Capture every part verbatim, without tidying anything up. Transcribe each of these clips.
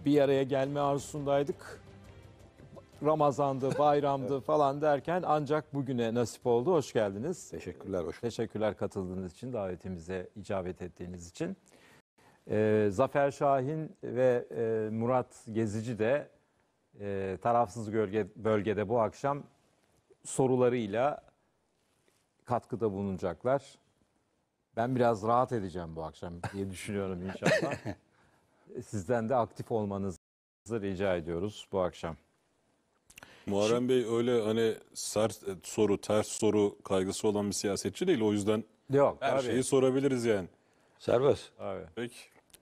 bir araya gelme arzusundaydık. Ramazan'dı, bayramdı evet. falan derken ancak bugüne nasip oldu. Hoş geldiniz. Teşekkürler. Hoş bulduk. Teşekkürler katıldığınız için, davetimize icabet ettiğiniz için. Ee, Zafer Şahin ve e, Murat Gezici de e, tarafsız bölge, bölgede bu akşam sorularıyla katkıda bulunacaklar. Ben biraz rahat edeceğim bu akşam diye düşünüyorum inşallah. Sizden de aktif olmanızı rica ediyoruz bu akşam. Muharrem Şimdi, Bey öyle hani sert soru, ters soru kaygısı olan bir siyasetçi değil. O yüzden Yok, her tabii. şeyi sorabiliriz yani. Serbest. Abi. Peki.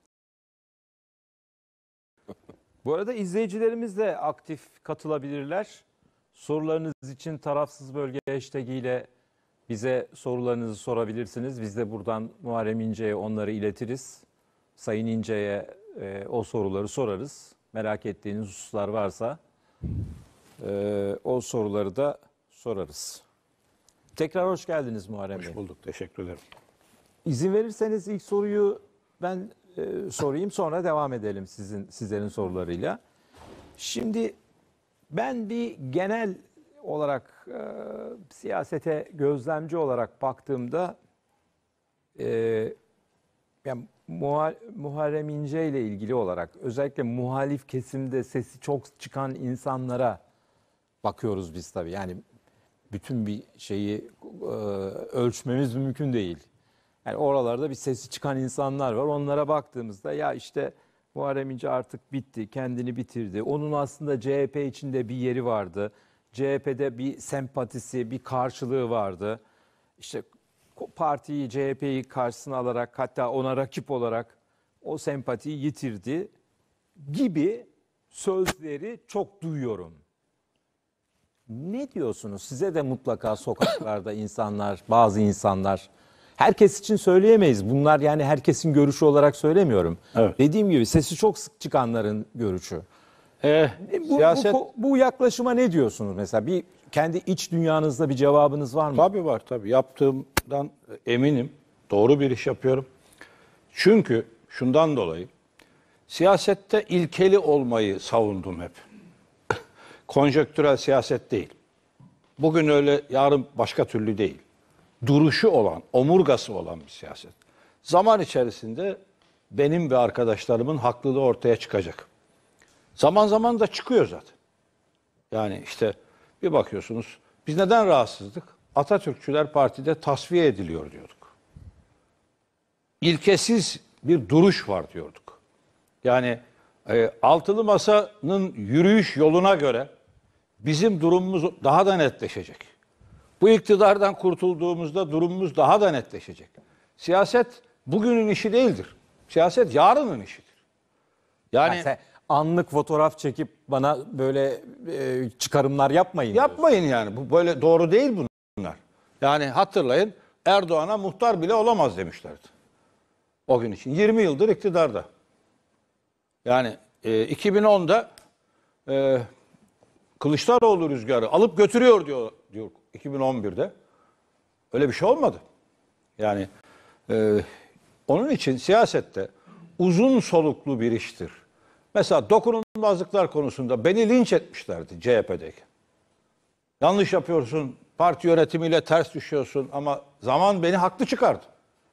Bu arada izleyicilerimiz de aktif katılabilirler. Sorularınız için tarafsız bölge hashtag ile bize sorularınızı sorabilirsiniz. Biz de buradan Muharrem İnce'ye onları iletiriz. Sayın İnce'ye e, o soruları sorarız. Merak ettiğiniz hususlar varsa e, o soruları da sorarız. Tekrar hoş geldiniz Muharrem Bey. Hoş bulduk. Teşekkür ederim. İzin verirseniz ilk soruyu ben e, sorayım, sonra devam edelim sizin sizlerin sorularıyla. Şimdi ben bir genel olarak e, siyasete gözlemci olarak baktığımda e, yani Muha, Muharrem İnce ile ilgili olarak özellikle muhalif kesimde sesi çok çıkan insanlara bakıyoruz biz tabii. Yani bütün bir şeyi e, ölçmemiz mümkün değil. Yani oralarda bir sesi çıkan insanlar var. Onlara baktığımızda ya işte Muharrem İnce artık bitti, kendini bitirdi. Onun aslında C H P içinde bir yeri vardı. C H P'de bir sempatisi, bir karşılığı vardı. İşte partiyi, C H P'yi karşısına alarak, hatta ona rakip olarak o sempatiyi yitirdi gibi sözleri çok duyuyorum. Ne diyorsunuz? Size de mutlaka sokaklarda insanlar, bazı insanlar, herkes için söyleyemeyiz. Bunlar yani herkesin görüşü olarak söylemiyorum. Evet. Dediğim gibi sesi çok sık çıkanların görüşü. Ee, bu, siyaset... bu, bu yaklaşıma ne diyorsunuz mesela? Bir kendi iç dünyanızda bir cevabınız var mı? Tabii var tabii. Yaptığımdan eminim. Doğru bir iş yapıyorum. Çünkü şundan dolayı siyasette ilkeli olmayı savundum hep. Konjonktürel siyaset değil. Bugün öyle, yarın başka türlü değil. Duruşu olan, omurgası olan bir siyaset. Zaman içerisinde benim ve arkadaşlarımın haklılığı ortaya çıkacak. Zaman zaman da çıkıyor zaten. Yani işte bir bakıyorsunuz, biz neden rahatsızdık? Atatürkçüler partide tasfiye ediliyor diyorduk. İlkesiz bir duruş var diyorduk. Yani e, altılı masanın yürüyüş yoluna göre bizim durumumuz daha da netleşecek. Bu iktidardan kurtulduğumuzda durumumuz daha da netleşecek. Siyaset bugünün işi değildir. Siyaset yarının işidir. Yani, yani anlık fotoğraf çekip bana böyle e, çıkarımlar yapmayın. Yapmayın diyorsun. Yani. Bu böyle doğru değil bunlar. Yani hatırlayın, Erdoğan'a muhtar bile olamaz demişlerdi. O gün için. yirmi yıldır iktidarda. Yani e, iki bin onda e, Kılıçdaroğlu rüzgarı alıp götürüyor diyor, diyor iki bin on birde. Öyle bir şey olmadı. Yani e, onun için siyasette uzun soluklu bir iştir. Mesela dokunulmazlıklar konusunda beni linç etmişlerdi C H P'deyken. Yanlış yapıyorsun, parti yönetimiyle ters düşüyorsun ama zaman beni haklı çıkardı.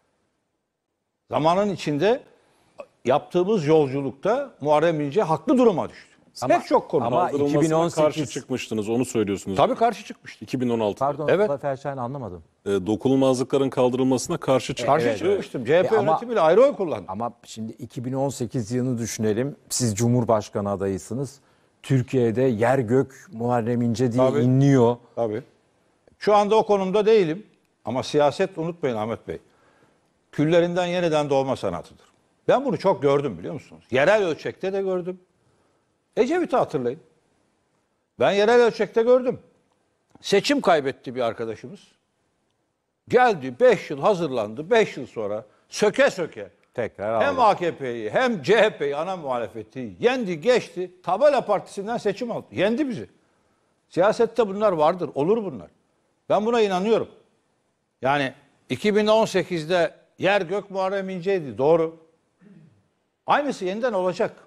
Zamanın içinde yaptığımız yolculukta Muharrem İnce haklı duruma düştü. Ama, Pek çok konu. Ama iki bin on sekiz karşı çıkmıştınız, onu söylüyorsunuz. Tabii karşı çıkmıştı. iki bin on altı. Pardon, evet. Zafer Şahin anlamadım. E, dokunulmazlıkların kaldırılmasına karşı çıkmıştı. Karşı evet, çıkmıştım. Evet. C H P e, ama, yönetimiyle ayrı oy kullandı. Ama şimdi iki bin on sekiz yılını düşünelim. Siz Cumhurbaşkanı adayısınız. Türkiye'de yer gök Muharrem İnce diye Tabii. inliyor. Tabii. Şu anda o konumda değilim. Ama siyaset, unutmayın Ahmet Bey, küllerinden yeniden doğma sanatıdır. Ben bunu çok gördüm, biliyor musunuz? Yerel ölçekte de gördüm. Ecevit'i hatırlayın. Ben yerel ölçekte gördüm. Seçim kaybetti bir arkadaşımız. Geldi, beş yıl hazırlandı. beş yıl sonra söke söke Tekrar hem aldı. A K P'yi hem C H P'yi, ana muhalefeti yendi, geçti. Tabela Partisi'nden seçim aldı. Yendi bizi. Siyasette bunlar vardır, olur bunlar. Ben buna inanıyorum. Yani iki bin on sekizde yer gök Muharrem İnce'ydi, doğru. Aynısı yeniden olacak.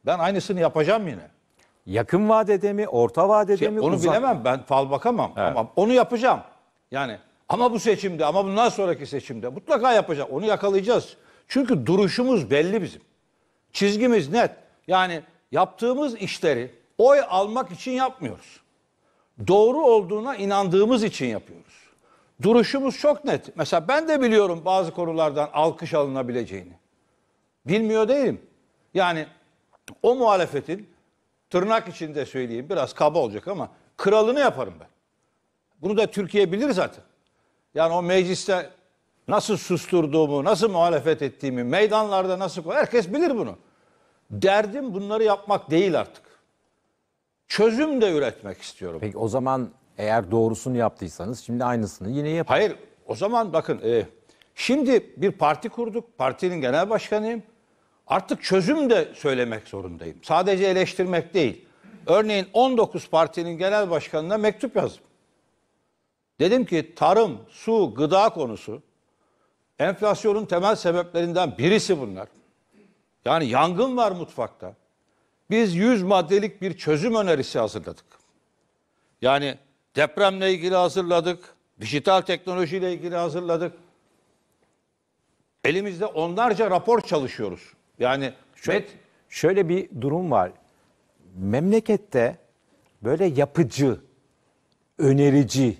Ben aynısını yapacağım yine. Yakın vadede mi, orta vadede Şey, mi? onu uzak- bilemem, ben fal bakamam Evet. ama onu yapacağım. Yani ama bu seçimde, ama bundan sonraki seçimde mutlaka yapacağım. Onu yakalayacağız. Çünkü duruşumuz belli bizim. Çizgimiz net. Yani yaptığımız işleri oy almak için yapmıyoruz. Doğru olduğuna inandığımız için yapıyoruz. Duruşumuz çok net. Mesela ben de biliyorum bazı konulardan alkış alınabileceğini. Bilmiyor değilim. Yani o muhalefetin, tırnak içinde söyleyeyim, biraz kaba olacak ama kralını yaparım ben. Bunu da Türkiye bilir zaten. Yani o mecliste nasıl susturduğumu, nasıl muhalefet ettiğimi, meydanlarda nasıl... Herkes bilir bunu. Derdim bunları yapmak değil artık. Çözüm de üretmek istiyorum. Peki o zaman eğer doğrusunu yaptıysanız şimdi aynısını yine yapın. Hayır, o zaman bakın, e, şimdi bir parti kurduk, partinin genel başkanıyım. Artık çözüm de söylemek zorundayım. Sadece eleştirmek değil. Örneğin on dokuz partinin genel başkanına mektup yazdım. Dedim ki tarım, su, gıda konusu enflasyonun temel sebeplerinden birisi bunlar. Yani yangın var mutfakta. Biz yüz maddelik bir çözüm önerisi hazırladık. Yani depremle ilgili hazırladık, dijital teknolojiyle ilgili hazırladık. Elimizde onlarca rapor çalışıyoruz. Yani Şöyle, şöyle bir durum var. Memlekette böyle yapıcı, önerici,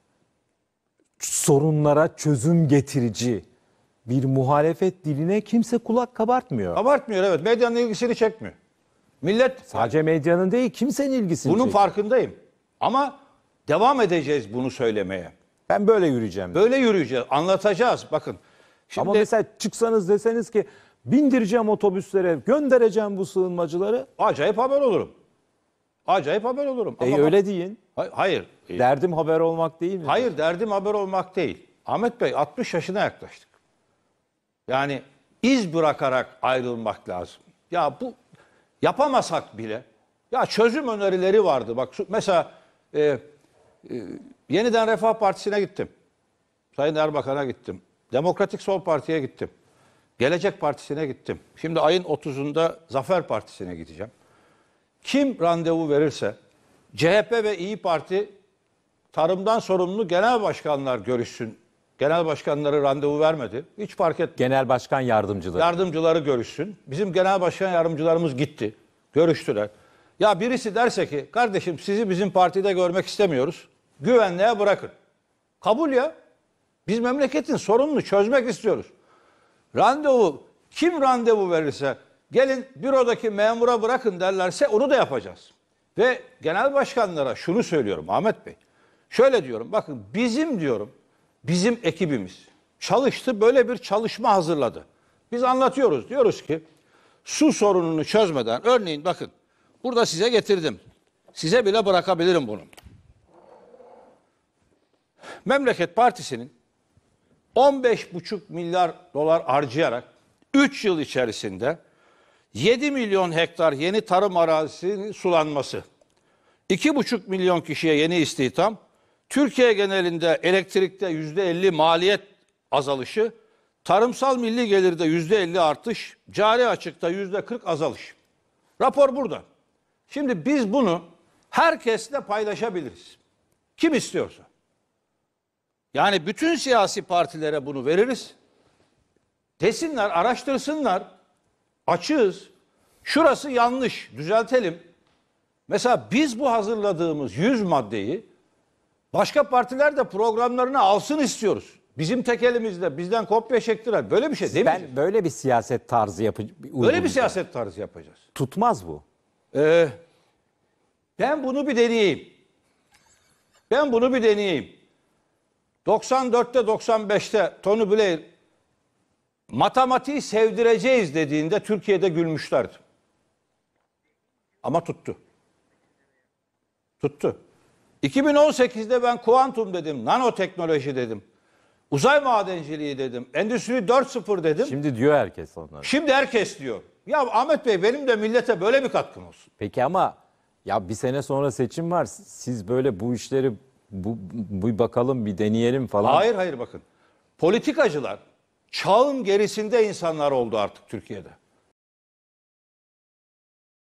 sorunlara çözüm getirici bir muhalefet diline kimse kulak kabartmıyor. abartmıyor, evet, medyanın ilgisini çekmiyor. Millet Sadece medyanın değil, kimsenin ilgisini bunun çekiyor. farkındayım. Ama devam edeceğiz bunu söylemeye. Ben böyle yürüyeceğim. Böyle yürüyeceğiz, anlatacağız. Bakın. Şimdi Ama mesela çıksanız deseniz ki bindireceğim otobüslere, göndereceğim bu sığınmacıları. acayip haber olurum. Acayip haber olurum. E Ama öyle bak- deyin. Ha- hayır. E, Derdim haber olmak değil mi? Hayır, derdim haber olmak değil. Ahmet Bey, altmış yaşına yaklaştık. Yani iz bırakarak ayrılmak lazım. Ya bu yapamasak bile, ya çözüm önerileri vardı. Bak şu- mesela e, e, Yeniden Refah Partisi'ne gittim. Sayın Erbakan'a gittim. Demokratik Sol Parti'ye gittim. Gelecek Partisi'ne gittim. Şimdi ayın otuzunda Zafer Partisi'ne gideceğim. Kim randevu verirse C H P ve İyi Parti tarımdan sorumlu genel başkanlar görüşsün. Genel başkanları randevu vermedi. Hiç fark etmedi. Genel başkan yardımcıları. Yardımcıları görüşsün. Bizim genel başkan yardımcılarımız gitti. Görüştüler. Ya birisi derse ki kardeşim sizi bizim partide görmek istemiyoruz. Güvenliğe bırakın. Kabul ya. Biz memleketin sorununu çözmek istiyoruz. Randevu, kim randevu verirse gelin bürodaki memura bırakın derlerse onu da yapacağız. Ve genel başkanlara şunu söylüyorum Ahmet Bey. Şöyle diyorum, bakın bizim diyorum, bizim ekibimiz çalıştı, böyle bir çalışma hazırladı. Biz anlatıyoruz, diyoruz ki su sorununu çözmeden, örneğin bakın burada size getirdim. Size bile bırakabilirim bunu. Memleket Partisi'nin on beş buçuk milyar dolar harcayarak üç yıl içerisinde yedi milyon hektar yeni tarım arazisinin sulanması, iki buçuk milyon kişiye yeni istihdam, Türkiye genelinde elektrikte yüzde elli maliyet azalışı, tarımsal milli gelirde yüzde elli artış, cari açıkta yüzde kırk azalış. Rapor burada. Şimdi biz bunu herkesle paylaşabiliriz. Kim istiyorsa. Yani bütün siyasi partilere bunu veririz. Desinler, araştırsınlar. Açığız. Şurası yanlış, düzeltelim. Mesela biz bu hazırladığımız yüz maddeyi başka partiler de programlarına alsın istiyoruz. Bizim tek elimizle bizden kopya çektiler. Böyle bir şey değil mi? Ben böyle bir siyaset tarzı yapacağım. Böyle bir siyaset tarzı yapacağız. Tutmaz bu. Ee, ben bunu bir deneyeyim. Ben bunu bir deneyeyim. doksan dörtte doksan beşte Tony Blair matematiği sevdireceğiz dediğinde Türkiye'de gülmüşlerdi. Ama tuttu. Tuttu. iki bin on sekizde ben kuantum dedim, nanoteknoloji dedim. Uzay madenciliği dedim, endüstri dört nokta sıfır dedim. Şimdi, Şimdi diyor herkes onları. Şimdi herkes diyor. Ya Ahmet Bey benim de millete böyle bir katkım olsun. Peki ama ya bir sene sonra seçim var. Siz böyle bu işleri bu, bu bakalım bir deneyelim falan. Hayır hayır bakın. Politikacılar çağın gerisinde insanlar oldu artık Türkiye'de.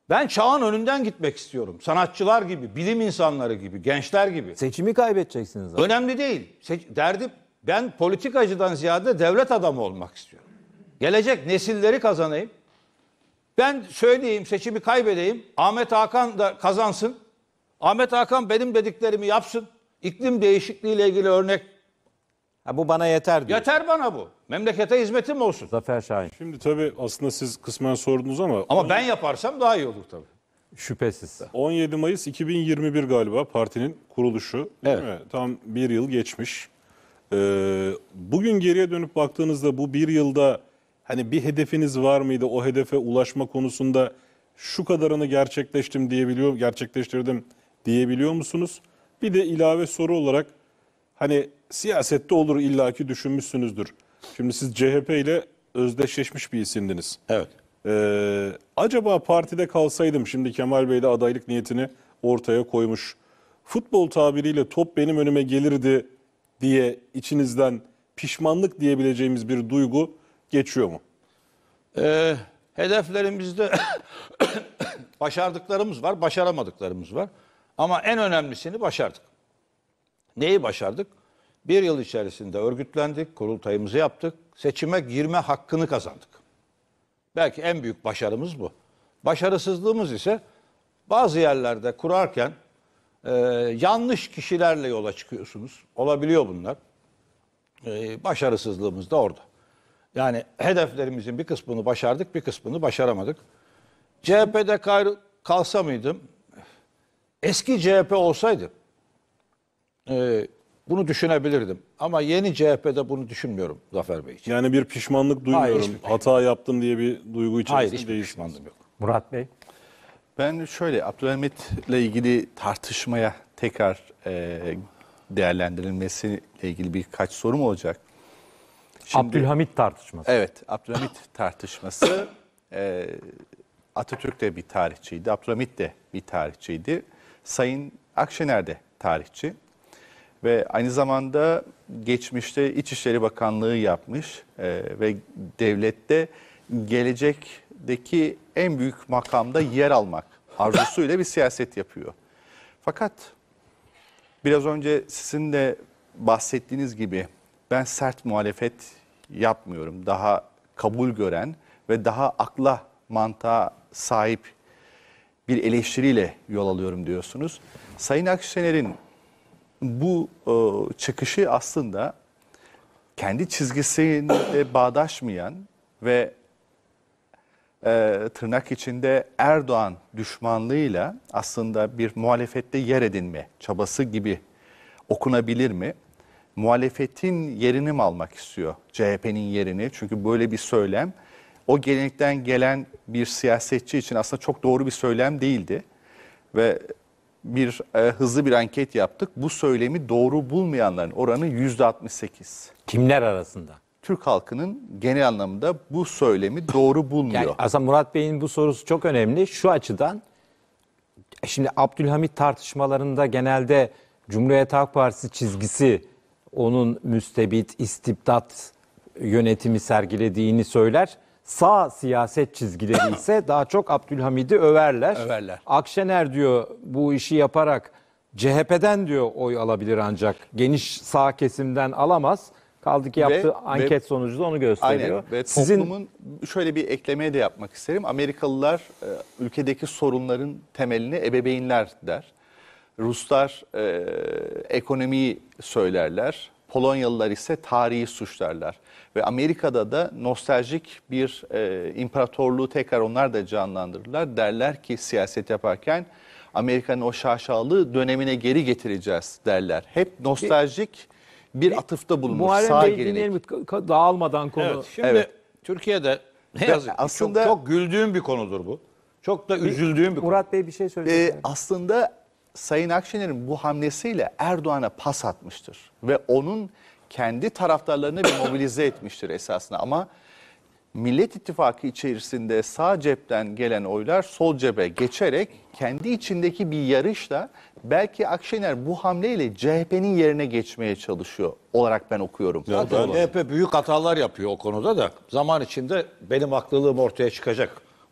Ben çağın önünden gitmek istiyorum. Sanatçılar gibi, bilim insanları gibi, gençler gibi. Seçimi kaybedeceksiniz abi. Önemli değil. Seç- derdim ben politikacıdan ziyade devlet adamı olmak istiyorum. Gelecek nesilleri kazanayım. Ben söyleyeyim, seçimi kaybedeyim. Ahmet Hakan da kazansın. Ahmet Hakan benim dediklerimi yapsın. İklim değişikliğiyle ilgili örnek. Ha, bu bana yeter diyor. Yeter bana bu. Memlekete hizmetim olsun. Zafer Şahin. Şimdi tabii aslında siz kısmen sordunuz ama, Ama ben yaparsam daha iyi olur tabii. Şüphesiz. on yedi Mayıs iki bin yirmi bir galiba partinin kuruluşu, değil Evet. mi? Tam bir yıl geçmiş. Ee, bugün geriye dönüp baktığınızda bu bir yılda hani bir hedefiniz var mıydı? O hedefe ulaşma konusunda şu kadarını gerçekleştim diyebiliyor, gerçekleştirdim diyebiliyor musunuz? Bir de ilave soru olarak hani siyasette olur illaki düşünmüşsünüzdür. Şimdi siz C H P ile özdeşleşmiş bir isimdiniz. Evet. Ee, acaba partide kalsaydım, şimdi Kemal Bey de adaylık niyetini ortaya koymuş. Futbol tabiriyle top benim önüme gelirdi diye içinizden pişmanlık diyebileceğimiz bir duygu geçiyor mu? Ee, hedeflerimizde başardıklarımız var, başaramadıklarımız var. Ama en önemlisini başardık. Neyi başardık? Bir yıl içerisinde örgütlendik, kurultayımızı yaptık, seçime girme hakkını kazandık. Belki en büyük başarımız bu. Başarısızlığımız ise bazı yerlerde kurarken e, yanlış kişilerle yola çıkıyorsunuz. Olabiliyor bunlar. E, başarısızlığımız da orada. Yani hedeflerimizin bir kısmını başardık, bir kısmını başaramadık. C H P'de kal- kalsa mıydım? Eski C H P olsaydı e, bunu düşünebilirdim. Ama yeni C H P'de bunu düşünmüyorum Zafer Bey için. Yani bir pişmanlık duymuyorum. hiçbir pişmanlık. Hata yaptım diye bir duygu içerisinde Hayır, hiçbir değilsiniz. pişmanlığım yok. Murat Bey. Ben şöyle Abdülhamit'le ilgili tartışmaya tekrar e, değerlendirilmesiyle ilgili birkaç sorum olacak. Şimdi- Abdülhamit tartışması. Evet, Abdülhamit tartışması e, Atatürk de bir tarihçiydi, Abdülhamit de bir tarihçiydi. Sayın Akşener de tarihçi ve aynı zamanda geçmişte İçişleri Bakanlığı yapmış e, ve devlette gelecekteki en büyük makamda yer almak arzusuyla bir siyaset yapıyor. Fakat biraz önce sizin de bahsettiğiniz gibi ben sert muhalefet yapmıyorum. Daha kabul gören ve daha akla, mantığa sahip bir eleştiriyle yol alıyorum diyorsunuz. Sayın Akşener'in bu e, çıkışı aslında kendi çizgisinde bağdaşmayan ve e, tırnak içinde Erdoğan düşmanlığıyla aslında bir muhalefette yer edinme çabası gibi okunabilir mi? Muhalefetin yerini mi almak istiyor? C H P'nin yerini. Çünkü böyle bir söylem o gelenekten gelen bir siyasetçi için aslında çok doğru bir söylem değildi. Ve bir e, hızlı bir anket yaptık. Bu söylemi doğru bulmayanların oranı yüzde altmış sekiz. Kimler arasında? Türk halkının genel anlamda bu söylemi doğru bulmuyor. Yani aslında Murat Bey'in bu sorusu çok önemli. Şu açıdan, şimdi Abdülhamit tartışmalarında genelde Cumhuriyet Halk Partisi çizgisi onun müstebit, istibdat yönetimi sergilediğini söyler. Sağ siyaset çizgileri ise daha çok Abdülhamid'i överler. Överler. Akşener diyor bu işi yaparak C H P'den diyor oy alabilir ancak geniş sağ kesimden alamaz. Kaldı ki yaptığı Ve- anket ve- sonucu da onu gösteriyor. Aynen ve Sizin toplumun şöyle bir eklemeye de yapmak isterim. Amerikalılar e, ülkedeki sorunların temelini ebeveynler der. Ruslar e, ekonomiyi söylerler. Polonyalılar ise tarihi suçlarlar. Ve Amerika'da da nostaljik bir e, imparatorluğu tekrar onlar da canlandırırlar. Derler ki siyaset yaparken Amerika'nın o şaşalı dönemine geri getireceğiz derler. Hep nostaljik bir atıfta bulunmuş Muharrem sağ Bey gelenek. dinleyelim, ka- dağılmadan konu. Evet, şimdi Evet. Türkiye'de ne yazık ki aslında- çok, çok güldüğüm bir konudur bu. Çok da üzüldüğüm bir konu. Murat Bey bir şey Ee, söyleyecek. aslında Sayın Akşener'in bu hamlesiyle Erdoğan'a pas atmıştır. Ve onun kendi taraftarlarını bir mobilize etmiştir esasında. Ama Millet İttifakı içerisinde sağ cepten gelen oylar sol cebe geçerek kendi içindeki bir yarışla belki Akşener bu hamleyle C H P'nin yerine geçmeye çalışıyor olarak ben okuyorum. Ya Zaten ben- C H P büyük hatalar yapıyor o konuda da zaman içinde benim haklılığım ortaya çıkacak.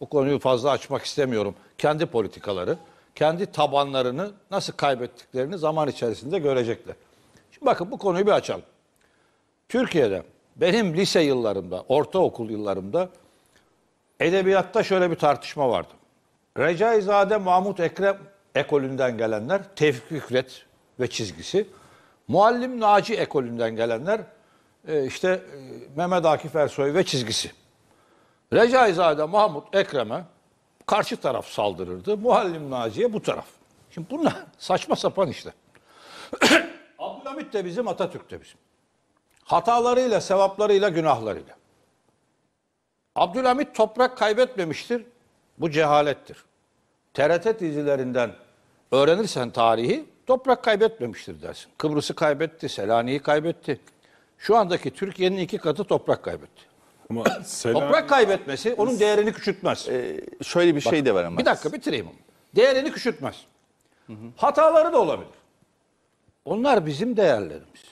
Bu konuyu fazla açmak istemiyorum. Kendi politikaları, kendi tabanlarını nasıl kaybettiklerini zaman içerisinde görecekler. Şimdi bakın bu konuyu bir açalım. Türkiye'de benim lise yıllarımda, ortaokul yıllarımda edebiyatta şöyle bir tartışma vardı. Recaizade Mahmut Ekrem ekolünden gelenler, Tevfik Fikret ve çizgisi. Muallim Naci ekolünden gelenler, e, işte e, Mehmet Akif Ersoy ve çizgisi. Recaizade Mahmut Ekrem'e karşı taraf saldırırdı. Muallim Naci'ye bu taraf. Şimdi bunlar saçma sapan işler. Abdülhamit de bizim, Atatürk de bizim. Hatalarıyla, sevaplarıyla, günahlarıyla. Abdülhamit toprak kaybetmemiştir. Bu cehalettir. T R T dizilerinden öğrenirsen tarihi toprak kaybetmemiştir dersin. Kıbrıs'ı kaybetti, Selanik'i kaybetti. Şu andaki Türkiye'nin iki katı toprak kaybetti. Ama Selanik... Toprak kaybetmesi onun değerini küçültmez. Ee, şöyle bir şey de var ama. Bir dakika bitireyim onu. Değerini küçültmez. Hı hı. Hataları da olabilir. Onlar bizim değerlerimiz.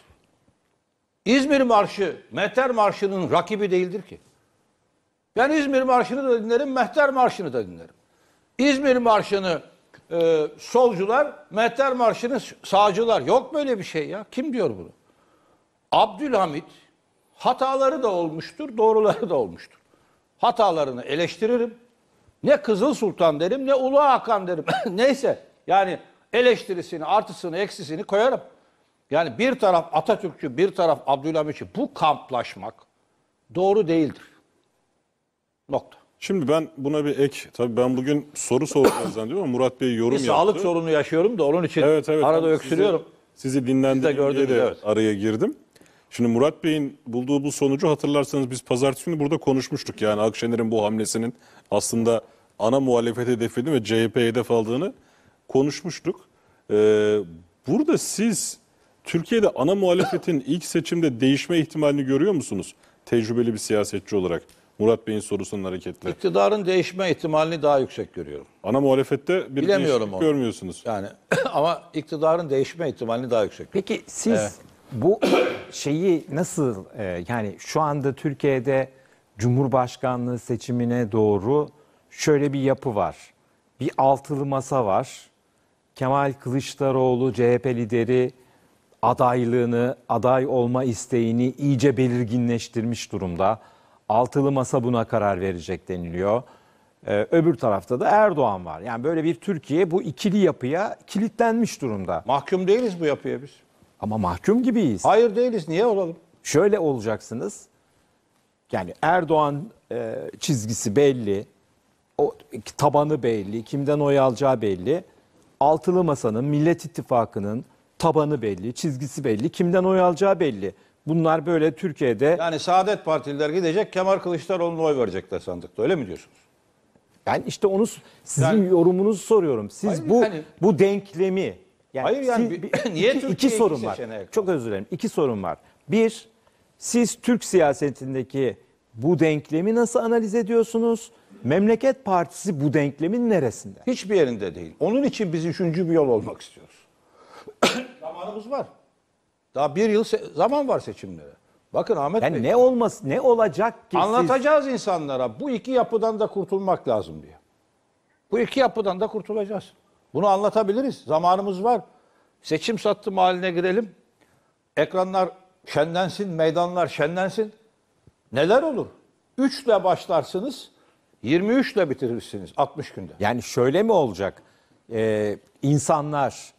İzmir Marşı, Mehter Marşı'nın rakibi değildir ki. Ben İzmir Marşı'nı da dinlerim, Mehter Marşı'nı da dinlerim. İzmir Marşı'nı e, solcular, Mehter Marşı'nı sağcılar. Yok böyle bir şey ya. Kim diyor bunu? Abdülhamit hataları da olmuştur, doğruları da olmuştur. Hatalarını eleştiririm. Ne Kızıl Sultan derim, ne Ulu Hakan derim. Neyse yani eleştirisini, artısını, eksisini koyarım. Yani bir taraf Atatürkçü, bir taraf Abdülhamitçi. Bu kamplaşmak doğru değildir. Nokta. Şimdi ben buna bir ek, tabii ben bugün soru soracağız zannediyorum ama Murat Bey yorum Bir yaptı. sağlık sorunu yaşıyorum da onun için Evet, evet, arada ben öksürüyorum. Sizi, sizi dinlendirdim diye gördünüz, de evet. araya girdim. Şimdi Murat Bey'in bulduğu bu sonucu hatırlarsanız biz pazartesi günü burada konuşmuştuk. Yani Akşener'in bu hamlesinin aslında ana muhalefet hedefini ve C H P hedef aldığını konuşmuştuk. Ee, burada siz Türkiye'de ana muhalefetin ilk seçimde değişme ihtimalini görüyor musunuz? Tecrübeli bir siyasetçi olarak Murat Bey'in sorusunun hareketle. İktidarın değişme ihtimalini daha yüksek görüyorum. Ana muhalefette bir Bilemiyorum değişiklik onu. görmüyorsunuz. Yani ama iktidarın değişme ihtimalini daha yüksek. Peki siz Evet. bu şeyi nasıl e, yani şu anda Türkiye'de Cumhurbaşkanlığı seçimine doğru şöyle bir yapı var. Bir altılı masa var. Kemal Kılıçdaroğlu C H P lideri adaylığını, aday olma isteğini iyice belirginleştirmiş durumda. Altılı masa buna karar verecek deniliyor. Ee, öbür tarafta da Erdoğan var. Yani böyle bir Türkiye bu ikili yapıya kilitlenmiş durumda. Mahkum değiliz bu yapıya biz. Ama mahkum gibiyiz. Hayır değiliz. Niye olalım? Şöyle olacaksınız. Yani Erdoğan e, çizgisi belli. O tabanı belli. Kimden oy alacağı belli. Altılı masanın, Millet İttifakı'nın tabanı belli, çizgisi belli. Kimden oy alacağı belli. Bunlar böyle Türkiye'de... Yani Saadet Partililer gidecek, Kemal Kılıçdaroğlu'na oy verecekler sandıkta. Öyle mi diyorsunuz? Ben işte onu sizin Yani- yorumunuzu soruyorum. Siz Hayır, bu yani- bu denklemi yani, Hayır, yani siz- bir- niye iki, Türkiye iki iki sorun var. seçeneğe Çok özür dilerim. İki sorun var. Bir, siz Türk siyasetindeki bu denklemi nasıl analiz ediyorsunuz? Memleket Partisi bu denklemin neresinde? Hiçbir yerinde değil. Onun için biz üçüncü bir yol olmak istiyoruz. Zamanımız var. Daha bir yıl se- zaman var seçimlere. Bakın Ahmet Yani Bey. ne olması, ne olacak ki siz... Anlatacağız insanlara. Bu iki yapıdan da kurtulmak lazım diye. Bu iki yapıdan da kurtulacağız. Bunu anlatabiliriz. Zamanımız var. Seçim sattım haline girelim. Ekranlar şenlensin, meydanlar şenlensin. Neler olur? Üçle başlarsınız, yirmi üçle bitirirsiniz altmış günde. Yani şöyle mi olacak? Ee, insanlar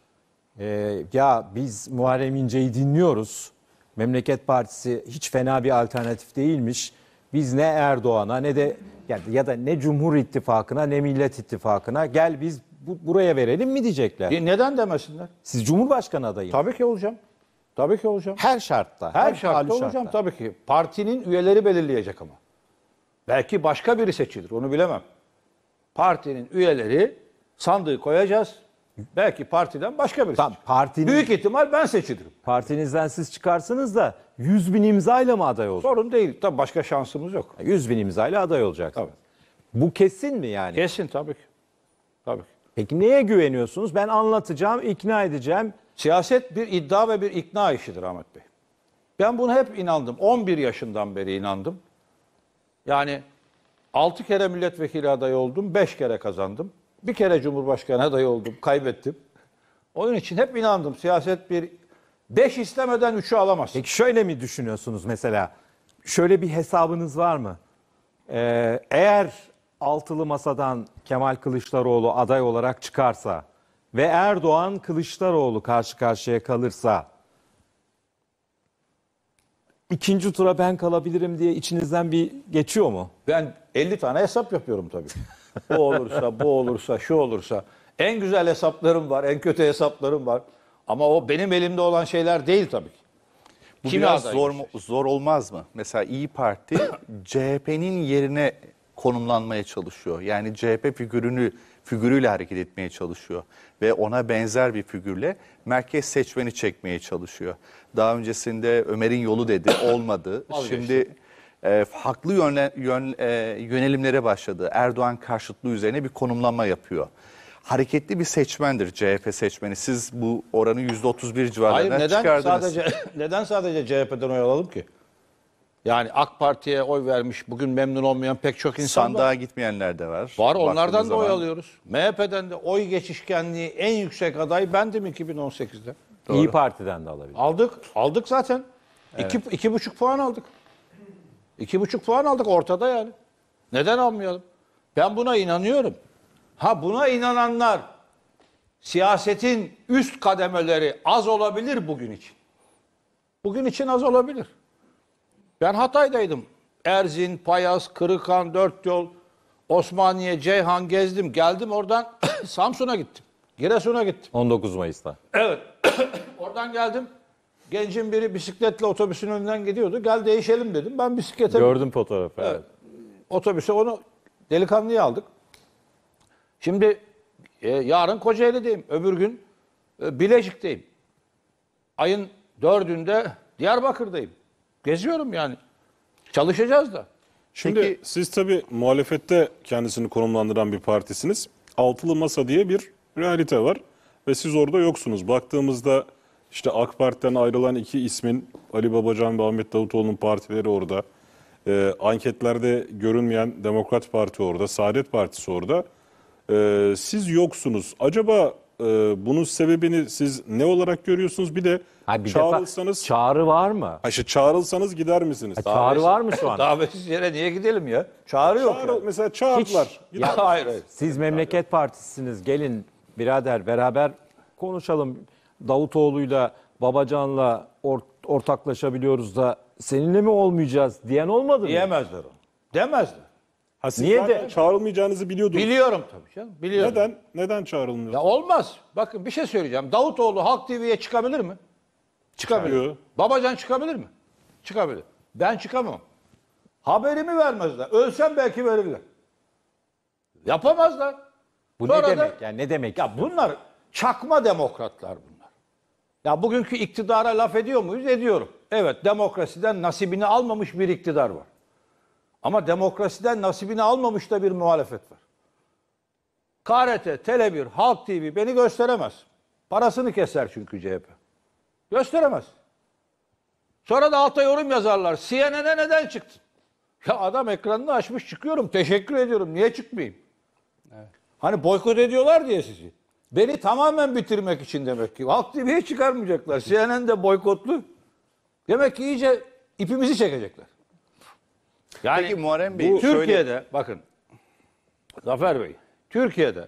e, ya biz Muharrem İnce'yi dinliyoruz. Memleket Partisi hiç fena bir alternatif değilmiş. Biz ne Erdoğan'a ne de yani ya da ne Cumhur İttifakı'na ne Millet İttifakı'na gel biz bu, buraya verelim mi diyecekler. E neden demesinler? Siz Cumhurbaşkanı adayı. Tabii ki olacağım. Tabii ki olacağım. Her şartta. Her şartta halü olacağım tabii ki. Partinin üyeleri belirleyecek ama. Belki başka biri seçilir, onu bilemem. Partinin üyeleri sandığı koyacağız. Belki partiden başka biri Tamam, seçilir. partinin- Büyük ihtimal ben seçilirim. Partinizden siz çıkarsınız da yüz bin imzayla mı aday olacak? Sorun değil. Tabii başka şansımız yok. yüz bin imzayla aday olacak. Tabii. Bu kesin mi yani? Kesin tabii ki. Tabii ki. Peki neye güveniyorsunuz? Ben anlatacağım, ikna edeceğim. Siyaset bir iddia ve bir ikna işidir Ahmet Bey. Ben buna hep inandım. on bir yaşından beri inandım. Yani altı kere milletvekili adayı oldum, beş kere kazandım. Bir kere Cumhurbaşkanı adayı oldum, kaybettim. Onun için hep inandım. Siyaset bir beş istemeden üçü alamaz. Peki şöyle mi düşünüyorsunuz mesela? Şöyle bir hesabınız var mı? Ee, eğer altılı masadan Kemal Kılıçdaroğlu aday olarak çıkarsa ve Erdoğan Kılıçdaroğlu karşı karşıya kalırsa ikinci tura ben kalabilirim diye içinizden bir geçiyor mu? Ben elli tane hesap yapıyorum tabii. Bu olursa, bu olursa, şu olursa. En güzel hesaplarım var, en kötü hesaplarım var. Ama o benim elimde olan şeyler değil tabii ki. Bu Kimi biraz aday zor, seçecek? zor olmaz mı? Mesela İyi Parti C H P'nin yerine konumlanmaya çalışıyor. Yani C H P figürünü figürüyle hareket etmeye çalışıyor ve ona benzer bir figürle merkez seçmeni çekmeye çalışıyor. Daha öncesinde Ömer'in yolu dedi, olmadı. Şimdi e, farklı yönle, yön, e, yönelimlere başladı. Erdoğan karşıtlığı üzerine bir konumlanma yapıyor. Hareketli bir seçmendir C H P seçmeni. Siz bu oranı yüzde otuz bir Hayır, civarlarına neden çıkardınız. sadece neden sadece C H P'den oy alalım ki? Yani AK Parti'ye oy vermiş, bugün memnun olmayan pek çok insan Sandığa var. gitmeyenler de var. Var, onlardan Baktığınız da oy zaman. alıyoruz. M H P'den de oy geçişkenliği en yüksek aday bendim iki bin on sekizde. İyi Parti'den de alabilir. Aldık, aldık zaten. İki, iki buçuk puan aldık. İki buçuk puan aldık ortada yani. Neden almayalım? Ben buna inanıyorum. Ha, buna inananlar siyasetin üst kademeleri az olabilir bugün için. Bugün için az olabilir. Ben Hatay'daydım. Erzin, Payas, Kırıkhan, Dörtyol, Osmaniye, Ceyhan gezdim. Geldim oradan Samsun'a gittim. Giresun'a gittim. on dokuz Mayıs'ta. Evet. Oradan geldim. Gencin biri bisikletle otobüsün önünden gidiyordu. Gel değişelim dedim. Ben bisiklete Gördüm fotoğrafı. Evet. Otobüse onu delikanlıya aldık. Şimdi e, yarın Kocaeli'deyim. Öbür gün e, Bilecik'teyim. Ayın dördünde Diyarbakır'dayım. Geziyorum yani. Çalışacağız da. Şimdi Peki- siz tabii muhalefette kendisini konumlandıran bir partisiniz. Altılı Masa diye bir realite var ve siz orada yoksunuz. Baktığımızda işte AK Parti'den ayrılan iki ismin Ali Babacan ve Ahmet Davutoğlu'nun partileri orada. Ee, anketlerde görünmeyen Demokrat Parti orada, Saadet Partisi orada. Ee, siz yoksunuz. Acaba e, bunun sebebini siz ne olarak görüyorsunuz? Bir de Ha, bir çağrılsanız, defa çağrı var mı? ha işte çağrılsanız gider misiniz? Ha, çağrı var mı şu an? Davetsiz yere niye gidelim ya? Çağrı yok Çağrı- ya. Mesela çağırdılar. Hiç- Gider Ya, hayır, hayır. Siz Memleket Partisiniz. Gelin birader beraber konuşalım. Davutoğlu'yla, Babacan'la or- ortaklaşabiliyoruz da seninle mi olmayacağız diyen olmadı mı? Diyemezler onu. Demezler. Ha, siz Niye zaten de- çağrılmayacağınızı biliyordunuz. Biliyorum tabii canım. Biliyorum. Neden? Neden çağrılmıyor? Ya olmaz. Bakın bir şey söyleyeceğim. Davutoğlu Halk T V'ye çıkabilir mi? Çıkabilir. Çıkıyor. Babacan çıkabilir mi? Çıkabilir. Ben çıkamam. Haberimi vermezler. Ölsem belki verirler. Yapamazlar. Bu Sonra ne da- demek? Yani ne demek? Ya bunlar çakma demokratlar bunlar. Ya bugünkü iktidara laf ediyor muyuz? Ediyorum. Evet, demokrasiden nasibini almamış bir iktidar var. Ama demokrasiden nasibini almamış da bir muhalefet var. K R T, Tele bir, Halk T V beni gösteremez. Parasını keser çünkü C H P. Gösteremez. Sonra da alta yorum yazarlar. C N N'e neden çıktın? Ya adam ekranını açmış, çıkıyorum. Teşekkür ediyorum. Niye çıkmayayım? Hani boykot ediyorlar diye sizi. Beni tamamen bitirmek için demek ki. Halk T V'ye çıkarmayacaklar. C N N'de boykotlu. Demek ki iyice ipimizi çekecekler. Yani Peki Muharrem Bey, bu şöyle- Türkiye'de bakın Zafer Bey, Türkiye'de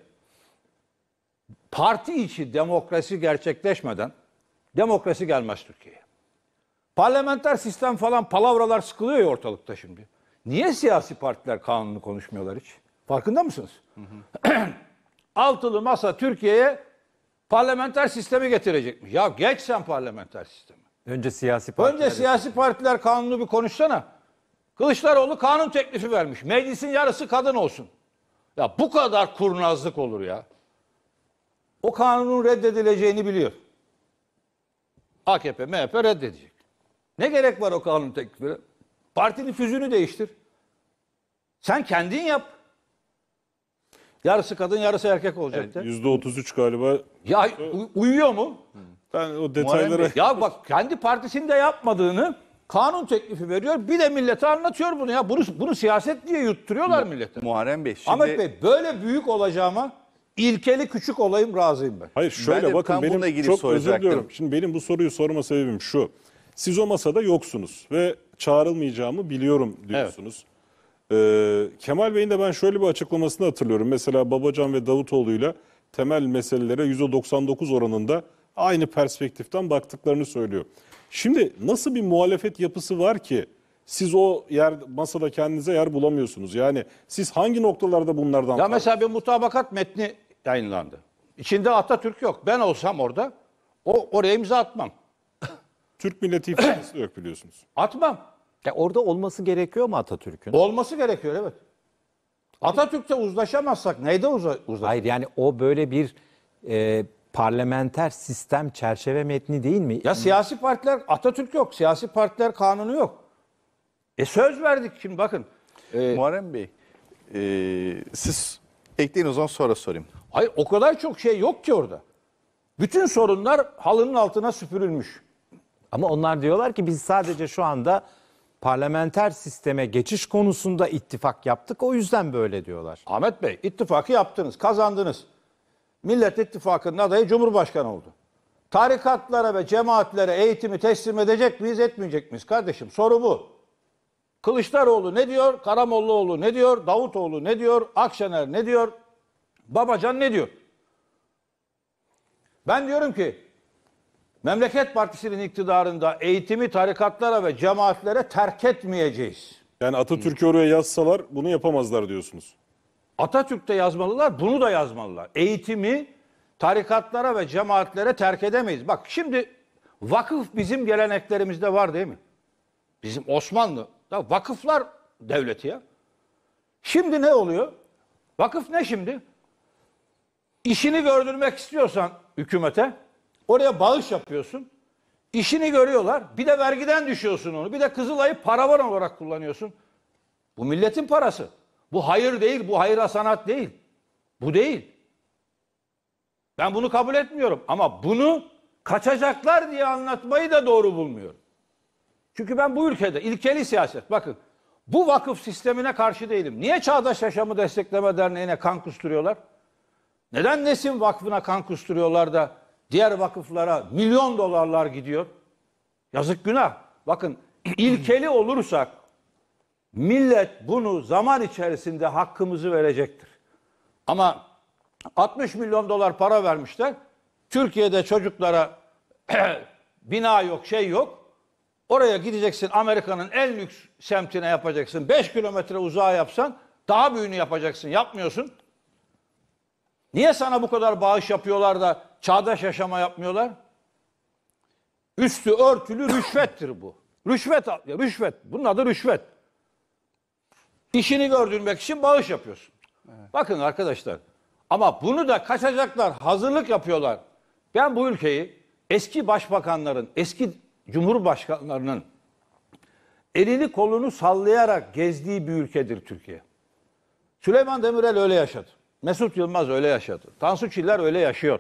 parti içi demokrasi gerçekleşmeden demokrasi gelmez Türkiye'ye. Parlamenter sistem falan palavralar sıkılıyor ya ortalıkta şimdi. Niye siyasi partiler kanunu konuşmuyorlar hiç? Farkında mısınız? Altılı Masa Türkiye'ye parlamenter sistemi getirecekmiş. Ya geç sen parlamenter sistemi. Önce siyasi partiler. Önce siyasi partiler kanunu bir konuşsana. Kılıçdaroğlu kanun teklifi vermiş. Meclisin yarısı kadın olsun. Ya bu kadar kurnazlık olur ya. O kanunun reddedileceğini biliyor. A K P, M H P reddedecek. Ne gerek var o kanun teklifine? Partinin füzünü değiştir. Sen kendin yap. Yarısı kadın, yarısı erkek olacak de. yüzde otuz üç galiba. Ya u- uyuyor mu? Ben o detaylara... Muharrem Bey, Ya bak kendi partisinde yapmadığını kanun teklifi veriyor. Bir de millete anlatıyor bunu ya. Bunu, bunu siyaset diye yutturuyorlar millete. Muharrem Bey şimdi Ahmet Bey, böyle büyük olacağıma ilkeli küçük olayım, razıyım ben. Hayır şöyle Ben de bakın tam benim bununla ilgili çok özür soracaktım. diliyorum. Şimdi benim bu soruyu sorma sebebim şu. Siz o masada yoksunuz ve çağrılmayacağımı biliyorum diyorsunuz. Ee, Kemal Bey'in de ben şöyle bir açıklamasını hatırlıyorum. Mesela Babacan ve Davutoğlu'yla temel meselelere yüzde doksan dokuz oranında aynı perspektiften baktıklarını söylüyor. Şimdi nasıl bir muhalefet yapısı var ki siz o yer masada kendinize yer bulamıyorsunuz? Yani siz hangi noktalarda bunlardan... Ya mesela bir mutabakat metni yayınlandı. İçinde Atatürk yok. Ben olsam orada o oraya imza atmam. Türk milleti ifadesi de yok biliyorsunuz. Atmam. Ya orada olması gerekiyor mu Atatürk'ün? Olması gerekiyor, evet. Atatürk'te uzlaşamazsak neyde uza, uzlaşacağız? Hayır, yani o böyle bir e, parlamenter sistem çerçeve metni değil mi? Ya siyasi partiler, Atatürk yok. Siyasi partiler kanunu yok. E söz verdik şimdi bakın. E, Muharrem Bey e, siz ekleyin o zaman sonra sorayım. hayır, o kadar çok şey yok ki orada. Bütün sorunlar halının altına süpürülmüş. Ama onlar diyorlar ki biz sadece şu anda parlamenter sisteme geçiş konusunda ittifak yaptık. O yüzden böyle diyorlar. Ahmet Bey, ittifakı yaptınız, kazandınız. Millet İttifakı'nın adayı Cumhurbaşkanı oldu. Tarikatlara ve cemaatlere eğitimi teslim edecek miyiz, etmeyecek miyiz kardeşim? Soru bu. Kılıçdaroğlu ne diyor? Karamollaoğlu ne diyor? Davutoğlu ne diyor? Akşener ne diyor? Babacan ne diyor? Ben diyorum ki Memleket Partisi'nin iktidarında eğitimi tarikatlara ve cemaatlere terk etmeyeceğiz. Yani Atatürk'ü oraya yazsalar bunu yapamazlar diyorsunuz. Atatürk'te yazmalılar, bunu da yazmalılar. Eğitimi tarikatlara ve cemaatlere terk edemeyiz. Bak şimdi vakıf bizim geleneklerimizde var değil mi? Bizim Osmanlı'da vakıflar devleti ya. Şimdi ne oluyor? Vakıf ne şimdi? İşini gördürmek istiyorsan hükümete oraya bağış yapıyorsun. İşini görüyorlar. Bir de vergiden düşüyorsun onu. Bir de Kızılay'ı paravan olarak kullanıyorsun. Bu milletin parası. Bu hayır değil, bu hayır sanat değil. Bu değil. Ben bunu kabul etmiyorum. Ama bunu kaçacaklar diye anlatmayı da doğru bulmuyorum. Çünkü ben bu ülkede ilkeli siyaset, bakın bu vakıf sistemine karşı değilim. Niye Çağdaş Yaşamı Destekleme Derneği'ne kan kusturuyorlar? Neden Nesin Vakfı'na kan kusturuyorlar da diğer vakıflara milyon dolarlar gidiyor? Yazık, günah. Bakın ilkeli olursak millet bunu zaman içerisinde hakkımızı verecektir. Ama altmış milyon dolar para vermişler. Türkiye'de çocuklara bina yok, şey yok. Oraya gideceksin, Amerika'nın en lüks semtine yapacaksın. beş kilometre uzağa yapsan daha büyüğünü yapacaksın. Yapmıyorsun. Niye sana bu kadar bağış yapıyorlar da çağdaş yaşama yapmıyorlar? Üstü örtülü rüşvettir bu. Rüşvet, rüşvet. Bunun adı rüşvet. İşini gördürmek için bağış yapıyorsun. Evet. Bakın arkadaşlar, ama bunu da kaçacaklar, hazırlık yapıyorlar. Ben bu ülkeyi eski başbakanların, eski cumhurbaşkanlarının elini kolunu sallayarak gezdiği bir ülkedir Türkiye. Süleyman Demirel öyle yaşadı. Mesut Yılmaz öyle yaşadı. Tansu Çiller öyle yaşıyor.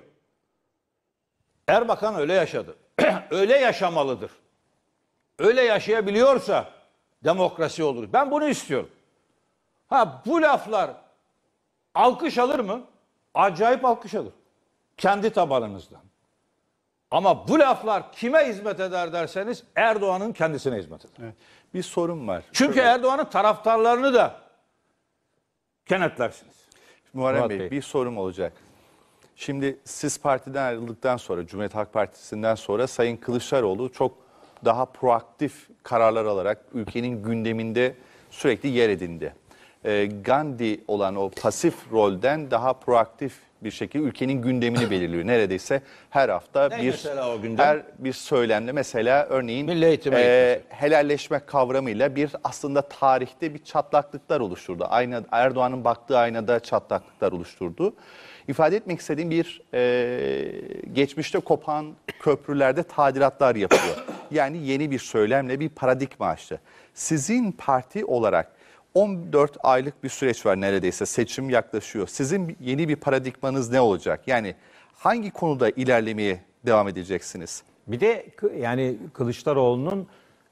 Erbakan öyle yaşadı. Öyle yaşamalıdır. Öyle yaşayabiliyorsa demokrasi olur. Ben bunu istiyorum. Ha, bu laflar alkış alır mı? Acayip alkış alır. Kendi tabanınızdan. Ama bu laflar kime hizmet eder derseniz Erdoğan'ın kendisine hizmet eder. Evet. Bir sorun var. Çünkü Şöyle, Erdoğan'ın taraftarlarını da kenetlersiniz. Muharrem Murat Bey, Bey. bir sorum olacak. Şimdi siz partiden ayrıldıktan sonra, Cumhuriyet Halk Partisi'nden sonra Sayın Kılıçdaroğlu çok daha proaktif kararlar alarak ülkenin gündeminde sürekli yer edindi. Ee, Gandhi olan o pasif rolden daha proaktif bir şekilde ülkenin gündemini belirliyor. Neredeyse her hafta Ne bir mesela o gündem? her bir söylemle, mesela örneğin Milli eğitim e, eğitmesi. helalleşme kavramıyla bir aslında tarihte bir çatlaklıklar oluşturdu. Ayna, Erdoğan'ın baktığı aynada çatlaklıklar oluşturdu. İfade etmek istediğim bir e, geçmişte kopan köprülerde tadilatlar yapıyor. Yani yeni bir söylemle bir paradigma açtı. Sizin parti olarak on dört aylık bir süreç var neredeyse, seçim yaklaşıyor. Sizin yeni bir paradigmanız ne olacak? Yani hangi konuda ilerlemeye devam edeceksiniz? Bir de kı- yani Kılıçdaroğlu'nun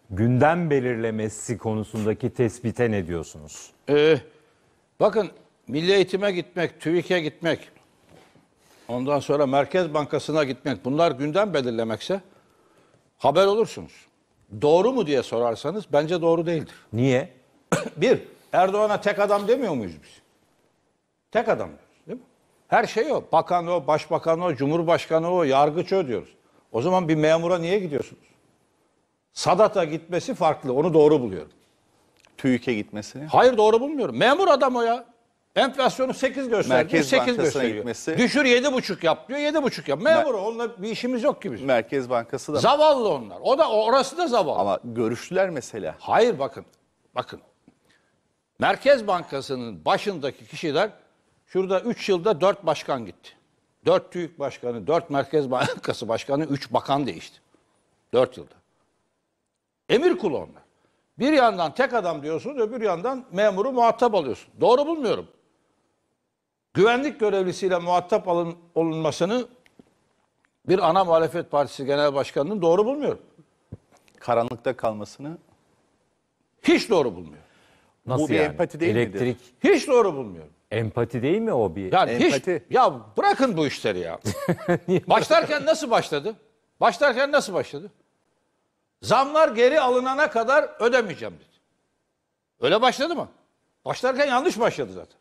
gündem belirlemesi konusundaki tespite ne diyorsunuz? Ee, bakın Milli Eğitim'e gitmek, TÜİK'e gitmek, ondan sonra Merkez Bankası'na gitmek, bunlar gündem belirlemekse haber olursunuz. Doğru mu diye sorarsanız bence doğru değildir. Niye? Bir, Erdoğan'a tek adam demiyor muyuz biz? Tek adam diyoruz değil mi? Her şey o. Bakan o, başbakan o, cumhurbaşkanı o, yargıç o diyoruz. O zaman bir memura niye gidiyorsunuz? Sadat'a gitmesi farklı. Onu doğru buluyorum. TÜİK'e gitmesini. Hayır doğru bulmuyorum. Memur adam o ya. Enflasyonu sekiz gösteriyor. Merkez sekiz Bankası'na gösteriyor. gitmesi- Düşür yedi buçuk yap diyor. yedi buçuk yap. Memur o. Onunla bir işimiz yok ki bizim. Merkez Bankası da. Zavallı onlar. O da orası da zavallı. Ama görüştüler mesela. Hayır bakın. Bakın. Merkez Bankası'nın başındaki kişiler şurada üç yılda dört başkan gitti. dört TÜİK başkanı, dört Merkez Bankası başkanı, üç bakan değişti. dört yılda. Emir kulu onlar. Bir yandan tek adam diyorsun, öbür yandan memuru muhatap alıyorsun. Doğru bulmuyorum. Güvenlik görevlisiyle muhatap alın, olunmasını bir ana muhalefet partisi genel başkanının doğru bulmuyorum. Karanlıkta kalmasını. Hiç doğru bulmuyorum. Nasıl Bu bir yani? empati değil midir? Elektrik Hiç doğru bulmuyorum. empati değil mi o bir? Yani Empati. hiç, ya bırakın bu işleri ya. Başlarken nasıl başladı? Başlarken nasıl başladı? Zamlar geri alınana kadar ödemeyeceğim dedi. Öyle başladı mı? Başlarken yanlış başladı zaten.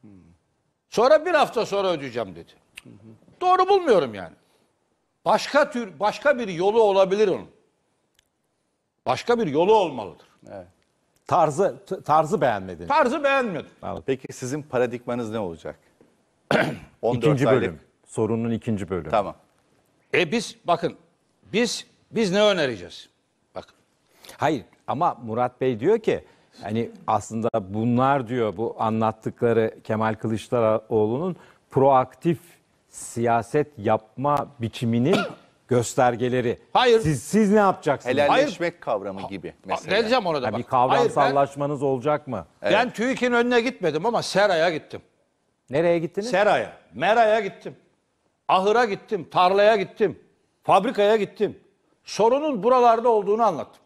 Sonra bir hafta sonra ödeyeceğim dedi. Doğru bulmuyorum yani. Başka tür, başka bir yolu olabilir onun. Başka bir yolu olmalıdır. Tarzı t- tarzı beğenmedin. Tarzı beğenmedim. Peki sizin paradigmanız ne olacak? on dört İkinci aylık. bölüm. Sorunun ikinci bölümü. Tamam. E biz bakın biz biz ne önereceğiz? Bakın. Hayır ama Murat Bey diyor ki hani aslında bunlar diyor bu anlattıkları Kemal Kılıçdaroğlu'nun proaktif siyaset yapma biçiminin göstergeleri. Hayır. Siz, siz ne yapacaksınız? Helalleşmek kavramı gibi Ne mesela. diyeceğim ona da Ha, bak. bir Hayır, ben, kavramsallaşmanız olacak mı? ben TÜİK'in önüne gitmedim ama Sera'ya gittim. Nereye gittiniz? Sera'ya, Mera'ya gittim. Ahıra gittim, tarlaya gittim. Fabrikaya gittim. Sorunun buralarda olduğunu anlattım.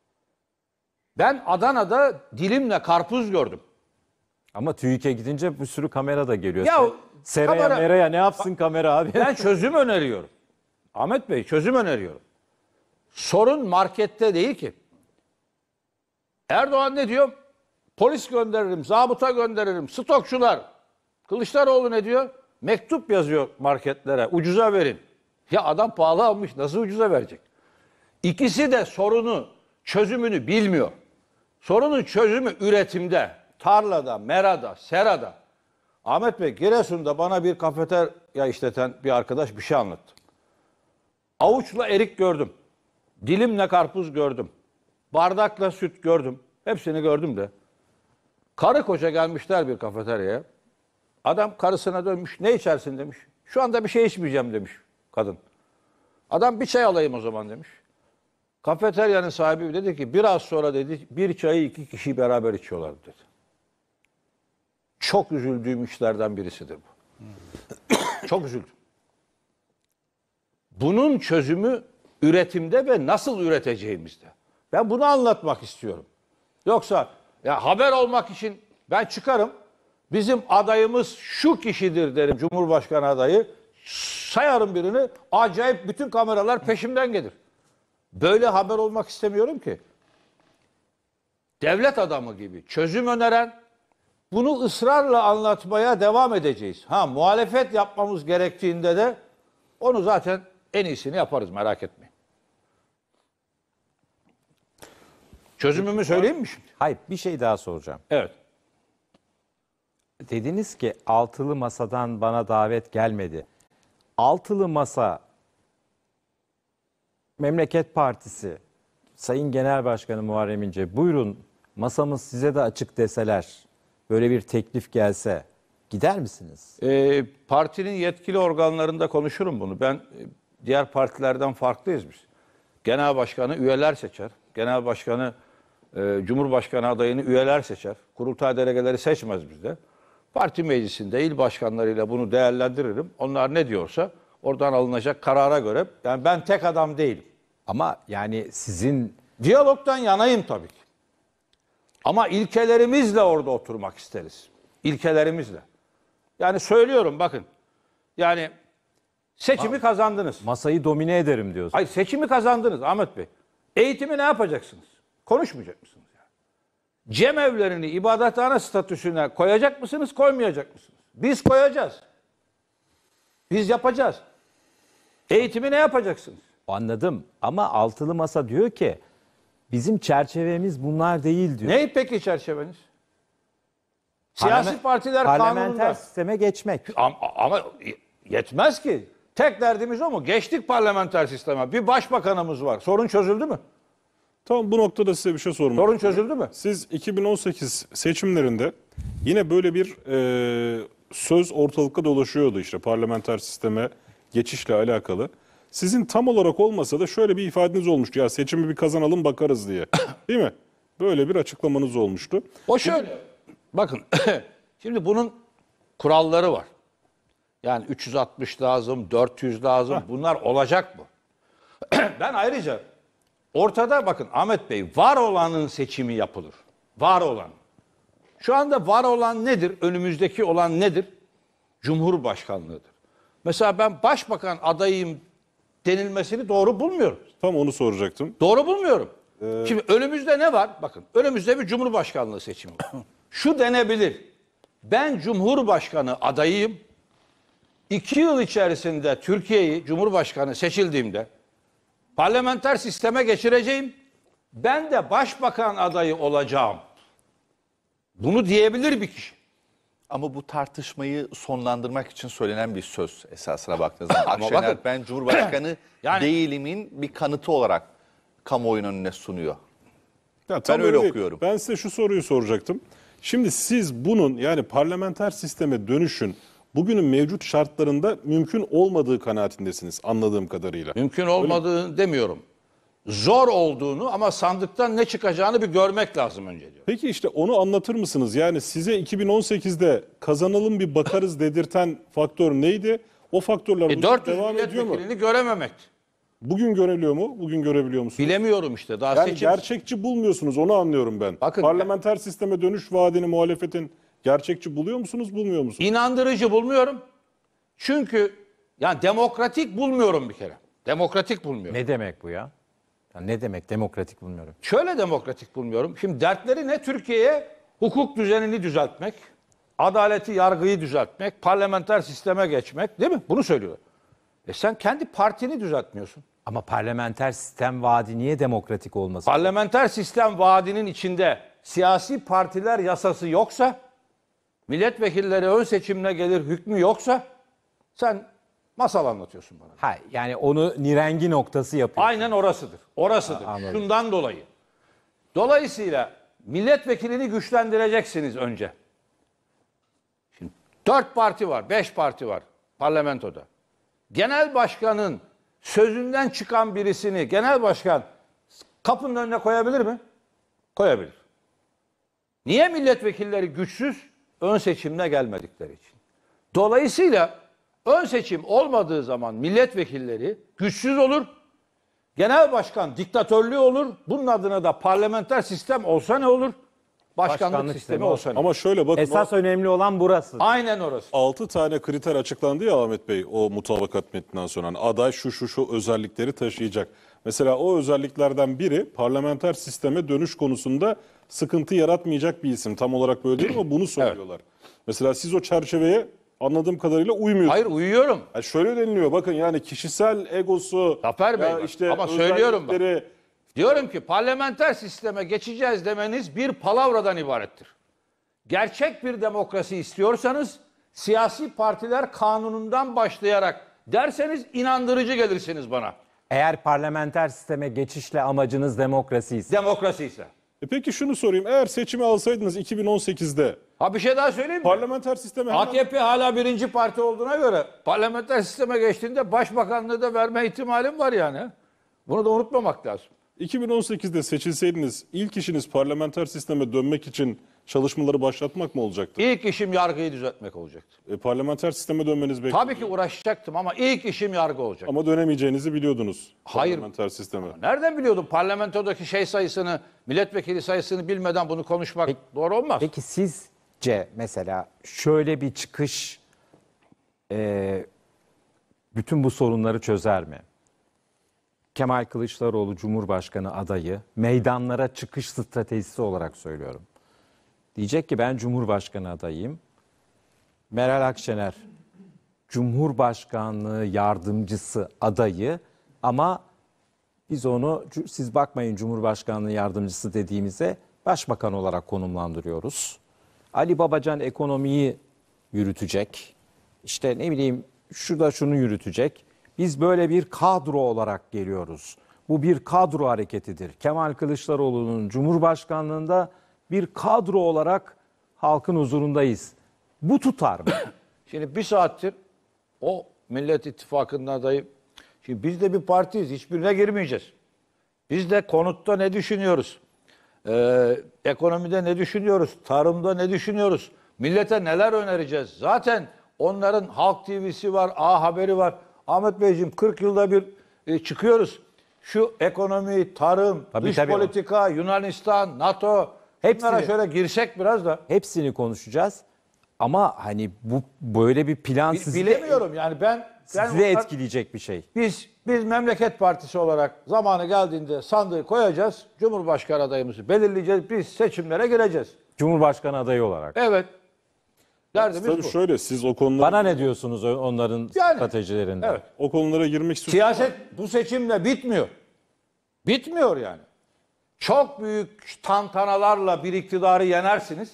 Ben Adana'da dilimle karpuz gördüm. Ama TÜİK'e gidince bir sürü kamera da geliyor. Ya, Se- Seraya kamera- meraya ne yapsın kamera abi? Ben çözüm öneriyorum. Ahmet Bey çözüm öneriyorum. Sorun markette değil ki. Erdoğan ne diyor? Polis gönderirim, zabıta gönderirim, stokçular. Kılıçdaroğlu ne diyor? Mektup yazıyor marketlere, ucuza verin. Ya adam pahalı almış, nasıl ucuza verecek? İkisi de sorunu, çözümünü bilmiyor. Sorunun çözümü üretimde, tarlada, merada, serada. Ahmet Bey, Giresun'da bana bir kafeterya işleten bir arkadaş bir şey anlattı. Avuçla erik gördüm. Dilimle karpuz gördüm. Bardakla süt gördüm. Hepsini gördüm de. Karı koca gelmişler bir kafeteryaya. Adam karısına dönmüş. Ne içersin demiş. Şu anda bir şey içmeyeceğim demiş kadın. Adam bir çay alayım o zaman demiş. Kafeteryanın sahibi dedi ki biraz sonra dedi bir çayı iki kişi beraber içiyorlar dedi. Çok üzüldüğüm işlerden birisidir bu. Çok üzüldüm. Bunun çözümü üretimde ve nasıl üreteceğimizde. Ben bunu anlatmak istiyorum. Yoksa ya haber olmak için ben çıkarım. Bizim adayımız şu kişidir derim, Cumhurbaşkanı adayı. Sayarım birini. Acayip bütün kameralar peşimden gelir. Böyle haber olmak istemiyorum ki. Devlet adamı gibi çözüm öneren, bunu ısrarla anlatmaya devam edeceğiz. Ha muhalefet yapmamız gerektiğinde de onu zaten en iyisini yaparız, merak etmeyin. Çözümümü söyleyeyim mi şimdi? Hayır bir şey daha soracağım. Evet. Dediniz ki altılı masadan bana davet gelmedi. Altılı masa Memleket Partisi Sayın Genel Başkanı Muharrem İnce buyurun masamız size de açık deseler böyle bir teklif gelse gider misiniz? Ee, partinin yetkili organlarında konuşurum bunu. Ben e, diğer partilerden farklıyız biz. Genel başkanı üyeler seçer. Genel başkanı, e, Cumhurbaşkanı adayını üyeler seçer. Kurultay delegeleri seçmez bizde. Parti meclisinde il başkanlarıyla bunu değerlendiririm. Onlar ne diyorsa oradan alınacak karara göre. Yani ben tek adam değilim. Ama yani sizin Diyalogdan yanayım tabii ki. Ama ilkelerimizle orada oturmak isteriz. İlkelerimizle. Yani söylüyorum bakın. Yani seçimi kazandınız. Masayı domine ederim diyorsun. Hayır, seçimi kazandınız Ahmet Bey. Eğitimi ne yapacaksınız? Konuşmayacak mısınız? Yani? Cemevlerini ibadethane statüsüne koyacak mısınız, koymayacak mısınız? Biz koyacağız. Biz yapacağız. Eğitimi ne yapacaksınız? Anladım ama altılı masa diyor ki bizim çerçevemiz bunlar değil diyor. Ne peki çerçeveniz? Siyasi Parlament- partiler parlamenter kanununda. sisteme geçmek. Ama, ama yetmez ki. Tek derdimiz o mu? Geçtik parlamenter sisteme. Bir başbakanımız var. Sorun çözüldü mü? Tamam, bu noktada size bir şey sormak Sorun istiyorum. çözüldü mü? Siz iki bin on sekiz seçimlerinde yine böyle bir e, söz ortalıkta dolaşıyordu işte parlamenter sisteme geçişle alakalı. Sizin tam olarak olmasa da şöyle bir ifadeniz olmuştu. Ya seçimi bir kazanalım bakarız diye. Değil mi? Böyle bir açıklamanız olmuştu. O şöyle. Bakın şimdi bunun kuralları var. Yani üç yüz altmış lazım, dört yüz lazım. Bunlar olacak mı? Ben ayrıca ortada bakın Ahmet Bey, var olanın seçimi yapılır. Var olan. Şu anda var olan nedir? Önümüzdeki olan nedir? Cumhurbaşkanlığıdır. Mesela ben başbakan adayıyım denilmesini doğru bulmuyorum. Tam onu soracaktım. Doğru bulmuyorum. Şimdi önümüzde ne var? Bakın önümüzde bir cumhurbaşkanlığı seçimi var. Şu denebilir. Ben cumhurbaşkanı adayıyım. İki yıl içerisinde Türkiye'yi cumhurbaşkanı seçildiğimde parlamenter sisteme geçireceğim. Ben de başbakan adayı olacağım. Bunu diyebilir bir kişi. Ama bu tartışmayı sonlandırmak için söylenen bir söz esasına baktığınız zaman. Ama Akşener bakın- ben Cumhurbaşkanı Yani- değilimin bir kanıtı olarak kamuoyunun önüne sunuyor. Ya, tam öyle değil. okuyorum. Ben size şu soruyu soracaktım. Şimdi siz bunun yani parlamenter sisteme dönüşün bugünün mevcut şartlarında mümkün olmadığı kanaatindesiniz anladığım kadarıyla. Mümkün olmadığını demiyorum. Zor olduğunu ama sandıktan ne çıkacağını bir görmek lazım önce diyor. Peki işte onu anlatır mısınız? Yani size iki bin on sekizde kazanalım bir bakarız dedirten faktör neydi? O faktörler E bugün dört yüz devam ediyor mu? milletvekilini görememekti. Bugün görebiliyor mu? Bugün görebiliyor musunuz? Bilemiyorum işte daha Yani seçim. gerçekçi bulmuyorsunuz, onu anlıyorum ben. Bakın- Parlamenter sisteme dönüş vaadini muhalefetin gerçekçi buluyor musunuz, bulmuyor musunuz? İnandırıcı bulmuyorum. Çünkü yani demokratik bulmuyorum bir kere. Demokratik bulmuyorum. Ne demek bu ya? Ya ne demek demokratik bulmuyorum. Şöyle demokratik bulmuyorum. Şimdi dertleri ne? Türkiye'ye hukuk düzenini düzeltmek, adaleti, yargıyı düzeltmek, parlamenter sisteme geçmek, değil mi? Bunu söylüyor. E sen kendi partini düzeltmiyorsun. Ama parlamenter sistem vaadi niye demokratik olmasın? Parlamenter sistem vaadinin içinde siyasi partiler yasası yoksa, milletvekilleri ön seçimle gelir hükmü yoksa sen masal anlatıyorsun bana. Ha, yani onu nirengi noktası yapıyor. Aynen orasıdır. Orasıdır. anladım. Şundan dolayı. Dolayısıyla milletvekilini güçlendireceksiniz önce. Şimdi dört parti var, beş parti var parlamentoda. Genel başkanın sözünden çıkan birisini genel başkan kapının önüne koyabilir mi? Koyabilir. Niye milletvekilleri güçsüz? Ön seçimine gelmedikleri için. Dolayısıyla ön seçim olmadığı zaman milletvekilleri güçsüz olur. Genel başkan diktatörlüğü olur. Bunun adına da parlamenter sistem olsa ne olur? Başkanlık, Başkanlık sistemi sistemi olsa ne olur? Ama şöyle bakın, Esas önemli olan burası. Aynen orası. altı tane kriter açıklandı ya Ahmet Bey o mutabakat metninden sonra. Hani aday şu şu şu özellikleri taşıyacak. Mesela o özelliklerden biri parlamenter sisteme dönüş konusunda sıkıntı yaratmayacak bir isim. Tam olarak böyle değil ama bunu söylüyorlar. Mesela siz o çerçeveye anladığım kadarıyla uymuyorsunuz. Hayır uyuyorum. Yani şöyle deniliyor, bakın yani kişisel egosu, Zafer Bey ya bak, işte ama söylüyorum bak. özellikleri- Diyorum ki parlamenter sisteme geçeceğiz demeniz bir palavradan ibarettir. Gerçek bir demokrasi istiyorsanız siyasi partiler kanunundan başlayarak derseniz inandırıcı gelirsiniz bana. Eğer parlamenter sisteme geçişle amacınız demokrasi ise. Demokrasi ise. E peki şunu sorayım, eğer seçimi alsaydınız iki bin on sekizde Ha bir şey daha söyleyeyim mi? parlamenter sisteme hemen- A K P hala birinci parti olduğuna göre parlamenter sisteme geçtiğinde başbakanlığı da verme ihtimalim var yani. Bunu da unutmamak lazım. iki bin on sekizde seçilseydiniz ilk işiniz parlamenter sisteme dönmek için çalışmaları başlatmak mı olacaktı? İlk işim yargıyı düzeltmek olacaktı. E, parlamenter sisteme dönmeniz bekleniyor. Tabii ki uğraşacaktım ama ilk işim yargı olacak. Ama dönemeyeceğinizi biliyordunuz. Hayır. Parlamenter sisteme. Nereden biliyordum parlamentodaki şey sayısını, milletvekili sayısını bilmeden bunu konuşmak doğru olmaz. Peki sizce mesela şöyle bir çıkış e, bütün bu sorunları çözer mi? Kemal Kılıçdaroğlu Cumhurbaşkanı adayı meydanlara çıkış stratejisi olarak söylüyorum. Diyecek ki ben Cumhurbaşkanı adayıyım. Meral Akşener Cumhurbaşkanlığı yardımcısı adayı ama biz onu siz bakmayın Cumhurbaşkanlığı yardımcısı dediğimize başbakan olarak konumlandırıyoruz. Ali Babacan ekonomiyi yürütecek. İşte ne bileyim şu da şunu yürütecek. Biz böyle bir kadro olarak geliyoruz. Bu bir kadro hareketidir. Kemal Kılıçdaroğlu'nun Cumhurbaşkanlığında bir kadro olarak halkın huzurundayız. Bu tutar mı? Şimdi bir saattir o Millet İttifakı'nın adayı. Şimdi biz de bir partiyiz. Hiçbirine girmeyeceğiz. Biz de konutta ne düşünüyoruz? Ee, ekonomide ne düşünüyoruz? Tarımda ne düşünüyoruz? Millete neler önereceğiz? Zaten onların Halk T V'si var, A Haberi var. Ahmet Beyciğim kırk yılda bir e, çıkıyoruz. Şu ekonomi, tarım, Tabii, dış tabii. politika, Yunanistan, NATO. Hepsini- Hepsine şöyle girsek biraz da. Hepsini konuşacağız. Ama hani bu böyle bir plan Bi- sizi de, Bilemiyorum yani ben. ben sizi de onlar- etkileyecek bir şey. Biz biz Memleket Partisi olarak zamanı geldiğinde sandığı koyacağız. Cumhurbaşkanı adayımızı belirleyeceğiz. Biz seçimlere gireceğiz. Cumhurbaşkanı adayı olarak. Evet. Derdimiz Tabii bu. şöyle siz o konulara, Bana ne diyorsunuz o- onların Yani, stratejilerinden? Evet. o konulara girmek istiyorsunuz. Siyaset bu seçimle bitmiyor. Bitmiyor yani. Çok büyük tantanalarla bir iktidarı yenersiniz.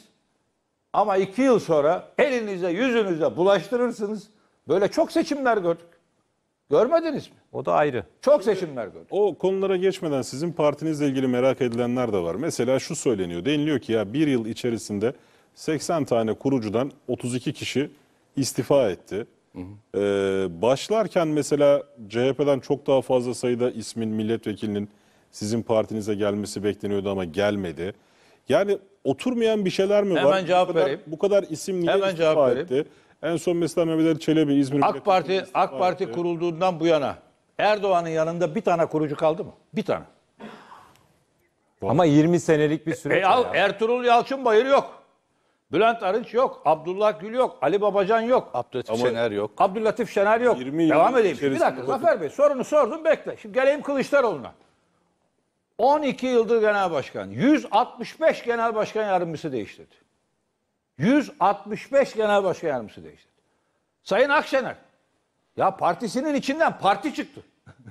Ama iki yıl sonra elinize yüzünüze bulaştırırsınız. Böyle çok seçimler gördük. Görmediniz mi? O da ayrı. Çok seçimler gördük. O konulara geçmeden sizin partinizle ilgili merak edilenler de var. Mesela şu söyleniyor. Deniliyor ki ya bir yıl içerisinde seksen tane kurucudan otuz iki kişi istifa etti. Ee, başlarken mesela C H P'den çok daha fazla sayıda ismin milletvekilinin sizin partinize gelmesi bekleniyordu ama gelmedi. Yani oturmayan bir şeyler mi var? Hemen cevap bu kadar, vereyim. Bu kadar isim niye Hemen istifa cevap vereyim. etti? En son mesela Mehmet Ali Çelebi İzmir AK Parti milletvekili istifa AK Parti etti. kurulduğundan bu yana Erdoğan'ın yanında bir tane kurucu kaldı mı? Bir tane. Ama yirmi senelik bir süreç. E, al, ya. Ertuğrul Yalçınbayır yok. Bülent Arınç yok. Abdullah Gül yok. Ali Babacan yok. Abdülhatif Ama- Şener yok. Abdüllatif Şener yok. yirmi yıl Devam edeyim. Bir içerisinde dakika bakın. Zafer Bey sorunu sordum bekle. Şimdi geleyim Kılıçdaroğlu'na. on iki yıldır genel başkan. yüz altmış beş genel başkan yardımcısı değiştirdi. yüz altmış beş genel başkan yardımcısı değiştirdi. Sayın Akşener. Ya partisinin içinden parti çıktı.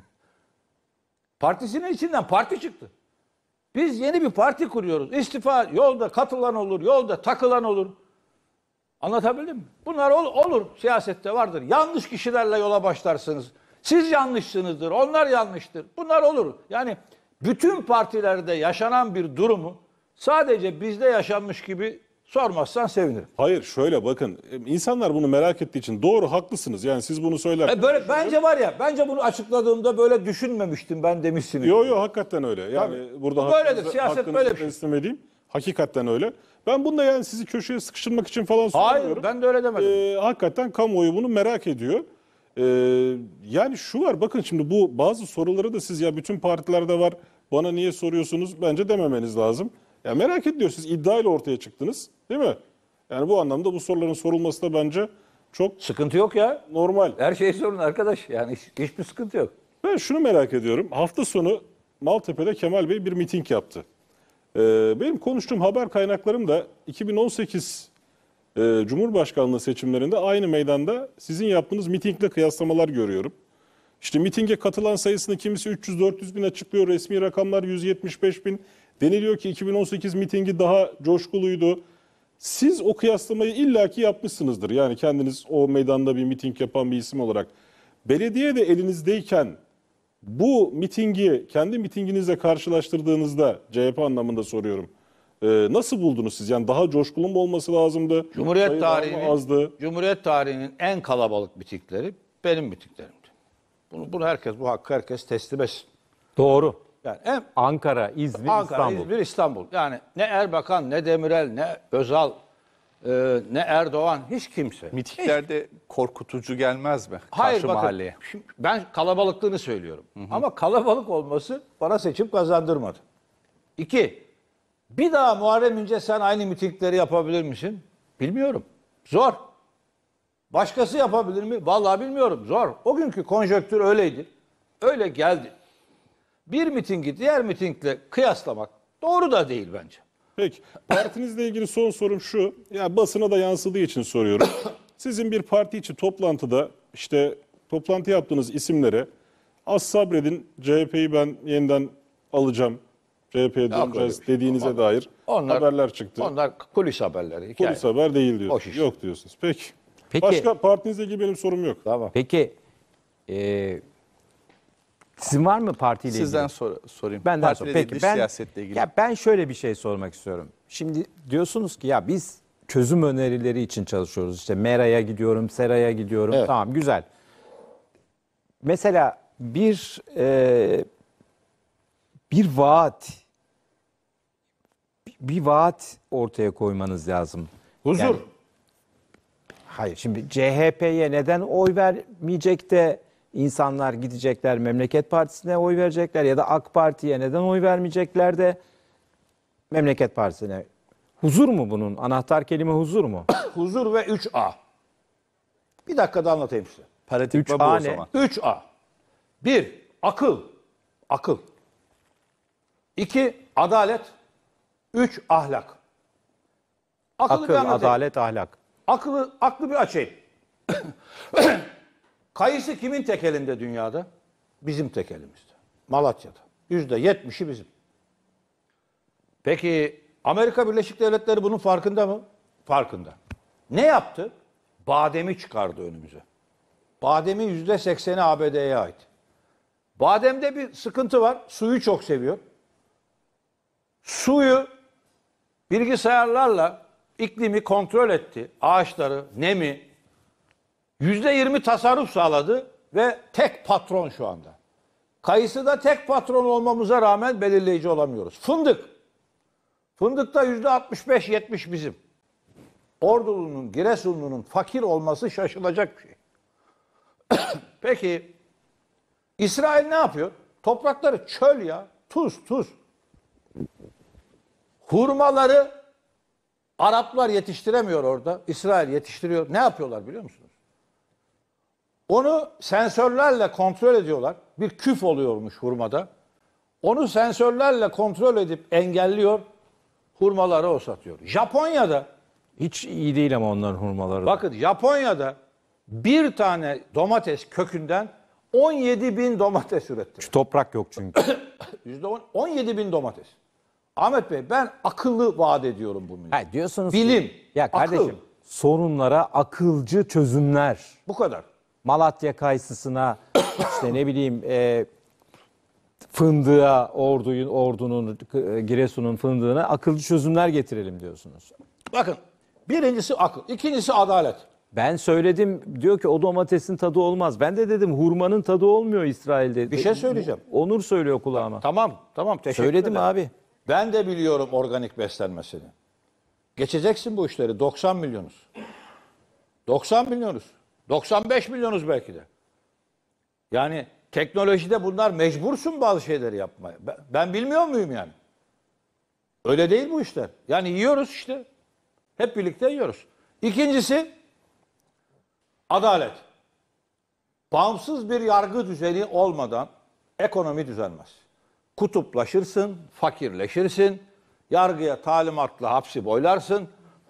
Partisinin içinden parti çıktı. Biz yeni bir parti kuruyoruz. İstifa yolda katılan olur, yolda takılan olur. Anlatabildim mi? Bunlar ol- olur. Siyasette vardır. Yanlış kişilerle yola başlarsınız. Siz yanlışsınızdır, onlar yanlıştır. Bunlar olur. Yani bütün partilerde yaşanan bir durumu sadece bizde yaşanmış gibi sormazsan sevinirim. Hayır şöyle bakın insanlar bunu merak ettiği için doğru haklısınız yani siz bunu söyler. E böyle bence var ya, bence bunu açıkladığımda böyle düşünmemiştim ben demişsiniz. Yo yo hakikaten öyle. Yani Tabii. burada Bu böyledir, hakkınızı- siyaset hakkınızı böyle bir şey. teslim edeyim. Hakikaten öyle. Ben bunda yani sizi köşeye sıkıştırmak için falan Hayır, söylemiyorum. ben de öyle demedim. Ee, hakikaten kamuoyu bunu merak ediyor. Ee, yani şu var bakın şimdi bu bazı soruları da siz ya bütün partilerde var bana niye soruyorsunuz bence dememeniz lazım. Ya merak ediyor siz iddiayla ortaya çıktınız değil mi? Yani bu anlamda bu soruların sorulması da bence çok Sıkıntı yok ya. normal. Her şeyi sorun arkadaş. Yani hiç- hiçbir sıkıntı yok. Ben şunu merak ediyorum. Hafta sonu Maltepe'de Kemal Bey bir miting yaptı. Ee, benim konuştuğum haber kaynaklarım da iki bin on sekiz e, Cumhurbaşkanlığı seçimlerinde aynı meydanda sizin yaptığınız mitingle kıyaslamalar görüyorum. İşte mitinge katılan sayısını kimisi üç yüz dört yüz bin açıklıyor. Resmi rakamlar yüz yetmiş beş bin. Deniliyor ki iki bin on sekiz mitingi daha coşkuluydu. Siz o kıyaslamayı illaki yapmışsınızdır. Yani kendiniz o meydanda bir miting yapan bir isim olarak. Belediye de elinizdeyken bu mitingi kendi mitinginizle karşılaştırdığınızda C H P anlamında soruyorum. Ee, nasıl buldunuz siz? Yani daha coşkulu mu olması lazımdı? Cumhuriyet Sayı daha mı tarihinin azdı? Cumhuriyet tarihinin en kalabalık mitingleri benim mitinglerimdi. Bunu, bunu herkes bu hakkı herkes teslim etsin. Doğru. Yani en Ankara, İzmir, Ankara, İstanbul. İzmir, İstanbul. Yani ne Erbakan, ne Demirel, ne Özal, e, ne Erdoğan, hiç kimse. Mitinglerde korkutucu gelmez mi? Hayır Karşı bakın, mahalleye. şimdi ben kalabalıklığını söylüyorum. Ama kalabalık olması bana seçim kazandırmadı. İki, bir daha Muharrem İnce sen aynı mitingleri yapabilir misin? Bilmiyorum. Zor. Başkası yapabilir mi? Vallahi bilmiyorum. Zor. O günkü konjonktür öyleydi. Öyle geldi. Bir mitingi diğer mitingle kıyaslamak doğru da değil bence. Peki, partinizle ilgili son sorum şu. Ya basına da yansıdığı için soruyorum. Sizin bir parti içi toplantıda işte toplantı yaptığınız isimlere az sabredin C H P'yi ben yeniden alacağım. C H P'ye öyle döneceğiz bir şey. dediğinize Onlar- dair Onlar, haberler çıktı. Onlar kulis haberleri. Hikaye. Polis haber değil diyorsunuz. Boş iş. Yok diyorsunuz. Peki. Peki- Başka partinizle ilgili benim sorum yok. Tamam. Peki e, sizin var mı partiyle ilgili? Sizden sor, sorayım. Benden Partiyle sonra. de Peki ilgili, ben siyasetle ilgili. ya ben şöyle bir şey sormak istiyorum. Şimdi diyorsunuz ki ya biz çözüm önerileri için çalışıyoruz. İşte Mera'ya gidiyorum, Sera'ya gidiyorum. Evet. Tamam güzel. Mesela bir e, bir vaat bir vaat ortaya koymanız lazım. Huzur. Yani- Hayır şimdi C H P'ye neden oy vermeyecek de insanlar gidecekler Memleket Partisi'ne oy verecekler ya da AK Parti'ye neden oy vermeyecekler de Memleket Partisi'ne. Huzur mu bunun? Anahtar kelime huzur mu? Huzur ve üç A. Bir dakikada anlatayım size. Paradigma Üç bu A o ne? zaman. üç A. bir. Akıl. Akıl. iki. Adalet. üç. Ahlak. Akıllı bir Akıl, anlatayım. adalet, ahlak. Akıllı, aklı bir açayım. Kayısı kimin tek elinde dünyada? Bizim tek elimizde. Malatya'da. Yüzde yetmişi bizim. Peki Amerika Birleşik Devletleri bunun farkında mı? Farkında. Ne yaptı? Bademi çıkardı önümüze. Bademin yüzde sekseni A B D'ye ait. Bademde bir sıkıntı var. Suyu çok seviyor. Suyu bilgisayarlarla iklimi kontrol etti. Ağaçları, nemi. Yüzde yirmi tasarruf sağladı ve tek patron şu anda. Kayısıda tek patron olmamıza rağmen belirleyici olamıyoruz. Fındık. Fındıkta yüzde altmış beş yetmiş bizim. Ordulu'nun, Giresunlu'nun fakir olması şaşılacak bir şey. Peki İsrail ne yapıyor? Toprakları çöl ya. Tuz, tuz. Hurmaları Araplar yetiştiremiyor orada. İsrail yetiştiriyor. Ne yapıyorlar biliyor musunuz? Onu sensörlerle kontrol ediyorlar. Bir küf oluyormuş hurmada. Onu sensörlerle kontrol edip engelliyor. Hurmaları o satıyor. Japonya'da, Hiç iyi değil ama onların hurmaları. da. bakın Japonya'da bir tane domates kökünden on yedi bin domates üretti. Şu toprak yok çünkü. yüzde on, on yedi bin domates. Ahmet Bey ben akıllı vaat ediyorum bu millete. Ha, diyorsunuz Bilim, ki, ya kardeşim akıl. sorunlara akılcı çözümler. Bu kadar. Malatya kayısısına işte ne bileyim e, fındığa orduyun ordunun e, Giresun'un fındığına akılcı çözümler getirelim diyorsunuz. Bakın birincisi akıl, ikincisi adalet. Ben söyledim diyor ki o domatesin tadı olmaz. Ben de dedim hurmanın tadı olmuyor İsrail'de. Bir şey söyleyeceğim. Onur söylüyor kulağıma. Tamam, tamam teşekkür Söyledim ederim. abi. Ben de biliyorum organik beslenmesini. Geçeceksin bu işleri. doksan milyonuz. doksan milyonuz. doksan beş milyonuz belki de. Yani teknolojide bunlar mecbursun bazı şeyleri yapmaya. Ben, ben bilmiyor muyum yani? Öyle değil bu işler. Yani yiyoruz işte. Hep birlikte yiyoruz. İkincisi adalet. Bağımsız bir yargı düzeni olmadan ekonomi düzelmez. Kutuplaşırsın, fakirleşirsin, yargıya talimatla hapsi boylarsın.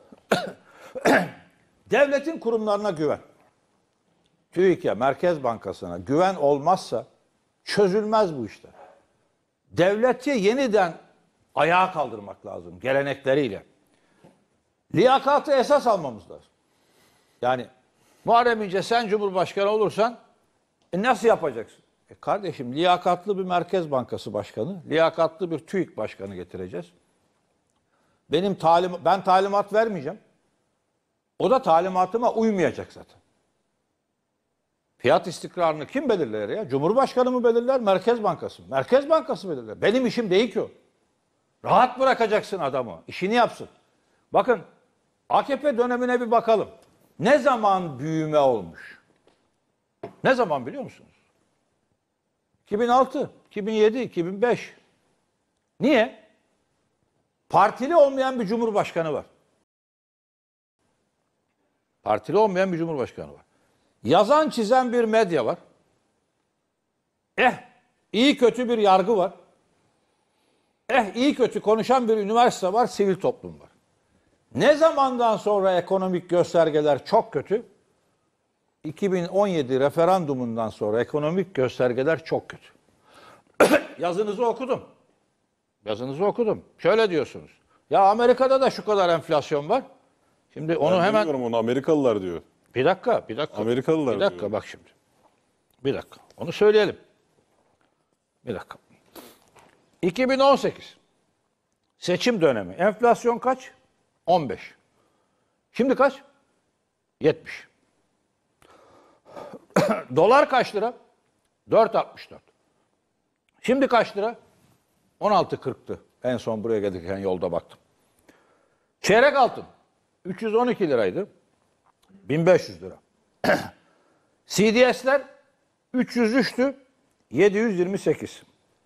Devletin kurumlarına güven. TÜİK'e, Merkez Bankası'na güven olmazsa çözülmez bu işler. Devleti yeniden ayağa kaldırmak lazım gelenekleriyle. Liyakatı esas almamız lazım. Yani Muharrem İnce sen Cumhurbaşkanı olursan e nasıl yapacaksın? E kardeşim liyakatlı bir Merkez Bankası Başkanı, liyakatlı bir TÜİK Başkanı getireceğiz. Benim talim ben talimat vermeyeceğim. O da talimatıma uymayacak zaten. Fiyat istikrarını kim belirler ya? Cumhurbaşkanı mı belirler, Merkez Bankası mı? Merkez Bankası belirler. Benim işim değil ki o. Rahat bırakacaksın adamı, işini yapsın. Bakın, A K P dönemine bir bakalım. Ne zaman büyüme olmuş? Ne zaman biliyor musunuz? iki bin altı, iki bin yedi, iki bin beş. Niye? Partili olmayan bir cumhurbaşkanı var. Partili olmayan bir cumhurbaşkanı var. Yazan çizen bir medya var. Eh, iyi kötü bir yargı var. Eh, iyi kötü konuşan bir üniversite var, sivil toplum var. Ne zamandan sonra ekonomik göstergeler çok kötü? iki bin on yedi referandumundan sonra ekonomik göstergeler çok kötü. Yazınızı okudum. Yazınızı okudum. Şöyle diyorsunuz. Ya Amerika'da da şu kadar enflasyon var. Şimdi onu Ben hemen... bilmiyorum, onu Amerikalılar diyor. Bir dakika, bir dakika. Amerikalılar Bir dakika diyor. bak şimdi. Bir dakika. Onu söyleyelim. Bir dakika. iki bin on sekiz seçim dönemi. Enflasyon kaç? on beş. Şimdi kaç? yetmiş. Dolar kaç lira? dört altmış dört. Şimdi kaç lira? on altı kırktı. En son buraya gelirken yolda baktım. Çeyrek altın üç yüz on iki liraydı. bin beş yüz lira. C D S'ler üç yüz üçtü. yedi yüz yirmi sekiz.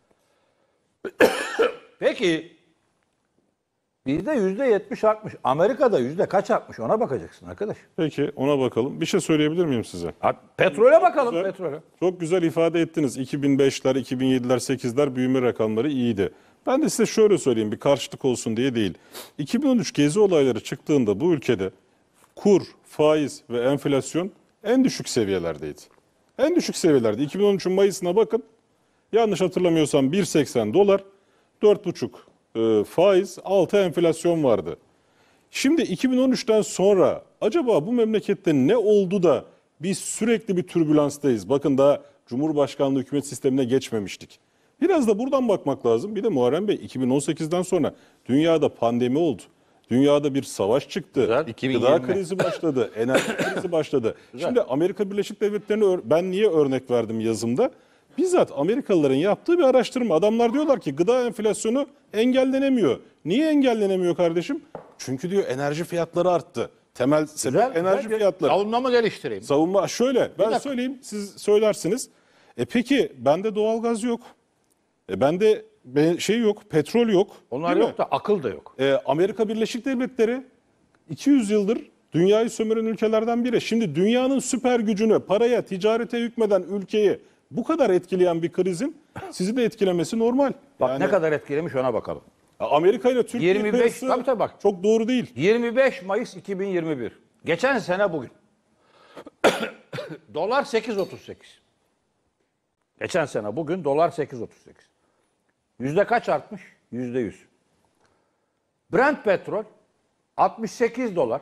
Peki bizde yüzde yetmiş artmış. Amerika'da yüzde kaç artmış? Ona bakacaksın arkadaş. Peki ona bakalım. Bir şey söyleyebilir miyim size? Ha, petrole bakalım, Güzel. petrole. Çok güzel ifade ettiniz. iki bin beşler, iki bin yediler, sekizler büyüme rakamları iyiydi. Ben de size şöyle söyleyeyim, bir karşılık olsun diye değil. iki bin on üç gezi olayları çıktığında bu ülkede kur, faiz ve enflasyon en düşük seviyelerdeydi. En düşük seviyelerde. iki bin on üçün Mayıs'ına bakın. Yanlış hatırlamıyorsam bir seksen dolar, dört buçuk e, faiz, altı enflasyon vardı. Şimdi iki bin on üçten sonra acaba bu memlekette ne oldu da biz sürekli bir türbülanstayız? Bakın daha Cumhurbaşkanlığı hükümet sistemine geçmemiştik. Biraz da buradan bakmak lazım. Bir de Muharrem Bey, iki bin on sekizden sonra dünyada pandemi oldu. Dünyada bir savaş çıktı. Güzel. iki bin Gıda yirmi. krizi başladı. Enerji krizi başladı. Şimdi Amerika Birleşik Devletleri'ne ör- ben niye örnek verdim yazımda? Bizzat Amerikalıların yaptığı bir araştırma. Adamlar diyorlar ki gıda enflasyonu engellenemiyor. Niye engellenemiyor kardeşim? Çünkü diyor enerji fiyatları arttı. Temel sebep Güzel, enerji güzel. fiyatları. Savunma mı geliştireyim? Savunma şöyle, ben dakika. söyleyeyim, siz söylersiniz. E peki bende doğalgaz yok. E bende be- şey yok, petrol yok. Onlar değil yok mi? da akıl da yok. E, Amerika Birleşik Devletleri iki yüz yıldır dünyayı sömüren ülkelerden biri. Şimdi dünyanın süper gücünü, paraya, ticarete hükmeden ülkeyi bu kadar etkileyen bir krizin sizi de etkilemesi normal. Bak Yani ne kadar etkilemiş ona bakalım. Amerika ile Türkiye yirmi beş kıyası tabii tabii bak. çok doğru değil. yirmi beş Mayıs iki bin yirmi bir. Geçen sene bugün. Dolar sekiz otuz sekiz. Geçen sene bugün dolar sekiz otuz sekiz. Yüzde kaç artmış? Yüzde yüz. Brent petrol altmış sekiz dolar.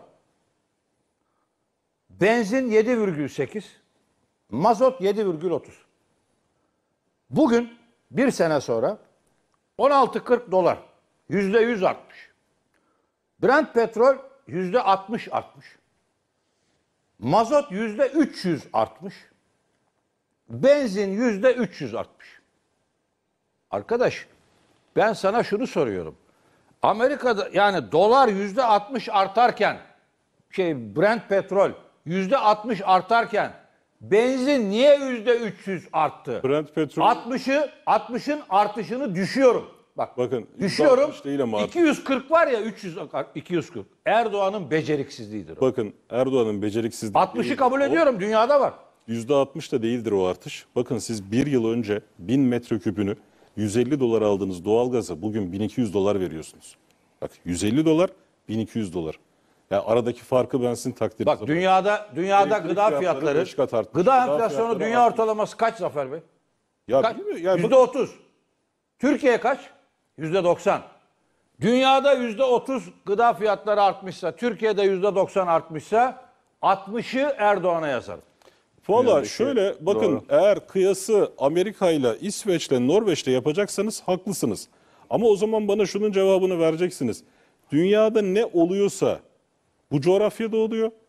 Benzin yedi virgül sekiz. Mazot yedi virgül otuz. Bugün bir sene sonra on altı kırk dolar. Yüzde yüz artmış. Brent petrol yüzde altmış artmış. Mazot yüzde üç yüz artmış. Benzin yüzde üç yüz artmış. Arkadaş, ben sana şunu soruyorum. Amerika'da yani dolar yüzde altmış artarken, şey Brent petrol yüzde altmış artarken, benzin niye yüzde üç yüz arttı? Brent petrol altmışı altmışın artışını düşüyorum. Bak, Bakın, düşüyorum. yüzde altmış değil ama artık. iki yüz kırk var ya, üç yüz iki yüz kırk. Erdoğan'ın beceriksizliğidir o. bakın Erdoğan'ın beceriksizliği. altmışı kabul ediyorum, dünyada var. yüzde altmış da değildir o artış. Bakın siz bir yıl önce bin metreküpünü yüz elli dolar aldığınız doğalgaza bugün bin iki yüz dolar veriyorsunuz. Bak yüz elli dolar, bin iki yüz dolar. Yani aradaki farkı ben sizin takdirinize Bak dünyada dünyada Elektrik gıda fiyatları fiyatları, beş kat artmış. gıda Gıda enflasyonu fiyatları dünya artmış. ortalaması kaç Zafer Bey? Ya Kaç? değil mi? Yani Yüzde otuz. Türkiye kaç? Yüzde doksan. Dünyada yüzde otuz gıda fiyatları artmışsa, Türkiye'de yüzde doksan artmışsa, altmışı Erdoğan'a yazarım. Valla Dünyadaki- şöyle bakın, Doğru. eğer kıyası Amerika ile İsveç'le Norveç'le yapacaksanız haklısınız. Ama o zaman bana şunun cevabını vereceksiniz. Dünyada ne oluyorsa bu coğrafyada oluyor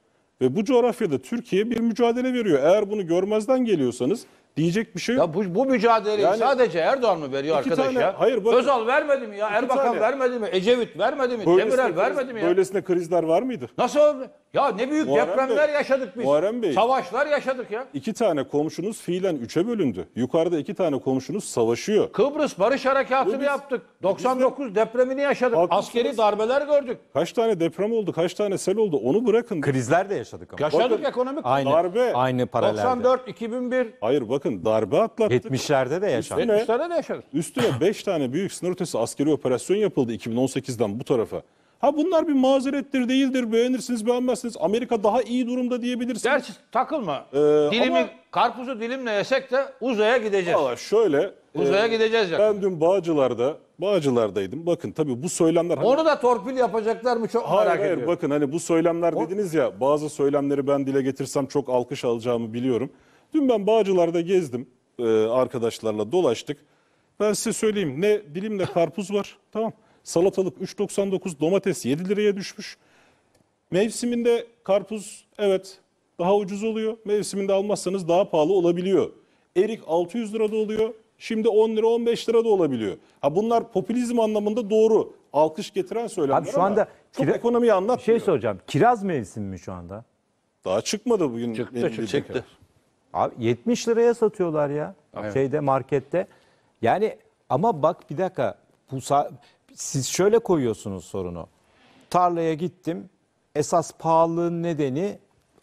Ve bu coğrafyada Türkiye bir mücadele veriyor. Eğer bunu görmezden geliyorsanız diyecek bir şey yok. Ya bu, bu mücadeleyi Yani sadece Erdoğan mı veriyor iki arkadaş tane- ya? hayır, bakın. Özal vermedi mi ya? Erbakan tane- vermedi mi? Ecevit vermedi mi? Böylesine Demirel kriz- vermedi mi ya? Böylesine krizler var mıydı? Nasıl oldu? Ya ne büyük Muharrem depremler Bey, yaşadık biz. Muharrem Bey. Savaşlar yaşadık ya. İki tane komşunuz fiilen üçe bölündü. Yukarıda iki tane komşunuz savaşıyor. Kıbrıs Barış Harekatı'nı Bu biz- yaptık. doksan dokuz depremini yaşadık. Haklısınız. Askeri darbeler gördük. Kaç tane deprem oldu, kaç tane sel oldu onu bırakın. Krizler de yaşadık ama. Yaşadık Bakın, ekonomik. Aynı, darbe. aynı paralelde. doksan dört iki bin bir Hayır bakın darbe atlattık. yetmişlerde de yaşandı. Üstüne- yetmişlerde de yaşadık. Üstüne beş tane büyük sınır ötesi askeri operasyon yapıldı iki bin on sekizden bu tarafa. Ha bunlar bir mazerettir değildir, beğenirsiniz beğenmezsiniz. Amerika daha iyi durumda diyebilirsiniz. Gerçi takılma. Ee, Dilimi, ama- karpuzu dilimle yesek de uzaya gideceğiz. Valla şöyle. Uzaya gideceğiz yakında. Ben dün Bağcılar'da, Bağcılar'daydım. Bakın tabii bu söylemler... hani- Onu da torpil yapacaklar mı çok Hayır merak hayır ediyorum. bakın hani bu söylemler dediniz ya bazı söylemleri ben dile getirsem çok alkış alacağımı biliyorum. Dün ben Bağcılar'da gezdim e, arkadaşlarla dolaştık. Ben size söyleyeyim ne dilimde karpuz var tamam. Salatalık üç doksan dokuz, domates yedi liraya düşmüş. Mevsiminde karpuz evet daha ucuz oluyor. Mevsiminde almazsanız daha pahalı olabiliyor. Erik altı yüz lirada oluyor. Şimdi on lira on beş lirada olabiliyor. Ha bunlar popülizm anlamında doğru. Alkış getiren söylemler Abi şu ama anda çok kira- ekonomiyi Bir anlatmıyor. şey soracağım. Kiraz mevsimi mi şu anda? Daha çıkmadı bugün. Çıktı, benim çıktı. bildiğim Çıktı. Abi yetmiş liraya satıyorlar ya. Şeyde markette. Yani ama bak bir dakika. Bu sa- siz şöyle koyuyorsunuz sorunu. Tarlaya gittim. Esas pahalılığın nedeni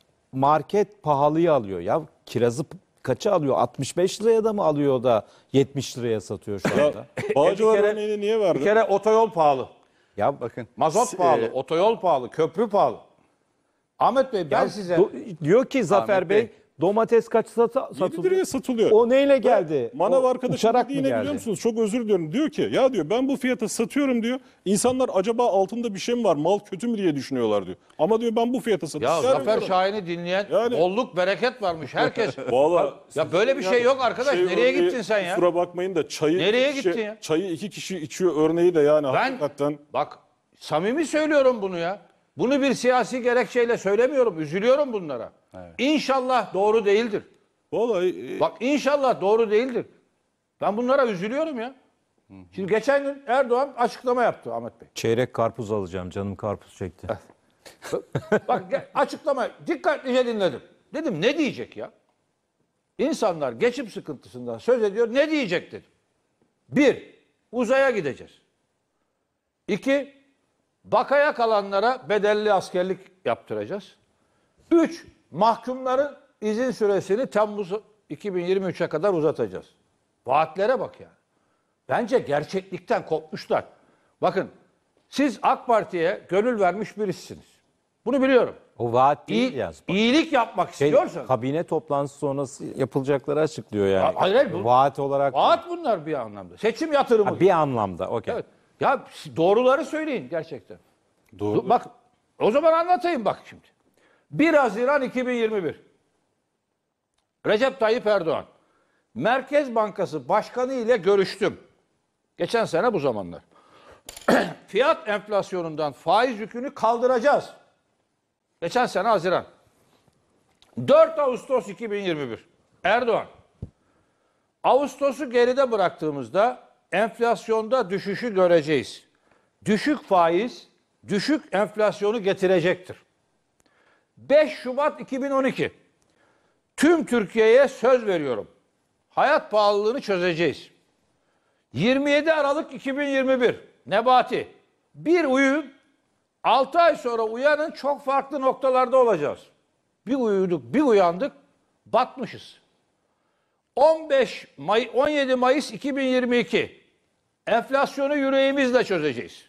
market pahalıyı alıyor. Ya kirazı p- kaça alıyor? altmış beş liraya da mı alıyor da yetmiş liraya satıyor şu anda? Ya Bağcılar Bir kere- örneğini niye Bir verdi? kere otoyol pahalı. Ya Bakın. Mazot s- pahalı, e, otoyol pahalı, köprü pahalı. Ahmet Bey ben Ya size... do- diyor ki Zafer Ahmet Bey, Bey, domates kaç sata- yedi satılıyor? liraya satılıyor. O neyle geldi? Manav O arkadaşım uçarak dediği mı ne geldi? biliyor musunuz? Çok özür diliyorum. Diyor ki ya diyor ben bu fiyata satıyorum diyor. İnsanlar acaba altında bir şey mi var? Mal kötü mü diye düşünüyorlar diyor. Ama diyor ben bu fiyata Ya satıyorum. Zafer Şahin'i dinleyen Yani- bolluk bereket varmış herkes. Vallahi Ya böyle bir şey yok arkadaş. şey Nereye örneği, gittin sen ya? Kusura bakmayın da çayı Nereye iki kişi, gittin ya? çayı iki kişi içiyor örneği de yani Ben hakikaten. bak samimi söylüyorum bunu ya. Bunu bir siyasi gerekçeyle söylemiyorum. Üzülüyorum bunlara. İnşallah doğru değildir. Vallahi e, Bak inşallah doğru değildir. Ben bunlara üzülüyorum ya. Şimdi geçen gün Erdoğan açıklama yaptı Ahmet Bey. Çeyrek karpuz alacağım. Canım karpuz çekti. Bak gel- açıklama dikkatlice dinledim. Dedim ne diyecek ya? İnsanlar geçim sıkıntısından söz ediyor. Ne diyecek dedim. Bir, uzaya gideceğiz. İki, bakaya kalanlara bedelli askerlik yaptıracağız. Üç, mahkumların izin süresini Temmuz iki bin yirmi üçe kadar uzatacağız. Vaatlere bak yani. Bence gerçeklikten kopmuşlar. Bakın siz AK Parti'ye gönül vermiş birisiniz. Bunu biliyorum. O vaat değil İyi, ya. iyilik yapmak Şey, istiyorsan. kabine toplantısı sonrası yapılacakları açıklıyor yani. Hayır, hayır, bu- Vaat olarak Vaat bunlar bir anlamda. Seçim yatırımı. Ha, bir anlamda. Okey. Evet. Ya doğruları söyleyin gerçekten. doğru. Bak o zaman anlatayım bak şimdi. bir Haziran iki bin yirmi bir. Recep Tayyip Erdoğan. Merkez Bankası Başkanı ile görüştüm. Geçen sene bu zamanlar. Fiyat enflasyonundan faiz yükünü kaldıracağız. Geçen sene Haziran. dört Ağustos iki bin yirmi bir. Erdoğan. Ağustos'u geride bıraktığımızda enflasyonda düşüşü göreceğiz. Düşük faiz, düşük enflasyonu getirecektir. beş Şubat iki bin on iki. Tüm Türkiye'ye söz veriyorum. Hayat pahalılığını çözeceğiz. yirmi yedi Aralık iki bin yirmi bir. Nebati. Bir uyuyun. altı ay sonra uyanın çok farklı noktalarda olacağız. Bir uyuduk, bir uyandık, batmışız. on beş May on yedi Mayıs iki bin yirmi iki. Enflasyonu yüreğimizle çözeceğiz.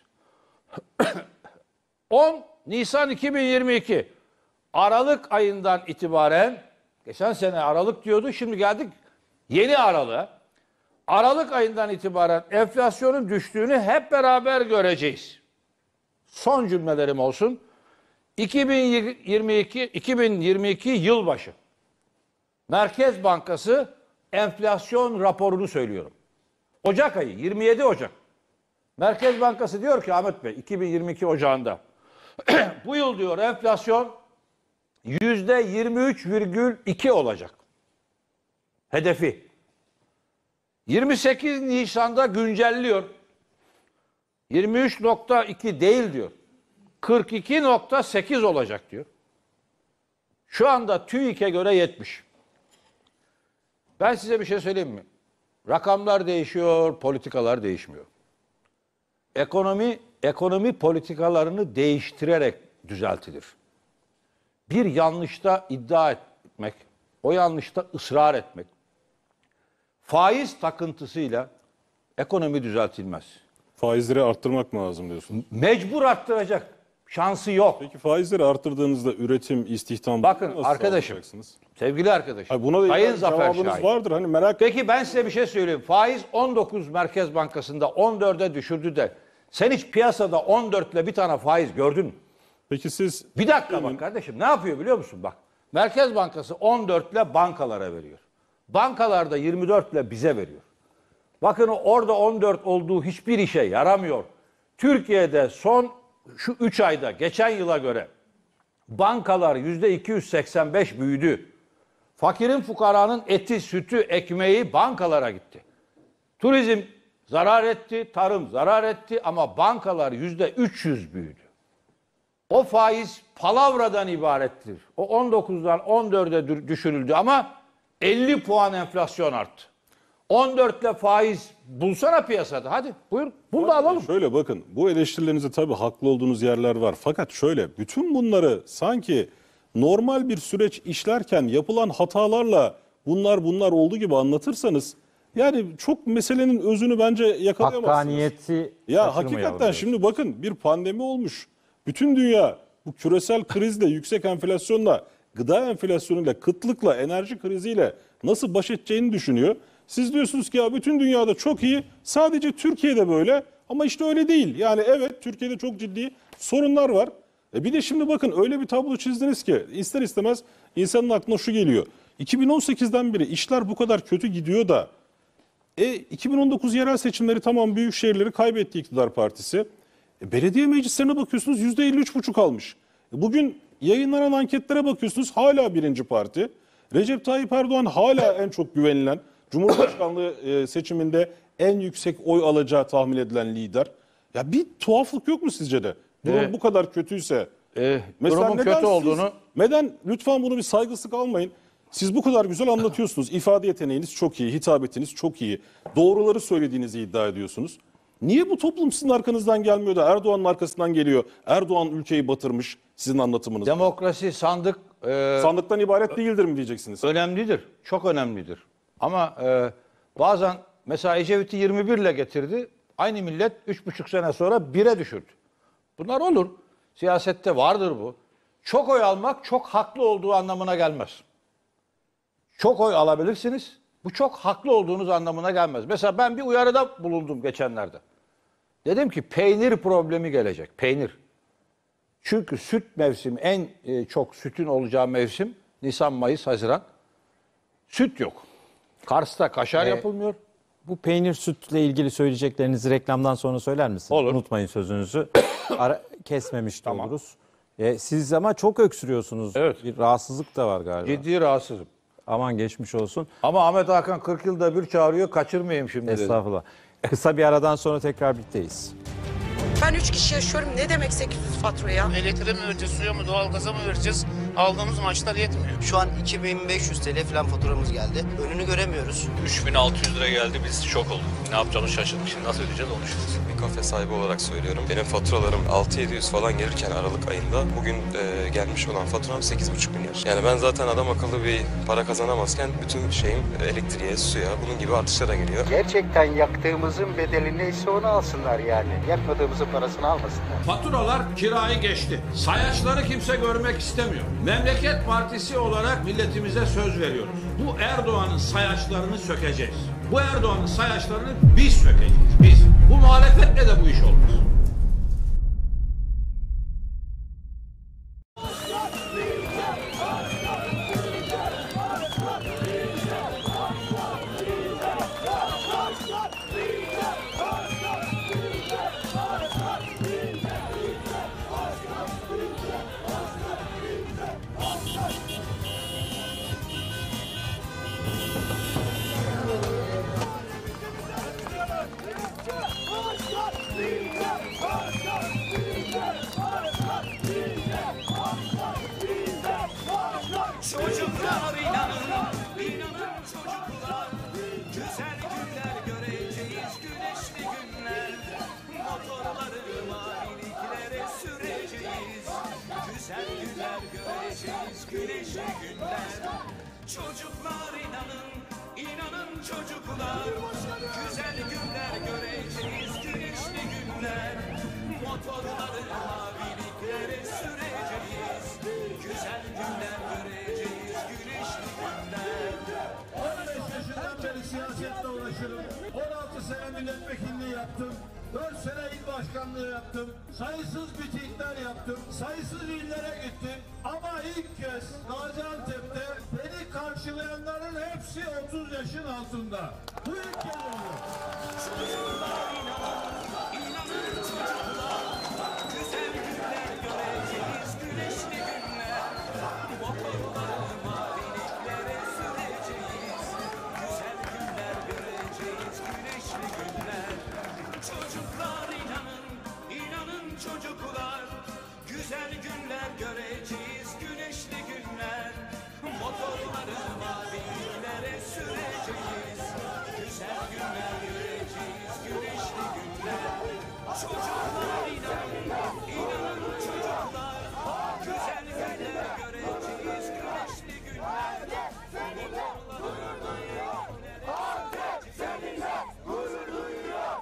on Nisan iki bin yirmi iki. Aralık ayından itibaren, geçen sene Aralık diyordu, şimdi geldik yeni Aralık'a. Aralık ayından itibaren enflasyonun düştüğünü hep beraber göreceğiz. Son cümlelerim olsun. iki bin yirmi iki iki bin yirmi iki yılbaşı. Merkez Bankası enflasyon raporunu söylüyorum. Ocak ayı, yirmi yedi Ocak. Merkez Bankası diyor ki Ahmet Bey, iki bin yirmi iki Ocağı'nda bu yıl diyor enflasyon yüzde yirmi üç virgül iki olacak. Hedefi. yirmi sekiz Nisan'da güncelliyor. yirmi üç nokta iki değil diyor. kırk iki nokta sekiz olacak diyor. Şu anda TÜİK'e göre yetmiş. Ben size bir şey söyleyeyim mi? Rakamlar değişiyor, politikalar değişmiyor. Ekonomi, ekonomi politikalarını değiştirerek düzeltilir. Bir yanlışta iddia etmek, o yanlışta ısrar etmek, faiz takıntısıyla ekonomi düzeltilmez. Faizleri arttırmak mı lazım diyorsun? Mecbur arttıracak. Şansı yok. Peki faizleri arttırdığınızda üretim, istihdam... Bakın nasıl arkadaşım, sağlayacaksınız? sevgili arkadaşım, Hayır, buna da Sayın ilgili Zafer cevabınız Şahin. vardır. Hani merak Peki ben size bir şey söyleyeyim. Faiz on dokuz Merkez Bankası'nda on dörde düşürdü de sen hiç piyasada on dörtle bir tane faiz gördün mü? Peki siz... Bir dakika bak kardeşim, ne yapıyor biliyor musun? Bak, Merkez Bankası on dörtle bankalara veriyor. Bankalar da yirmi dörtle bize veriyor. Bakın orada on dört olduğu hiçbir işe yaramıyor. Türkiye'de son şu üç ayda geçen yıla göre bankalar yüzde iki yüz seksen beş büyüdü. Fakirin fukaranın eti, sütü, ekmeği bankalara gitti. Turizm zarar etti, tarım zarar etti ama bankalar yüzde üç yüz büyüdü. O faiz palavradan ibarettir. O on dokuzdan on dörde düşürüldü ama elli puan enflasyon arttı. on dörtle faiz bulsana piyasada. Hadi buyur. Bul da alalım. Şöyle bakın, bu eleştirilerinizde tabii haklı olduğunuz yerler var. Fakat şöyle, bütün bunları sanki normal bir süreç işlerken yapılan hatalarla bunlar bunlar olduğu gibi anlatırsanız, yani çok meselenin özünü bence yakalayamazsınız. Hakkaniyeti Ya kaçırmayalım hakikaten diyorsun. şimdi bakın, bir pandemi olmuş. Bütün dünya bu küresel krizle, yüksek enflasyonla, gıda enflasyonuyla, kıtlıkla, enerji kriziyle nasıl baş edeceğini düşünüyor. Siz diyorsunuz ki ya bütün dünyada çok iyi, sadece Türkiye'de böyle, ama işte öyle değil. Yani evet, Türkiye'de çok ciddi sorunlar var. E bir de şimdi bakın, öyle bir tablo çizdiniz ki ister istemez insanın aklına şu geliyor. iki bin on sekizden beri işler bu kadar kötü gidiyor da e, iki bin on dokuz yerel seçimleri, tamam, büyük şehirleri kaybetti iktidar partisi. E, belediye meclislerine bakıyorsunuz yüzde elli üç buçuk almış. E, bugün yayınlanan anketlere bakıyorsunuz hala birinci parti. Recep Tayyip Erdoğan hala en çok güvenilen, Cumhurbaşkanlığı e, seçiminde en yüksek oy alacağı tahmin edilen lider. Ya bir tuhaflık yok mu sizce de? Durum Evet. bu kadar kötüyse. Ee, Mesela durumun neden kötü siz- olduğunu Neden? Lütfen bunu bir saygısızlık almayın. Siz bu kadar güzel anlatıyorsunuz. İfade yeteneğiniz çok iyi, hitabetiniz çok iyi. Doğruları söylediğinizi iddia ediyorsunuz. Niye bu toplum sizin arkanızdan gelmiyor da Erdoğan'ın arkasından geliyor? Erdoğan ülkeyi batırmış sizin anlatımınız. demokrasi, sandık e, Sandıktan ibaret değildir mi diyeceksiniz? önemlidir. Çok önemlidir. Ama e, bazen mesela Ecevit'i yirmi bir ile getirdi. Aynı millet üç buçuk sene sonra bire düşürdü. Bunlar olur. Siyasette vardır bu. Çok oy almak çok haklı olduğu anlamına gelmez. Çok oy alabilirsiniz. Bu çok haklı olduğunuz anlamına gelmez. Mesela ben bir uyarıda bulundum geçenlerde. Dedim ki peynir problemi gelecek. Peynir. Çünkü süt mevsimi, en e, çok sütün olacağı mevsim Nisan, Mayıs, Haziran. Süt yok. Kars'ta kaşar yapılmıyor. Bu peynir sütle ilgili söyleyeceklerinizi reklamdan sonra söyler misiniz? Olur. Unutmayın sözünüzü. Ara, kesmemiş de Tamam. oluruz. E, siz ama çok öksürüyorsunuz. Evet. Bir rahatsızlık da var galiba. Ciddi rahatsızım. Aman geçmiş olsun. Ama Ahmet Hakan kırk yılda bir çağırıyor, kaçırmayayım şimdi dedi. Estağfurullah. Kısa bir aradan sonra tekrar birlikteyiz. Ben üç kişi yaşıyorum. Ne demek sekiz yüz fatura ya? Elektriğe mi vereceğiz, suya mı, doğalgaza mı vereceğiz? Aldığımız maaşlar yetmiyor. Şu an iki bin beş yüz T L falan faturamız geldi. Önünü göremiyoruz. üç bin altı yüz lira geldi, biz şok olduk. Ne yapacağımızı şaşırdık. Şimdi nasıl ödeyeceğiz onu düşünüyoruz. Bir kafe sahibi olarak söylüyorum. Benim faturalarım altı yedi yüz falan gelirken Aralık ayında bugün e, gelmiş olan faturam sekiz buçuk milyar. Yani ben zaten adam akıllı bir para kazanamazken bütün şeyim elektriğe, suya, bunun gibi artışlara geliyor. Gerçekten yaktığımızın bedeli neyse onu alsınlar yani. Yakmadığımızın parasını almasınlar. Faturalar kirayı geçti. Sayaçları kimse görmek istemiyor. Memleket Partisi olarak milletimize söz veriyoruz. Bu Erdoğan'ın sayaçlarını sökeceğiz. Bu Erdoğan'ın sayaçlarını biz sökeceğiz. Biz. Bu muhalefetle de bu iş olmaz. Çocuklar inanın, inanın çocuklar. Güzel günler göreceğiz, güneşli günler. Motorları maviliklere süreceğiz. Güzel günler göreceğiz, güneşli günler. on beş yaşından beri siyasetle uğraşırım. on altı sene milletvekilliği yaptım. dört sene il başkanlığı yaptım. Sayısız mitingler yaptım. Sayısız illere gittim. Ama ilk kez Gaziantep'te beni karşılayanların hepsi otuz yaşın altında. Bu ilk kez oluyor. Çocuklar inanın, inanın çocuklar. Güzel günler göreceğiz, güneşli günler. Motorları maviliklere süreceğiz. Güzel günler göreceğiz, güneşli günler. Çocuklar inanın, inanın çocuklar. Güzel günler göreceğiz, güneşli günler. Motorları maviliklere süreceğiz. Güzel günler göreceğiz, güneşli günler. Çocuklar inanın, inanın çocuklar. Güzel günler göreceğiz, güneşli günler. Motorları maviliklere seninle gurur duyuyor.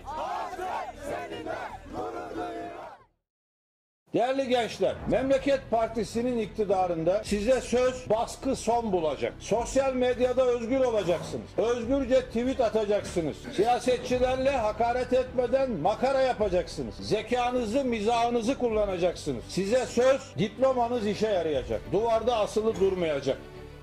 Seninle gurur duyuyor. Değerli gençler, Memleket Partisi'nin iktidarında size söz baskı son bulacak. Sosyal medyada özgür olacaksınız. Özgürce tweet atacaksınız. Siyasetçilerle hakaret etmeden makara yapacaksınız. Zekanızı, mizahınızı kullanacaksınız. Size söz diplomanız işe yarayacak. Duvarda asılı durmayacak.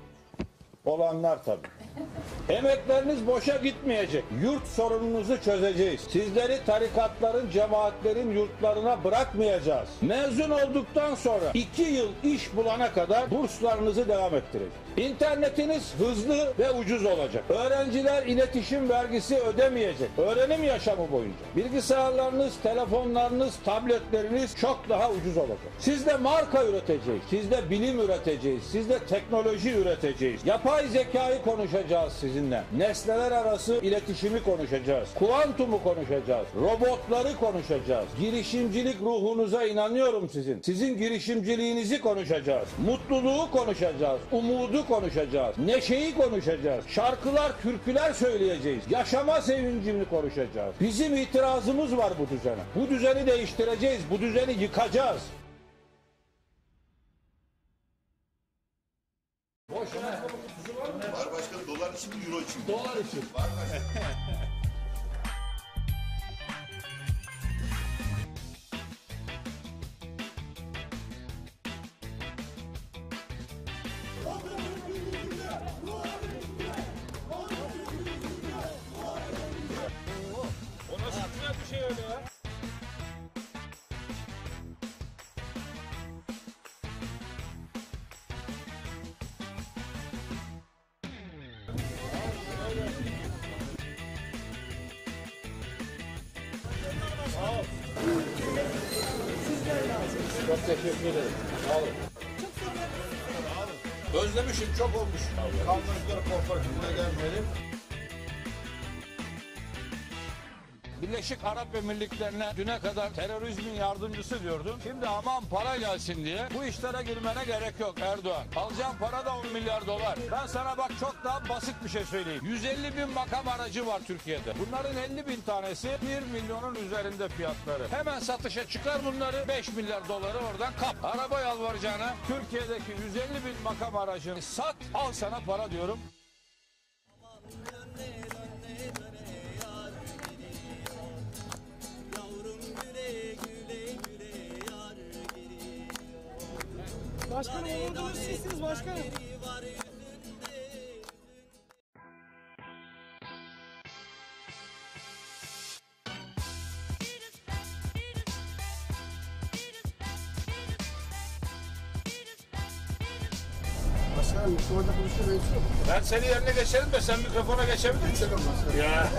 Olanlar tabii. Emekleriniz boşa gitmeyecek. Yurt sorununuzu çözeceğiz. Sizleri tarikatların, cemaatlerin yurtlarına bırakmayacağız. Mezun olduktan sonra iki yıl iş bulana kadar burslarınızı devam ettireceğiz. İnternetiniz hızlı ve ucuz olacak. Öğrenciler iletişim vergisi ödemeyecek. Öğrenim yaşamı boyunca. Bilgisayarlarınız, telefonlarınız, tabletleriniz çok daha ucuz olacak. Sizde marka üreteceğiz. Sizde bilim üreteceğiz. Sizde teknoloji üreteceğiz. Yapay zekayı konuşacağız sizinle. Nesneler arası iletişimi konuşacağız. Kuantumu konuşacağız. Robotları konuşacağız. Girişimcilik ruhunuza inanıyorum sizin. Sizin girişimciliğinizi konuşacağız. Mutluluğu konuşacağız. Umudu konuşacağız. Neşeyi konuşacağız. Şarkılar, türküler söyleyeceğiz. Yaşama sevincini konuşacağız. Bizim itirazımız var bu düzene. Bu düzeni değiştireceğiz. Bu düzeni yıkacağız. Boşuna. Var başkanım, dolar için mi, euro için mi? Dolar için. Var başkanım. O nasıl güzel bir şey öyle ya? Çok teşekkür ederim. Sağ olun. Özlemişim, çok olmuş. Kalmazlara konferансına gelmeyelim. Birleşik Arap Emirlikleri'ne düne kadar terörizmin yardımcısı diyordun. Şimdi aman para gelsin diye bu işlere girmene gerek yok Erdoğan. Alacağın para da on milyar dolar. Ben sana bak çok daha basit bir şey söyleyeyim. yüz elli bin makam aracı var Türkiye'de. Bunların elli bin tanesi bir milyonun üzerinde fiyatları. Hemen satışa çıkar bunları, beş milyar doları oradan kap. Araba yalvaracağına Türkiye'deki yüz elli bin makam aracını sat, al sana para diyorum. Başkanım umudunuz sizsiniz başkanım. Başkanım orada konuşuyor. Ben senin yerine geçerim de sen mikrofona geçebilir misin? Geçelim başkanım. Ya.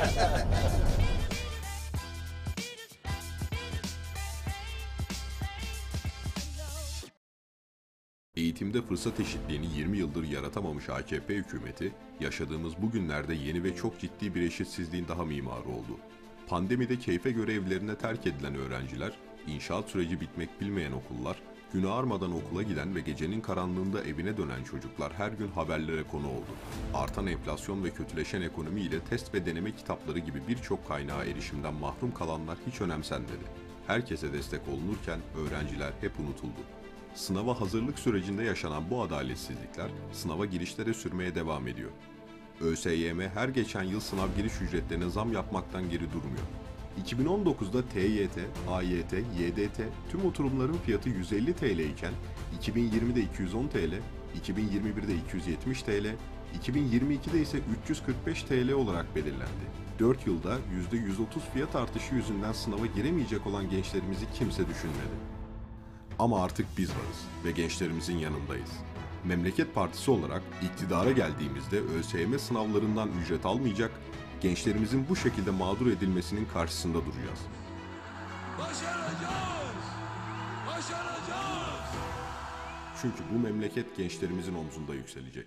Eğitimde fırsat eşitliğini yirmi yıldır yaratamamış A K P hükümeti, yaşadığımız bu günlerde yeni ve çok ciddi bir eşitsizliğin daha mimarı oldu. Pandemide keyfe göre evlerine terk edilen öğrenciler, inşaat süreci bitmek bilmeyen okullar, Gün ağarmadan okula giden ve gecenin karanlığında evine dönen çocuklar her gün haberlere konu oldu. Artan enflasyon ve kötüleşen ekonomi ile test ve deneme kitapları gibi birçok kaynağa erişimden mahrum kalanlar hiç önemsenmedi. Herkese destek olunurken öğrenciler hep unutuldu. Sınava hazırlık sürecinde yaşanan bu adaletsizlikler sınava girişlere sürmeye devam ediyor. ÖSYM her geçen yıl sınav giriş ücretlerine zam yapmaktan geri durmuyor. iki bin on dokuzda T Y T, A Y T, Y D T tüm oturumların fiyatı yüz elli TL iken iki bin yirmide iki yüz on TL, iki bin yirmi birde iki yüz yetmiş TL, iki bin yirmi ikide ise üç yüz kırk beş TL olarak belirlendi. dört yılda yüzde yüz otuz fiyat artışı yüzünden sınava giremeyecek olan gençlerimizi kimse düşünmedi. Ama artık biz varız ve gençlerimizin yanındayız. Memleket Partisi olarak iktidara geldiğimizde ÖSYM sınavlarından ücret almayacak, gençlerimizin bu şekilde mağdur edilmesinin karşısında duracağız. Başaracağız! Başaracağız! Çünkü bu memleket gençlerimizin omzunda yükselecek.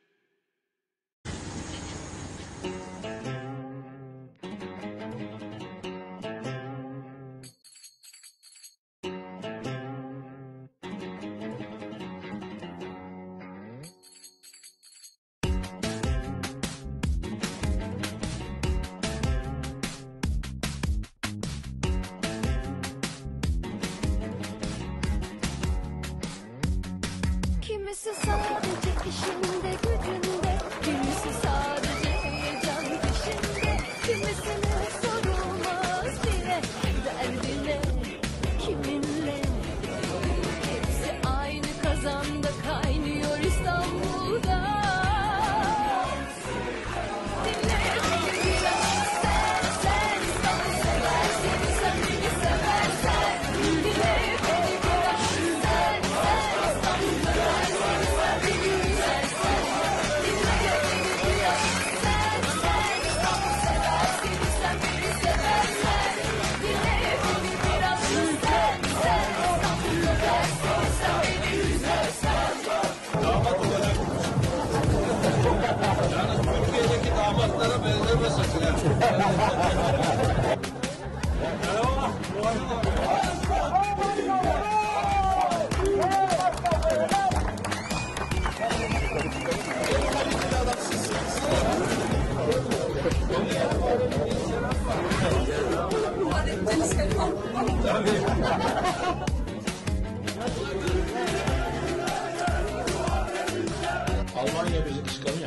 Kimisi sadece işinde gücünde, kimisi sadece heyecan peşinde, kimisine sorulmaz bile derdine kiminle. Hepsi aynı kazanda kaynıyor İstanbul'da. Dinle beni biraz sen, sen İstanbul seversin, sen beni seversen. Dinle beni biraz sen, sen İstanbul seversin. Türkiye'deki damatlara benzeme sakın. Almanya bizi kıskanıyor.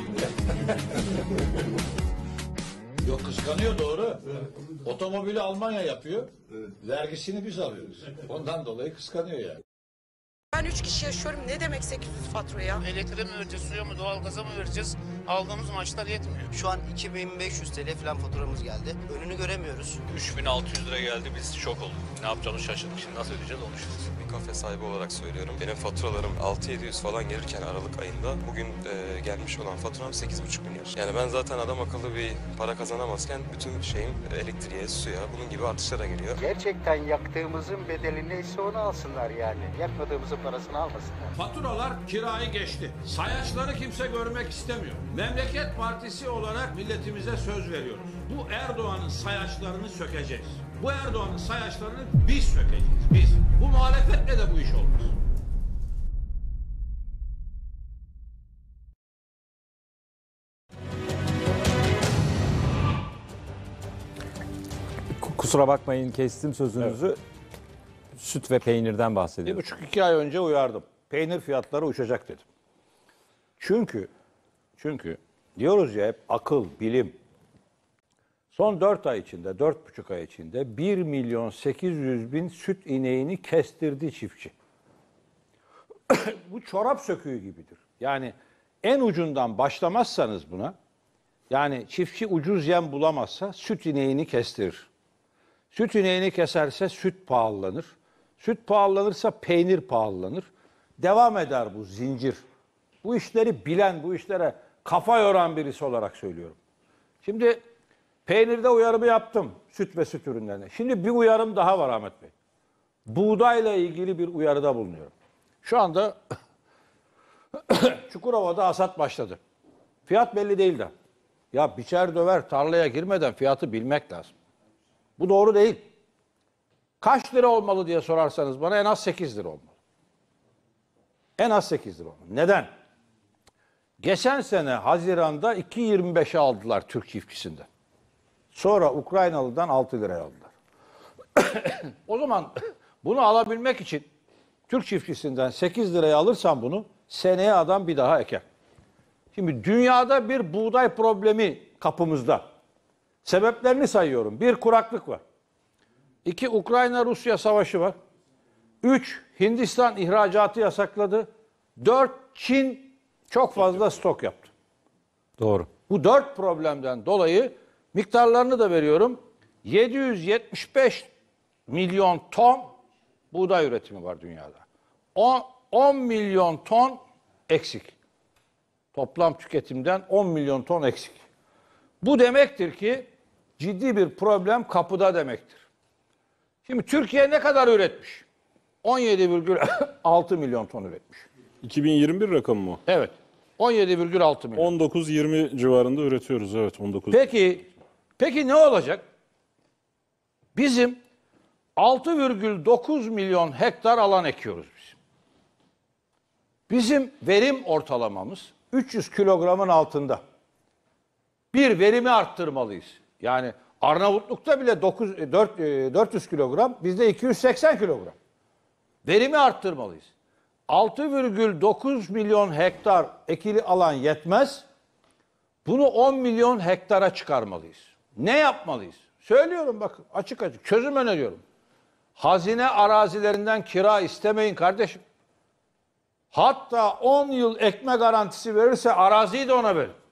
Yok kıskanıyor doğru. Otomobili Almanya yapıyor. Vergisini biz alıyoruz. Ondan dolayı kıskanıyor yani. Ben üç kişi yaşıyorum. Ne demek sekiz yüz fatura ya? Elektriğe mi vereceğiz, suya mı, doğalgaza mı vereceğiz? Aldığımız maaşlar yetmiyor. Şu an iki bin beş yüz TL falan faturamız geldi. Önünü göremiyoruz. üç bin altı yüz lira geldi, biz şok olduk. Ne yapacağımızı şaşırdık. Şimdi nasıl ödeyeceğiz onu düşünüyoruz. Bir kafe sahibi olarak söylüyorum. Benim faturalarım altı yedi yüz falan gelirken Aralık ayında bugün e, gelmiş olan faturam sekiz buçuk milyar. Yani ben zaten adam akıllı bir para kazanamazken bütün şeyim elektriğe, suya, bunun gibi artışlara geliyor. Gerçekten yaktığımızın bedeli neyse onu alsınlar yani. Yakmadığımızın parasını almasınlar. Faturalar kirayı geçti. Sayaçları kimse görmek istemiyor. Memleket Partisi olarak milletimize söz veriyoruz. Bu Erdoğan'ın sayaçlarını sökeceğiz. Bu Erdoğan'ın sayaçlarını biz sökeceğiz. Biz. Bu muhalefetle de bu iş olmaz. Kusura bakmayın, kestim sözünüzü. Süt ve peynirden Bir bahsediyoruz. buçuk iki ay önce uyardım. Peynir fiyatları uçacak dedim. Çünkü çünkü diyoruz ya hep akıl, bilim. Son dört ay içinde, dört buçuk ay içinde bir milyon sekiz yüz bin süt ineğini kestirdi çiftçi. Bu çorap söküğü gibidir. Yani en ucundan başlamazsanız buna, yani çiftçi ucuz yem bulamazsa süt ineğini kestirir. Süt ineğini keserse süt pahalanır. Süt pahalanırsa peynir pahalanır. Devam eder bu zincir. Bu işleri bilen, bu işlere kafa yoran birisi olarak söylüyorum. Şimdi peynirde uyarımı yaptım, süt ve süt ürünlerine. Şimdi bir uyarım daha var Ahmet Bey. Buğdayla ilgili bir uyarıda bulunuyorum. Şu anda Çukurova'da hasat başladı. Fiyat belli değil de. Ya biçer döver tarlaya girmeden fiyatı bilmek lazım. Bu doğru değil. Kaç lira olmalı diye sorarsanız bana en az sekiz lira olmalı. En az sekiz lira olmalı. Neden? Geçen sene Haziran'da iki yirmi beşe aldılar Türk çiftçisinden. Sonra Ukraynalı'dan altı liraya aldılar. O zaman bunu alabilmek için Türk çiftçisinden sekiz liraya alırsan bunu seneye adam bir daha eker. Şimdi dünyada bir buğday problemi kapımızda. Sebeplerini sayıyorum. Bir, kuraklık var. İki, Ukrayna-Rusya savaşı var. Üç, Hindistan ihracatı yasakladı. Dört, Çin çok fazla stok yaptı. Doğru. Bu dört problemden dolayı miktarlarını da veriyorum. yedi yüz yetmiş beş milyon ton buğday üretimi var dünyada. on milyon ton eksik. Toplam tüketimden on milyon ton eksik. Bu demektir ki ciddi bir problem kapıda demektir. Şimdi Türkiye ne kadar üretmiş? on yedi virgül altı milyon ton üretmiş. iki bin yirmi bir rakamı mı? Evet. on yedi virgül altı milyon. on dokuz yirmi civarında üretiyoruz. Evet, on dokuz. Peki, peki ne olacak? Bizim altı virgül dokuz milyon hektar alan ekiyoruz biz. Bizim verim ortalamamız üç yüz kilogramın altında. Bir, verimi arttırmalıyız. Yani Arnavutluk'ta bile dokuz, dört, dört yüz kilogram, bizde iki yüz seksen kilogram. Verimi arttırmalıyız. altı virgül dokuz milyon hektar ekili alan yetmez. Bunu on milyon hektara çıkarmalıyız. Ne yapmalıyız? Söylüyorum bakın açık açık çözüm öneriyorum. Hazine arazilerinden kira istemeyin kardeşim. Hatta on yıl ekme garantisi verirse araziyi de ona verin.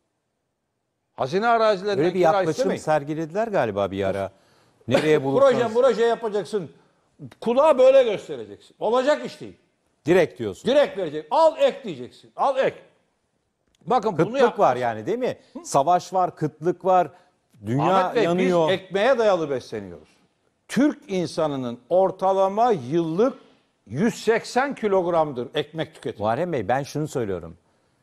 Hazine arazilerinden Böyle bir kira yaklaşım istemeyin. sergilediler galiba bir ara. Nereye bulursanız. Proje proje yapacaksın. Kulağa böyle göstereceksin. Olacak iş değil. Direkt diyorsun. Direkt verecek. Al ek diyeceksin. Al ek. Bakın bunu Kıtlık yap. var yani değil mi? Savaş var, kıtlık var. Dünya Ahmet Bey, yanıyor. biz ekmeğe dayalı besleniyoruz. Türk insanının ortalama yıllık yüz seksen kilogramdır ekmek tüketimi. Muharrem Bey ben şunu söylüyorum.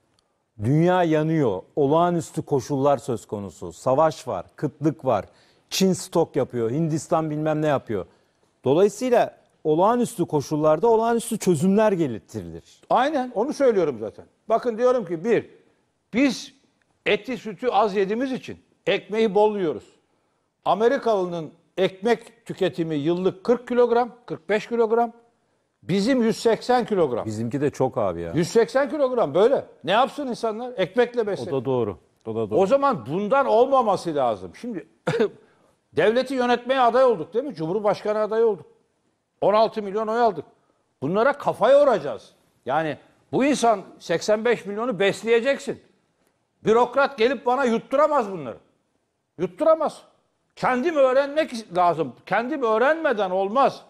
Dünya yanıyor. Olağanüstü koşullar söz konusu. Savaş var, kıtlık var. Çin stok yapıyor, Hindistan bilmem ne yapıyor. Dolayısıyla olağanüstü koşullarda olağanüstü çözümler getirilir. Aynen onu söylüyorum zaten. Bakın diyorum ki bir, biz eti sütü az yediğimiz için ekmeği bol yiyoruz. Amerikalı'nın ekmek tüketimi yıllık kırk kilogram, kırk beş kilogram. Bizim yüz seksen kilogram. Bizimki de çok abi ya. yüz seksen kilogram böyle. Ne yapsın insanlar? Ekmekle besleniyor. O da doğru. O da doğru. O zaman bundan olmaması lazım. Şimdi devleti yönetmeye aday olduk değil mi? Cumhurbaşkanı adayı olduk. on altı milyon oy aldık. Bunlara kafa yoracağız. Yani bu insan seksen beş milyonu besleyeceksin. Bürokrat gelip bana yutturamaz bunları. Yutturamaz. Kendim öğrenmek lazım. Kendim öğrenmeden olmaz.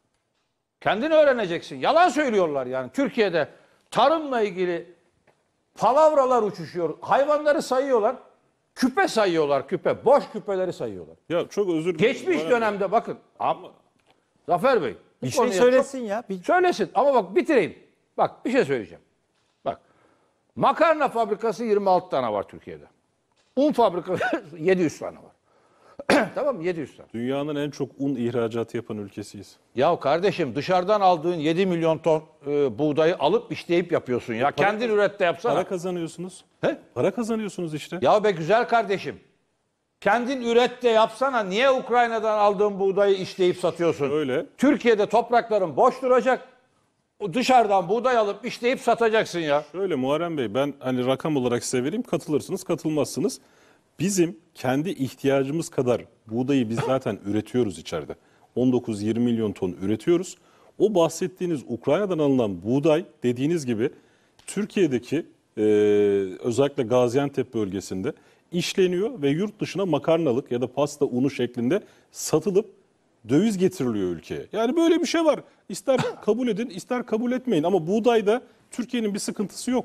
Kendin öğreneceksin. Yalan söylüyorlar yani. Türkiye'de tarımla ilgili palavralar uçuşuyor. Hayvanları sayıyorlar. Küpe sayıyorlar küpe. Boş küpeleri sayıyorlar. Ya çok özür dilerim. Geçmiş dönemde bakın. Ama, Zafer Bey. bu Bir şey konuya söylesin çok- ya. Bir... Söylesin ama bak bitireyim. Bak bir şey söyleyeceğim. Bak. Makarna fabrikası yirmi altı tane var Türkiye'de. Un fabrikası yedi yüz tane var. Tamam mı? yedi yüz tane. Dünyanın en çok un ihracatı yapan ülkesiyiz. Ya kardeşim dışarıdan aldığın yedi milyon ton e, buğdayı alıp işleyip yapıyorsun ya. Para- Kendin üret de yapsana. Para kazanıyorsunuz. He? Para kazanıyorsunuz işte. Ya be güzel kardeşim. Kendin üret de yapsana. Niye Ukrayna'dan aldığın buğdayı işleyip satıyorsun? Öyle. Türkiye'de toprakların boş duracak. O dışarıdan buğday alıp işleyip satacaksın ya. Şöyle Muharrem Bey, ben hani rakam olarak size vereyim, katılırsınız katılmazsınız. Bizim kendi ihtiyacımız kadar buğdayı biz zaten üretiyoruz içeride. on dokuz yirmi milyon ton üretiyoruz. O bahsettiğiniz Ukrayna'dan alınan buğday dediğiniz gibi Türkiye'deki e, özellikle Gaziantep bölgesinde işleniyor ve yurt dışına makarnalık ya da pasta unu şeklinde satılıp döviz getiriliyor ülkeye. Yani böyle bir şey var. İster kabul edin, ister kabul etmeyin. Ama buğdayda Türkiye'nin bir sıkıntısı yok.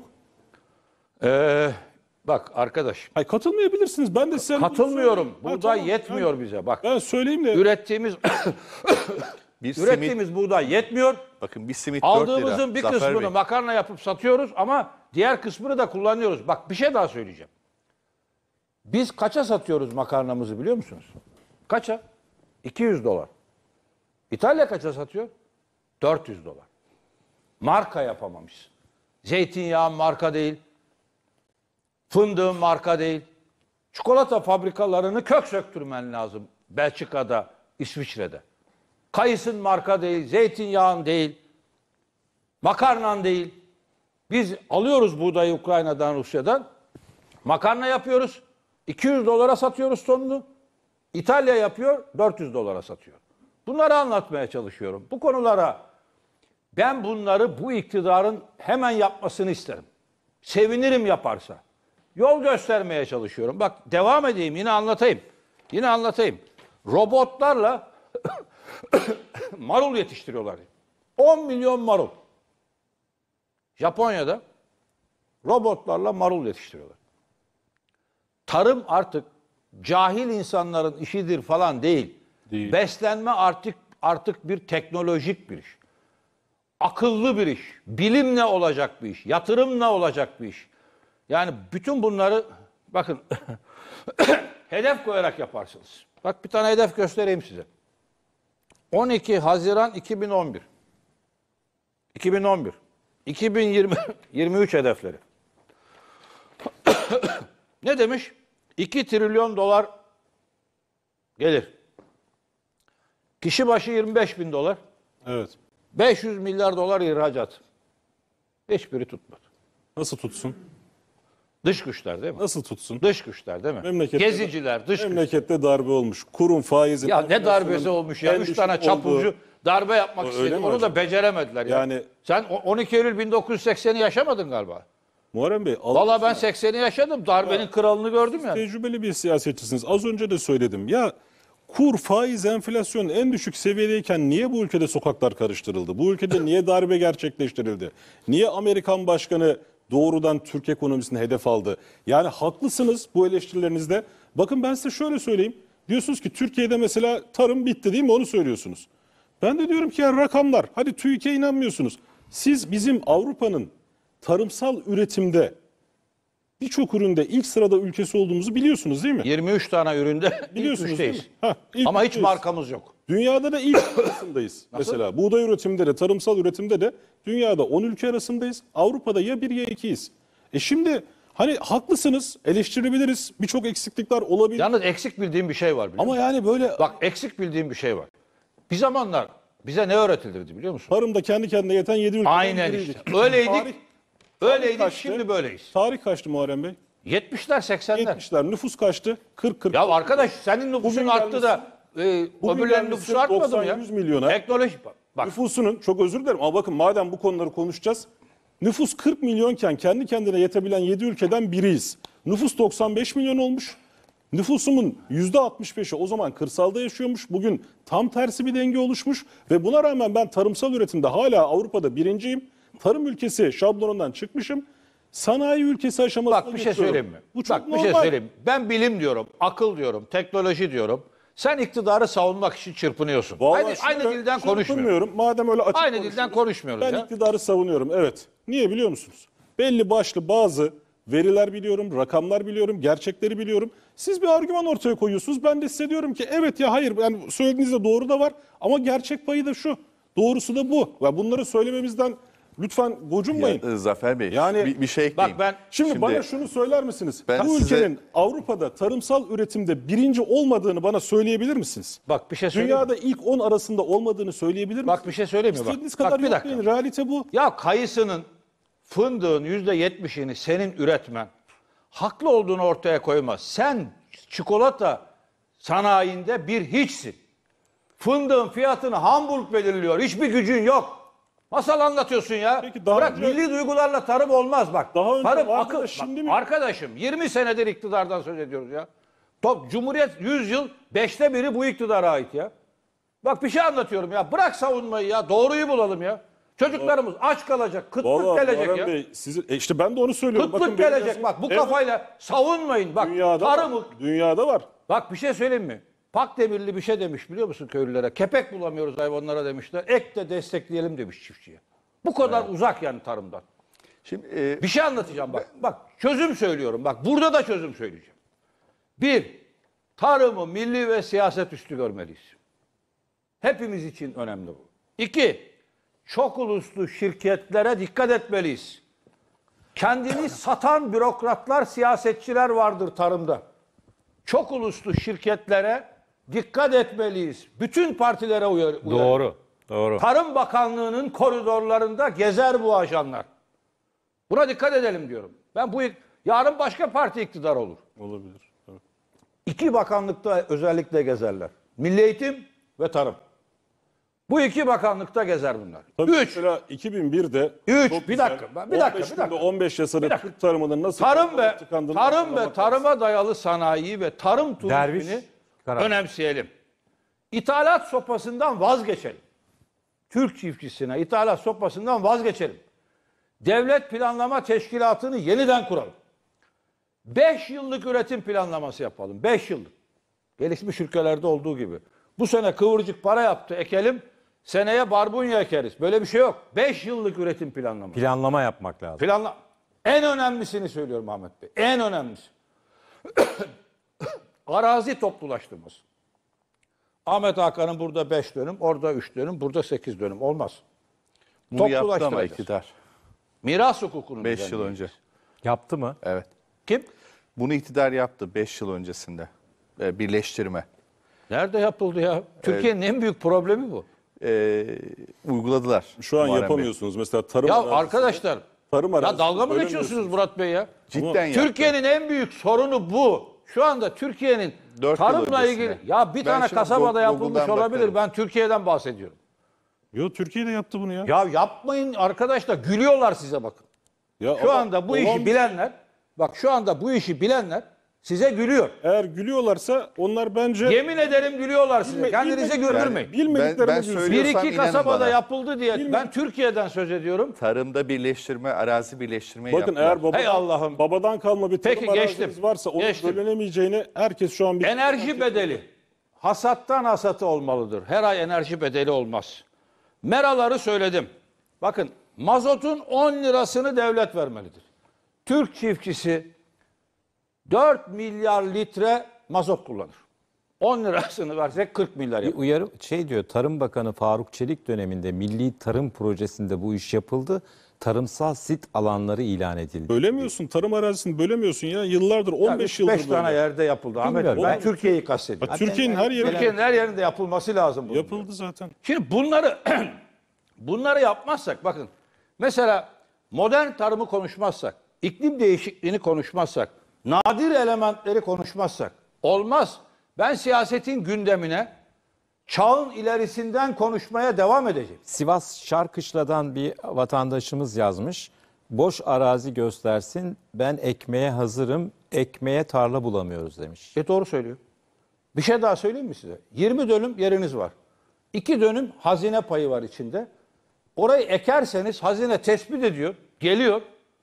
Ee, bak arkadaş. Hayır, katılmayabilirsiniz. Ben de size Katılmıyorum. Ha, Buğday tamam. yetmiyor Yani bize. Bak. Ben söyleyeyim de. Ürettiğimiz Bir ürettiğimiz simit, buğday yetmiyor. bakın bir simit dört lira. Aldığımızın bir Zafer kısmını Bey. makarna yapıp satıyoruz ama diğer kısmını da kullanıyoruz. Bak bir şey daha söyleyeceğim. Biz kaça satıyoruz makarnamızı biliyor musunuz? Kaça? iki yüz dolar. İtalya kaça satıyor? dört yüz dolar. Marka yapamamışsın. Zeytinyağın marka değil. Fındığın marka değil. Çikolata fabrikalarını kök söktürmen lazım. Belçika'da, İsviçre'de. Kayısın marka değil, zeytinyağın değil, makarnan değil. Biz alıyoruz buğdayı Ukrayna'dan, Rusya'dan. Makarna yapıyoruz. iki yüz dolara satıyoruz tonunu. İtalya yapıyor, dört yüz dolara satıyor. Bunları anlatmaya çalışıyorum. Bu konulara ben bunları bu iktidarın hemen yapmasını isterim. Sevinirim yaparsa. Yol göstermeye çalışıyorum. Bak devam edeyim, yine anlatayım. Yine anlatayım. Robotlarla marul yetiştiriyorlar. on milyon marul. Japonya'da robotlarla marul yetiştiriyorlar. Tarım artık cahil insanların işidir falan değil. değil. Beslenme artık artık bir teknolojik bir iş. Akıllı bir iş. Bilimle olacak bir iş. Yatırımla olacak bir iş. Yani bütün bunları bakın hedef koyarak yaparsınız. Bak bir tane hedef göstereyim size. on iki Haziran iki bin on bir. iki bin on bir. iki bin yirmi yirmi üç hedefleri. Ne demiş? iki trilyon dolar gelir. Kişi başı yirmi beş bin dolar. Evet. beş yüz milyar dolar ihracat. Hiçbiri tutmadı. Nasıl tutsun? Dış güçler değil mi? Nasıl tutsun? Dış güçler değil mi? Memlekette, Geziciler, dış memlekette güçler. Darbe olmuş. Kurun faizin. Ya ne darbesi olmuş ya? Üç tane çapulcu darbe yapmak Öyle istedi. Onu hocam? da beceremediler. Ya. Yani sen on iki Eylül bin dokuz yüz sekseni yaşamadın galiba. Muharrem Bey. Valla ben sekseni yaşadım. Darbenin ya, kralını gördüm yani. Tecrübeli bir siyasetçisiniz. Az önce de söyledim. Ya kur, faiz, enflasyon en düşük seviyedeyken niye bu ülkede sokaklar karıştırıldı? Bu ülkede niye darbe gerçekleştirildi? Niye Amerikan başkanı doğrudan Türk ekonomisini hedef aldı? Yani haklısınız bu eleştirilerinizde. Bakın ben size şöyle söyleyeyim. Diyorsunuz ki Türkiye'de mesela tarım bitti değil mi? Onu söylüyorsunuz. Ben de diyorum ki ya rakamlar. Hadi TÜİK'e inanmıyorsunuz. Siz bizim Avrupa'nın tarımsal üretimde birçok üründe ilk sırada ülkesi olduğumuzu biliyorsunuz değil mi? yirmi üç tane üründe biliyorsunuz değil mi? Ha, ama hiç markamız yok. Dünyada da ilk arasındayız. Mesela buğday üretiminde de tarımsal üretimde de dünyada on ülke arasındayız. Avrupa'da ya bir ya ikiyiz. E şimdi hani haklısınız, eleştirebiliriz. Birçok eksiklikler olabilir. Yalnız eksik bildiğim bir şey var. Ama yani böyle... Bak eksik bildiğim bir şey var. Bir zamanlar bize ne öğretilirdi biliyor musun? Tarımda kendi kendine yeten yedi ülkeden aynen biriydik. işte. Öyleydik. Tarih, öyleydik kaçtı? Şimdi böyleyiz. Tarih kaçtı Muharrem Bey? yetmişler seksenler. yetmişler. Nüfus kaçtı? kırk kırk. Ya arkadaş senin nüfusun arttı da e, öbürlerin nüfusu artmadı mı ya? yüz milyona. Teknoloji bak. Nüfusunun çok özür dilerim ama bakın madem bu konuları konuşacağız. Nüfus kırk milyonken kendi kendine yetebilen yedi ülkeden biriyiz. Nüfus doksan beş milyon olmuş. Nüfusumun yüzde altmış beşi o zaman kırsalda yaşıyormuş. Bugün tam tersi bir denge oluşmuş. Ve buna rağmen ben tarımsal üretimde hala Avrupa'da birinciyim. Tarım ülkesi şablonundan çıkmışım. Sanayi ülkesi aşamasına Bak bir şey söyleyeyim mi? Bu çok Bak bir normal. şey söyleyeyim. Ben bilim diyorum, akıl diyorum, teknoloji diyorum. Sen iktidarı savunmak için çırpınıyorsun. Vallahi Aynı, şöyle, aynı dilden konuşmuyorum. çırpınmıyorum. Madem öyle açık Aynı konuşuyoruz. dilden konuşmuyoruz Ben ya. iktidarı savunuyorum evet. Niye biliyor musunuz? Belli başlı bazı veriler biliyorum, rakamlar biliyorum, gerçekleri biliyorum. Siz bir argüman ortaya koyuyorsunuz. Ben de size diyorum ki evet ya hayır yani söylediğinizde doğru da var ama gerçek payı da şu. Doğrusu da bu. Ve bunları söylememizden lütfen gocunmayın. Ya, Zafer Bey yani, bir, bir şey ekleyeyim. Bak ben şimdi, Şimdi bana şunu söyler misiniz? ben Bu size- ülkenin Avrupa'da tarımsal üretimde birinci olmadığını bana söyleyebilir misiniz? Bak bir şey söyleyeyim. Dünyada ilk on arasında olmadığını söyleyebilir misiniz? Bak bir şey söyleyeyim mi? Bak, İstediğiniz kadar bak bir yoklayın. dakika. Realite bu. Ya kayısının, fındığın yüzde yetmişini senin üretmen haklı olduğunu ortaya koymaz. Sen çikolata sanayinde bir hiçsin. Fındığın fiyatını Hamburg belirliyor. Hiçbir gücün yok. Masal anlatıyorsun ya. Peki daha Bırak önce- milli duygularla tarım olmaz bak. Daha önce tarım vardı akıl. da şimdi mi? Bak, arkadaşım yirmi senedir iktidardan söz ediyoruz ya. Top Cumhuriyet yüz yıl beşte biri bu iktidara ait ya. Bak bir şey anlatıyorum ya. Bırak savunmayı ya. Doğruyu bulalım ya. Çocuklarımız aç kalacak. Kıtlık Vallahi gelecek Muharrem ya. Bey, sizi, e işte ben de onu söylüyorum. Kıtlık Bakın benim gelecek yazım- bak. Bu Evet, kafayla savunmayın. Bak dünyada tarımı. var. Dünyada var. Bak bir şey söyleyeyim mi? Pakdemirli bir şey demiş biliyor musun köylülere? Kepek bulamıyoruz hayvanlara demişler. Ek de destekleyelim demiş çiftçiye. Bu kadar uzak yani tarımdan. Şimdi e, Bir şey anlatacağım bak. Bak çözüm söylüyorum. Bak burada da çözüm söyleyeceğim. Bir, tarımı milli ve siyaset üstü görmeliyiz. Hepimiz için önemli bu. İki, çok uluslu şirketlere dikkat etmeliyiz. Kendini satan bürokratlar, siyasetçiler vardır tarımda. Çok uluslu şirketlere dikkat etmeliyiz. Bütün partilere uyar. uyar. Doğru. Doğru. Tarım Bakanlığı'nın koridorlarında gezer bu ajanlar. Buna dikkat edelim diyorum. Ben bu yarın başka parti iktidar olur. Olabilir. Evet. İki bakanlıkta özellikle gezerler. Milli Eğitim ve Tarım. Bu iki bakanlıkta gezer bunlar. Tabii Üç. Mesela iki bin birde Üç. çok Bir güzel, dakika. Bir dakika. on beş Bir günde dakika. on beş yasada Bir dakika. Türk tarımının nasıl Tarım ve tıkandığını tarım ve hatırlamak tarıma lazım. dayalı sanayiyi ve tarım Derviş turizmini karar. önemseyelim. İthalat sopasından vazgeçelim. Türk çiftçisine ithalat sopasından vazgeçelim. Devlet Planlama Teşkilatı'nı yeniden kuralım. Beş yıllık üretim planlaması yapalım. Beş yıllık. Gelişmiş ülkelerde olduğu gibi. Bu sene kıvırcık para yaptı, ekelim. Seneye barbunya ekeriz. Böyle bir şey yok. Beş yıllık üretim planlaması. Planlama yapmak lazım. Planla. En önemlisini söylüyorum Ahmet Bey. En önemlisi. Arazi toplulaştırması. Ahmet Hakan'ın burada beş dönüm, orada üç dönüm, burada sekiz dönüm. Olmaz. Bunu yaptı ama Toplulaştıracağız. iktidar. Miras hukukunu beş yıl düzenleyeceğiz. önce. Yaptı mı? Evet. Kim? Bunu iktidar yaptı beş yıl öncesinde. Ee, birleştirme. Nerede yapıldı ya? Türkiye'nin en büyük problemi bu. Ee, uyguladılar. Şu an Muharrem Bey. yapamıyorsunuz. Mesela tarım Ya arazisi- arkadaşlar, tarım ya arazisi dalga mı bölemiyorsunuz. geçiyorsunuz Murat Bey ya? Cidden yaptı. Türkiye'nin en büyük sorunu bu. Şu anda Türkiye'nin Dört yıl tarımla öncesine. ilgili ya bir Ben tane şimdi kasabada Go- yapılmış Google'dan olabilir. bakarım. Ben Türkiye'den bahsediyorum. Yo, Türkiye'de yaptı bunu ya. Ya yapmayın arkadaşlar, gülüyorlar size bakın. Ya Şu ama anda bu olan işi bir- bilenler, bak şu anda bu işi bilenler size gülüyor. Eğer gülüyorlarsa onlar bence Yemin ederim gülüyorlar size. Bilme- Kendinize bilmek- güldürmeyin. bilmediklerini Ben- ben gülsün. söylüyorum. Bir Biliyorsam iki inanın kasabada bana. yapıldı diye ben Türkiye'den söz ediyorum. Tarımda birleştirme, arazi birleştirmeyi Bakın yaptılar. eğer babadan, Hey Allah'ım. babadan kalma bir tarım Peki, araziniz geçtim. varsa onun Geçtim. bölünemeyeceğini herkes şu an bir... Enerji bedeli. Hasattan hasatı olmalıdır. Her ay enerji bedeli olmaz. Meraları söyledim. Bakın mazotun on lirasını devlet vermelidir. Türk çiftçisi dört milyar litre mazot kullanır. on lirasını versek kırk milyar Bir yapar. uyarı şey diyor, Tarım Bakanı Faruk Çelik döneminde Milli Tarım Projesi'nde bu iş yapıldı. Tarımsal sit alanları ilan edildi. Bölemiyorsun. Tarım arazisini bölemiyorsun ya. Yıllardır on beş yıldır beş tane böyle. yerde yapıldı. Ahmet Bey, Bilmiyorum. ben Türkiye'yi kastediyorum. Ha, Türkiye'nin her yeri Türkiye'nin her yerinde yapılması lazım. bunun. yapıldı zaten. Şimdi bunları bunları yapmazsak bakın mesela modern tarımı konuşmazsak, iklim değişikliğini konuşmazsak, nadir elementleri konuşmazsak olmaz. Ben siyasetin gündemine çağın ilerisinden konuşmaya devam edeceğim. Sivas Şarkışla'dan bir vatandaşımız yazmış. Boş arazi göstersin, ben ekmeğe hazırım, ekmeğe tarla bulamıyoruz demiş. E doğru söylüyor. Bir şey daha söyleyeyim mi size? yirmi dönüm yeriniz var. iki dönüm hazine payı var içinde. Orayı ekerseniz hazine tespit ediyor, geliyor.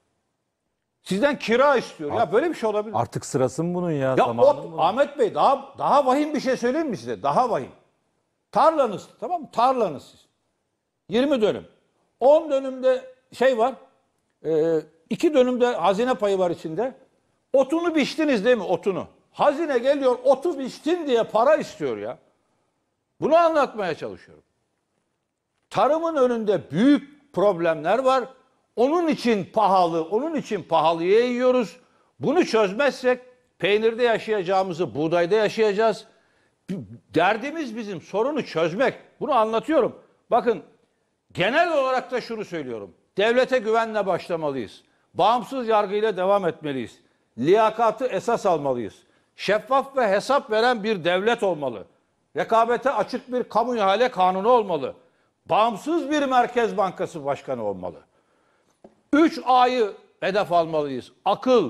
Sizden kira istiyor. Ya böyle bir şey olabilir mi? Artık sırası mı bunun ya? Ya Zamanı ot, mı? Ahmet Bey daha daha vahim bir şey söyleyeyim mi size? Daha vahim. Tarlanız, tamam mı? Tarlanız siz. yirmi dönüm. on dönümde şey var. E, iki dönümde hazine payı var içinde. Otunu biçtiniz değil mi? Otunu. Hazine geliyor, otu biçtin diye para istiyor ya. Bunu anlatmaya çalışıyorum. Tarımın önünde büyük problemler var. Onun için pahalı, onun için pahalıya yiyoruz. Bunu çözmezsek peynirde yaşayacağımızı buğdayda yaşayacağız. Derdimiz bizim sorunu çözmek. Bunu anlatıyorum. Bakın genel olarak da şunu söylüyorum. Devlete güvenle başlamalıyız. Bağımsız yargıyla devam etmeliyiz. Liyakatı esas almalıyız. Şeffaf ve hesap veren bir devlet olmalı. Rekabete açık bir kamu ihale kanunu olmalı. Bağımsız bir Merkez Bankası Başkanı olmalı. Üç A'yı hedef almalıyız. Akıl,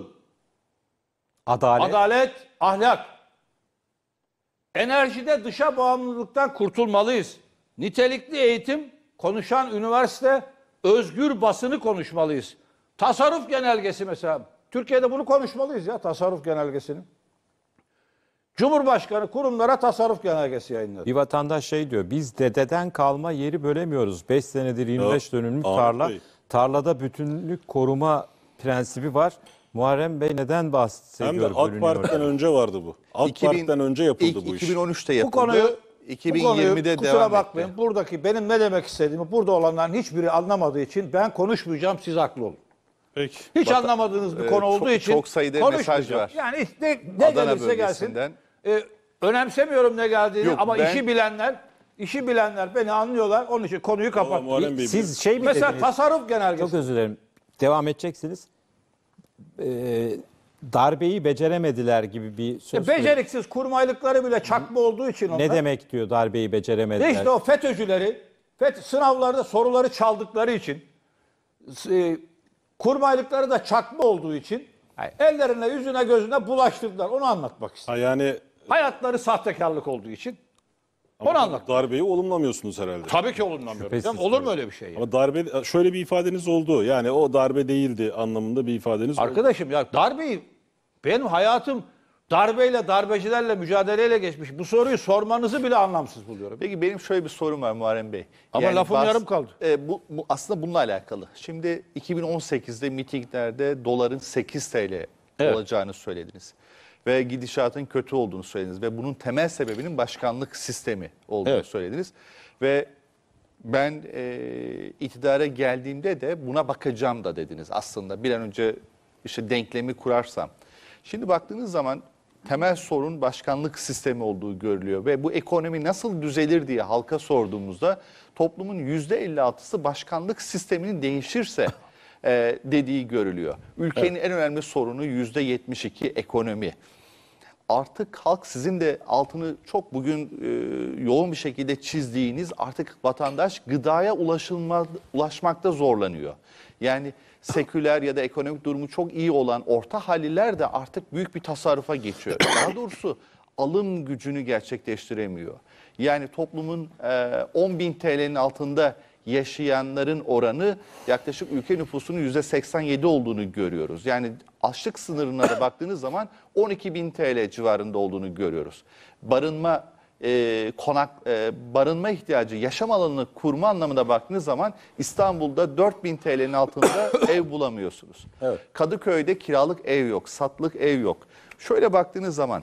Adalet. adalet, ahlak. Enerjide dışa bağımlılıktan kurtulmalıyız. Nitelikli eğitim, konuşan üniversite, özgür basını konuşmalıyız. Tasarruf genelgesi mesela. Türkiye'de bunu konuşmalıyız ya, tasarruf genelgesini. Cumhurbaşkanı kurumlara tasarruf genelgesi yayınladı. Bir vatandaş şey diyor, biz dededen kalma yeri bölemiyoruz. beş senedir yirmi beş Ya, dönümlük Ahmet tarla. Bey. Tarlada bütünlük koruma prensibi var. Muharrem Bey neden bahsediyor? Hem de AK bölünüyor? Parti'den önce vardı bu. AK iki bin Parti'den önce yapıldı ilk bu iş. iki bin on üçte Bu yapıldı. konuyu iki bin yirmide bu konuyu, kusura devam bakmayın. etti. Buradaki benim ne demek istediğimi burada olanların hiçbiri anlamadığı için ben konuşmayacağım, siz haklı olun. Peki. Hiç Bata- anlamadığınız bir e, konu çok- olduğu için çok sayıda mesaj konuşmayacağım. var. Yani ne, ne Adana gelirse gelsin. bölgesinden. E, önemsemiyorum ne geldiğini Yok, ama ben- işi bilenler işi bilenler beni anlıyorlar. Onun için konuyu kapat. Muharrem Bey, Siz şey mi Mesela dediniz? tasarruf genelgesi. Çok özür dilerim. Devam edeceksiniz. Ee, darbeyi beceremediler gibi bir söz. E, beceriksiz kurmaylıkları bile çakma olduğu için onlar. Ne demek diyor darbeyi beceremediler? İşte o FETÖ'cüleri FET sınavlarda soruları çaldıkları için e, kurmaylıkları da çakma olduğu için ellerine, yüzüne, gözüne bulaştırdılar. Onu anlatmak istedim. Ha yani Hayatları sahtekarlık olduğu için onu anlat. darbeyi olumlamıyorsunuz herhalde. Tabii ki olumlamıyorum. Şüphesiz Canım, olur mu öyle bir şey? ya? Ama darbe şöyle bir ifadeniz oldu. Yani o darbe değildi anlamında bir ifadeniz oldu. Arkadaşım ya darbeyi benim hayatım darbeyle, darbecilerle, mücadeleyle geçmiş. Bu soruyu sormanızı bile anlamsız buluyorum. Peki benim şöyle bir sorum var Muharrem Bey. Ama lafım bas- yarım kaldı. E, bu, bu aslında bununla alakalı. Şimdi iki bin on sekizde mitinglerde doların sekiz T L Evet. olacağını söylediniz. Ve gidişatın kötü olduğunu söylediniz. Ve bunun temel sebebinin başkanlık sistemi olduğunu Evet. söylediniz. Ve ben e, iktidara geldiğimde de buna bakacağım da dediniz aslında. Bir an önce işte denklemi kurarsam. Şimdi baktığınız zaman temel sorun başkanlık sistemi olduğu görülüyor. Ve bu ekonomi nasıl düzelir diye halka sorduğumuzda toplumun yüzde elli altısı başkanlık sistemini değişirse e, dediği görülüyor. Ülkenin en önemli sorunu yüzde yetmiş iki ekonomi. Artık halk sizin de altını çok bugün e, yoğun bir şekilde çizdiğiniz artık vatandaş gıdaya ulaşılma, ulaşmakta zorlanıyor. Yani seküler ya da ekonomik durumu çok iyi olan orta halliler de artık büyük bir tasarrufa geçiyor. Daha doğrusu alım gücünü gerçekleştiremiyor. Yani toplumun e, on bin T L'nin altında yaşayanların oranı yaklaşık ülke nüfusunun yüzde seksen yedi olduğunu görüyoruz. Yani açlık sınırına da baktığınız zaman on iki bin T L civarında olduğunu görüyoruz. Barınma e, konak e, barınma ihtiyacı, yaşam alanını kurma anlamında baktığınız zaman İstanbul'da dört bin T L'nin altında ev bulamıyorsunuz. Evet. Kadıköy'de kiralık ev yok, satılık ev yok. Şöyle baktığınız zaman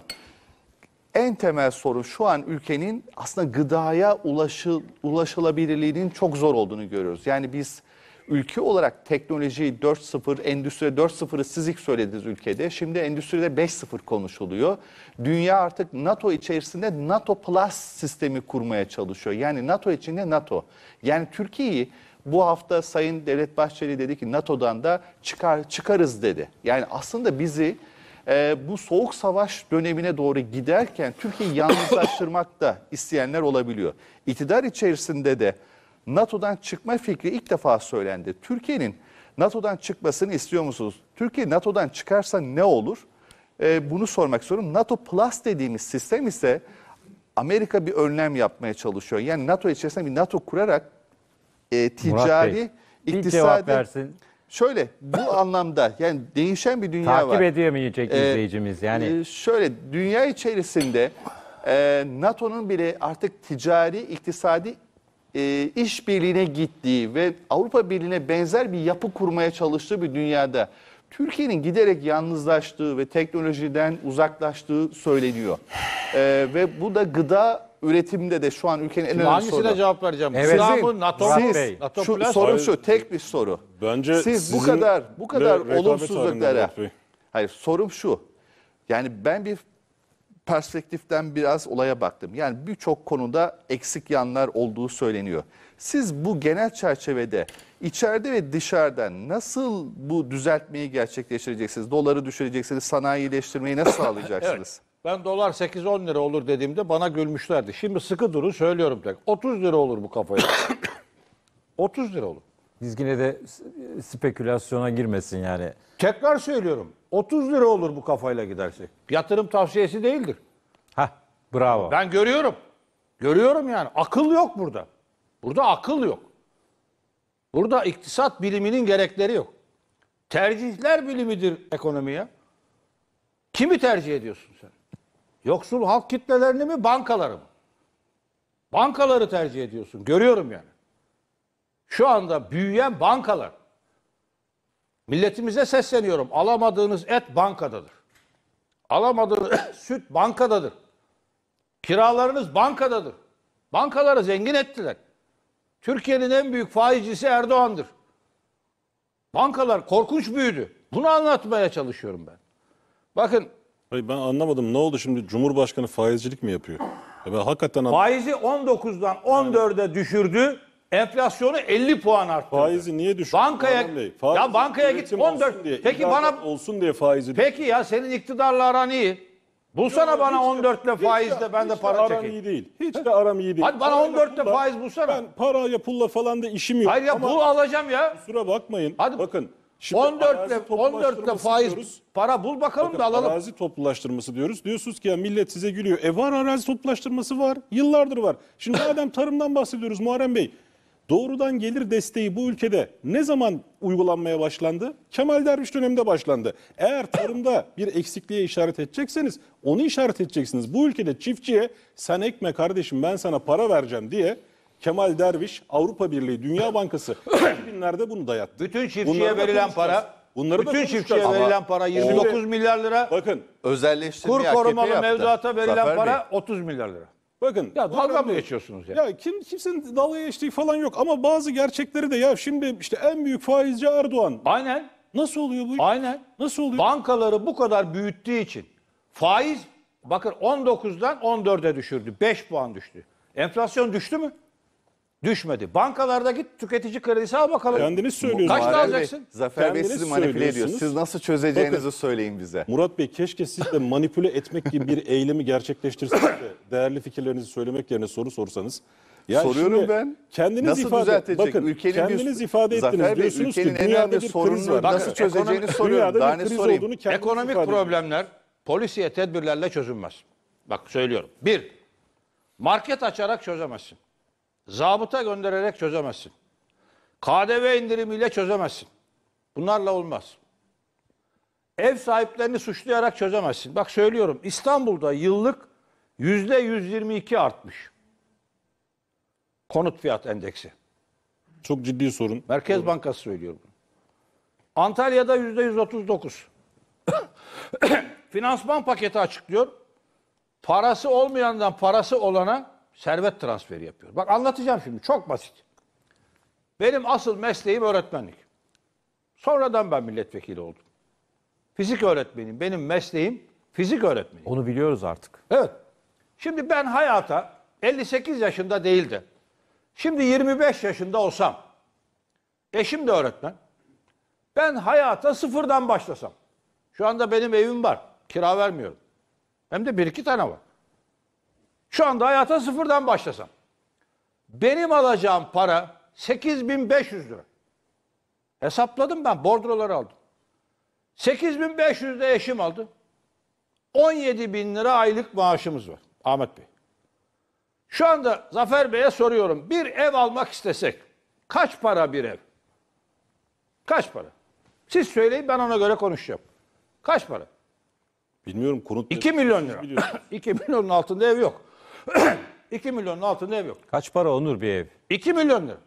en temel sorun şu an ülkenin aslında gıdaya ulaşıl, ulaşılabilirliğinin çok zor olduğunu görüyoruz. Yani biz ülke olarak teknolojiyi dört nokta sıfır, endüstri dört nokta sıfırı siz ilk söylediniz ülkede. Şimdi endüstride beş nokta sıfır konuşuluyor. Dünya artık NATO içerisinde NATO Plus sistemi kurmaya çalışıyor. Yani NATO içinde NATO. Yani Türkiye'yi bu hafta Sayın Devlet Bahçeli dedi ki NATO'dan da çıkar çıkarız dedi. Yani aslında bizi Ee, bu soğuk savaş dönemine doğru giderken Türkiye'yi yalnızlaştırmak da isteyenler olabiliyor. İktidar içerisinde de NATO'dan çıkma fikri ilk defa söylendi. Türkiye'nin NATO'dan çıkmasını istiyor musunuz? Türkiye NATO'dan çıkarsa ne olur? Ee, bunu sormak istiyorum. NATO Plus dediğimiz sistem ise Amerika bir önlem yapmaya çalışıyor. Yani NATO içerisinde bir NATO kurarak e, ticari, Bey, bir iktisadi... cevap versin. Şöyle bu anlamda yani değişen bir dünya Takip var. Takip edemeyecek Ee, izleyicimiz yani. e, şöyle dünya içerisinde e, NATO'nun bile artık ticari, iktisadi e, işbirliğine gittiği ve Avrupa Birliği'ne benzer bir yapı kurmaya çalıştığı bir dünyada Türkiye'nin giderek yalnızlaştığı ve teknolojiden uzaklaştığı söyleniyor. E, ve bu da gıda üretimde de şu an ülkenin en Şimdi önemli hangisine sorunu. cevap vereceğim? Evet. Gıda Sizin- mı, NATO mu? siz, NATO şu, Plus? sorum Hayır. şu, tek bir soru. Bence Siz bu sizinle kadar bu kadar rekabet halinde olumsuzluklara. Murat Bey. Hayır, sorum şu. Yani ben bir perspektiften biraz olaya baktım. Yani birçok konuda eksik yanlar olduğu söyleniyor. Siz bu genel çerçevede içeride ve dışarıdan nasıl bu düzeltmeyi gerçekleştireceksiniz? Doları düşüreceksiniz, sanayileştirmeyi nasıl sağlayacaksınız? Evet. Ben dolar sekiz on lira olur dediğimde bana gülmüşlerdi. Şimdi sıkı durun söylüyorum tek. otuz lira olur bu kafaya. otuz lira olur. Biz yine de spekülasyona girmesin yani. Tekrar söylüyorum. otuz lira olur bu kafayla gidersek. Yatırım tavsiyesi değildir. Hah, bravo. Ben görüyorum. Görüyorum yani. Akıl yok burada. Burada akıl yok. Burada iktisat biliminin gerekleri yok. Tercihler bilimidir ekonomiye. Kimi tercih ediyorsun sen? Yoksul halk kitlelerini mi, bankaları mı? Bankaları tercih ediyorsun. Görüyorum yani. Şu anda büyüyen bankalar. Milletimize sesleniyorum. Alamadığınız et bankadadır. Alamadığınız süt bankadadır. Kiralarınız bankadadır. Bankaları zengin ettiler. Türkiye'nin en büyük faizcisi Erdoğan'dır. Bankalar korkunç büyüdü. Bunu anlatmaya çalışıyorum ben. Bakın. Hayır, ben anlamadım. Ne oldu şimdi? Cumhurbaşkanı faizcilik mi yapıyor? Ya ben hakikaten anlamadım. Faizi on dokuzdan on dörde düşürdü. Enflasyonu elli puan arttırdı. Faizi niye düşürdü? Bankaya, Bey, faizi ya bankaya git üretim on dört. olsun diye, Peki ihracat bana olsun diye faizi. Peki ya senin iktidarla aran iyi. Bulsana Yo, bana hiç de- on dörtle hiç de- faizle ben de hiç para aram çekeyim. iyi değil. Hiç de aram iyi değil. Hadi bana Parayla on dörtte pulla- faiz bulsana. Ben parayla pulla falan da işim yok. Hayır ya Ama bul alacağım ya. kusura bakmayın. Hadi bakın. Şimdi on dörtle arazi on dörtle toplulaştırması faiz diyoruz. para bul bakalım Bakın, da alalım. arazi toplulaştırması diyoruz. Diyorsunuz ki ya millet size gülüyor. E var, arazi toplulaştırması var. Yıllardır var. Şimdi madem tarımdan bahsediyoruz Muharrem Bey. Doğrudan gelir desteği bu ülkede ne zaman uygulanmaya başlandı? Kemal Derviş döneminde başlandı. Eğer tarımda bir eksikliğe işaret edecekseniz onu işaret edeceksiniz. Bu ülkede çiftçiye sen ekme kardeşim ben sana para vereceğim diye Kemal Derviş, Avrupa Birliği, Dünya Bankası iki binlerde bunu dayattı. Bütün çiftçiye Bunları da verilen konuşacağız. para, Bunları da bütün konuşacağız. çiftçiye Ama verilen para yirmi dokuz Şimdi- milyar lira. Bakın Özelleştirmeyi Kur A K P korumalı yaptı. mevduata verilen Zafer para Bey. otuz milyar lira. bakın. Ya dalga Muharrem mı Bey, geçiyorsunuz ya? Ya kim kimsenin dalga geçtiği falan yok ama bazı gerçekleri de ya şimdi işte en büyük faizci Erdoğan. Aynen. Nasıl oluyor bu? Aynen. Nasıl oluyor? Bankaları bu kadar büyüttüğü için faiz bakın on dokuzdan on dörde düşürdü. beş puan düştü. Enflasyon düştü mü? Düşmedi. Bankalarda git tüketici kredisi al bakalım. Kendiniz söylüyorsunuz. Kaçta Muharrem Bey, alacaksın? Zafer Bey Kendiniz sizi manipüle ediyor. söylüyorsunuz. Siz nasıl çözeceğinizi Bakın. söyleyin bize. Murat Bey keşke siz de manipüle etmek gibi bir eylemi gerçekleştirseniz de değerli fikirlerinizi söylemek yerine soru sorsanız. Ya Soruyorum şimdi ben. Kendiniz Nasıl ifade, düzeltecek? bakın, Ülkenin kendiniz bir- ifade Zafer ettiniz. Bey, Diyorsunuz ki ülkenin en dünyada önemli bir kriz sorununu var. nasıl çözeceğini soruyorum. Dünyada Daha bir ne kriz sorayım? olduğunu kendiniz Ekonomik ifade ediyorsunuz. problemler polisiye tedbirlerle çözülmez. Bak söylüyorum. Bir, market açarak çözemezsin. Zabıta göndererek çözemezsin. K D V indirimiyle çözemezsin. Bunlarla olmaz. Ev sahiplerini suçlayarak çözemezsin. Bak söylüyorum İstanbul'da yıllık yüzde yüz yirmi iki artmış. Konut fiyat endeksi. Çok ciddi sorun. Merkez Bankası söylüyor bunu. Antalya'da yüzde yüz otuz dokuz. Finansman paketi açıklıyor. Parası olmayandan parası olana servet transferi yapıyor. Bak anlatacağım şimdi. Çok basit. Benim asıl mesleğim öğretmenlik. Sonradan ben milletvekili oldum. Fizik öğretmeniyim. Benim mesleğim fizik öğretmeni. Onu biliyoruz artık. Evet. Şimdi ben hayata elli sekiz yaşında değil de şimdi yirmi beş yaşında olsam, eşim de öğretmen, ben hayata sıfırdan başlasam, şu anda benim evim var, kira vermiyorum. Hem de bir iki tane var. Şu anda hayata sıfırdan başlasam, benim alacağım para sekiz bin beş yüz lira. Hesapladım ben, bordroları aldım. sekiz bin beş yüz de eşim aldı. on yedi bin lira aylık maaşımız var Ahmet Bey. Şu anda Zafer Bey'e soruyorum. Bir ev almak istesek kaç para bir ev? Kaç para? Siz söyleyin ben ona göre konuşacağım. Kaç para? Bilmiyorum konut. iki milyon lira. iki milyonun altında ev yok. iki milyonun altında ev yok. Kaç para Onur bir ev? iki milyon lira.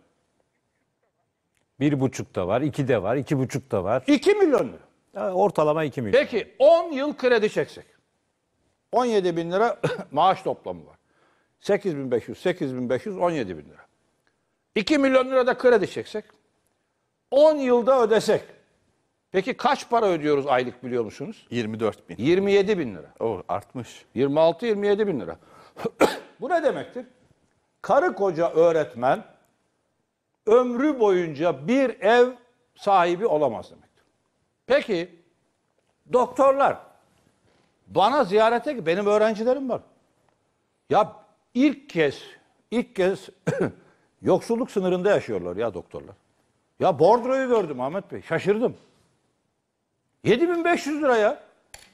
Bir buçuk da var, iki de var, iki buçuk da var. iki milyon lira. Ya, ortalama iki milyon. Peki on yıl kredi çeksek. on yedi bin lira maaş toplamı var. sekiz bin beş yüz, sekiz bin beş yüz, on yedi bin lira. iki milyon lira da kredi çeksek. on yılda ödesek. Peki kaç para ödüyoruz aylık biliyor musunuz? yirmi dört bin. yirmi yedi bin lira. O artmış. yirmi altı yirmi yedi bin lira. Bu ne demektir? Karı koca öğretmen ömrü boyunca bir ev sahibi olamaz demektir. Peki doktorlar bana ziyarete benim öğrencilerim var. Ya ilk kez ilk kez yoksulluk sınırında yaşıyorlar ya doktorlar. Ya bordroyu gördüm Ahmet Bey. Şaşırdım. yedi bin beş yüz lira ya.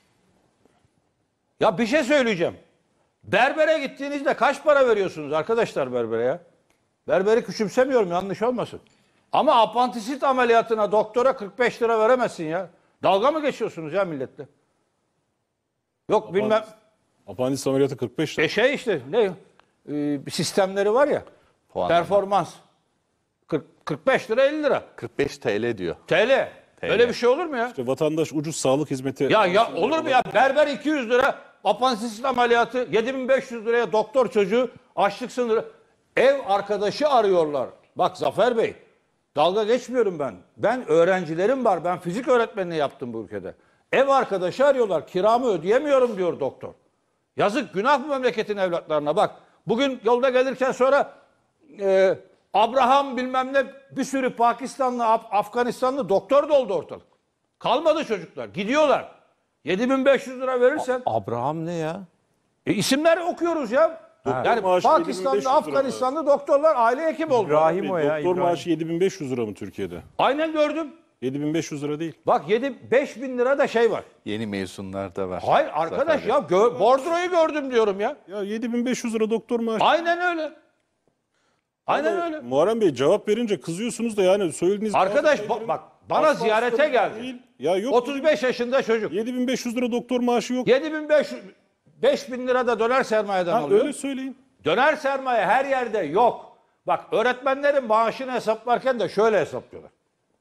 Ya bir şey söyleyeceğim. Berbere gittiğinizde kaç para veriyorsunuz arkadaşlar berbere ya? Berberi küçümsemiyorum yanlış olmasın. Ama apantisit ameliyatına doktora kırk beş lira veremezsin ya. Dalga mı geçiyorsunuz ya milletle? Yok Apandis, bilmem. Apandis ameliyatı kırk beş lira. E şey işte ne? Ee, sistemleri var ya. Puanlama. Performans. kırk, kırk beş lira elli lira. kırk beş T L diyor. T L. Öyle bir şey olur mu ya? İşte vatandaş ucuz sağlık hizmeti. Ya ya olur mu ya? Berber iki yüz lira, apandisit ameliyatı yedi bin beş yüz liraya doktor çocuğu, açlık sınırı. Ev arkadaşı arıyorlar. Bak Zafer Bey, dalga geçmiyorum ben. Ben öğrencilerim var. Ben fizik öğretmenliği yaptım bu ülkede. Ev arkadaşı arıyorlar. Kiramı ödeyemiyorum diyor doktor. Yazık, günah bu memleketin evlatlarına. Bak bugün yolda gelirken sonra e, Abraham bilmem ne bir sürü Pakistanlı, Af- Afganistanlı doktor doldu ortalık. Kalmadı çocuklar. Gidiyorlar. yedi bin beş yüz lira verirsen. Abraham ne ya? E, isimler okuyoruz ya. Doktor Yani maaşı yedi bin beş Pakistanlı, yüz lira. Afganistanlı doktorlar aile hekimi oldu. İbrahim o ya. Doktor İbrahim. maaşı yedi bin beş yüz lira mı Türkiye'de? Aynen gördüm. yedi bin beş yüz lira değil. Bak yedi beş bin lira da şey var. Yeni mezunlar da var. Hayır arkadaş ya gö- bordroyu gördüm diyorum ya. Ya yedi bin beş yüz lira doktor maaşı. Aynen öyle. Aynen Ama öyle. Muharrem Bey cevap verince kızıyorsunuz da yani söylediğiniz... Arkadaş bazı bak, şeylerin bak bana aslı ziyarete astarı geldi. değil. Ya yok. otuz beş yaşında çocuk. yedi bin beş yüz lira doktor maaşı yok. yedi bin beş yüz beş bin lira da döner sermayeden Ha, alıyor. öyle söyleyin. Döner sermaye her yerde yok. Bak öğretmenlerin maaşını hesaplarken de şöyle hesaplıyorlar.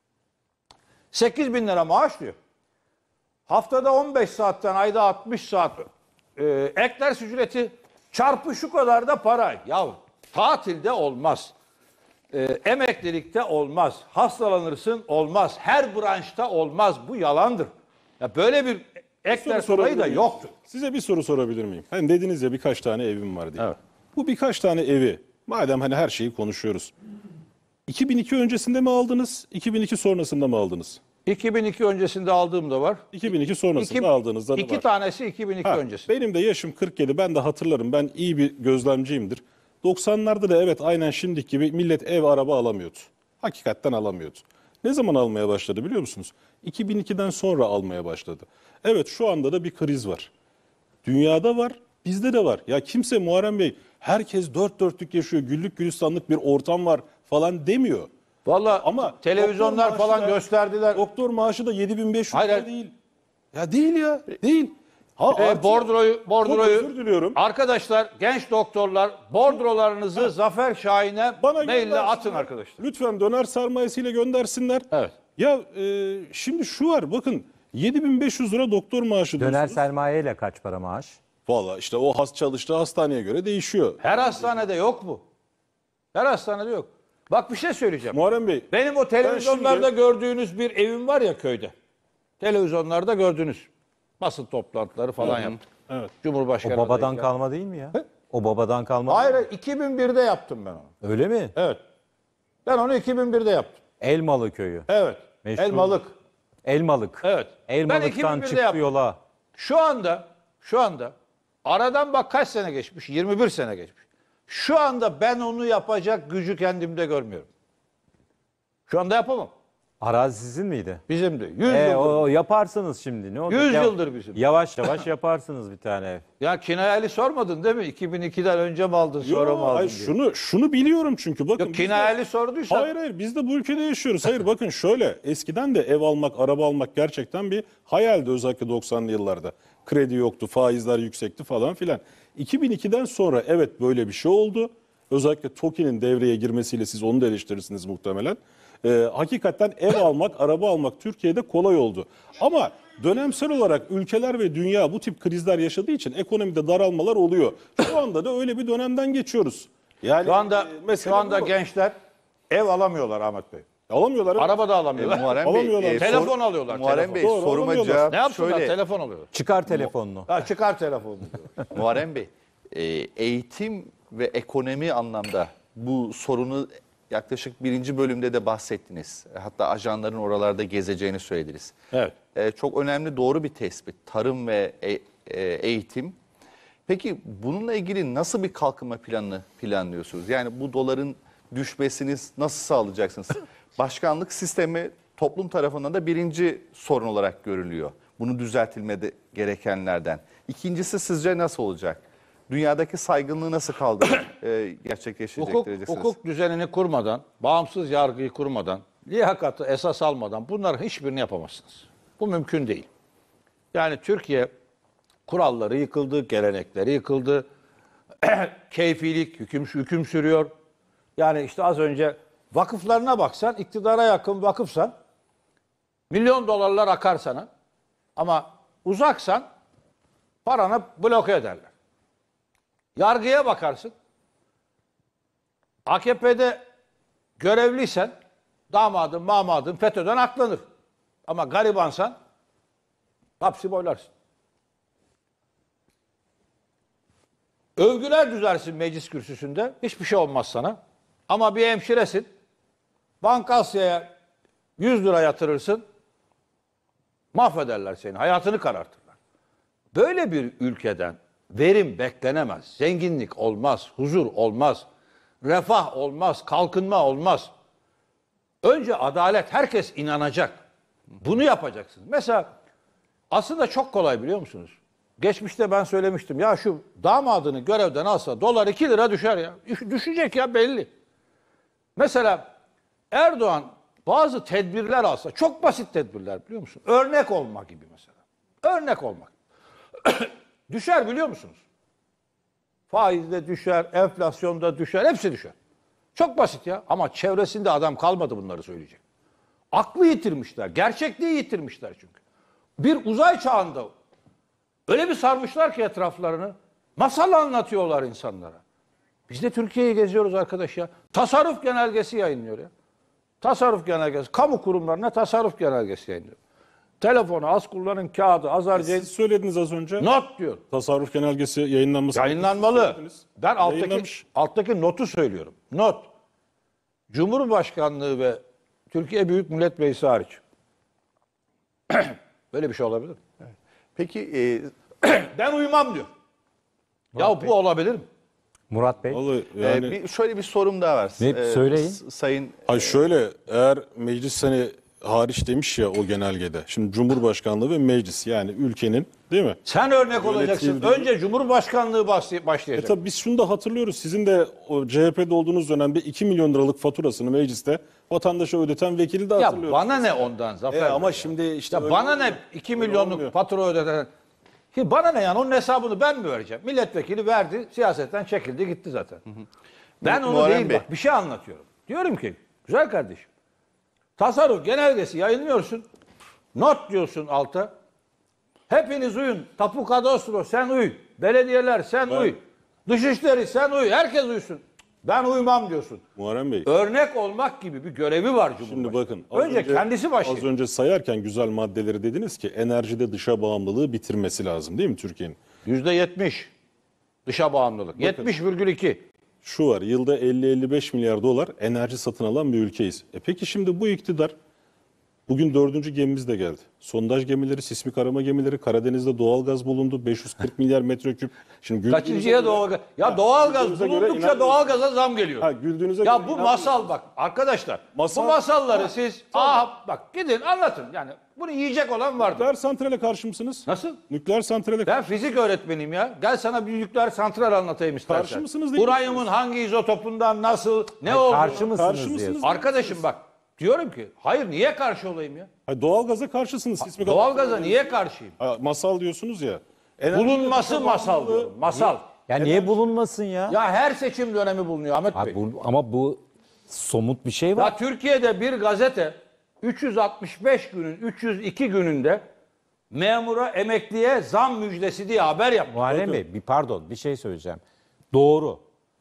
sekiz bin lira maaş diyor. Haftada on beş saatten ayda altmış saat e, ek ders ücreti çarpı şu kadar da para. Ya tatilde olmaz. E, emeklilikte olmaz. Hastalanırsın olmaz. Her branşta olmaz. Bu yalandır. Ya böyle bir ek Soru ders olayı da sorabilir miyim? yoktur. Size bir soru sorabilir miyim? Hani dediniz ya birkaç tane evim var diye. Evet. Bu birkaç tane evi madem hani her şeyi konuşuyoruz. iki bin iki öncesinde mi aldınız? iki bin iki sonrasında mı aldınız? iki bin iki öncesinde aldığım da var. iki bin iki sonrasında İki- aldığınızda da İki var. tanesi iki bin iki Ha, öncesi. benim de yaşım kırk yedi. Ben de hatırlarım. Ben iyi bir gözlemciyimdir. doksanlarda da evet aynen şimdiki gibi millet ev araba alamıyordu. Hakikaten alamıyordu. Ne zaman almaya başladı biliyor musunuz? iki bin ikiden sonra almaya başladı. Evet şu anda da bir kriz var. Dünyada var, bizde de var. Ya kimse Muharrem Bey herkes dört dörtlük yaşıyor, güllük gülistanlık bir ortam var falan demiyor. Vallahi Ama televizyonlar doktor falan maaşı da- gösterdiler. Doktor maaşı da yedi bin beş yüz Hayır, lira hayır. değil. Ya değil ya, değil. Ha, E, artı- bordroyu, Çok bordroyu özür diliyorum. arkadaşlar, genç doktorlar bordrolarınızı Zafer Şahin'e Bana maille göndersinler. atın arkadaşlar. Lütfen döner sermayesiyle göndersinler. Evet. Ya e, şimdi şu var bakın yedi bin beş yüz lira doktor maaşı Döner diyorsunuz. sermayeyle kaç para maaş? Valla işte o has çalıştığı hastaneye göre değişiyor. Her hastanede yok bu. Her hastanede yok. Bak bir şey söyleyeceğim. Muharrem Bey. Benim o televizyonlarda şimdi- gördüğünüz bir evim var ya köyde. Televizyonlarda gördünüz. Basın toplantıları falan yaptık. Evet. Cumhurbaşkanı O babadan adayı. kalma değil mi ya? O babadan kalma. Hayır, iki bin birde yaptım ben onu. Öyle mi? Evet. Ben onu iki bin birde yaptım. Elmalı köyü. Evet. Meşhur. Elmalık. Elmalık. Evet. Ben Elmalıktan iki bin birde çıktı yaptım. yola. Şu anda, şu anda aradan bak kaç sene geçmiş? yirmi bir sene geçmiş. Şu anda ben onu yapacak gücü kendimde görmüyorum. Şu anda yapamam. Arazi sizin miydi? Bizimdi. yüz E, yıldır. o yaparsınız şimdi. Ne olacak? yüz Ya- yıldır bizim. Yavaş yavaş yaparsınız bir tane ev. Ya kinayeli sormadın değil mi? iki bin ikiden önce mi aldın, sonra mı Yo, aldın hayır, diye. şunu şunu biliyorum çünkü bakın. Yok, biz de- kinayeli sorduysan. Hayır hayır biz de bu ülkede yaşıyoruz. Hayır bakın şöyle eskiden de ev almak, araba almak gerçekten bir hayaldi özellikle doksanlı yıllarda. Kredi yoktu, faizler yüksekti falan filan. iki bin ikiden sonra evet böyle bir şey oldu. Özellikle TOKİ'nin devreye girmesiyle siz onu da eleştirirsiniz muhtemelen. Ee, hakikaten ev almak, araba almak Türkiye'de kolay oldu. Ama dönemsel olarak ülkeler ve dünya bu tip krizler yaşadığı için ekonomide daralmalar oluyor. Şu anda da öyle bir dönemden geçiyoruz. Yani Şu anda, e, mesele şu anda bu. gençler ev alamıyorlar Ahmet Bey. Alamıyorlar. evet. Araba da alamıyorlar. E, Muharrem Bey, Alamıyorlar. e, Telefon sor- alıyorlar, Muharrem Bey telefon. Doğru, soruma alamıyorlar. cevap Ne yapsınlar? şöyle. Telefon alıyorlar. Çıkar telefonunu. Ha, çıkar telefonunu. Muharrem Bey, e, eğitim ve ekonomi anlamda bu sorunu yaklaşık birinci bölümde de bahsettiniz. Hatta ajanların oralarda gezeceğini söylediniz. Evet. E, çok önemli, doğru bir tespit. Tarım ve e- e, eğitim. Peki bununla ilgili nasıl bir kalkınma planını planlıyorsunuz? Yani bu doların düşmesini nasıl sağlayacaksınız? Başkanlık sistemi toplum tarafından da birinci sorun olarak görülüyor. Bunu düzeltilmede gerekenlerden. İkincisi sizce nasıl olacak? Dünyadaki saygınlığı nasıl kaldırıp e, gerçekleştirecektireceksiniz? Hukuk, hukuk düzenini kurmadan, bağımsız yargıyı kurmadan, liyakatı esas almadan bunların hiçbirini yapamazsınız. Bu mümkün değil. Yani Türkiye kuralları yıkıldı, gelenekleri yıkıldı, keyfilik hüküm, hüküm sürüyor. Yani işte az önce vakıflarına baksan, iktidara yakın vakıfsan, milyon dolarlar akar sana. Ama uzaksan paranı bloke ederler. Yargıya bakarsın. A K P'de görevliysen damadın, mamadın FETÖ'den aklanır. Ama garibansan hapsi boylarsın. Övgüler düzersin meclis kürsüsünde. Hiçbir şey olmaz sana. Ama bir hemşiresin. Bankasya'ya yüz lira yatırırsın. Mahvederler seni. Hayatını karartırlar. Böyle bir ülkeden verim beklenemez. Zenginlik olmaz. Huzur olmaz. Refah olmaz. Kalkınma olmaz. Önce adalet. Herkes inanacak. Bunu yapacaksınız. Mesela aslında çok kolay biliyor musunuz? Geçmişte ben söylemiştim. Ya şu damadını görevden alsa dolar iki lira düşer ya. Düşecek ya belli. Mesela Erdoğan bazı tedbirler alsa, çok basit tedbirler biliyor musun? Örnek olma gibi mesela. Örnek olmak. Düşer biliyor musunuz? Faizde düşer, enflasyonda düşer, hepsi düşer. Çok basit ya. Ama çevresinde adam kalmadı bunları söyleyecek. Aklı yitirmişler, gerçekliği yitirmişler çünkü. Bir uzay çağında öyle bir sarmışlar ki etraflarını, masal anlatıyorlar insanlara. Biz de Türkiye'yi geziyoruz arkadaş ya. Tasarruf genelgesi yayınlıyor ya. Tasarruf genelgesi. Kamu kurumlarına tasarruf genelgesi yayınlıyor. Telefonu az kullanın, kağıdı az harcayın. Siz söylediniz az önce. Not diyor. Tasarruf genelgesi yayınlanması. Yayınlanmalı. Ben alttaki, Yayınlamış. alttaki notu söylüyorum. Not. Cumhurbaşkanlığı ve Türkiye Büyük Millet Meclisi hariç. Böyle bir şey olabilir mi? Evet. Peki e, ben uyumam diyor. Ya bu olabilir mi? Murat Bey. Vallahi e, yani, bir, şöyle bir sorum daha var. Ne, E, söyleyin. s- Sayın Hayır şöyle, eğer meclis hani hariç demiş ya o genelgede. Şimdi Cumhurbaşkanlığı ve meclis, yani ülkenin, değil mi? Sen örnek olacaksın. Yönetildiği- Önce Cumhurbaşkanlığı başlay- E başlayacak. tabi biz şunu da hatırlıyoruz. Sizin de o C H P'de olduğunuz dönemde iki milyon liralık faturasını mecliste vatandaşa ödeten vekili de Ya hatırlıyoruz. bana ne ondan Zafer E Bey ama ya? şimdi işte Ya öyle bana olmuyor. ne iki Öyle milyonluk olmuyor. fatura ödeten. Ki bana ne yani, onun hesabını ben mi vereceğim? Milletvekili verdi, siyasetten çekildi gitti zaten. Ben onu Muharrem değil Bey. bak bir şey anlatıyorum. Diyorum ki güzel kardeşim, tasarruf genelgesi yayınlıyorsun. Not diyorsun alta. Hepiniz uyun. Tapu kadastro sen uy. Belediyeler sen uy. Dışişleri sen uy. Herkes uysun. Ben uymam diyorsun. Muharrem Bey. Örnek olmak gibi bir görevi var Cumhurbaşkanı. Şimdi bakın. az Önce, kendisi başlıyor. Az önce sayarken güzel maddeleri dediniz ki enerjide dışa bağımlılığı bitirmesi lazım değil mi Türkiye'nin? Yüzde yetmiş dışa bağımlılık. Yetmiş virgül iki. Şu var, yılda elli elli beş milyar dolar enerji satın alan bir ülkeyiz. E peki şimdi bu iktidar, bugün dördüncü gemimiz de geldi. Sondaj gemileri, sismik arama gemileri, Karadeniz'de doğalgaz bulundu. beş yüz kırk milyar metreküp. Şimdi güldüğünüze Kaçıncıya göre- doğalgaz? Ya doğalgaz güldüğünüze göre bulundukça inanmıyorum. doğalgaza zam geliyor. Ha, güldüğünüze Ya göre bu inanmıyorum. masal bak arkadaşlar. Masal- Bu masalları Ha, siz tamam. ah bak gidin anlatın. Yani bunu yiyecek olan vardır. Nükleer santrale karşı mısınız? Nasıl? Nükleer santrale Ben fizik öğretmeniyim ya. Gel sana bir nükleer santral anlatayım istersen. Karşı mısınız, değil Uranyumun misiniz? hangi izotopundan nasıl ne Hayır, oldu? karşı mısınız Karşı diye. mısınız? Arkadaşım bak diyorum ki hayır niye karşı olayım ya? Hayır, doğalgaza karşısınız. Sismik Doğalgaza niye karşıyım? Ha, masal diyorsunuz ya. Enerji Bulunması dışa masal bağımlılığı- diyorum. Masal. Ya niye bulunmasın ya? Ya her seçim dönemi bulunuyor Ahmet Abi Bey. bu, ama bu somut bir şey var. Ya Türkiye'de bir gazete üç yüz altmış beş günün üç yüz iki gününde memura, emekliye zam müjdesi diye haber yapmış. Muharrem Bey, bir pardon bir şey söyleyeceğim. Doğru.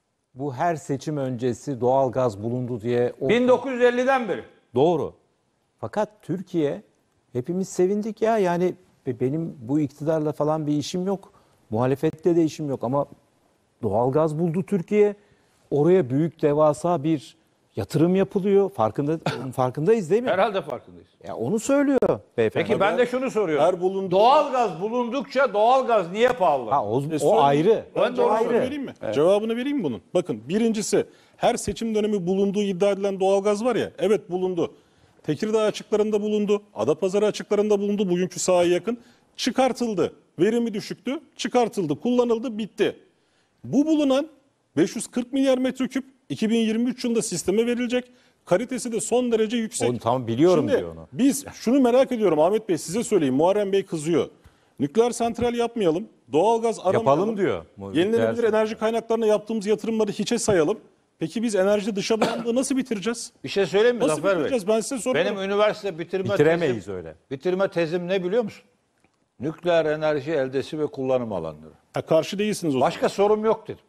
Bu her seçim öncesi doğalgaz bulundu diye. O... bin dokuz yüz elliden beri. Doğru. Fakat Türkiye, hepimiz sevindik ya, yani benim bu iktidarla falan bir işim yok. Muhalefette de işim yok ama doğalgaz buldu Türkiye. Oraya büyük devasa bir yatırım yapılıyor. Farkında onun farkındayız değil mi? Herhalde farkındayız. Ya onu söylüyor beyefendi. Peki ben de şunu soruyorum. Her bulunduğu... Doğalgaz bulundukça doğalgaz niye pahalı? Ha, o, E, o söyle- ayrı. Ben O cevabını ayrı. vereyim mi? Cevabını vereyim mi bunun? Bakın, birincisi, her seçim dönemi bulunduğu iddia edilen doğalgaz var ya. Evet, bulundu. Tekirdağ açıklarında bulundu. Adapazarı açıklarında bulundu. Bugünkü sahaya yakın. Çıkartıldı. Verimi düşüktü. Çıkartıldı. Kullanıldı. Bitti. Bu bulunan beş yüz kırk milyar metreküp iki bin yirmi üç yılında sisteme verilecek. Kalitesi de son derece yüksek. Onu tamam biliyorum Şimdi diyor onu. biz şunu merak ediyorum Ahmet Bey, size söyleyeyim. Muharrem Bey kızıyor. Nükleer santral yapmayalım. Doğalgaz aramayalım. Yapalım diyor. Yenilenebilir Nükleer- enerji kaynaklarına yaptığımız yatırımları hiçe sayalım. Peki biz enerji dışa bağımlılığı nasıl bitireceğiz? Bir şey söyleyeyim mi Nasıl Zafer Bey? bitireceğiz? Ben size soruyorum. Benim üniversite bitirme Bitiremeyiz tezim, öyle. bitirme tezim ne biliyor musun? Nükleer enerji eldesi ve kullanım alanları. Ha, karşı değilsiniz o zaman. Başka sorum yok dedim.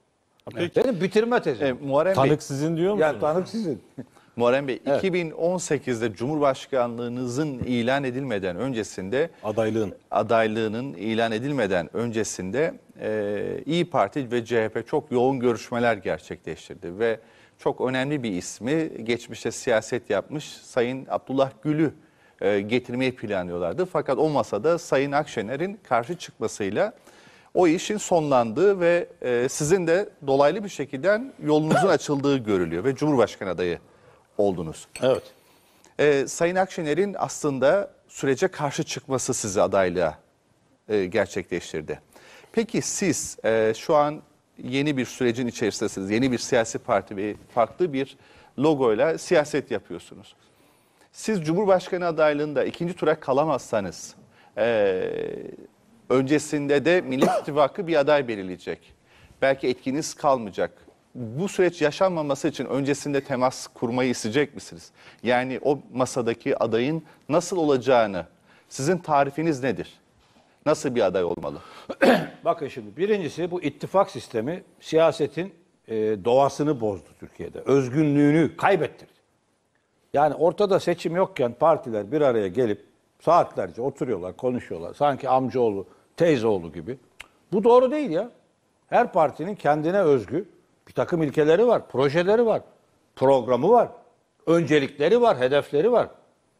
Benim bitirme tezim. E, Muharrem Tanık Bey, sizin diyor musunuz? Yani tanık sizin. Muharrem Bey, Evet. iki bin on sekizde Cumhurbaşkanlığınızın ilan edilmeden öncesinde Adaylığın. adaylığının ilan edilmeden öncesinde e, İyi Parti ve C H P çok yoğun görüşmeler gerçekleştirdi ve çok önemli bir ismi, geçmişte siyaset yapmış Sayın Abdullah Gül'ü e, getirmeyi planlıyorlardı. Fakat o masada Sayın Akşener'in karşı çıkmasıyla o işin sonlandığı ve e, sizin de dolaylı bir şekilde yolunuzun açıldığı görülüyor ve Cumhurbaşkanı adayı oldunuz. Evet. Ee, Sayın Akşener'in aslında sürece karşı çıkması sizi adaylığa e, gerçekleştirdi. Peki siz e, şu an yeni bir sürecin içerisindesiniz. Yeni bir siyasi parti ve farklı bir logoyla siyaset yapıyorsunuz. Siz Cumhurbaşkanı adaylığında ikinci tura kalamazsanız e, öncesinde de Millet İttifakı bir aday belirleyecek. Belki etkiniz kalmayacak. Bu süreç yaşanmaması için öncesinde temas kurmayı isteyecek misiniz? Yani o masadaki adayın nasıl olacağını, sizin tarifiniz nedir? Nasıl bir aday olmalı? Bakın şimdi birincisi bu ittifak sistemi siyasetin e, doğasını bozdu Türkiye'de. Özgünlüğünü kaybettirdi. Yani ortada seçim yokken partiler bir araya gelip saatlerce oturuyorlar, konuşuyorlar. Sanki amcaoğlu, teyzeoğlu gibi. Bu doğru değil ya. Her partinin kendine özgü bir takım ilkeleri var, projeleri var, programı var, öncelikleri var, hedefleri var.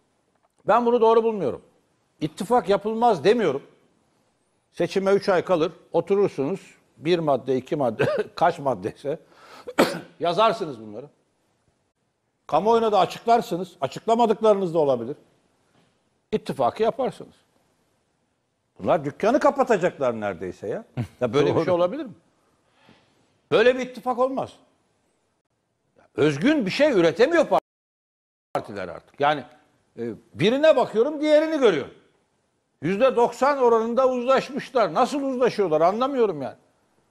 Ben bunu doğru bulmuyorum. İttifak yapılmaz demiyorum. Seçime üç ay kalır, oturursunuz, bir madde, iki madde, kaç maddeyse yazarsınız bunları. Kamuoyuna da açıklarsınız, açıklamadıklarınız da olabilir. İttifakı yaparsınız. Bunlar dükkanı kapatacaklar neredeyse ya. Ya böyle bir şey olabilir mi? Böyle bir ittifak olmaz. Özgün bir şey üretemiyor partiler artık. Yani e, birine bakıyorum, diğerini görüyorum. yüzde doksan oranında uzlaşmışlar. Nasıl uzlaşıyorlar anlamıyorum yani.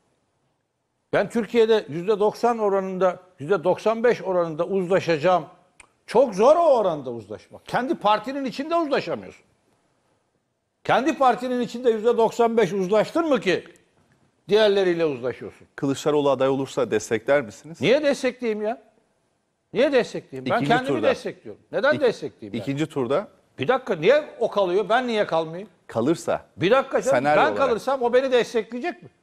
Ben Türkiye'de yüzde doksan oranında, yüzde doksan beş oranında uzlaşacağım. Çok zor o oranda uzlaşmak. Kendi partinin içinde uzlaşamıyorsun. Kendi partinin içinde yüzde doksan beş uzlaştın mı ki diğerleriyle uzlaşıyorsun? Kılıçdaroğlu aday olursa destekler misiniz? Niye destekleyeyim ya? Niye destekleyeyim? Ben İkinci kendimi turda. destekliyorum. Neden İki- destekleyeyim? yani? İkinci turda Bir dakika niye o kalıyor? Ben niye kalmayayım? kalırsa Bir dakika canım. senaryo Ben olarak. kalırsam o beni destekleyecek mi?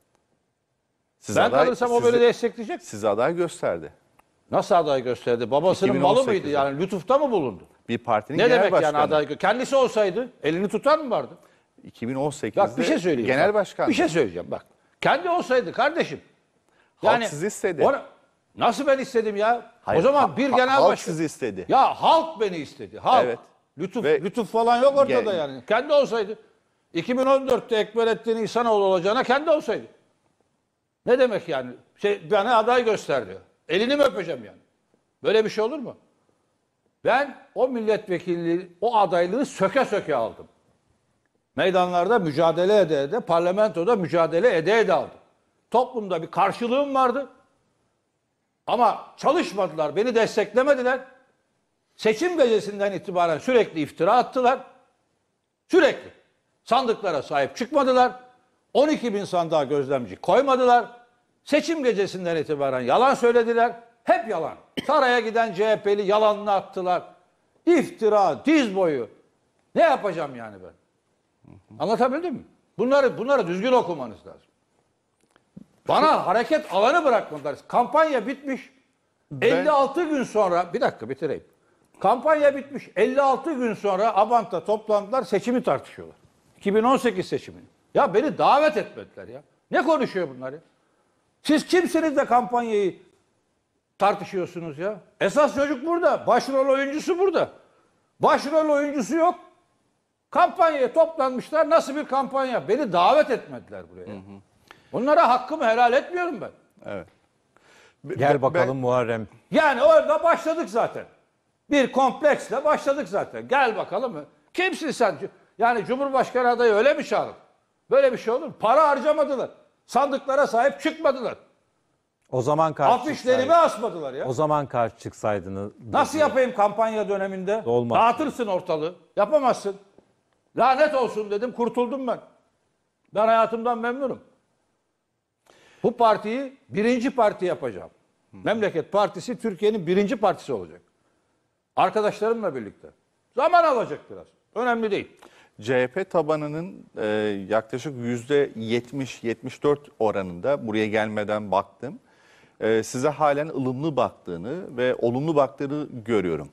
siz ben aday- kalırsam o sizi- beni destekleyecek mi? sizi aday gösterdi. Nasıl aday gösterdi? Babasının malı mıydı? iki bin on sekizde. Yani lütufta mı bulundu? Bir partinin Ne genel demek başkanı. yani aday? gö- Kendisi olsaydı elini tutar mı vardı? iki bin on sekizde Bak bir şey söyleyeyim. genel bak. başkan. Bir şey söyleyeceğim bak. Kendi olsaydı kardeşim. Halk sizi istedi. ona- nasıl ben istedim ya? Hayır, o zaman ha- bir ha- genel halk başkan. sizi istedi. Ya halk beni istedi. Halk. Evet. Lütuf, Ve- lütuf falan yok ortada Gen- yani. Kendi olsaydı. iki bin on dörtte Ekberettin İhsanoğlu olacağına kendi olsaydı. Ne demek yani? Şey, bana aday göster diyor. Elini mi öpeceğim yani? Böyle bir şey olur mu? Ben o milletvekilliği, o adaylığı söke söke aldım. Meydanlarda mücadele ede ede, parlamentoda mücadele ede ede aldım. Toplumda bir karşılığım vardı. Ama çalışmadılar, beni desteklemediler. Seçim gecesinden itibaren sürekli iftira attılar. Sürekli. Sandıklara sahip çıkmadılar. on iki bin sandığa gözlemci koymadılar. Seçim gecesinden itibaren yalan söylediler. Hep yalan. Saraya giden C H P'li yalanını attılar. İftira, diz boyu. Ne yapacağım yani ben? Anlatabildim mi? Bunları bunları düzgün okumanız lazım. Bana hareket alanı bırakmadılar. Kampanya bitmiş. elli altı gün sonra, bir dakika bitireyim. Kampanya bitmiş. elli altı gün sonra Abant'ta toplandılar, seçimi tartışıyorlar. iki bin on sekiz seçimini. Ya beni davet etmediler ya. Ne konuşuyor bunlar ya? Siz kimsiniz de kampanyayı tartışıyorsunuz ya? Esas çocuk burada. Başrol oyuncusu burada. Başrol oyuncusu yok. Kampanyaya toplanmışlar. Nasıl bir kampanya? Beni davet etmediler buraya. Hı hı. Onlara hakkımı helal etmiyorum ben. Evet. Gel bakalım Muharrem. Yani orada başladık zaten. Bir kompleksle başladık zaten. Gel bakalım. Kimsin sen? Yani Cumhurbaşkanı adayı öyle mi çağırır? Böyle bir şey olur mu? Para harcamadılar. Sandıklara sahip çıkmadılar. O zaman karşı Afişlerimi çıksaydın- asmadılar ya. O zaman karşı çıksaydınız. Nasıl yapayım kampanya döneminde? Olmaz. Dağıtırsın ortalığı. Yapamazsın. Lanet olsun dedim, kurtuldum ben. Ben hayatımdan memnunum. Bu partiyi birinci parti yapacağım. Memleket Partisi Türkiye'nin birinci partisi olacak. Arkadaşlarımla birlikte. Zaman alacak biraz. Önemli değil. C H P tabanının e, yaklaşık yüzde yetmiş yetmiş dört oranında buraya gelmeden baktım. E, size halen ılımlı baktığını ve olumlu baktığını görüyorum.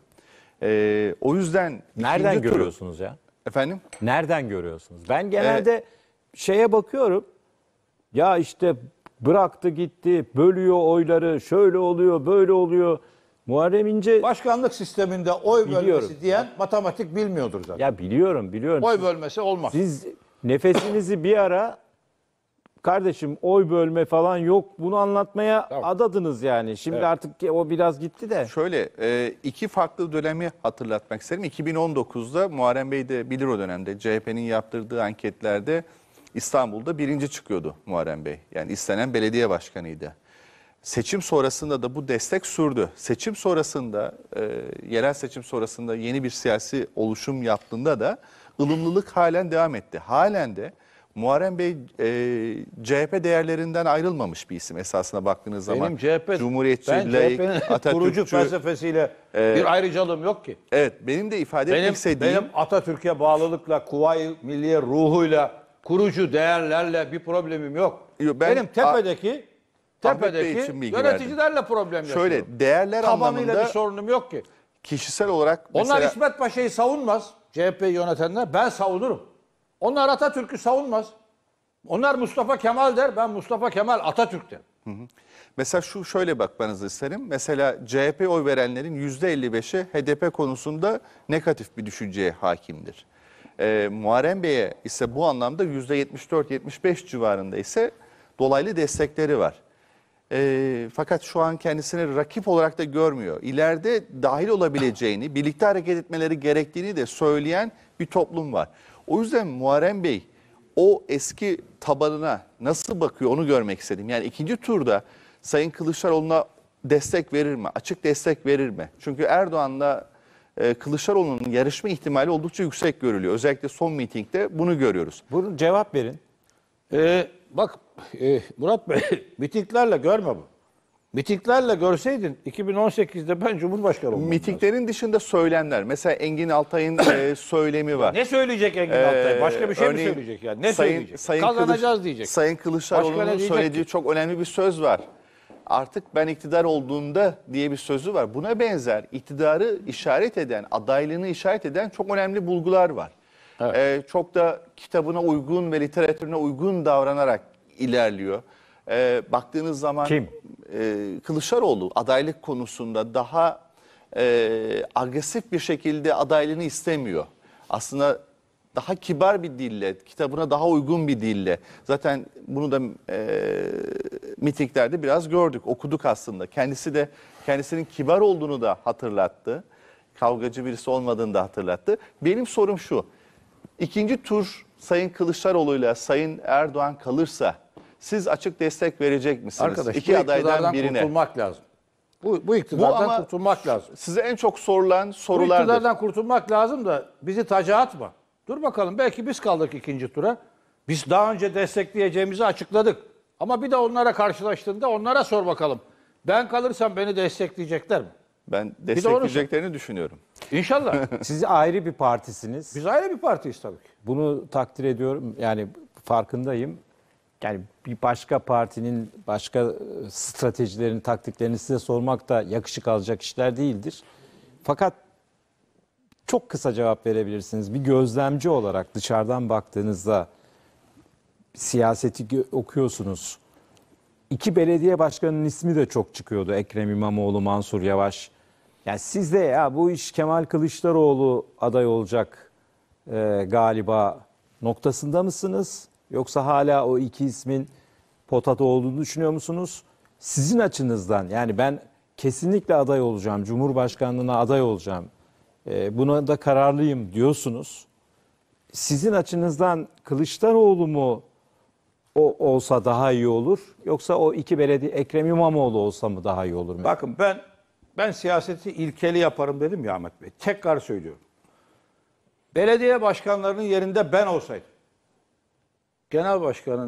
E, o yüzden Nereden ikinci turu- görüyorsunuz ya? Efendim? Nereden görüyorsunuz? Ben genelde şeye bakıyorum. Ya işte bıraktı gitti, bölüyor oyları, şöyle oluyor, böyle oluyor. Muharrem İnce... Başkanlık sisteminde oy Biliyorum. bölmesi diyen matematik bilmiyordur zaten. Ya biliyorum, biliyorum. Oy Siz- bölmesi olmaz. Siz nefesinizi bir ara kardeşim oy bölme falan yok bunu anlatmaya adadınız yani. Şimdi Evet. artık o biraz gitti de. Şöyle e, iki farklı dönemi hatırlatmak isterim. iki bin on dokuzda Muharrem Bey de bilir o dönemde C H P'nin yaptırdığı anketlerde İstanbul'da birinci çıkıyordu Muharrem Bey. Yani istenen belediye başkanıydı. Seçim sonrasında da bu destek sürdü. Seçim sonrasında, e, yerel seçim sonrasında yeni bir siyasi oluşum yaptığında da ılımlılık halen devam etti. Halen de Muharrem Bey e, C H P değerlerinden ayrılmamış bir isim esasına baktığınız zaman. Benim C H P, Cumhuriyetçi, ben laik, C H P'nin Atatürkçü, kurucu felsefesiyle e, bir ayrıcalığım yok ki. Evet, benim de ifade Benim, etmek istediğim... benim Atatürk'e bağlılıkla, Kuvayi Milliye ruhuyla, kurucu değerlerle bir problemim yok. Yo, ben- benim tepedeki Ahmet Bey tepedeki için bilgi yöneticilerle problem yaşıyorum. Şöyle, değerler Tabanıyla anlamında bir sorunum yok ki. Kişisel olarak Onlar mesela... İsmet Paşa'yı savunmaz. C H P'yi yönetenler. Ben savunurum. Onlar Atatürk'ü savunmaz. Onlar Mustafa Kemal der. Ben Mustafa Kemal Atatürk derim. Hı hı. Mesela şu şöyle bakmanızı isterim. Mesela C H P oy verenlerin yüzde elli beşi H D P konusunda negatif bir düşünceye hakimdir. Ee, Muharrem Bey'e ise bu anlamda yüzde yetmiş dört yetmiş beş civarında ise dolaylı destekleri var. Ee, fakat şu an kendisini rakip olarak da görmüyor. İleride dahil olabileceğini, birlikte hareket etmeleri gerektiğini de söyleyen bir toplum var. O yüzden Muharrem Bey o eski tabanına nasıl bakıyor onu görmek istedim. Yani ikinci turda Sayın Kılıçdaroğlu'na destek verir mi? Açık destek verir mi? Çünkü Erdoğan'la e, Kılıçdaroğlu'nun yarışma ihtimali oldukça yüksek görülüyor. Özellikle son mitingde bunu görüyoruz. Bunun cevap verin. Ee, bak e, Murat Bey mitinglerle görme bu. Mitinglerle görseydin iki bin on sekizde ben Cumhurbaşkanı olmam. Mitinglerin dışında söylemler. Mesela Engin Altay'ın e, söylemi var. Ne söyleyecek Engin Ee, Altay? Başka bir şey mi örneğin söyleyecek yani? Ne Sayın- söyleyecek? Sayın Kazanacağız Kılıç- diyecek. Sayın Başka ne Kılıçdaroğlu'nun diyecek söylediği ki? çok önemli bir söz var. Artık ben iktidar olduğunda diye bir sözü var. Buna benzer iktidarı işaret eden, adaylığını işaret eden çok önemli bulgular var. Ee, çok da kitabına uygun ve literatürüne uygun davranarak ilerliyor. Ee, baktığınız zaman Kim? E, Kılıçdaroğlu adaylık konusunda daha e, agresif bir şekilde adaylığını istemiyor. Aslında daha kibar bir dille, kitabına daha uygun bir dille. Zaten bunu da e, mitinglerde biraz gördük, okuduk aslında. Kendisi de kendisinin kibar olduğunu da hatırlattı. Kavgacı birisi olmadığını da hatırlattı. Benim sorum şu. İkinci tur Sayın Kılıçdaroğlu'yla Sayın Erdoğan kalırsa siz açık destek verecek misiniz? Arkadaş İki bu adaydan iktidardan birine. kurtulmak lazım. Bu, bu Bu iktidardan ama kurtulmak lazım. size en çok sorulan Bu sorulardır. iktidardan kurtulmak lazım da bizi taca atma. Dur bakalım belki biz kaldık ikinci tura. Biz daha önce destekleyeceğimizi açıkladık. Ama bir de onlara karşılaştığında onlara sor bakalım. Ben kalırsam beni destekleyecekler mi? Ben de onu destekleyeceklerini düşünüyorum. İnşallah. Siz ayrı bir partisiniz. Biz ayrı bir partiyiz tabii ki. Bunu takdir ediyorum. Yani farkındayım. Yani bir başka partinin başka e, stratejilerini, taktiklerini size sormak da yakışık alacak işler değildir. Fakat çok kısa cevap verebilirsiniz. Bir gözlemci olarak dışarıdan baktığınızda siyaseti gö- okuyorsunuz. İki belediye başkanının ismi de çok çıkıyordu. Ekrem İmamoğlu, Mansur Yavaş. Yani siz de ya bu iş Kemal Kılıçdaroğlu aday olacak e, galiba noktasında mısınız? Yoksa hala o iki ismin potada olduğunu düşünüyor musunuz? Sizin açınızdan yani ben kesinlikle aday olacağım, Cumhurbaşkanlığına aday olacağım, e, buna da kararlıyım diyorsunuz. Sizin açınızdan Kılıçdaroğlu mu o olsa daha iyi olur? Yoksa o iki belediye Ekrem İmamoğlu olsa mı daha iyi olur? Bakın ben ben siyaseti ilkeli yaparım dedim ya Ahmet Bey. Tekrar söylüyorum. Belediye başkanlarının yerinde ben olsaydım, genel başkanın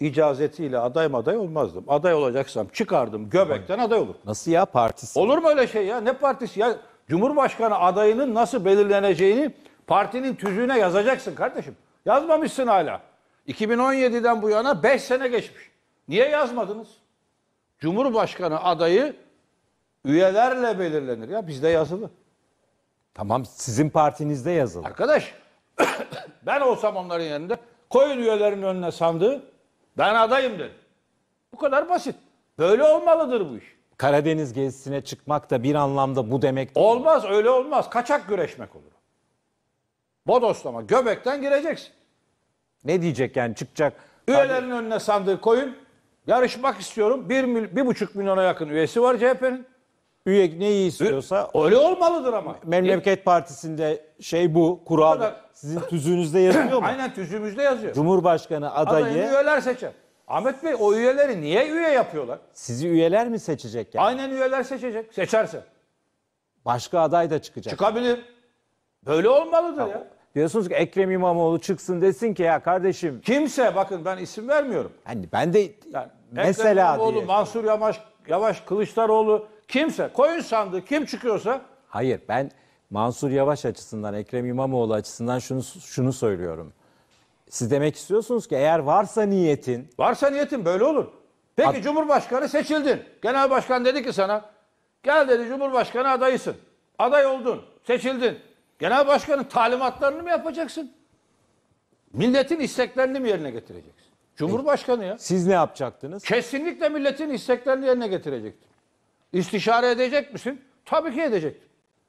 icazetiyle aday maday olmazdım. Aday olacaksam çıkardım göbekten aday olur. Nasıl ya partisi? Olur mu öyle şey ya? Ne partisi ya? Cumhurbaşkanı adayının nasıl belirleneceğini partinin tüzüğüne yazacaksın kardeşim. Yazmamışsın hala. iki bin on yediden bu yana beş sene geçmiş. Niye yazmadınız? Cumhurbaşkanı adayı üyelerle belirlenir ya. Bizde yazılı. Tamam, sizin partinizde yazılı. Arkadaş ben olsam onların yerinde koyun üyelerin önüne sandığı, ben adayım dedim. Bu kadar basit. Böyle olmalıdır bu iş. Karadeniz gezisine çıkmak da bir anlamda bu demek değil. Olmaz, öyle olmaz. Kaçak güreşmek olur. Bodoslama, göbekten gireceksin. Ne diyecek yani, çıkacak? Üyelerin önüne sandığı koyun. Yarışmak istiyorum. Bir, mil, bir buçuk milyona yakın üyesi var C H P'nin. Üye neyi istiyorsa öyle olmalıdır ama. Memleket Partisi'nde şey bu, kural. kadar. Sizin tüzüğünüzde yazıyor mu? Aynen tüzüğümüzde yazıyor. Cumhurbaşkanı adayı. Adayını üyeler seçer. Ahmet Bey, o üyeleri niye üye yapıyorlar? Sizi üyeler mi seçecek yani? Aynen üyeler seçecek. Seçerse. Başka aday da çıkacak. Çıkabilir. Böyle olmalıdır ya. Diyorsunuz ki Ekrem İmamoğlu çıksın desin ki ya kardeşim. Kimse, bakın ben isim vermiyorum. Hani ben de Yani mesela Ekrem İmamoğlu, diye. Mansur Yavaş, Yavaş, Kılıçdaroğlu, kimse koyun sandığı kim çıkıyorsa. Hayır, ben Mansur Yavaş açısından, Ekrem İmamoğlu açısından şunu şunu söylüyorum. Siz demek istiyorsunuz ki eğer varsa niyetin. Varsa niyetin böyle olur. Peki Ad- Cumhurbaşkanı seçildin. Genel Başkan dedi ki sana, gel dedi Cumhurbaşkanı adayısın. Aday oldun, seçildin. Genel Başkanın talimatlarını mı yapacaksın? Milletin isteklerini mi yerine getireceksin? Cumhurbaşkanı ya. Siz ne yapacaktınız? Kesinlikle milletin isteklerini yerine getirecektin. İstişare edecek misin? Tabii ki edecektin.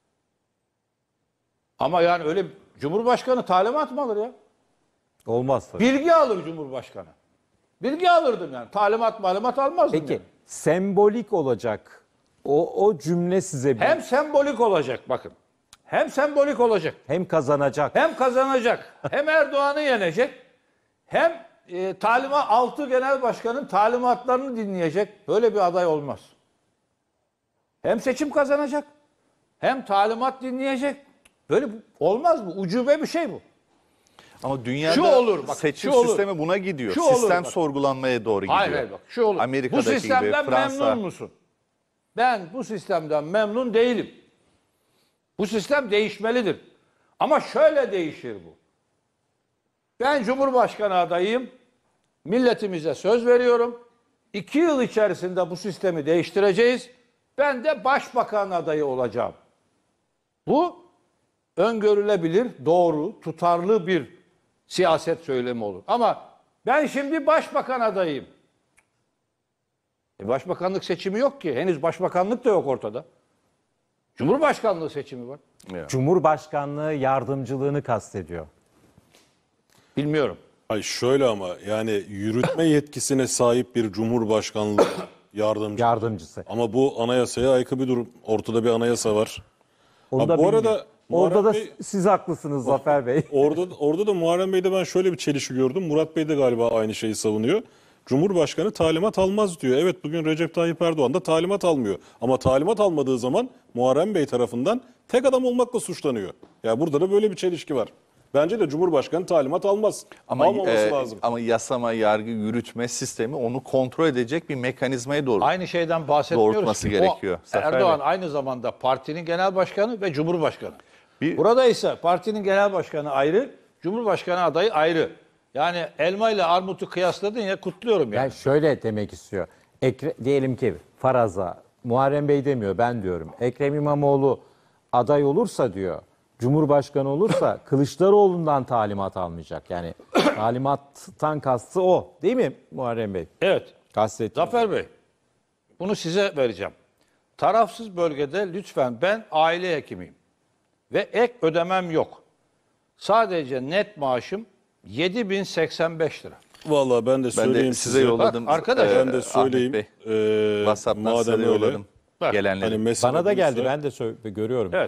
Ama yani öyle Cumhurbaşkanı talimat mı alır ya? Olmaz tabii. Bilgi alır Cumhurbaşkanı. Bilgi alırdım yani. Talimat malumat almazdım. Peki yani. sembolik olacak. O o cümle size bir, Hem sembolik olacak bakın. Hem sembolik olacak. hem kazanacak. Hem kazanacak. Hem Erdoğan'ı yenecek. Hem e, talima altı genel başkanın talimatlarını dinleyecek. Böyle bir aday olmaz. Hem seçim kazanacak. Hem talimat dinleyecek. Böyle bu- olmaz bu. Ucube bir şey bu. Ama dünyada Şu olur, bak, seçim şu olur. sistemi buna gidiyor. Şu olur, Sistem bak. sorgulanmaya doğru gidiyor. Hayır hayır bak şu olur. Amerika'daki Bu sistemden gibi, Fransa. memnun musun? Ben bu sistemden memnun değilim. Bu sistem değişmelidir. Ama şöyle değişir bu. Ben Cumhurbaşkanı adayıyım. Milletimize söz veriyorum. İki yıl içerisinde bu sistemi değiştireceğiz. Ben de başbakan adayı olacağım. Bu öngörülebilir, doğru, tutarlı bir siyaset söylemi olur. Ama ben şimdi başbakan adayıyım. E başbakanlık seçimi yok ki. Henüz başbakanlık da yok ortada. Cumhurbaşkanlığı seçimi var. Cumhurbaşkanlığı yardımcılığını kastediyor. Bilmiyorum. Ay şöyle ama yani yürütme yetkisine sahip bir cumhurbaşkanlığı yardımcı. Yardımcısı. Ama bu anayasaya aykırı bir durum. Ortada bir anayasa var. Onu Ha, da bu bilmiyorum. arada Orada Muharrem da Bey- siz haklısınız Zafer Bey. Orada orada da Muharrem Bey'de ben şöyle bir çelişki gördüm. Murat Bey de galiba aynı şeyi savunuyor. Cumhurbaşkanı talimat almaz diyor. Evet, bugün Recep Tayyip Erdoğan da talimat almıyor. Ama talimat almadığı zaman Muharrem Bey tarafından tek adam olmakla suçlanıyor. Ya burada da böyle bir çelişki var. Bence de Cumhurbaşkanı talimat almaz. Ama, Almaması e, lazım. ama yasama, yargı, yürütme sistemi onu kontrol edecek bir mekanizmaya doğru Aynı şeyden bahsetmiyoruz. doğrultması ki. gerekiyor. O, Zafer Erdoğan Bey. aynı zamanda partinin genel başkanı ve cumhurbaşkanı. Bir- Burada ise partinin genel başkanı ayrı, cumhurbaşkanı adayı ayrı. Yani elma ile armutu kıyasladın ya, kutluyorum yani. Yani şöyle demek istiyor. Ekre, diyelim ki faraza Muharrem Bey demiyor, ben diyorum. Ekrem İmamoğlu aday olursa diyor, Cumhurbaşkanı olursa Kılıçdaroğlu'ndan talimat almayacak. Yani talimattan kastı o. Değil mi Muharrem Bey? Evet. Kastettim. Zafer Bey, bunu size vereceğim. Tarafsız bölgede lütfen, ben aile hekimiyim ve ek ödemem yok. Sadece net maaşım yedi bin seksen beş lira. Vallahi ben de Ben söyleyeyim de size yolladım. Bak, arkadaş, e, Ben de söyleyeyim. Ahmet Bey, Ee, WhatsApp'tan size de madem öyle, yolladım. Bak, Gelenleri. hani mesele Bana da geldi, buysa, ben de sö- görüyorum. Evet.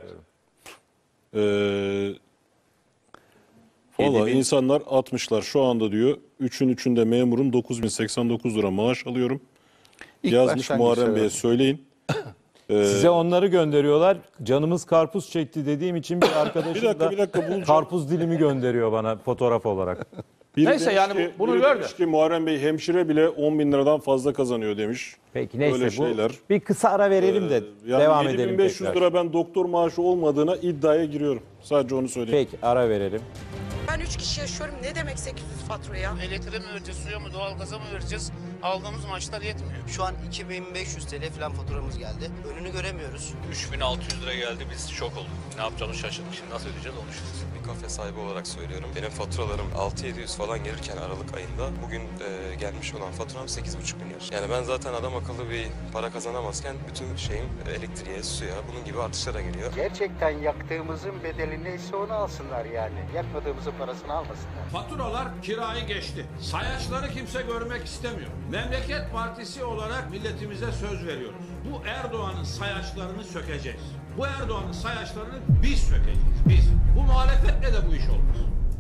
Ee, Valla yedi bin insanlar atmışlar şu anda diyor. Üçün üçünde memurum, dokuz bin seksen dokuz lira maaş alıyorum. İlk Yazmış başlangıçta Muharrem Bey'e evet. söyleyin. Ee, Size onları gönderiyorlar. Canımız karpuz çekti dediğim için bir arkadaşım Bir dakika, da bir dakika, bulacağım. karpuz dilimi gönderiyor bana fotoğraf olarak. Biri Neyse demiş yani ki, bu- bunu biri gör de. demiş ki Muharrem Bey hemşire bile on bin liradan fazla kazanıyor demiş. Peki neyse Öyle bu şeyler. bir kısa ara verelim de Yani devam yedi bin edelim beş yüz tekrar. lira ben doktor maaşı olmadığına iddiaya giriyorum. Sadece onu söyleyeyim. Peki ara verelim. Ben üç kişi yaşıyorum. Ne demek sekiz yüz fatura ya? Elektriğe mi vereceğiz, suya mı, doğalgaza mı vereceğiz? Aldığımız maaşlar yetmiyor. Şu an iki bin beş yüz T L falan faturamız geldi. Önünü göremiyoruz. üç bin altı yüz lira geldi biz şok olduk. Ne yapacağımızı şaşırdık. Şimdi nasıl ödeyeceğiz onu düşünüyoruz. Bir kafe sahibi olarak söylüyorum. Benim faturalarım altı yedi yüz falan gelirken Aralık ayında bugün e, gelmiş olan faturam sekiz buçuk milyar. Yani ben zaten adam akıllı bir para kazanamazken bütün şeyim elektriğe, suya, bunun gibi artışlara geliyor. Gerçekten yaktığımızın bedeli neyse onu alsınlar yani. Yakmadığımızın parasını almasınlar. Faturalar kirayı geçti. Sayaçları kimse görmek istemiyor. Memleket Partisi olarak milletimize söz veriyoruz. Bu Erdoğan'ın sayaçlarını sökeceğiz. Bu Erdoğan'ın sayaçlarını biz sökeceğiz. Biz. Bu muhalefetle de bu iş olmaz.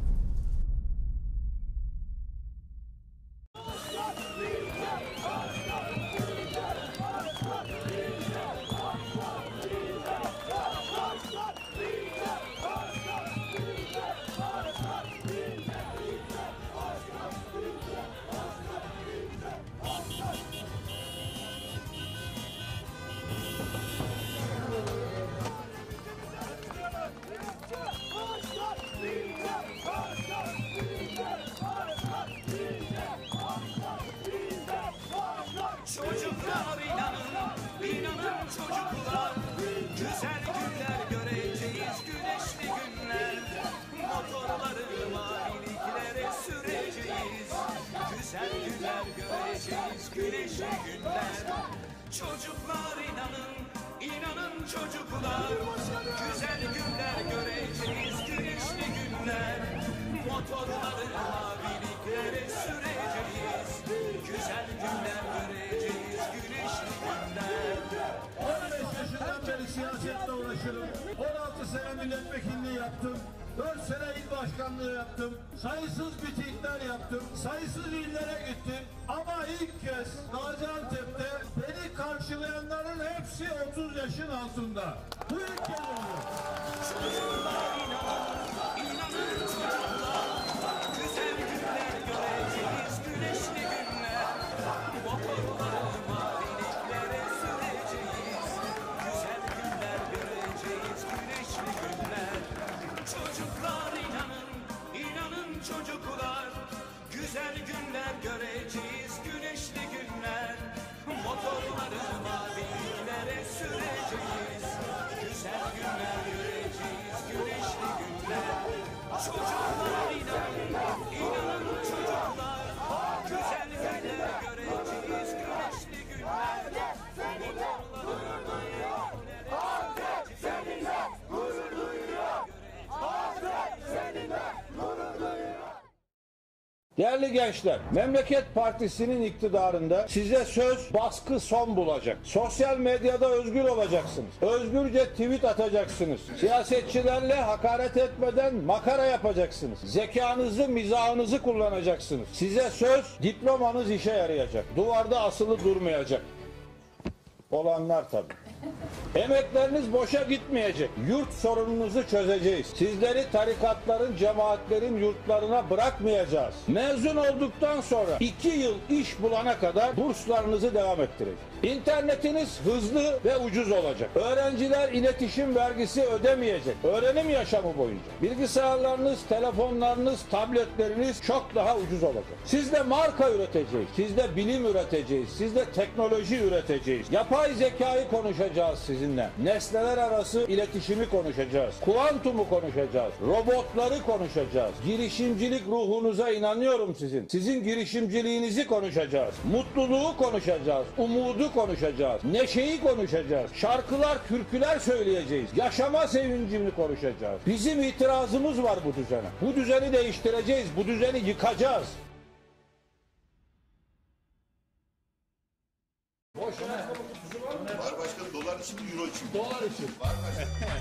Çocuklar inanın, inanın çocuklar. Güzel günler göreceğiz, güneşli günler. Motorları maviliklere süreceğiz. Güzel günler göreceğiz, güneşli günler. Çocuklar inanın, inanın çocuklar. Güzel günler göreceğiz, güneşli günler. Motorları maviliklere süreceğiz. Güzel günler göreceğiz, güneşli günler. on beş yaşından beri siyasetle uğraşırım. on altı sene milletvekilliği yaptım. dört sene il başkanlığı yaptım. Sayısız mitingler yaptım. Sayısız illere gittim. Ama ilk kez Gaziantep'te beni karşılayanların hepsi otuz yaşın altında. Bu ilk kez oluyor. Çocuklar inanın, inanın çocuklar. Güzel günler göreceğiz, güneşli günler. Motorları maviliklere süreceğiz. Güzel günler göreceğiz, güneşli günler. Çocuklar inanın, inanın çocuklar. Güzel günler göreceğiz, güneşli günler. Motorları maviliklere süreceğiz. Güzel günler göreceğiz, güneşli günler. Çocuklar inanın, inanın çocuklar. Güzel günler göreceğiz, güneşli günler. Motorları maviliklere seninle gurur duyuyor. Seninle gurur duyuyor. Değerli gençler, Memleket Partisi'nin iktidarında size söz baskı son bulacak. Sosyal medyada özgür olacaksınız. Özgürce tweet atacaksınız. Siyasetçilerle hakaret etmeden makara yapacaksınız. Zekanızı, mizahınızı kullanacaksınız. Size söz diplomanız işe yarayacak. Duvarda asılı durmayacak. Olanlar tabii. Emekleriniz boşa gitmeyecek. Yurt sorununuzu çözeceğiz. Sizleri tarikatların, cemaatlerin yurtlarına bırakmayacağız. Mezun olduktan sonra iki yıl iş bulana kadar burslarınızı devam ettireceğiz. İnternetiniz hızlı ve ucuz olacak. Öğrenciler iletişim vergisi ödemeyecek. Öğrenim yaşamı boyunca. Bilgisayarlarınız, telefonlarınız, tabletleriniz çok daha ucuz olacak. Sizde marka üreteceğiz. Sizde bilim üreteceğiz. Sizde teknoloji üreteceğiz. Yapay zekayı konuşacağız sizinle. Nesneler arası iletişimi konuşacağız. Kuantumu konuşacağız. Robotları konuşacağız. Girişimcilik ruhunuza inanıyorum sizin. Sizin girişimciliğinizi konuşacağız. Mutluluğu konuşacağız. Umudu konuşacağız. Neşeyi konuşacağız. Şarkılar, türküler söyleyeceğiz. Yaşama sevincini konuşacağız. Bizim itirazımız var bu düzene. Bu düzeni değiştireceğiz. Bu düzeni yıkacağız. Var başkanım, dolar için mi, euro için mi? Dolar için. Var başkanım.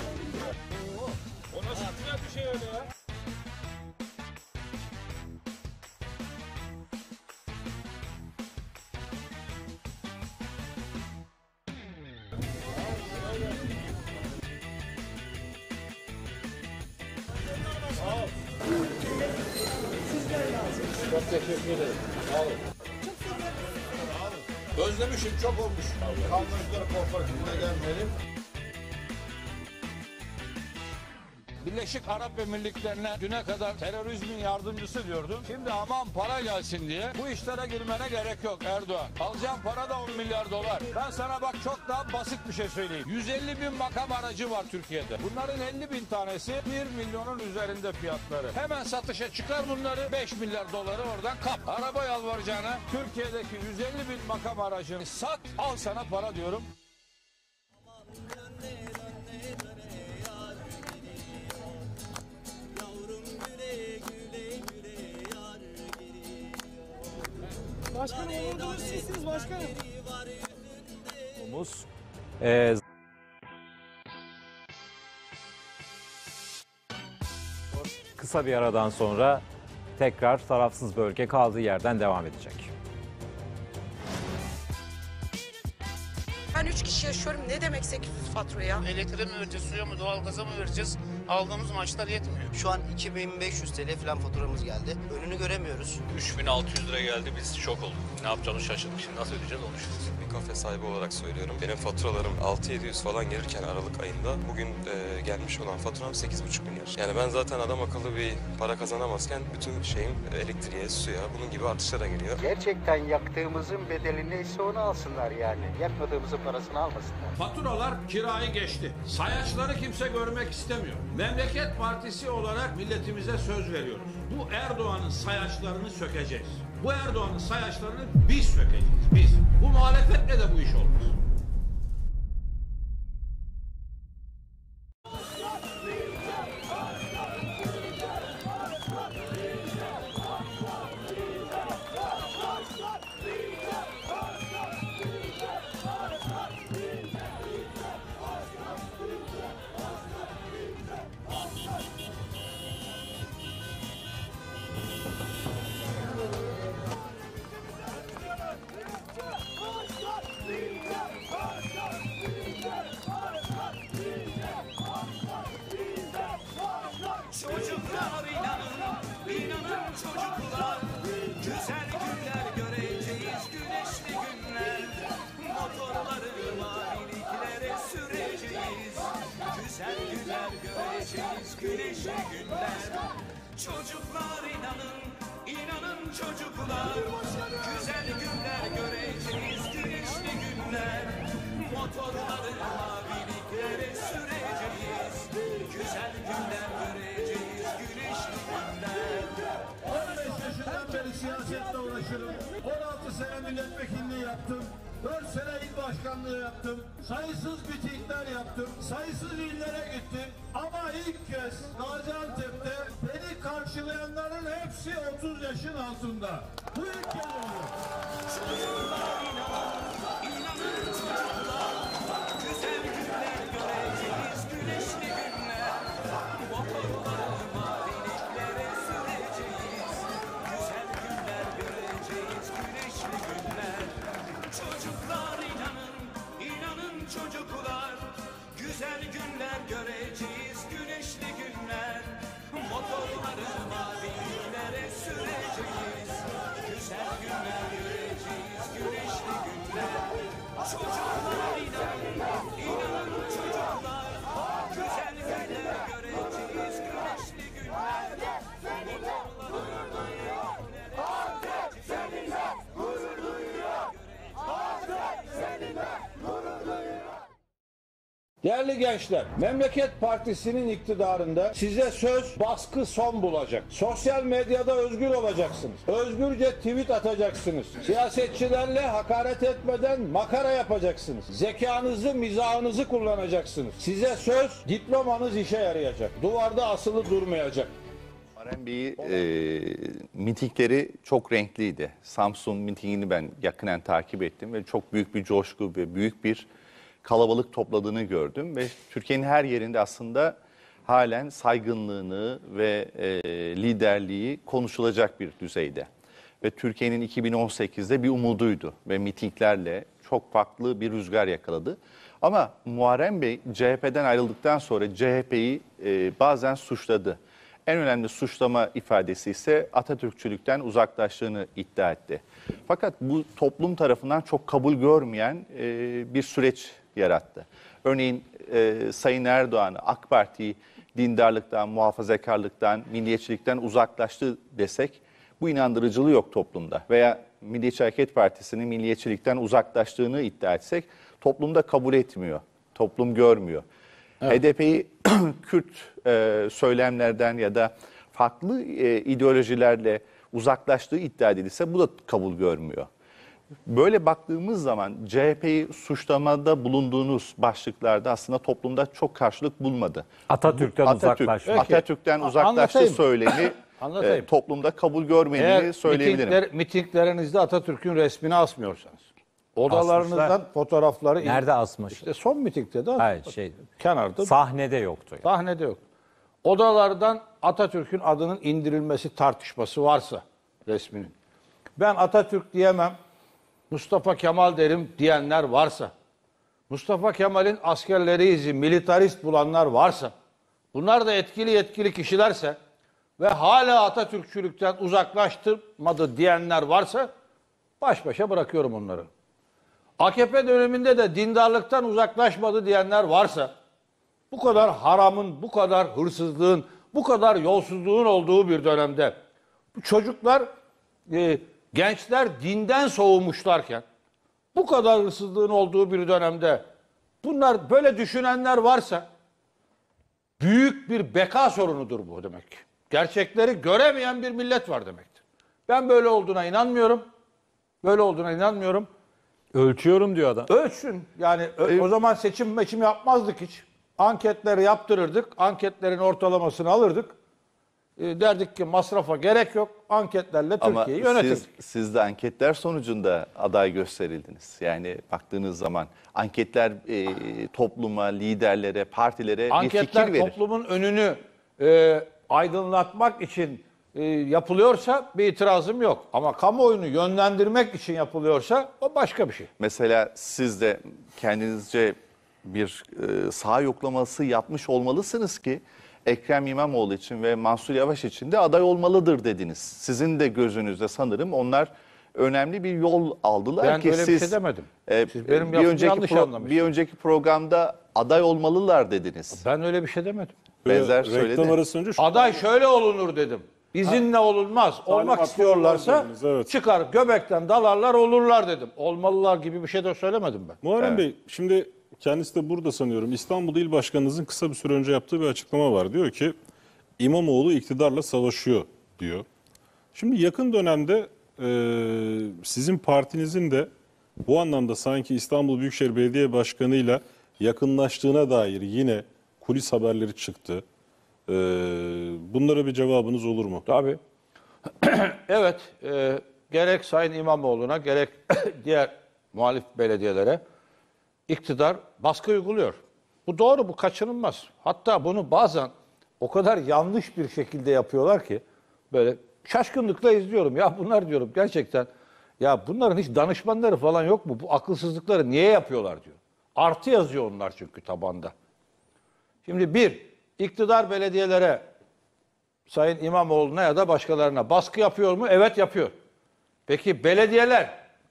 O nasıl güzel bir şey öyle ya? Çok teşekkür ederim. Sağ olun. Özlemişim, çok olmuş. Kalmışları korkaklıkla gelmeyelim. Birleşik Arap Emirlikleri'ne düne kadar terörizmin yardımcısı diyordum. Şimdi aman para gelsin diye bu işlere girmene gerek yok Erdoğan. Alacağın para da on milyar dolar. Ben sana bak çok daha basit bir şey söyleyeyim. yüz elli bin makam aracı var Türkiye'de. Bunların elli bin tanesi bir milyonun üzerinde fiyatları. Hemen satışa çıkar bunları, beş milyar doları oradan kap. Araba yalvaracağına Türkiye'deki yüz elli bin makam aracını sat, al sana para diyorum. Başkanım umudumuz sizsiniz başkanım. Umuz. Ee, kısa bir aradan sonra tekrar tarafsız bölge kaldığı yerden devam edecek. Ben üç kişi yaşıyorum. Ne demek sekiz yüz fatura ya? Elektriğe mi vereceğiz, suya mı, doğalgaza mı vereceğiz? Aldığımız maaşlar yetmiyor. Şu an iki bin beş yüz T L falan faturamız geldi. Önünü göremiyoruz. üç bin altı yüz lira geldi, biz şok olduk. Ne yapacağımızı şaşırdık. Şimdi nasıl ödeyeceğiz onu düşünüyoruz. Bir kafe sahibi olarak söylüyorum. Benim faturalarım altı yedi yüz falan gelirken Aralık ayında bugün e, gelmiş olan faturam sekiz buçuk milyar. Yani ben zaten adam akıllı bir para kazanamazken bütün şeyim elektriğe, suya, bunun gibi artışlara geliyor. Gerçekten yaktığımızın bedeli neyse onu alsınlar yani. Yakmadığımızın parasını almasınlar. Faturalar kirayı geçti. Sayaçları kimse görmek istemiyor. Memleket Partisi olarak milletimize söz veriyoruz. Bu Erdoğan'ın sayaçlarını sökeceğiz. Bu Erdoğan'ın sayaçlarını biz sökeceğiz. Biz. Bu muhalefetle de bu iş olmaz. Çocuklar inanın, inanın çocuklar. Güzel günler göreceğiz, güneşli günler. Motorları maviliklere süreceğiz. Güzel günler göreceğiz, güneşli günler. Çocuklar inanın, inanın çocuklar. Güzel günler göreceğiz, güneşli günler. Motorları maviliklere süreceğiz. Güzel günler göreceğiz, güneşli günler. on beş yaşından beri siyasetle uğraşırım. on altı sene milletvekilliği yaptım. dört sene il başkanlığı yaptım. Sayısız mitingler yaptım. Sayısız illere gittim. Ama ilk kez Gaziantep'te beni karşılayanların hepsi otuz yaşın altında. Bu ilk kez oluyor. Çocuklar inanın, inanın çocuklar. Güzel günler göreceğiz, güneşli günler. Motorları maviliklere süreceğiz. Güzel günler göreceğiz, güneşli günler. Çocuklar inanın, inanın çocuklar. Güzel günler göreceğiz, güneşli günler. Motorları maviliklere süreceğiz. Güzel günler göreceğiz, güneşli günler. Çocuklar inanın, inanın çocuklar. Güzel günler göreceğiz, güneşli günler. Antep seninle gurur duyuyor. Antep seninle gurur duyuyor. Değerli gençler, Memleket Partisi'nin iktidarında size söz baskı son bulacak. Sosyal medyada özgür olacaksınız. Özgürce tweet atacaksınız. Siyasetçilerle hakaret etmeden makara yapacaksınız. Zekanızı, mizahınızı kullanacaksınız. Size söz diplomanız işe yarayacak. Duvarda asılı durmayacak. Muharrem Bey'i e, mitingleri çok renkliydi. Samsun mitingini ben yakinen takip ettim ve çok büyük bir coşku ve büyük bir kalabalık topladığını gördüm ve Türkiye'nin her yerinde aslında halen saygınlığını ve e, liderliği konuşulacak bir düzeyde. Ve Türkiye'nin iki bin on sekizde bir umuduydu ve mitinglerle çok farklı bir rüzgar yakaladı. Ama Muharrem Bey C H P'den ayrıldıktan sonra C H P'yi e, bazen suçladı. En önemli suçlama ifadesi ise Atatürkçülükten uzaklaştığını iddia etti. Fakat bu toplum tarafından çok kabul görmeyen e, bir süreç yarattı. Örneğin e, Sayın Erdoğan AK Parti'yi dindarlıktan, muhafazakarlıktan, milliyetçilikten uzaklaştı desek bu inandırıcılığı yok toplumda. Veya Milliyetçi Hareket Partisi'nin milliyetçilikten uzaklaştığını iddia etsek toplumda kabul etmiyor, toplum görmüyor. Evet. H D P'yi Kürt e, söylemlerden ya da farklı e, ideolojilerle uzaklaştığı iddia edilirse bu da kabul görmüyor. Böyle baktığımız zaman C H P'yi suçlamada bulunduğunuz başlıklarda aslında toplumda çok karşılık bulmadı. Atatürk'ten Atatürk, uzaklaşma. Atatürk'ten uzaklaştı söylemi e, toplumda kabul görmediğini Eğer söyleyebilirim. mitingler, mitinglerinizde Atatürk'ün resmini asmıyorsanız, odalarınızdan Asmışlar. fotoğrafları... Nerede asmış? İşte son mitingde de Hayır, şey, kenarda. sahnede yoktu. Yani. Sahnede yok. Odalardan Atatürk'ün adının indirilmesi tartışması varsa resminin. Ben Atatürk diyemem, Mustafa Kemal derim diyenler varsa, Mustafa Kemal'in askerleriyiz, militarist bulanlar varsa, bunlar da etkili yetkili kişilerse ve hala Atatürkçülükten uzaklaştırmadı diyenler varsa baş başa bırakıyorum onları. A K P döneminde de dindarlıktan uzaklaşmadı diyenler varsa, bu kadar haramın, bu kadar hırsızlığın, bu kadar yolsuzluğun olduğu bir dönemde bu çocuklar, e, gençler dinden soğumuşlarken, bu kadar hırsızlığın olduğu bir dönemde bunlar böyle düşünenler varsa büyük bir beka sorunudur bu demek. Gerçekleri göremeyen bir millet var demektir. Ben böyle olduğuna inanmıyorum. Böyle olduğuna inanmıyorum. Ölçüyorum diyor adam. Ölçsün. Yani ö- o zaman seçim meçim yapmazdık hiç. Anketleri yaptırırdık. Anketlerin ortalamasını alırdık. E, derdik ki masrafa gerek yok. Anketlerle Türkiye'yi yönetirdik. Siz, siz de anketler sonucunda aday gösterildiniz. Yani baktığınız zaman anketler e, topluma, liderlere, partilere Anketler bir fikir verir. toplumun önünü e, aydınlatmak için e, yapılıyorsa bir itirazım yok. Ama kamuoyunu yönlendirmek için yapılıyorsa o başka bir şey. Mesela siz de kendinizce bir e, saha yoklaması yapmış olmalısınız ki Ekrem İmamoğlu için ve Mansur Yavaş için de aday olmalıdır dediniz. Sizin de gözünüzde sanırım onlar önemli bir yol aldılar Ben ki öyle siz bir şey demedim. E, Siz benim bir lafımı önceki yanlış pro- anlamışsınız. bir önceki programda aday olmalılar dediniz. Ben öyle bir şey demedim. Benzer söyledi. Aday şöyle olunur dedim. İzinle olunmaz. Olmak hakkı istiyorlarsa var dediniz, evet. çıkar göbekten dalarlar olurlar dedim. Olmalılar gibi bir şey de söylemedim ben. Muharrem Bey, şimdi kendisi de burada sanıyorum. İstanbul İl Başkanınızın kısa bir süre önce yaptığı bir açıklama var. Diyor ki İmamoğlu iktidarla savaşıyor diyor. Şimdi yakın dönemde e, sizin partinizin de bu anlamda sanki İstanbul Büyükşehir Belediye Başkanı'yla yakınlaştığına dair yine kulis haberleri çıktı. E, bunlara bir cevabınız olur mu? Tabii. Evet, e, gerek Sayın İmamoğlu'na gerek diğer muhalif belediyelere iktidar baskı uyguluyor. Bu doğru, bu kaçınılmaz. Hatta bunu bazen o kadar yanlış bir şekilde yapıyorlar ki böyle şaşkınlıkla izliyorum. Ya bunlar diyorum gerçekten, ya bunların hiç danışmanları falan yok mu? Bu akılsızlıkları niye yapıyorlar diyor. Artı yazıyor onlar çünkü tabanda. Şimdi bir, iktidar belediyelere, Sayın İmamoğlu'na ya da başkalarına baskı yapıyor mu? Evet, yapıyor. Peki belediyeler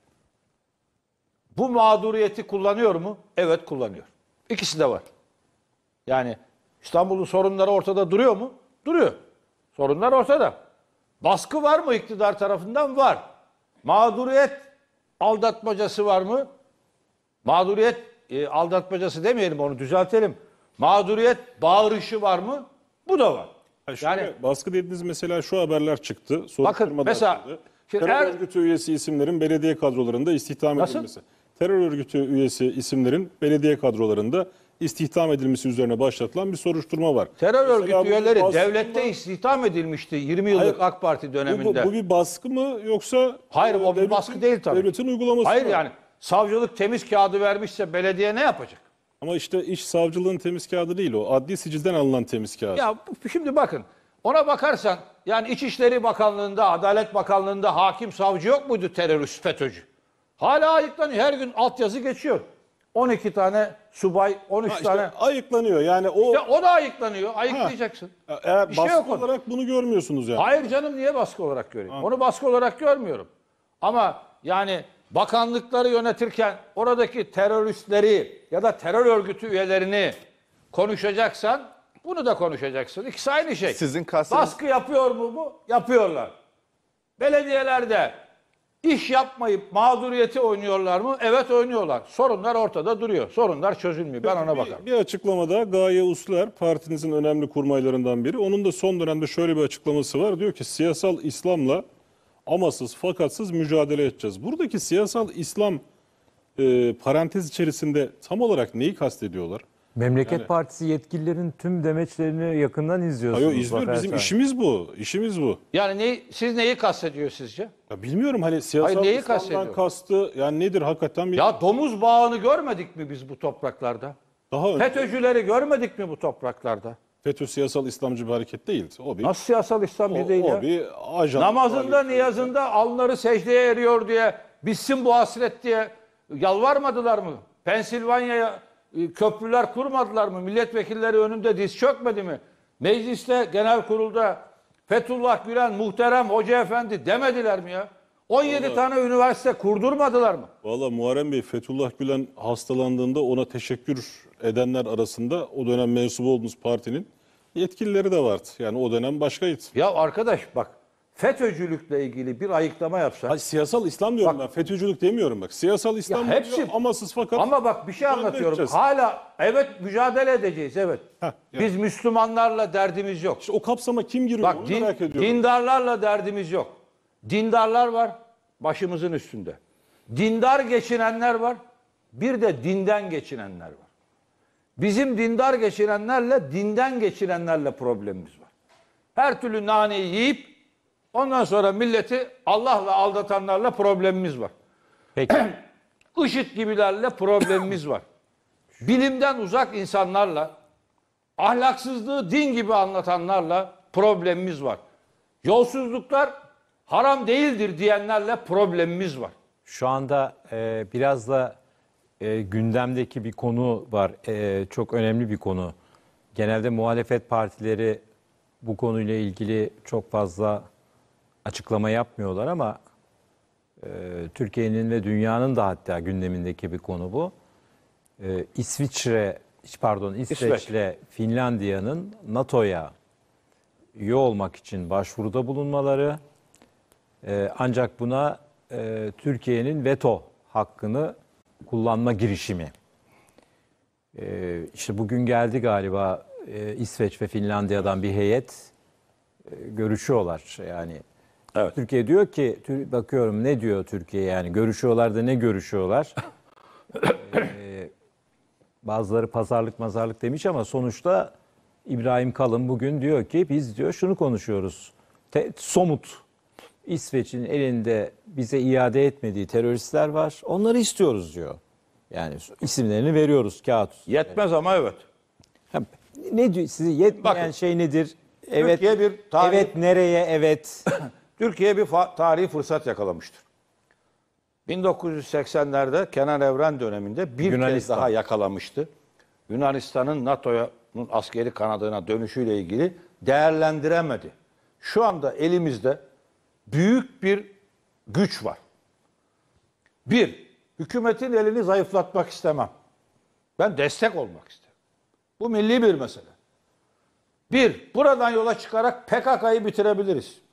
bu mağduriyeti kullanıyor mu? Evet, kullanıyor. İkisi de var. Yani İstanbul'un sorunları ortada duruyor mu? Duruyor. Sorunlar ortada. Baskı var mı iktidar tarafından? Var. Mağduriyet aldatmacası var mı? Mağduriyet e, aldatmacası demeyelim, onu düzeltelim. Mağduriyet bağırışı var mı? Bu da var. Yani, yani baskı dediğiniz mesela şu haberler çıktı. Bakın mesela terör er, örgütü üyesi isimlerin belediye kadrolarında istihdam nasıl? edilmesi. Terör örgütü üyesi isimlerin belediye kadrolarında istihdam edilmesi üzerine başlatılan bir soruşturma var. Terör mesela örgütü üyeleri baskı devlette mı? istihdam edilmişti yirmi yıllık Hayır, AK Parti döneminde. Bu, bu bir baskı mı yoksa? Hayır, o bir baskı değil tabii. Devletin uygulaması Hayır mı? yani savcılık temiz kağıdı vermişse belediye ne yapacak? Ama işte iş savcılığın temiz kağıdı değil o. Adli sicilden alınan temiz kağıdı. Ya şimdi bakın, ona bakarsan yani İçişleri Bakanlığı'nda, Adalet Bakanlığı'nda hakim savcı yok muydu terörist, FETÖ'cü? Hala ayıklanıyor. Her gün altyazı geçiyor. on iki tane subay, on üç Ha, işte tane... ayıklanıyor. Yani o İşte o da ayıklanıyor. Ayıklayacaksın. Ha, eğer Bir şey baskı yok onda. olarak bunu görmüyorsunuz yani. Hayır canım, niye baskı olarak göreyim? Ha. Onu baskı olarak görmüyorum. Ama yani bakanlıkları yönetirken oradaki teröristleri ya da terör örgütü üyelerini konuşacaksan bunu da konuşacaksın. İkisi aynı şey. Sizin kastınız- Baskı yapıyor mu bu? Yapıyorlar. Belediyelerde iş yapmayıp mağduriyeti oynuyorlar mı? Evet, oynuyorlar. Sorunlar ortada duruyor. Sorunlar çözülmüyor. Ben ona bakarım. Bir açıklamada Gaye Usluer, partinizin önemli kurmaylarından biri. Onun da son dönemde şöyle bir açıklaması var. Diyor ki siyasal İslam'la amasız fakatsız mücadele edeceğiz. Buradaki siyasal İslam e, parantez içerisinde tam olarak neyi kastediyorlar? Memleket Yani- Partisi yetkililerin tüm demeçlerini yakından izliyorsunuz. Hayır, izliyor. Zafer Bizim Şahin. işimiz bu. İşimiz bu. Yani neyi, siz neyi kastediyor sizce? Ya bilmiyorum hani siyasal Hayır, neyi İslam'dan kastediyor? kastı yani nedir hakikaten? Bir... Ya domuz bağını görmedik mi biz bu topraklarda? Daha önce FETÖ'cüleri görmedik mi bu topraklarda? FETÖ siyasal İslamcı bir hareket değil. O bir, Nasıl siyasal İslamcı o, değil o ya? bir ajan. Namazında, niyazında alnları secdeye eriyor diye, bitsin bu hasret diye yalvarmadılar mı? Pensilvanya'ya e, köprüler kurmadılar mı? Milletvekilleri önünde diz çökmedi mi? Mecliste, genel kurulda Fethullah Gülen muhterem hoca efendi demediler mi ya? on yedi Vallahi- tane üniversite kurdurmadılar mı? Valla Muharrem Bey, Fethullah Gülen hastalandığında ona teşekkür edenler arasında o dönem mensubu olduğunuz partinin yetkilileri de vardı. Yani o dönem başkaydı. Ya arkadaş bak, FETÖ'cülükle ilgili bir ayıklama yapsan. Hayır, siyasal İslam diyorum ben. FETÖ'cülük demiyorum bak. Siyasal İslam Ya hepsi- diyor, amasız fakat. Ama bak bir şey mücadele anlatıyorum. edeceğiz. Hala evet mücadele edeceğiz, evet. yani. Biz Müslümanlarla derdimiz yok. İşte o kapsama kim giriyor Bak onu din- merak ediyorum. dindarlarla derdimiz yok. Dindarlar var başımızın üstünde. Dindar geçinenler var. Bir de dinden geçinenler var. Bizim dindar geçinenlerle dinden geçinenlerle problemimiz var. Her türlü naneyi yiyip ondan sonra milleti Allah'la aldatanlarla problemimiz var. Peki. IŞİD gibilerle problemimiz var. Bilimden uzak insanlarla, ahlaksızlığı din gibi anlatanlarla problemimiz var. Yolsuzluklar haram değildir diyenlerle problemimiz var. Şu anda e, biraz da e, gündemdeki bir konu var. E, çok önemli bir konu. Genelde muhalefet partileri bu konuyla ilgili çok fazla açıklama yapmıyorlar ama e, Türkiye'nin ve dünyanın da hatta gündemindeki bir konu bu. E, İsviçre, pardon İsveç'le Finlandiya'nın NATO'ya üye olmak için başvuruda bulunmaları, e, ancak buna e, Türkiye'nin veto hakkını kullanma girişimi. E, işte bugün geldi galiba e, İsveç ve Finlandiya'dan bir heyet e, görüşüyorlar. Yani evet. Türkiye diyor ki, tür- bakıyorum ne diyor Türkiye, yani görüşüyorlar da ne görüşüyorlar? e, bazıları pazarlık mazarlık demiş ama sonuçta İbrahim Kalın bugün diyor ki biz diyor şunu konuşuyoruz. Te- somut İsveç'in elinde bize iade etmediği teröristler var. Onları istiyoruz diyor. Yani isimlerini veriyoruz kağıt. Yetmez ama evet. Ha, ne diyor size yetmeyen Bakın, şey nedir? Evet. Türkiye bir tarih, Evet nereye? Evet. Türkiye bir fa- tarihi fırsat yakalamıştır. bin dokuz yüz seksenlerde Kenan Evren döneminde bir kez Yunanistan. daha yakalamıştı. Yunanistan'ın NATO'nun askeri kanadına dönüşüyle ilgili değerlendiremedi. Şu anda elimizde büyük bir güç var. Bir, hükümetin elini zayıflatmak istemem. Ben destek olmak isterim. Bu milli bir mesele. Bir, buradan yola çıkarak P K K'yı bitirebiliriz.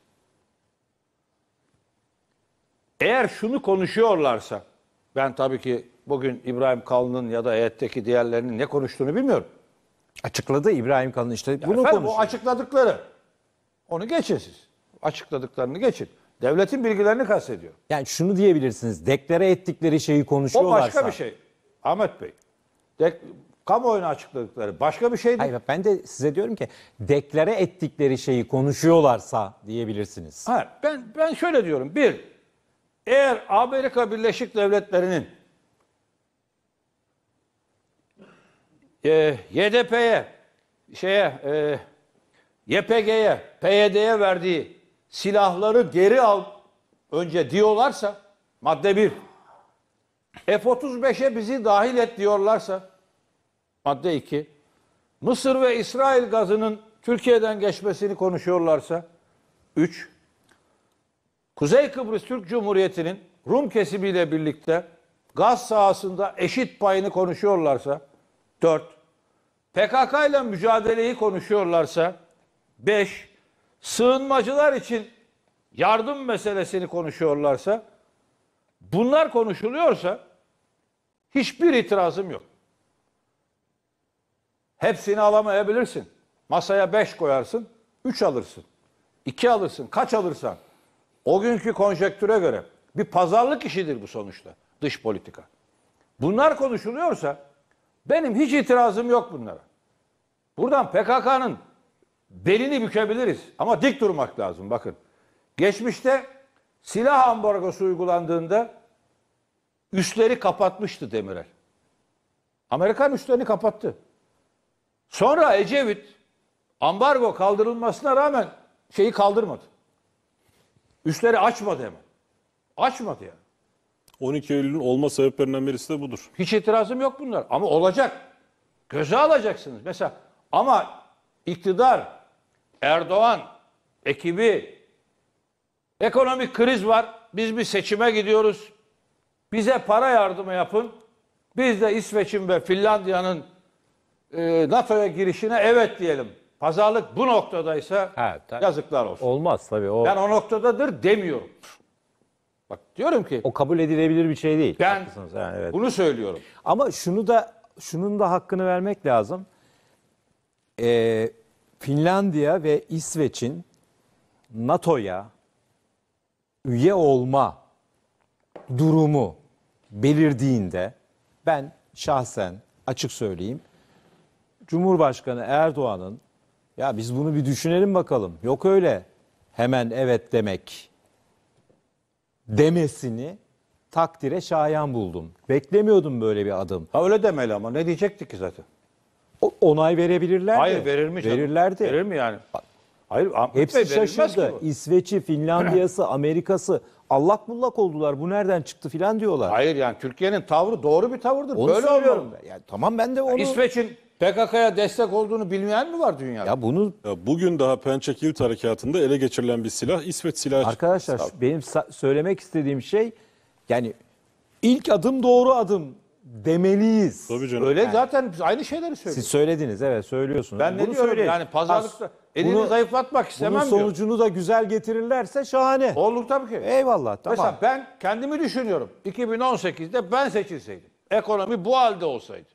Eğer şunu konuşuyorlarsa, ben tabii ki bugün İbrahim Kalın'ın ya da heyetteki diğerlerinin ne konuştuğunu bilmiyorum. Açıkladı İbrahim Kalın işte Ya bunu efendim, konuşuyor. o açıkladıkları. Onu geçin siz. Açıkladıklarını geçin. Devletin bilgilerini kastediyor. Yani şunu diyebilirsiniz. Deklare ettikleri şeyi O konuşuyorlarsa. başka bir şey. Ahmet Bey. Dek, kamuoyuna açıkladıkları başka bir şeydir. Hayır, ben de size diyorum ki deklare ettikleri şeyi konuşuyorlarsa diyebilirsiniz. Ha, ben ben şöyle diyorum. Bir, eğer Amerika Birleşik Devletleri'nin e, Y D P'ye, şeye, e, Y P G'ye, P Y D'ye verdiği silahları geri al önce diyorlarsa, madde bir. F otuz beşe bizi dahil et diyorlarsa, madde iki, Mısır ve İsrail gazının Türkiye'den geçmesini konuşuyorlarsa, üç, Kuzey Kıbrıs Türk Cumhuriyeti'nin Rum kesimiyle birlikte gaz sahasında eşit payını konuşuyorlarsa, dört, P K K ile mücadeleyi konuşuyorlarsa, beş, sığınmacılar için yardım meselesini konuşuyorlarsa, bunlar konuşuluyorsa hiçbir itirazım yok. Hepsini alamayabilirsin. Masaya beş koyarsın, üç alırsın. iki alırsın, kaç alırsan. O günkü konjektüre göre bir pazarlık işidir bu sonuçta, dış politika. Bunlar konuşuluyorsa benim hiç itirazım yok bunlara. Buradan P K K'nın belini bükebiliriz ama dik durmak lazım bakın. Geçmişte silah ambargosu uygulandığında üsleri kapatmıştı Demirel. Amerikan üslerini kapattı. Sonra Ecevit ambargo kaldırılmasına rağmen şeyi kaldırmadı. Üsleri açmadı hemen. Açmadı yani. on iki Eylül'ün olma sebeplerinden birisi de budur. Hiç itirazım yok bunlar. Ama olacak. Göze alacaksınız. Mesela ama iktidar, Erdoğan, ekibi, ekonomik kriz var. Biz bir seçime gidiyoruz. Bize para yardımı yapın. Biz de İsveç'in ve Finlandiya'nın e, NATO'ya girişine evet diyelim. Pazarlık bu noktadaysa Ha, tabii. yazıklar olsun. Olmaz tabii. O, Ben o noktadadır demiyorum. Bak diyorum ki o kabul edilebilir bir şey değil. ben Haklısınız yani, evet. bunu söylüyorum. Ama şunu da şunun da hakkını vermek lazım. Ee, Finlandiya ve İsveç'in NATO'ya üye olma durumu belirdiğinde ben şahsen açık söyleyeyim Cumhurbaşkanı Erdoğan'ın ya biz bunu bir düşünelim bakalım. Yok öyle hemen evet demek demesini takdire şayan buldum. Beklemiyordum böyle bir adım. Ha öyle demeli ama ne diyecektik ki zaten? O, onay verebilirlerdi. Hayır verir mi canım? Verirlerdi. Verir mi yani? Hayır. Hepsi Bey, verilmez şaşırdı. ki bu. İsveç'i, Finlandiya'sı, Amerika'sı allak bullak oldular. Bu nereden çıktı filan diyorlar. Hayır yani Türkiye'nin tavrı doğru bir tavırdır. Onu Böyle söylüyorum olmalı. ben. Yani tamam ben de onu... İsveç'in P K K'ya destek olduğunu bilmeyen mi var dünyada? Ya bunu Ya bugün daha Pençe Kilit Harekatı'nda ele geçirilen bir silah İsveç silahı. arkadaşlar benim sa- söylemek istediğim şey yani ilk adım doğru adım demeliyiz. Tabii canım. Öyle zaten biz aynı şeyleri söylüyoruz. Siz söylediniz evet söylüyorsunuz. Ben ne Bunu diyorum söyleyin. yani pazarlıkta Ha, elini bunu- zayıflatmak istemem Bunun diyorum. sonucunu da güzel getirirlerse şahane. Olur tabii ki. Eyvallah tamam. Mesela ben kendimi düşünüyorum. iki bin on sekizde ben seçilseydim. Ekonomi bu halde olsaydı.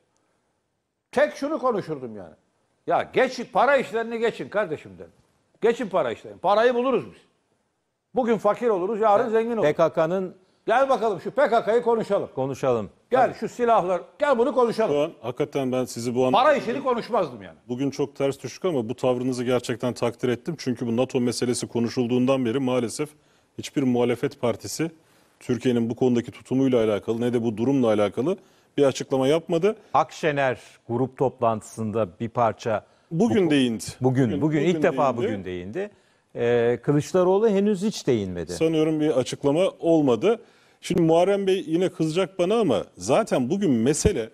Tek şunu konuşurdum yani. Ya geç para işlerini geçin kardeşim derim. Geçin para işlerini. Parayı buluruz biz. Bugün fakir oluruz, yarın zengin oluruz. P K K'nın Gel bakalım şu P K K'yı konuşalım. konuşalım. Gel şu silahlar, gel bunu konuşalım. Şu an hakikaten ben sizi bu an Para işini konuşmazdım yani. bugün çok ters düştük ama bu tavrınızı gerçekten takdir ettim. Çünkü bu NATO meselesi konuşulduğundan beri maalesef hiçbir muhalefet partisi Türkiye'nin bu konudaki tutumuyla alakalı ne de bu durumla alakalı bir açıklama yapmadı. Akşener grup toplantısında bir parça Bugün bu- değindi. Bugün, bugün, Bugün- ilk bugün defa değindi. bugün değindi. Ee, Kılıçdaroğlu henüz hiç değinmedi. Sanıyorum bir açıklama olmadı. Şimdi Muharrem Bey yine kızacak bana ama zaten bugün mesele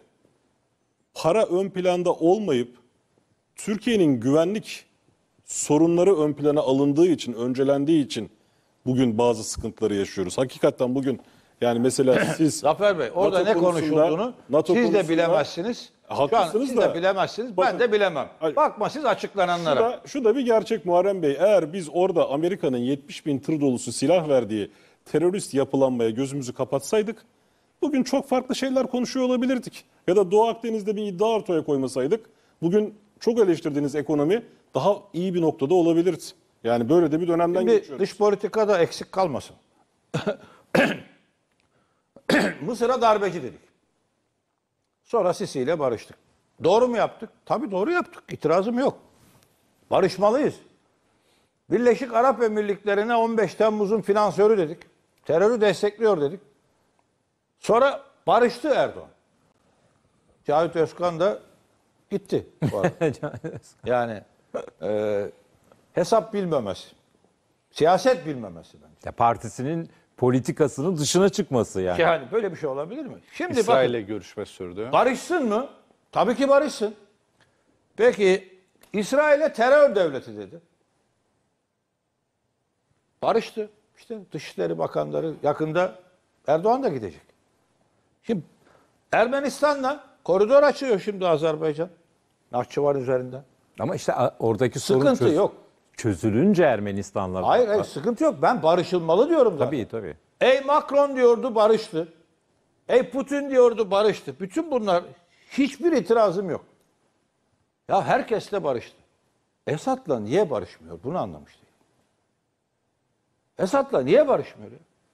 para ön planda olmayıp Türkiye'nin güvenlik sorunları ön plana alındığı için, öncelendiği için bugün bazı sıkıntıları yaşıyoruz. Hakikaten bugün yani mesela siz Zafer Bey orada NATO ne konusunda- konuşulduğunu NATO siz de konusunda- bilemezsiniz. Haklısınız Şu an siz da- de bilemezsiniz. Bakın- ben de bilemem. Hayır. Bakma siz açıklananlara. Şu da, şu da bir gerçek Muharrem Bey. Eğer biz orada Amerika'nın yetmiş bin tır dolusu silah verdiği terörist yapılanmaya gözümüzü kapatsaydık bugün çok farklı şeyler konuşuyor olabilirdik. Ya da Doğu Akdeniz'de bir iddia ortaya koymasaydık bugün çok eleştirdiğiniz ekonomi daha iyi bir noktada olabilirdi. Yani böyle de bir dönemden Şimdi geçiyoruz. dış politikada eksik kalmasın. Mısır'a darbeci dedik. Sonra Sisi ile barıştık. Doğru mu yaptık? Tabii doğru yaptık. İtirazım yok. Barışmalıyız. Birleşik Arap Emirlikleri'ne on beş Temmuz'un finansörü dedik. Terörü destekliyor dedik. Sonra barıştı Erdoğan. Cahit Özkan da gitti. bu arada. Yani e, hesap bilmemesi. Siyaset bilmemesi bence. Ya partisinin politikasının dışına çıkması yani. Yani böyle bir şey olabilir mi? Şimdi İsrail'le bakın, görüşme sürdü. barışsın mı? Tabii ki barışsın. Peki İsrail'e terör devleti dedi. Barıştı. İşte Dışişleri Bakanları yakında Erdoğan da gidecek. Şimdi Ermenistan'la koridor açıyor şimdi Azerbaycan. Nahçıvan üzerinden. Ama işte a- oradaki sorun Sıkıntı çöz- yok. çözülünce Ermenistan'la. Hayır hayır sıkıntı yok. Ben barışılmalı diyorum zaten. Tabii tabii. Ey Macron diyordu barıştı. Ey Putin diyordu barıştı. Bütün bunlar hiçbir itirazım yok. Ya herkesle barıştı. Esad'la niye barışmıyor? Bunu anlamış değilim. Esad'la niye barışmıyor ya?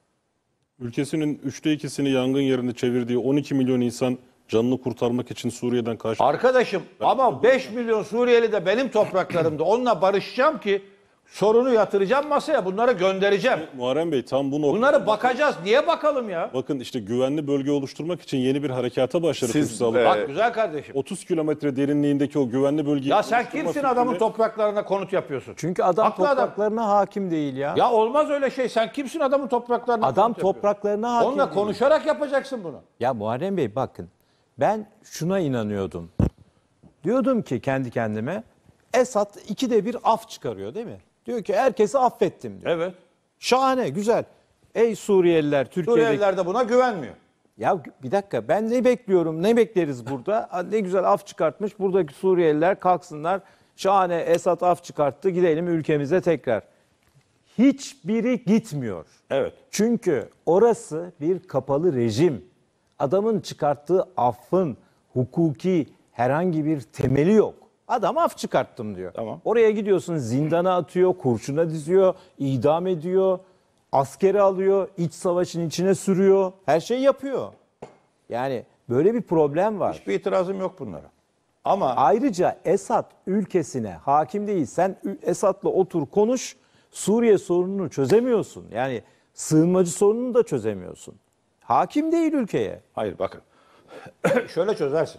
Ülkesinin üçte ikisini yangın yerine çevirdiği on iki milyon insan canını kurtarmak için Suriye'den kaçtı. Arkadaşım ama beş milyon Suriyeli de benim topraklarımda. Onunla barışacağım ki sorunu yatıracağım masaya. Bunları göndereceğim. Muharrem Bey tam bu noktada... Bunları bakacağız. Niye bakalım ya? Bakın işte güvenli bölge oluşturmak için yeni bir harekata başladı Siz, Türk Silahlı e, Bak güzel kardeşim. otuz kilometre derinliğindeki o güvenli bölgeyi... Ya sen oluşturma kimsin fikrini- adamın topraklarına konut yapıyorsun? Çünkü adam Haklı adam. topraklarına hakim değil ya. Ya olmaz öyle şey. Sen kimsin adamın topraklarına Adam konut yapıyorsun? topraklarına hakim Onunla değil. konuşarak yapacaksın bunu. Ya Muharrem Bey bakın ben şuna inanıyordum. Diyordum ki kendi kendime Esad ikide bir af çıkarıyor değil mi? Diyor ki herkesi affettim diyor. Evet. Şahane güzel. Ey Suriyeliler Türkiye'de. Suriyeliler de buna güvenmiyor. Ya bir dakika ben ne bekliyorum ne bekleriz burada? Ha, ne güzel af çıkartmış buradaki Suriyeliler kalksınlar. Şahane Esad af çıkarttı gidelim ülkemize tekrar. Hiçbiri gitmiyor. Evet. Çünkü orası bir kapalı rejim. Adamın çıkarttığı affın hukuki herhangi bir temeli yok. Adam af çıkarttım diyor. Tamam. Oraya gidiyorsun zindana atıyor, kurşuna diziyor, idam ediyor, askeri alıyor, iç savaşın içine sürüyor. Her şeyi yapıyor. Yani böyle bir problem var. Hiçbir itirazım yok bunlara. Ama Ayrıca Esad ülkesine hakim değil. Sen Ü- Esad'la otur konuş. Suriye sorununu çözemiyorsun. Yani sığınmacı sorununu da çözemiyorsun. Hakim değil ülkeye. hayır bakın. Şöyle çözersin.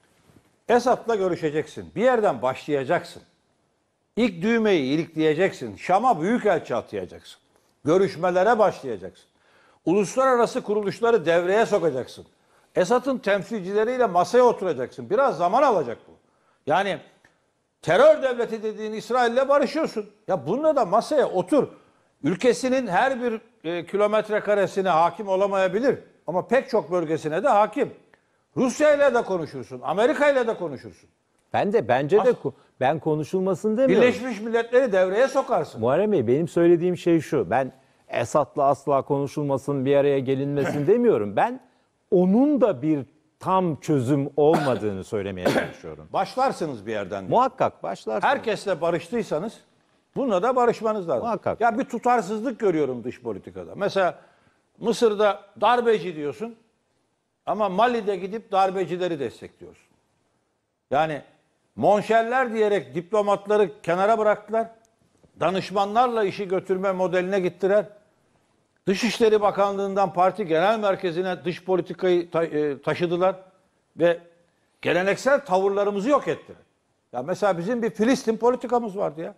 Esad'la görüşeceksin. Bir yerden başlayacaksın. İlk düğmeyi ilikleyeceksin. Şam'a büyükelçi atayacaksın. Görüşmelere başlayacaksın. Uluslararası kuruluşları devreye sokacaksın. Esad'ın temsilcileriyle masaya oturacaksın. Biraz zaman alacak bu. Yani terör devleti dediğin İsrail'le barışıyorsun. Ya bununla da masaya otur. Ülkesinin her bir e, kilometre karesine hakim olamayabilir. Ama pek çok bölgesine de hakim. Rusya ile de konuşursun. Amerika ile de konuşursun. Ben de bence de ko- ben konuşulmasın demiyorum. Birleşmiş Milletleri devreye sokarsın. Muharrem Bey benim söylediğim şey şu. Ben Esad'la asla konuşulmasın, bir araya gelinmesin demiyorum. Ben onun da bir tam çözüm olmadığını söylemeye çalışıyorum. Başlarsınız bir yerden. Muhakkak başlarsınız. Herkesle barıştıysanız bununla da barışmanız lazım. Muhakkak. Ya bir tutarsızlık görüyorum dış politikada. Mesela Mısır'da darbeci diyorsun ama Mali'de gidip darbecileri destekliyorsun. Yani monşerler diyerek diplomatları kenara bıraktılar. Danışmanlarla işi götürme modeline gittiler. Dışişleri Bakanlığı'ndan parti genel merkezine dış politikayı ta- e, taşıdılar ve geleneksel tavırlarımızı yok ettiler. Ya mesela bizim bir Filistin politikamız vardı ya.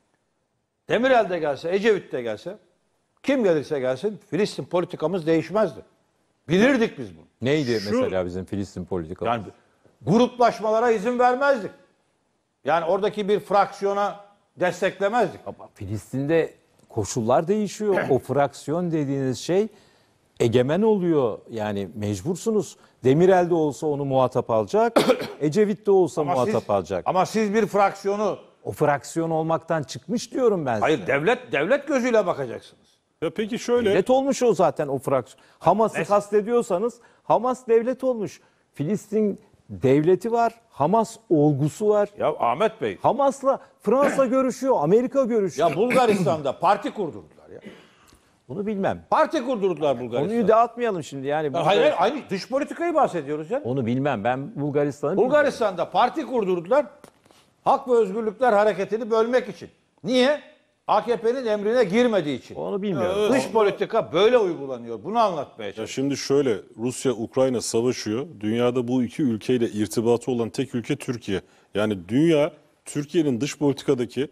Demirel de gelse, Ecevit de gelse, kim gelirse gelsin Filistin politikamız değişmezdi. Bilirdik biz bunu. Neydi Şu- mesela bizim Filistin politikamız? Yani gruplaşmalara izin vermezdik. Yani oradaki bir fraksiyona desteklemezdik. Ama Filistin'de koşullar değişiyor. O fraksiyon dediğiniz şey egemen oluyor. Yani mecbursunuz. Demirel de olsa onu muhatap alacak. Ecevit de olsa Ama muhatap siz- alacak. Ama siz bir fraksiyonu, O fraksiyon olmaktan çıkmış diyorum ben hayır size. devlet devlet gözüyle bakacaksınız. Ya peki şöyle... Devlet olmuş o zaten o fraksiyon. Hamas'ı kastediyorsanız Hamas devlet olmuş. Filistin devleti var. Hamas olgusu var. Ya Ahmet Bey, Hamas'la Fransa görüşüyor, Amerika görüşüyor. ya Bulgaristan'da parti kurdurdular ya. Bunu bilmem. Parti kurdurdular Bulgaristan'da. Konuyu dağıtmayalım şimdi yani. Ya Hayır, hayır, aynı dış politikayı bahsediyoruz ya. Onu bilmem. Ben Bulgaristan'ı bilmiyorum. Bulgaristan'da parti kurdurdular. Hak ve Özgürlükler Hareketi'ni bölmek için. Niye? A K P'nin emrine girmediği için. Onu bilmiyorum. Dış politika böyle uygulanıyor. Bunu anlatmaya Ya çalışıyorum. şimdi şöyle, Rusya-Ukrayna savaşıyor. Dünyada bu iki ülkeyle irtibatı olan tek ülke Türkiye. Yani dünya Türkiye'nin dış politikadaki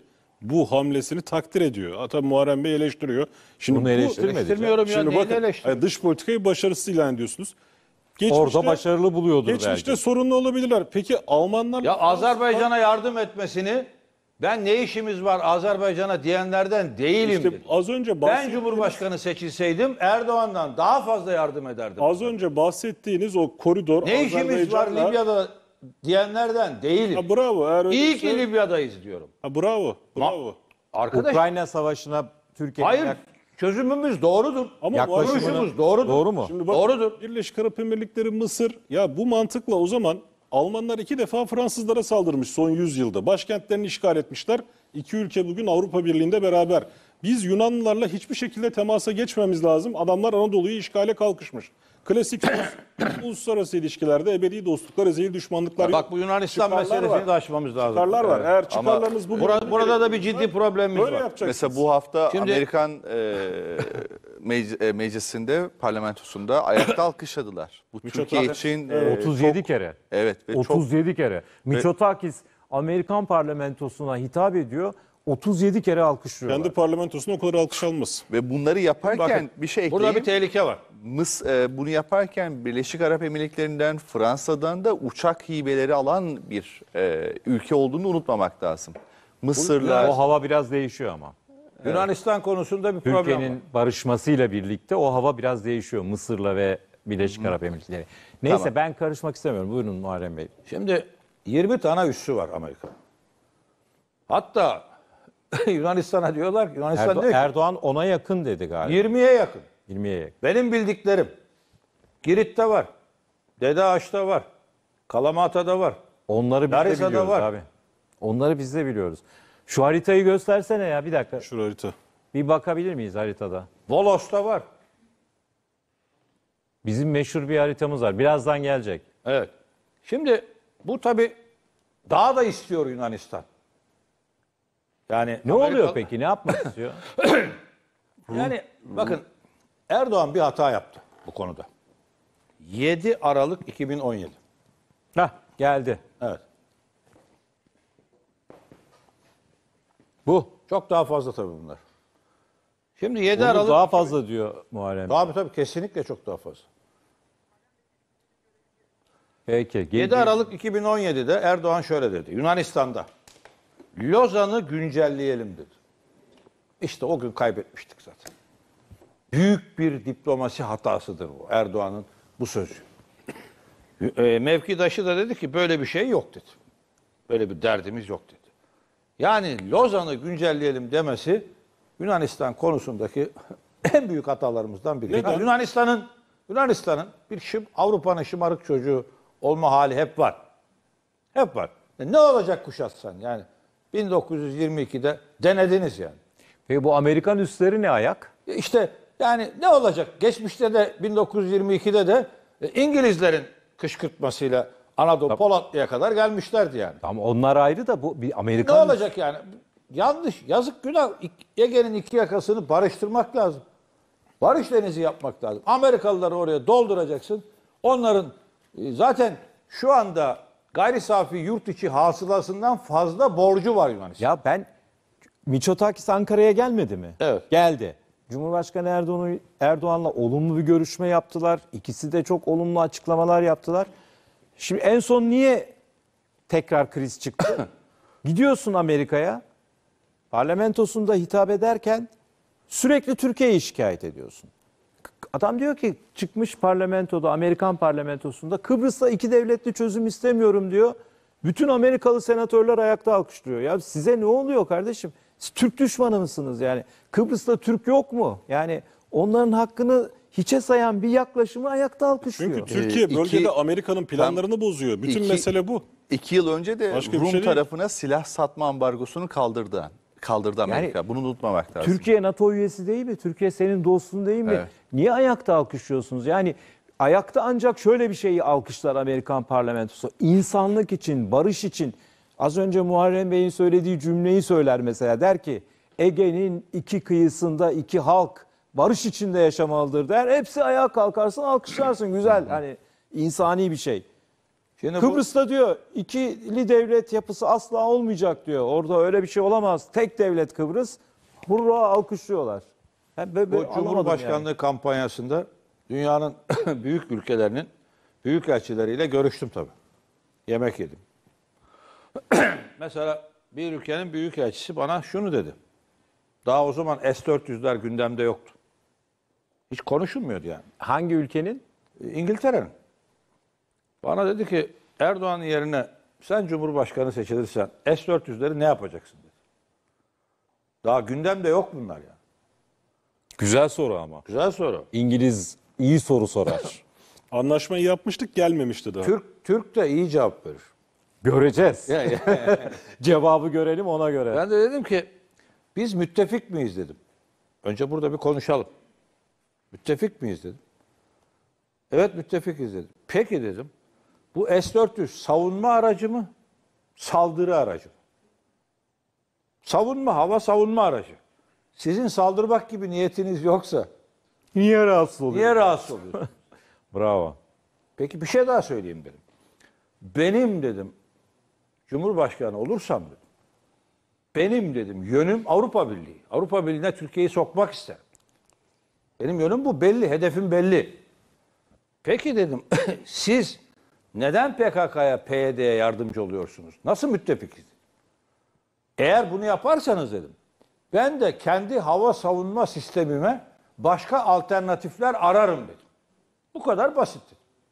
bu hamlesini takdir ediyor. Hatta Muharrem Bey eleştiriyor. Şimdi Bunu bu- eleştirmedi Eleştirmiyorum ya, Şimdi neyini bakın, eleştiriyorum? yani dış politikayı başarısız ilan ediyorsunuz. Orada başarılı buluyordur Geçmişte belki. sorunlu olabilirler. Peki Almanlar... Ya Azerbaycan'a yardım etmesini ben ne işimiz var Azerbaycan'a diyenlerden değilim. İşte dedi. az önce Ben bahsettiğiniz- Cumhurbaşkanı seçilseydim Erdoğan'dan daha fazla yardım ederdim. Az önce bahsettiğiniz o koridor... Ne işimiz var Azerbaycan'la- Libya'da diyenlerden değilim. Ha, bravo. Eğer öyle İyi bir ki şey- Libya'dayız diyorum. Ha, bravo. Bravo. Arkadaş, Ukrayna Savaşı'na Türkiye'nin hayır yak- çözümümüz doğrudur. Ama yaklaşımını- Duruşumuz doğrudur. Doğru mu? Şimdi bakın, Doğrudur. Birleşik Arap Emirlikleri, Mısır, ya bu mantıkla o zaman Almanlar iki defa Fransızlara saldırmış son yüz yılda. Başkentlerini işgal etmişler. İki ülke bugün Avrupa Birliği'nde beraber. Biz Yunanlılarla hiçbir şekilde temasa geçmemiz lazım. Adamlar Anadolu'yu işgale kalkışmış. Klasik uluslararası ilişkilerde ebedi dostluklar, ezeli düşmanlıklar Bak yok. bu Yunanistan Çıkarlar meselesini var. de aşmamız lazım. Çıkarlar var. Evet. Eğer Ama çıkarlarınız bugün... Burada, burada da bir ciddi problemimiz Böyle var. yapacaksınız. Mesela bu hafta Şimdi- Amerikan e, mec- e, meclisinde, parlamentosunda ayakta alkışladılar. Bu Türkiye Mitsotakis, için e, evet. otuz yedi çok- kere. Evet ve çok otuz yedi kere. Mitsotakis Amerikan parlamentosuna hitap ediyor. otuz yedi kere alkışlıyorlar. Kendi parlamentosuna o kadar alkış almaz. ve bunları yaparken Bakın, bir şey burada ekleyeyim. bir tehlike var. Mıs, e, bunu yaparken Birleşik Arap Emirlikleri'nden, Fransa'dan da uçak hibeleri alan bir e, ülke olduğunu unutmamak lazım. Mısır'la O hava biraz değişiyor ama. Yunanistan konusunda bir problem var. Türkiye'nin barışmasıyla birlikte o hava biraz değişiyor Mısır'la ve Birleşik Arap Emirlikleri. Neyse Tamam. ben karışmak istemiyorum. Buyurun Muharrem Bey. Şimdi yirmi tane üssü var Amerika. Hatta Yunanistan'a diyorlar ki Yunanistan Erdo- diyor ki Erdoğan ona yakın dedi galiba. yirmiye yakın. yirmiye yakın. Benim bildiklerim Girit'te var. Dede Ağaç'ta var. Kalamata'da var. Onları biz de Larisa'da biliyoruz var. abi. Onları biz de biliyoruz. Şu haritayı göstersene ya bir dakika. Şu harita. Bir bakabilir miyiz haritada? Volos'ta var. Bizim meşhur bir haritamız var. Birazdan gelecek. Evet. Şimdi bu tabii daha da istiyor Yunanistan. Yani Ne Amerika- oluyor peki? Ne yapmak istiyor? Yani bakın Erdoğan bir hata yaptı bu konuda. yedi Aralık iki bin on yedi. Hah geldi. Evet. Bu. Çok daha fazla tabii bunlar. Şimdi yedi Bunu Aralık daha fazla diyor Muharrem. Tabii tabii kesinlikle çok daha fazla. Peki. gel- yedi Aralık iki bin on yedi'de Erdoğan şöyle dedi. Yunanistan'da Lozan'ı güncelleyelim dedi. İşte o gün kaybetmiştik zaten. Büyük bir diplomasi hatasıdır bu Erdoğan'ın bu sözü. E, mevkidaşı da dedi ki böyle bir şey yok dedi. Böyle bir derdimiz yok dedi. Yani Lozan'ı güncelleyelim demesi Yunanistan konusundaki en büyük hatalarımızdan biri. Neden? Yani Yunanistan'ın Yunanistan'ın bir şım, Avrupa'nın şımarık çocuğu olma hali hep var. Hep var. E, ne olacak kuşatsan yani bin dokuz yüz yirmi iki'de denediniz yani. Peki bu Amerikan üsleri ne ayak? E, İşte yani ne olacak? Geçmişte de bin dokuz yüz yirmi iki'de de e, İngilizlerin kışkırtmasıyla Anadolu Polatlı'ya kadar gelmişlerdi yani. Ama onlar ayrı da bu bir Ne Amerikan olacak yani? Yanlış, yazık günah. İk- Ege'nin iki yakasını barıştırmak lazım. Barış denizi yapmak lazım. Amerikalıları oraya dolduracaksın. Onların e, zaten şu anda gayri safi yurt içi hasılasından fazla borcu var Yunanistan. Ya ben Mitsotakis Ankara'ya gelmedi mi? Evet. Geldi. Cumhurbaşkanı Erdoğan Erdoğan'la olumlu bir görüşme yaptılar. İkisi de çok olumlu açıklamalar yaptılar. Şimdi en son niye tekrar kriz çıktı? Gidiyorsun Amerika'ya. Parlamentosunda hitap ederken sürekli Türkiye'yi şikayet ediyorsun. Adam diyor ki çıkmış parlamentoda, Amerikan parlamentosunda Kıbrıs'ta iki devletli çözüm istemiyorum diyor. Bütün Amerikalı senatörler ayakta alkışlıyor. Ya size ne oluyor kardeşim? Siz Türk düşmanı mısınız yani? Kıbrıs'ta Türk yok mu? Yani onların hakkını hiçe sayan bir yaklaşımı ayakta alkışlıyor. Çünkü Türkiye Ee, iki- bölgede Amerika'nın planlarını bozuyor. Bütün iki- mesele bu. iki yıl önce de Başka bir Rum şey değil. tarafına silah satma ambargosunu kaldırdı. Kaldırdı Amerika. Bunu unutmamak lazım. Türkiye NATO üyesi değil mi? Türkiye senin dostun değil mi? Evet. Niye ayakta alkışlıyorsunuz? Yani ayakta ancak şöyle bir şeyi alkışlar Amerikan parlamentosu. İnsanlık için, barış için. Az önce Muharrem Bey'in söylediği cümleyi söyler mesela. Der ki Ege'nin iki kıyısında iki halk barış içinde yaşamalıdır der. Hepsi ayağa kalkarsın, alkışlarsın. Güzel. Hani insani bir şey. Şimdi Kıbrıs'ta diyor ikili devlet yapısı asla olmayacak diyor. Orada öyle bir şey olamaz. Tek devlet Kıbrıs. Hurra alkışlıyorlar. Ben böyle, böyle Bu Cumhurbaşkanlığı yani. kampanyasında dünyanın büyük ülkelerinin büyükelçileriyle görüştüm tabii. Yemek yedim. Mesela bir ülkenin büyükelçisi bana şunu dedi. Daha o zaman S dört yüzler gündemde yoktu. Hiç konuşulmuyordu yani. Hangi ülkenin? İngiltere'nin. Bana dedi ki Erdoğan'ın yerine sen Cumhurbaşkanı seçilirsen S dört yüzleri ne yapacaksın dedi. Daha gündemde yok bunlar yani. Güzel soru ama. Güzel soru. İngiliz iyi soru sorar. Anlaşmayı yapmıştık, gelmemişti daha. Türk Türk de iyi cevap verir. Göreceğiz. Ya, ya. Cevabı görelim ona göre. Ben de dedim ki biz müttefik miyiz dedim. Önce burada bir konuşalım. Müttefik miyiz dedim. Evet müttefikiz dedim. Peki dedim. Bu S dört yüz savunma aracı mı? Saldırı aracı mı? Savunma, hava savunma aracı. Sizin saldırmak gibi niyetiniz yoksa niye rahatsız oluyorsunuz? Niye rahatsız oluyorsunuz? Bravo. Peki bir şey daha söyleyeyim dedim. Benim dedim Cumhurbaşkanı olursam dedim. Benim dedim yönüm Avrupa Birliği. Avrupa Birliği'ne Türkiye'yi sokmak isterim. Benim yönüm bu belli, hedefim belli. Peki dedim siz neden P K K'ya, P Y D'ye yardımcı oluyorsunuz? Nasıl müttefikiz? Eğer bunu yaparsanız dedim, ben de kendi hava savunma sistemime başka alternatifler ararım dedim. Bu kadar basit.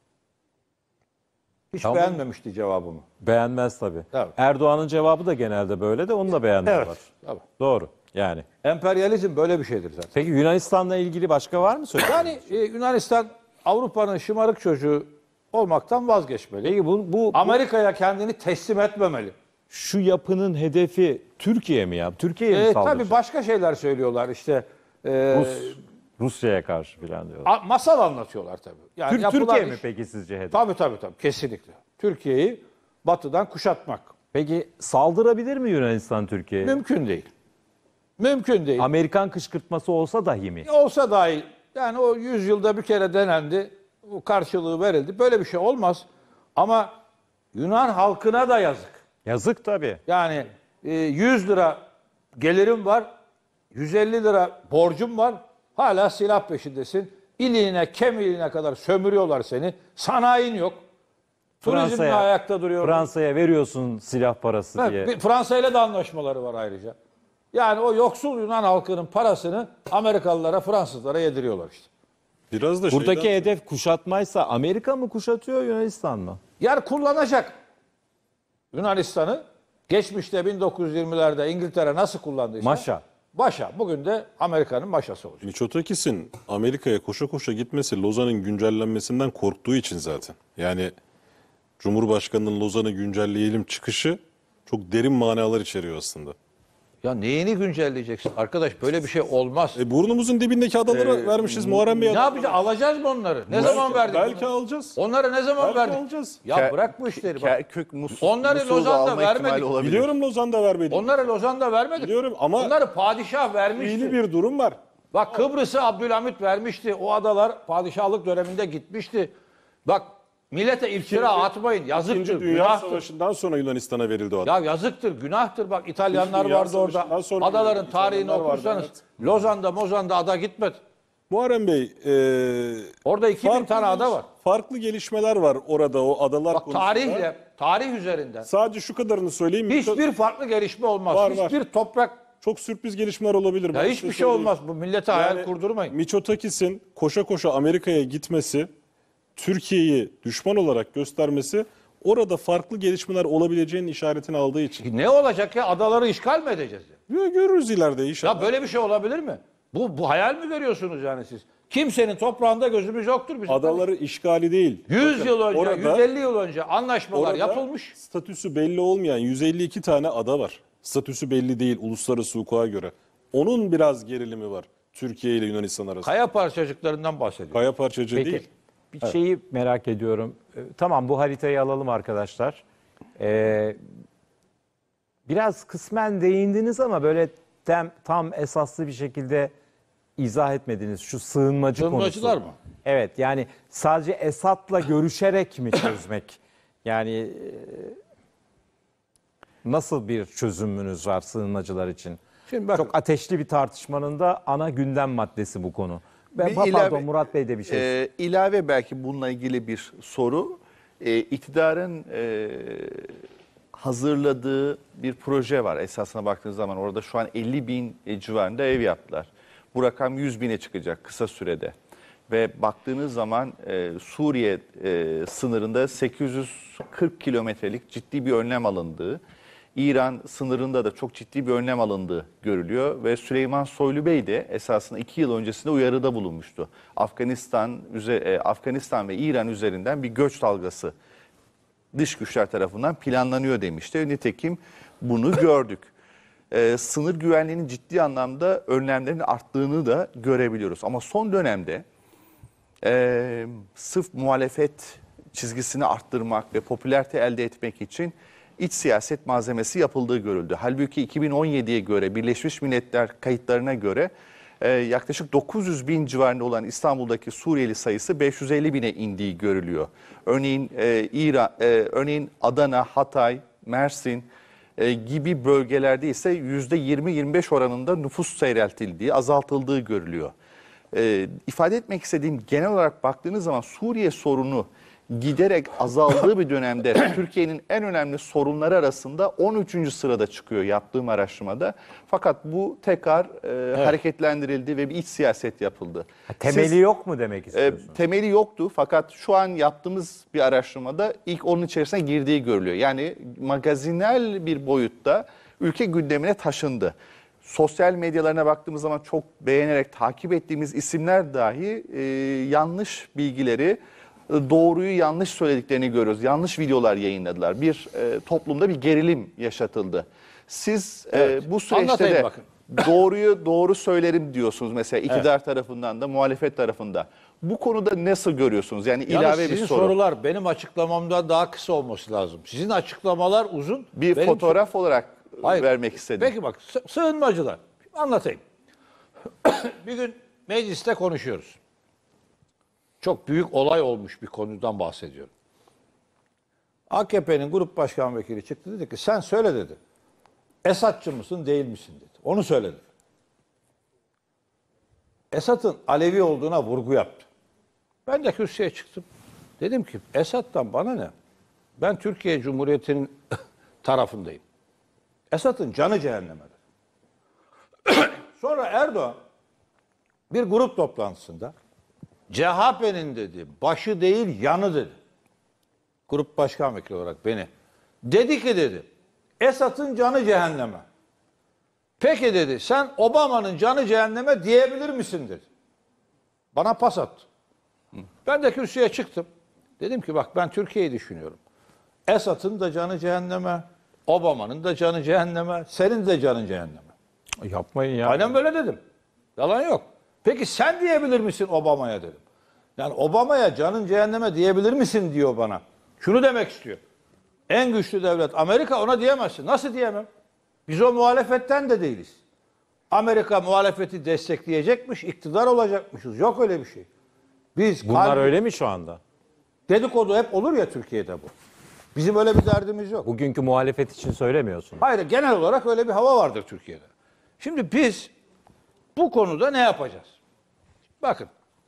Hiç Tamam. beğenmemişti cevabımı. Beğenmez tabii. Tabii. Erdoğan'ın cevabı da genelde böyle de onu da beğenmiyorlar. Evet. Tabii. Doğru yani. Emperyalizm böyle bir şeydir zaten. Peki Yunanistan'la ilgili başka var mı söyleyeceğiniz? Yani e, Yunanistan Avrupa'nın şımarık çocuğu olmaktan vazgeçmeli. Peki bu, bu Amerika'ya kendini teslim etmemeli. Şu yapının hedefi Türkiye mi ya? Türkiye'ye mi E, saldıracak? tabii başka şeyler söylüyorlar işte. E, Rus, Rusya'ya karşı falan diyorlar. a- masal anlatıyorlar tabii. Yani Türk, yapılan Türkiye iş- mi peki sizce hedef? Tabii tabii tabii kesinlikle. Türkiye'yi batıdan kuşatmak. Peki saldırabilir mi Yunanistan Türkiye'ye? Mümkün değil. Mümkün değil. Amerikan kışkırtması olsa dahi mi? Olsa dahi yani o yüzyılda bir kere denendi. O karşılığı verildi. Böyle bir şey olmaz. Ama Yunan halkına da yazık. Yazık tabii. Yani e, yüz lira gelirim var. yüz elli lira borcum var. Hala silah peşindesin. İliğine, kemiğine kadar sömürüyorlar seni. Sanayin yok. Turizmle Fransa'ya- ayakta duruyor. Fransa'ya veriyorsun silah parası Evet, diye. bir- Fransa ile de anlaşmaları var ayrıca. Yani o yoksul Yunan halkının parasını Amerikalılara, Fransızlara yediriyorlar işte. Biraz da Buradaki şeyden- hedef kuşatmaysa Amerika mı kuşatıyor Yunanistan mı? Yer kullanacak Yunanistan'ı. Geçmişte bin dokuz yüz yirmilerde İngiltere nasıl kullandıysa. Maşa. Maşa. Bugün de Amerika'nın maşası olacak. Miçotakis'in Amerika'ya koşa koşa gitmesi Lozan'ın güncellenmesinden korktuğu için zaten. Yani Cumhurbaşkanı'nın Lozan'ı güncelleyelim çıkışı çok derin manalar içeriyor aslında. Ya neyini güncelleyeceksin? Arkadaş böyle bir şey olmaz. E burnumuzun dibindeki adalara Ee, vermişiz Muharrem Bey. Ne yapacağız? Alacağız mı onları? Ne Belki- zaman verdik? belki bunları? alacağız. Onları ne zaman Belki verdik? alacağız. Ya Ke- bırak bu işleri. Bak. Kerkük, Mus, Onları Musul'da Lozan'da alma ihtimali vermedik. olabilir. Biliyorum Lozan'da vermedik. Onları Lozan'da vermedik. Biliyorum ama Onları padişah vermişti. İyi bir durum var. Bak Kıbrıs'ı Abdülhamit vermişti. O adalar padişahlık döneminde gitmişti. Bak millete iftira İkinci- atmayın. Yazıktır, İkinci Dünya günahtır. Savaşı'ndan sonra Yunanistan'a verildi o ada. Ya yazıktır, günahtır. Bak İtalyanlar Dünya vardı orada. Savaşı'ndan sonra Adaların İtalyanlar tarihini vardı, okursanız evet. Lozan'da, Mozan'da ada gitmedi. Muharrem Bey, e, Orada iki bin farklı tane ada geliş- var. Farklı gelişmeler var orada o adalar Bak konusunda. tarihle, tarih üzerinden. Sadece şu kadarını söyleyeyim. Hiçbir farklı gelişme olmaz. Var, Hiçbir var. toprak. Çok sürpriz gelişmeler olabilir. Ya Ben hiçbir size şey söyleyeyim. olmaz. Bu millete hayal Yani kurdurmayın. Miçotakis'in koşa koşa Amerika'ya gitmesi, Türkiye'yi düşman olarak göstermesi orada farklı gelişmeler olabileceğinin işaretini aldığı için. Ne olacak ya? Adaları işgal mi edeceğiz? Ya, Ya görürüz ileride inşallah. ya böyle bir şey olabilir mi? Bu, bu hayal mi görüyorsunuz yani siz? Kimsenin toprağında gözümüz yoktur bizim. Adaları işgali değil. yüz Bakın, yıl önce, orada- yüz elli yıl önce anlaşmalar orada yapılmış. statüsü belli olmayan yüz elli iki tane ada var. Statüsü belli değil uluslararası hukuka göre. Onun biraz gerilimi var Türkiye ile Yunanistan arasında. Kaya parçacıklarından bahsediyor. Kaya parçacı Peki değil. bir şeyi merak ediyorum. Ee, Tamam bu haritayı alalım arkadaşlar. Ee, biraz kısmen değindiniz ama böyle tem, tam esaslı bir şekilde izah etmediniz. Şu sığınmacı konusu. Sığınmacılar mı? Evet yani sadece Esad'la görüşerek mi çözmek Yani e, nasıl bir çözümünüz var sığınmacılar için? Şimdi bakın, çok ateşli bir tartışmanın da ana gündem maddesi bu konu. Ben Bir pardon ilave- Murat Bey de bir şey. Ee, ilave belki bununla ilgili bir soru. Ee, iktidarın e, hazırladığı bir proje var. Esasına baktığınız zaman orada şu an elli bin civarında ev yaptılar. Bu rakam yüz bine çıkacak kısa sürede. Ve baktığınız zaman e, Suriye e, sınırında sekiz yüz kırk kilometrelik ciddi bir önlem alındığı, İran sınırında da çok ciddi bir önlem alındığı görülüyor ve Süleyman Soylu Bey de esasında iki yıl öncesinde uyarıda bulunmuştu. Afganistan, üze- e, Afganistan ve İran üzerinden bir göç dalgası dış güçler tarafından planlanıyor demişti. Nitekim bunu gördük. Ee, sınır güvenliğinin ciddi anlamda önlemlerin arttığını da görebiliyoruz. Ama son dönemde e, sırf muhalefet çizgisini arttırmak ve popülarite elde etmek için iç siyaset malzemesi yapıldığı görüldü. Halbuki iki bin on yediye göre Birleşmiş Milletler kayıtlarına göre e, yaklaşık dokuz yüz bin civarında olan İstanbul'daki Suriyeli sayısı beş yüz elli bine indiği görülüyor. Örneğin e, İran, e, örneğin Adana, Hatay, Mersin e, gibi bölgelerde ise yüzde yirmi yirmi beş oranında nüfus seyreltildiği, azaltıldığı görülüyor. E, ifade etmek istediğim, genel olarak baktığınız zaman Suriye sorunu giderek azaldığı bir dönemde Türkiye'nin en önemli sorunları arasında on üçüncü sırada çıkıyor yaptığım araştırmada. Fakat bu tekrar e, Evet. hareketlendirildi ve bir iç siyaset yapıldı. Temeli Siz- yok mu demek e, istiyorsunuz? temeli yoktu fakat şu an yaptığımız bir araştırmada ilk onun içerisine girdiği görülüyor. Yani magazinel bir boyutta ülke gündemine taşındı. Sosyal medyalarına baktığımız zaman çok beğenerek takip ettiğimiz isimler dahi e, yanlış bilgileri, e, doğruyu yanlış söylediklerini görüyoruz. Yanlış videolar yayınladılar. Bir e, toplumda bir gerilim yaşatıldı. Siz e, Evet. bu süreçte Anlatayım de bakın. doğruyu doğru söylerim diyorsunuz mesela iktidar Evet. tarafından da muhalefet tarafında. Bu konuda nasıl görüyorsunuz? Yani Yalnız ilave sizin bir soru. sorular benim açıklamamdan daha kısa olması lazım. Sizin açıklamalar uzun. Bir benim fotoğraf olarak Hayır. vermek istedim. Peki bak, sı- sığınmacılar. Anlatayım. Bir gün mecliste konuşuyoruz. Çok büyük olay olmuş bir konudan bahsediyorum. A K P'nin grup başkan vekili çıktı, dedi ki sen söyle dedi. Esadçı mısın değil misin dedi. Onu söyledi. Esad'ın Alevi olduğuna vurgu yaptı. Ben de kürsüye çıktım. Dedim ki Esad'dan bana ne? Ben Türkiye Cumhuriyeti'nin tarafındayım. Esad'ın canı cehenneme. Sonra Erdoğan bir grup toplantısında C H P'nin dedi başı değil yanı dedi. Grup başkan vekili olarak beni. Dedi ki dedi Esad'ın canı cehenneme. Peki dedi sen Obama'nın canı cehenneme diyebilir misin dedi. Bana pas attı. Ben de kürsüye çıktım. Dedim ki bak ben Türkiye'yi düşünüyorum. Esad'ın da canı cehenneme, Obama'nın da canı cehenneme, senin de canın cehenneme. Yapmayın ya. Aynen böyle dedim. Yalan yok. Peki sen diyebilir misin Obama'ya dedim. Yani Obama'ya canın cehenneme diyebilir misin diyor bana. Şunu demek istiyor. En güçlü devlet Amerika, ona diyemezsin. Nasıl diyemem? Biz o muhalefetten de değiliz. Amerika muhalefeti destekleyecekmiş, iktidar olacakmışız. Yok öyle bir şey. Biz Bunlar kalbi- öyle mi şu anda? Dedikodu hep olur ya Türkiye'de bu. Bizim öyle bir derdimiz yok. Bugünkü muhalefet için söylemiyorsun. Hayır, genel olarak öyle bir hava vardır Türkiye'de. Şimdi biz bu konuda ne yapacağız? Bakın.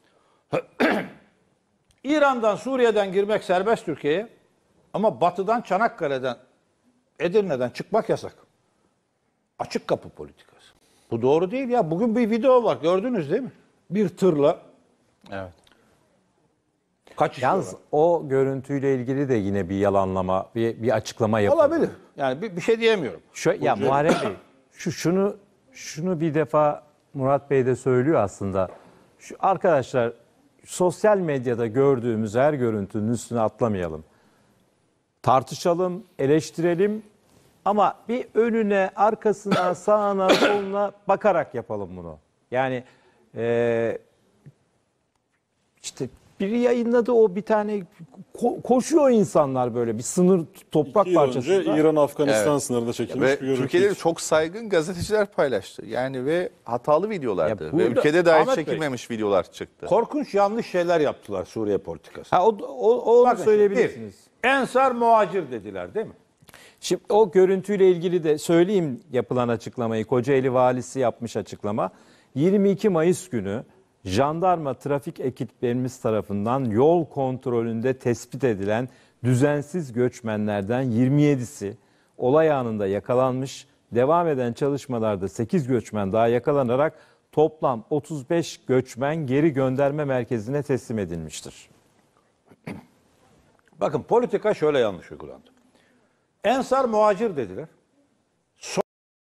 İran'dan, Suriye'den girmek serbest Türkiye'ye ama batıdan, Çanakkale'den, Edirne'den çıkmak yasak. Açık kapı politikası. Bu doğru değil ya. Bugün bir video var. Gördünüz değil mi? Bir tırla. Evet. Kaçış Yalnız o görüntüyle ilgili de yine bir yalanlama, bir, bir açıklama yapıldı. olabilir. Yani bir, bir şey diyemiyorum. Şu, ya Burcu- Muharrem Bey, şu şunu şunu bir defa Murat Bey de söylüyor aslında. Şu arkadaşlar sosyal medyada gördüğümüz her görüntünün üstüne atlamayalım. Tartışalım, eleştirelim ama bir önüne, arkasına, sağına, soluna bakarak yapalım bunu. Yani eee işte biri yayınladı o bir tane ko- koşuyor insanlar böyle bir sınır toprak İki yıl parçası. önce İran-Afganistan Evet. sınırında çekilmiş Ve bir görüntü. Türkiye'de de çok saygın gazeteciler paylaştı. Yani ve hatalı videolardı. Ya Ve burada- ülkede dahi Ahmet Bey, çekilmemiş videolar çıktı. Korkunç yanlış şeyler yaptılar Suriye politikası. Ha, o, o, o onu Bakın şimdi, söyleyebilirsiniz. Ensar muhacir dediler değil mi? Şimdi o görüntüyle ilgili de söyleyeyim yapılan açıklamayı. Kocaeli valisi yapmış açıklama. yirmi iki Mayıs günü jandarma trafik ekiplerimiz tarafından yol kontrolünde tespit edilen düzensiz göçmenlerden yirmi yedisi olay anında yakalanmış. Devam eden çalışmalarda sekiz göçmen daha yakalanarak toplam otuz beş göçmen geri gönderme merkezine teslim edilmiştir. Bakın politika şöyle yanlış uygulandı. Ensar muhacir dediler. Sonra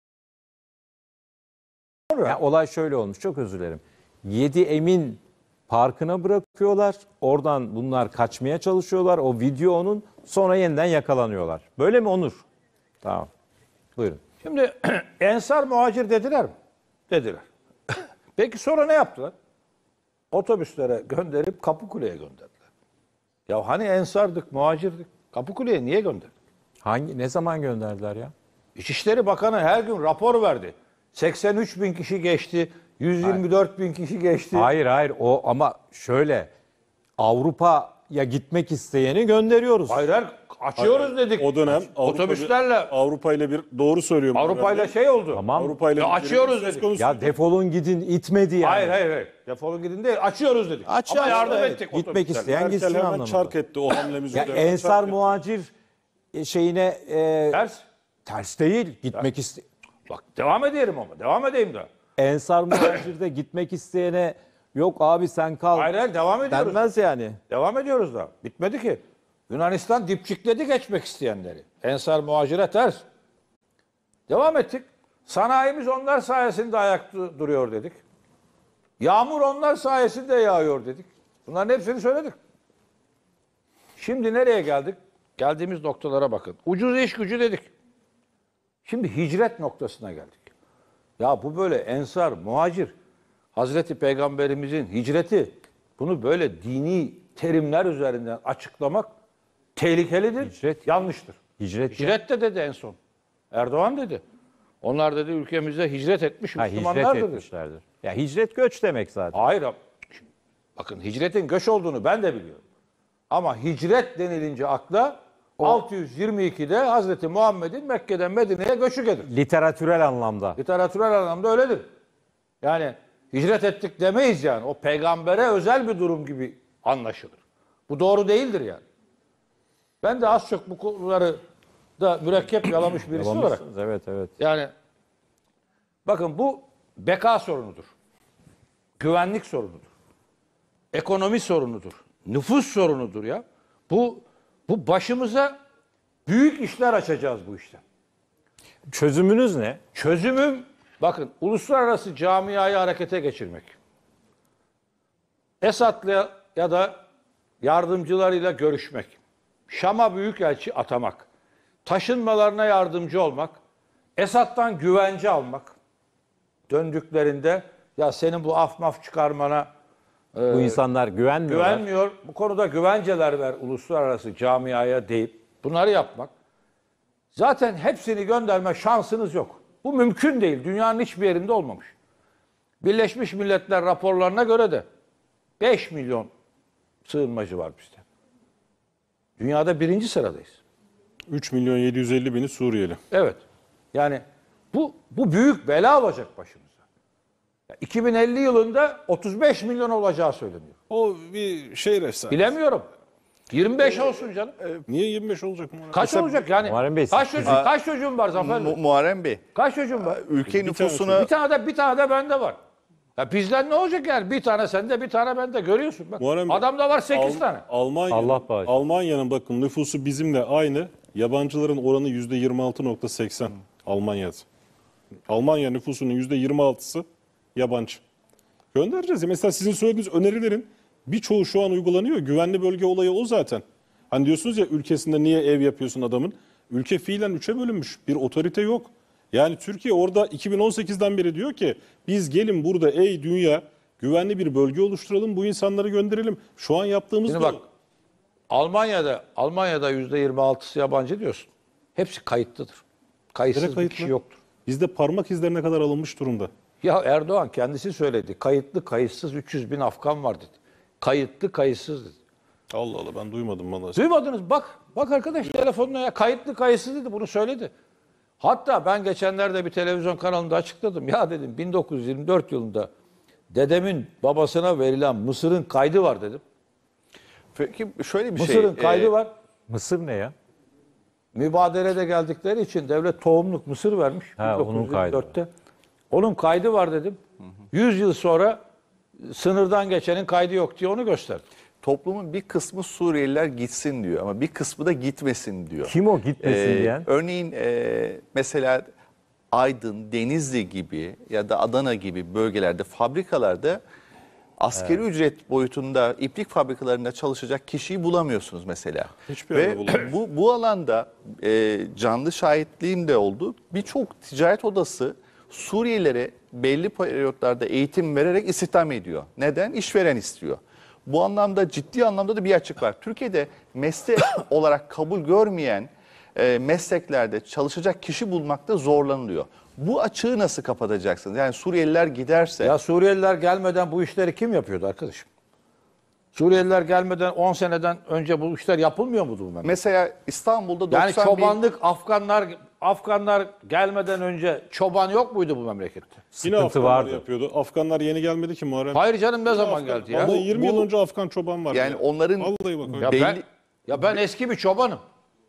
yani olay şöyle olmuş, çok özür dilerim. Yedi Emin Parkı'na bırakıyorlar. Oradan bunlar kaçmaya çalışıyorlar. O video onun, sonra yeniden yakalanıyorlar. Böyle mi Onur? Tamam. Buyurun. Şimdi ensar muhacir dediler mi? Dediler. Peki sonra ne yaptılar? Otobüslere gönderip Kapıkule'ye gönderdiler. Ya hani ensardık, muhacirdik. Kapıkule'ye niye gönderdik? Hangi, ne zaman gönderdiler ya? İçişleri Bakanı her gün rapor verdi. seksen üç bin kişi geçti, yüz yirmi dört bin kişi geçti. Hayır hayır o ama şöyle Avrupa'ya gitmek isteyeni gönderiyoruz. Hayır hayır açıyoruz dedik. O dönem otobüslerle Avrupa ile bir doğru söylüyorum. Avrupa ile şey oldu. Tamam. Avrupa ile ya açıyoruz dedik. Ya defolun gidin itmedi yani. Hayır hayır hayır. Defolun gidin değil. Açıyoruz dedik. Aç, Ama aç, yardım evet. ettik. Gitmek otobüslerle. isteyen Merkel gitsin hemen anlamında. çark etti o hamlemiz Ya üzerine. ensar Çark etti. muhacir şeyine e, Ters. ters değil. Gitmek iste. Bak devam edelim ama. Devam edeyim de. Ensar muhacirde gitmek isteyene yok abi sen kal. Hayır hayır devam ediyoruz. Denmez yani. Devam ediyoruz da. Bitmedi ki. Yunanistan dipçikledi geçmek isteyenleri. Ensar muhacire ters. Devam ettik. Sanayimiz onlar sayesinde ayakta duruyor dedik. Yağmur onlar sayesinde yağıyor dedik. Bunların hepsini söyledik. Şimdi nereye geldik? Geldiğimiz noktalara bakın. Ucuz iş gücü dedik. Şimdi hicret noktasına geldik. Ya bu böyle ensar, muhacir, Hazreti Peygamberimizin hicreti, bunu böyle dini terimler üzerinden açıklamak tehlikelidir, Hicret. yanlıştır. Hicret. Hicret de dedi en son. Erdoğan dedi. Onlar dedi ülkemize hicret etmiş Ha, Müslümanlar hicret dedi. etmişlerdir. Ya hicret göç demek zaten. Hayır. Şimdi, bakın hicretin göç olduğunu ben de biliyorum. Ama hicret denilince akla altı yüz yirmi ikide Hazreti Muhammed'in Mekke'den Medine'ye göçü gelir. Literatürel anlamda. Literatürel anlamda öyledir. Yani hicret ettik demeyiz yani. O peygambere özel bir durum gibi anlaşılır. Bu doğru değildir yani. Ben de az çok bu konuları da mürekkep yalamış birisi olarak. Yalamışsınız, evet evet. Yani bakın bu beka sorunudur. Güvenlik sorunudur. Ekonomi sorunudur. Nüfus sorunudur ya. Bu bu başımıza büyük işler açacağız bu işten. Çözümünüz ne? Çözümüm bakın uluslararası camiayı harekete geçirmek. Esad'la ya da yardımcılarıyla görüşmek. Şam'a büyükelçi atamak. Taşınmalarına yardımcı olmak. Esad'dan güvence almak. Döndüklerinde ya senin bu af maf çıkarmana Bu insanlar güvenmiyorlar. güvenmiyor. Bu konuda güvenceler ver uluslararası camiaya deyip bunları yapmak. Zaten hepsini gönderme şansınız yok. Bu mümkün değil. Dünyanın hiçbir yerinde olmamış. Birleşmiş Milletler raporlarına göre de beş milyon sığınmacı var bizde. Dünyada birinci sıradayız. üç milyon yedi yüz elli bini Suriyeli. Evet. Yani bu bu büyük bela olacak başımıza. iki bin elli yılında otuz beş milyon olacağı söyleniyor. O bir şey efsanesi. Bilemiyorum. yirmi beş olsun canım. Niye yirmi beş olacak mı? Kaç olacak yani? Muharrem Bey, Kaç siz- çocuğun, kaç çocuğun var Zafer Bey? Mu- Muharrem Bey, Kaç çocuğun var? ülke Bir nüfusuna Bir tane de bir tane de bende var. Ya bizden ne olacak yani? Bir tane sende, bir tane bende. Görüyorsun bak. Muharrem Bey, Adamda var sekiz Al- tane. Almanya, Allah bağışlasın. Almanya'nın bakın nüfusu bizimle aynı. Yabancıların oranı yüzde yirmi altı nokta seksen Almanya'da. Almanya nüfusunun yüzde yirmi altısı yabancı. Göndereceğiz. Ya mesela sizin söylediğiniz önerilerin birçoğu şu an uygulanıyor. Güvenli bölge olayı o zaten. Hani diyorsunuz ya ülkesinde niye ev yapıyorsun adamın? Ülke fiilen üçe bölünmüş. Bir otorite yok. Yani Türkiye orada iki bin on sekizden beri diyor ki biz gelin burada ey dünya güvenli bir bölge oluşturalım, bu insanları gönderelim. Şu an yaptığımız Şimdi da bak Almanya'da Almanya'da yüzde yirmi altısı yabancı diyorsun. Hepsi kayıtlıdır. Kayıtsız Nereye bir kayıtlı? kişi yoktur. bizde parmak izlerine kadar alınmış durumda. Ya Erdoğan kendisi söyledi. Kayıtlı kayıtsız üç yüz bin Afgan var dedi. Kayıtlı kayıtsız dedi. Allah Allah, ben duymadım vallahi. Duymadınız. Bak, bak arkadaş telefonuna ya kayıtlı kayıtsız dedi, bunu söyledi. Hatta ben geçenlerde bir televizyon kanalında açıkladım. Ya dedim bin dokuz yüz yirmi dört yılında dedemin babasına verilen Mısır'ın kaydı var dedim. Peki şöyle bir Mısır'ın şey. kaydı e, var. Mısır ne ya? Mübadelede geldikleri için devlet tohumluk mısır vermiş. Ha, onun kaydı var. bin dokuz yüz yirmi dörtte. Onun kaydı var dedim. yüz yıl sonra sınırdan geçenin kaydı yok diye onu gösterdi. Toplumun bir kısmı Suriyeliler gitsin diyor ama bir kısmı da gitmesin diyor. Kim o gitmesin Ee, diyen? Örneğin e, mesela Aydın, Denizli gibi ya da Adana gibi bölgelerde, fabrikalarda askeri ücret boyutunda iplik fabrikalarında çalışacak kişiyi bulamıyorsunuz mesela. Hiçbir yerde Ve bulamıyorsunuz. bu, bu alanda e, canlı şahitliğim de oldu. Birçok ticaret odası Suriyelilere belli periyotlarda eğitim vererek istihdam ediyor. Neden? İşveren istiyor. Bu anlamda ciddi anlamda da bir açık var. Türkiye'de meslek olarak kabul görmeyen e, mesleklerde çalışacak kişi bulmakta zorlanılıyor. Bu açığı nasıl kapatacaksınız? Yani Suriyeliler giderse... Ya Suriyeliler gelmeden bu işleri kim yapıyordu arkadaşım? Suriyeliler gelmeden on seneden önce bu işler yapılmıyor muydu bu memlekette? Mesela İstanbul'da doksan Yani çobanlık Afganlar Afganlar gelmeden önce çoban yok muydu bu memlekette? Yine Afganlar yapıyordu. Afganlar yeni gelmedi ki Muharrem. Hayır canım, ne Yine zaman Afgan- geldi ya? Vallahi yirmi Bu- yıl önce Afgan çoban vardı. Yani ya. onların Vallahi bak öyle. Ya belli- ben ya ben eski bir çobanım.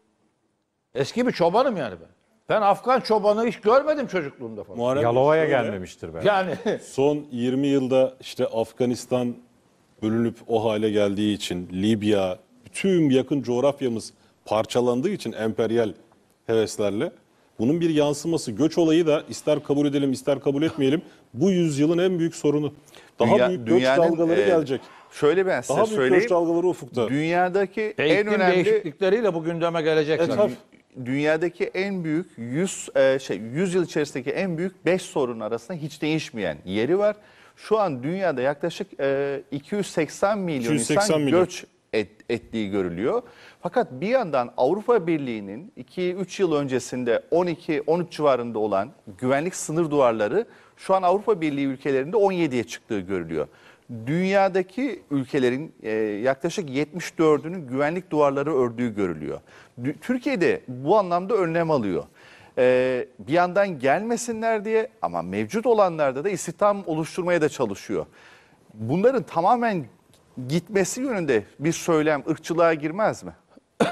Eski bir çobanım yani ben. Ben Afgan çobanı hiç görmedim çocukluğumda falan. Muharrem Yalova'ya şöyle, gelmemiştir belki. Yani Son yirmi yılda işte Afganistan bölünüp o hale geldiği için, Libya, bütün yakın coğrafyamız parçalandığı için emperyal heveslerle, bunun bir yansıması, göç olayı da ister kabul edelim ister kabul etmeyelim, bu yüzyılın en büyük sorunu. Daha Dünya- büyük göç dünyanın, dalgaları e, gelecek. Şöyle ben size Daha büyük söyleyeyim. göç dalgaları ufukta. Dünyadaki en eğitim önemli değişiklikleriyle bu gündeme gelecekler. E, tabii. dünyadaki en büyük yüz e, şey yüz yıl içerisindeki en büyük beş sorun arasında hiç değişmeyen yeri var. Şu an dünyada yaklaşık e, iki yüz seksen milyon iki yüz seksen insan milyon. göç et, ettiği görülüyor. Fakat bir yandan Avrupa Birliği'nin iki üç yıl öncesinde on iki on üç civarında olan güvenlik sınır duvarları şu an Avrupa Birliği ülkelerinde on yediye çıktığı görülüyor. Dünyadaki ülkelerin e, yaklaşık yetmiş dördünün güvenlik duvarları ördüğü görülüyor. Dü- Türkiye'de bu anlamda önlem alıyor. E, bir yandan gelmesinler diye ama mevcut olanlarda da istihdam oluşturmaya da çalışıyor. Bunların tamamen gitmesi yönünde bir söylem ırkçılığa girmez mi?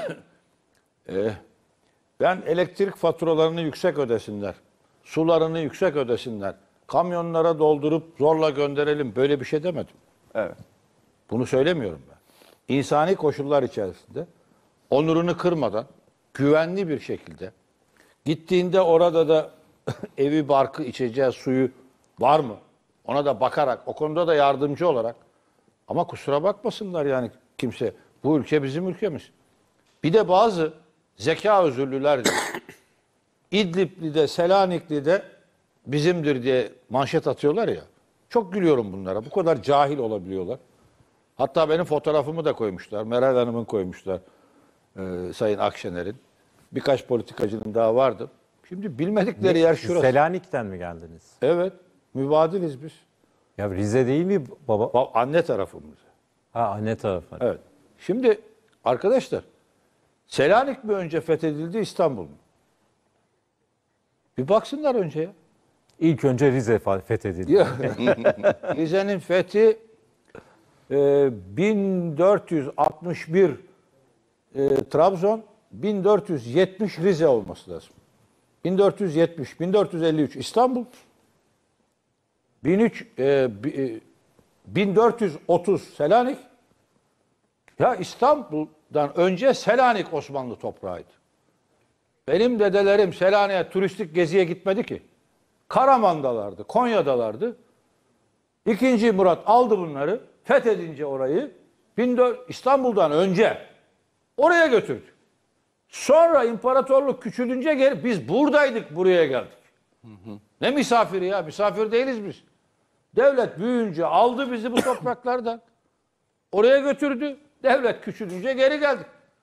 Eh, ben elektrik faturalarını yüksek ödesinler. Sularını yüksek ödesinler. Kamyonlara doldurup zorla gönderelim. Böyle bir şey demedim. Evet. Bunu söylemiyorum ben. İnsani koşullar içerisinde onurunu kırmadan güvenli bir şekilde gittiğinde orada da evi, barkı, içeceği suyu var mı? Ona da bakarak, o konuda da yardımcı olarak. Ama kusura bakmasınlar yani kimse. Bu ülke bizim ülkemiz. Bir de bazı zeka özürlüler diyor. İdlibli'de, Selanikli'de bizimdir diye manşet atıyorlar ya. Çok gülüyorum bunlara. Bu kadar cahil olabiliyorlar. Hatta benim fotoğrafımı da koymuşlar. Meral Hanım'ın koymuşlar. Ee, Sayın Akşener'in. Birkaç politikacının daha vardı. Şimdi bilmedikleri yer şurası. Selanik'ten mi geldiniz? Evet. Mübadiliz biz. Ya Rize değil mi baba? Ba- Anne tarafımız. Ha, anne tarafı. Evet. Şimdi arkadaşlar, Selanik mi önce fethedildi, İstanbul mu? Bir baksınlar önce ya. İlk önce Rize fa- fethedildi. Ya. Rize'nin fethi e, bin dört yüz altmış bir e, Trabzon, bin dört yüz yetmiş Rize olması lazım. bin dört yüz yetmiş, bin dört yüz elli üç İstanbul, bin üç, e, bi- e, bin dört yüz otuz Selanik. Ya İstanbul'dan önce Selanik Osmanlı toprağıydı. Benim dedelerim Selanik'e turistik geziye gitmedi ki. Karaman'dalardı, Konya'dalardı. İkinci Murat aldı bunları, fethedince orayı bin dört yüz İstanbul'dan önce oraya götürdü. Sonra imparatorluk küçülünce geri biz buradaydık, buraya geldik. Hı hı. Ne misafiri ya? Misafir değiliz biz. Devlet büyüyünce aldı bizi bu topraklardan. Oraya götürdü. Devlet küçülünce geri geldik.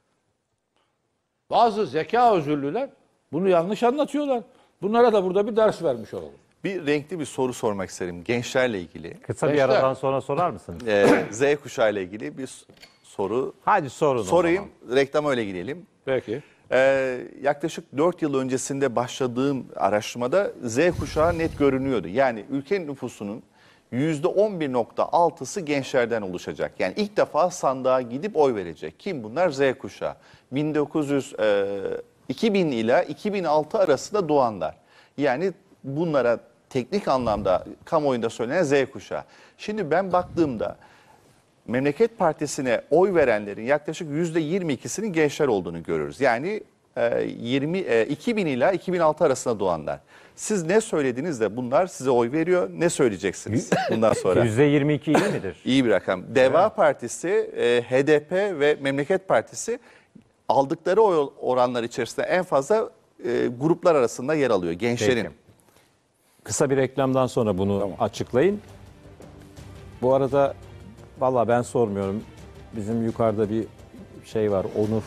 Bazı zeka özürlüler bunu yanlış anlatıyorlar. Bunlara da burada bir ders vermiş olalım. Bir renkli bir soru sormak isterim gençlerle ilgili. Kısa bir Gençler. aradan sonra sorar mısınız? Ee, Z kuşağı ile ilgili bir soru. Hadi sorun o Sorayım, reklama öyle gidelim. Peki. Ee, yaklaşık dört yıl öncesinde başladığım araştırmada Z kuşağı net görünüyordu. Yani ülkenin nüfusunun yüzde on bir nokta altısı gençlerden oluşacak. Yani ilk defa sandığa gidip oy verecek. Kim bunlar? Z kuşağı. bin dokuz yüz, e, iki bin ila iki bin altı arasında doğanlar. Yani bunlara teknik anlamda kamuoyunda söylenen Z kuşağı. Şimdi ben baktığımda Memleket Partisi'ne oy verenlerin yaklaşık yüzde yirmi ikisinin gençler olduğunu görüyoruz. Yani e, yirmi, e, iki bin ila iki bin altı arasında doğanlar. Siz ne söylediniz de bunlar size oy veriyor, ne söyleyeceksiniz bundan sonra? yüzde yirmi iki iyi midir? İyi bir rakam. Deva evet. Partisi, e, H D P ve Memleket Partisi aldıkları oy oranlar içerisinde en fazla e, gruplar arasında yer alıyor, gençlerin. Peki. Kısa bir reklamdan sonra bunu tamam. açıklayın. Bu arada vallahi ben sormuyorum. Bizim yukarıda bir şey var, Onur.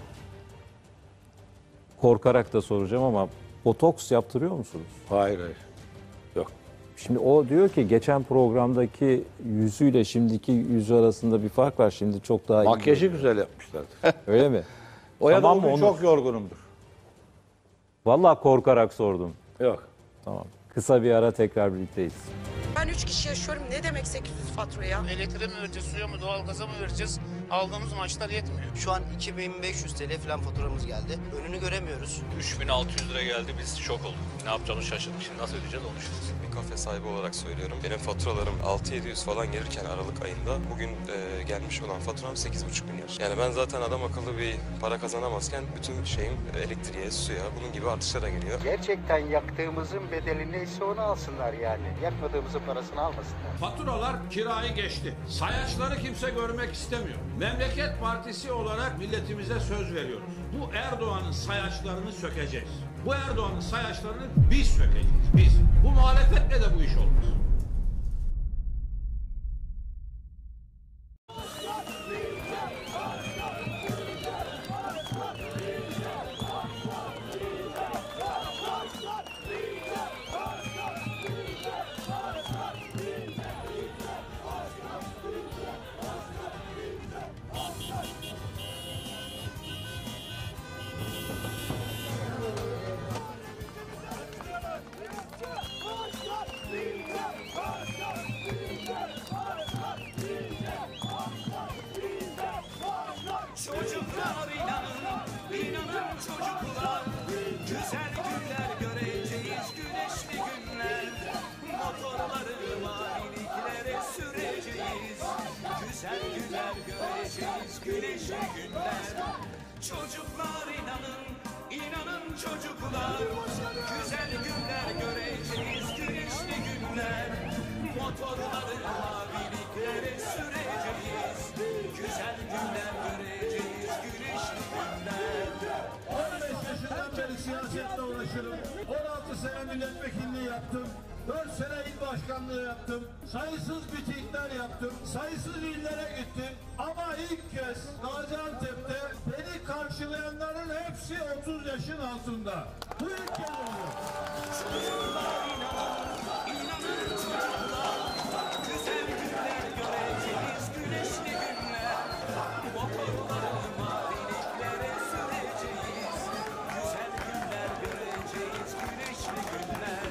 Korkarak da soracağım ama botoks yaptırıyor musunuz? Hayır hayır. Yok. Şimdi o diyor ki geçen programdaki yüzüyle şimdiki yüzü arasında bir fark var. Şimdi çok daha iyi. Makyajı güzel yapmışlardı. Öyle mi? O ya tamam da o çok yorgunumdur. Vallahi korkarak sordum. Yok. Tamam. Kısa bir ara tekrar birlikteyiz. Ben üç kişi yaşıyorum. Ne demek sekiz yüz fatura ya? Elektriğe mi vereceğiz, suya mı, doğalgaza mı vereceğiz? Aldığımız maaşlar yetmiyor. Şu an iki bin beş yüz T L falan faturamız geldi. Önünü göremiyoruz. üç bin altı yüz lira geldi, biz şok olduk. Ne yapacağımızı şaşırdık. Şimdi nasıl ödeyeceğiz onu düşünüyoruz. Bir kafe sahibi olarak söylüyorum. Benim faturalarım altı yedi yüz falan gelirken Aralık ayında bugün e, gelmiş olan faturam sekiz buçuk milyar. Yani ben zaten adam akıllı bir para kazanamazken bütün şeyim elektriğe, suya, bunun gibi artışlara geliyor. Gerçekten yaktığımızın bedeli neyse onu alsınlar yani. Yakmadığımızın parasını almasınlar. Faturalar kirayı geçti. Sayaçları kimse görmek istemiyor. Memleket Partisi olarak milletimize söz veriyoruz. Bu Erdoğan'ın sayaçlarını sökeceğiz. Bu Erdoğan'ın sayaçlarını biz sökeceğiz. Biz. Bu muhalefetle de bu iş olmaz. Çocuklar inanın, inanın çocuklar, güzel günler göreceğiz, güneşli günler. Motorları maviliklere süreceğiz, güzel günler göreceğiz, güneşli günler. Çocuklar inanın, inanın çocuklar, güzel günler göreceğiz, güneşli günler. Motorları maviliklere süreceğiz, güzel günler göreceğiz, güneşli günler. on beş yaşından beri siyasetle uğraşırım. on altı sene milletvekilliği yaptım. dört sene il başkanlığı yaptım. Sayısız mitingler yaptım. Sayısız illere gittim. Ama ilk kez Gaziantep'te beni karşılayanların hepsi otuz yaşın altında. Bu ilk kez oluyor. Çocuklar inanın, inanın çocuklar, güzel günler göreceğiz, güneşli günler. Motorları maviliklere süreceğiz, güzel günler göreceğiz, güneşli günler.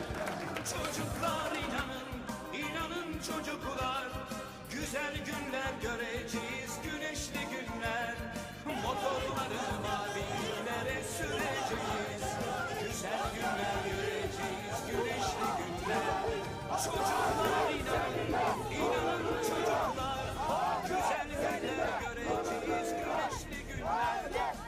Çocuklar inanın, inanın çocuklar, güzel günler göreceğiz, güneşli günler. Motorları maviliklere süreceğiz, güzel günler göreceğiz, güneşli günler. Çocuklar inanın, inanın çocuklar, güzel günler göreceğiz, güneşli günler.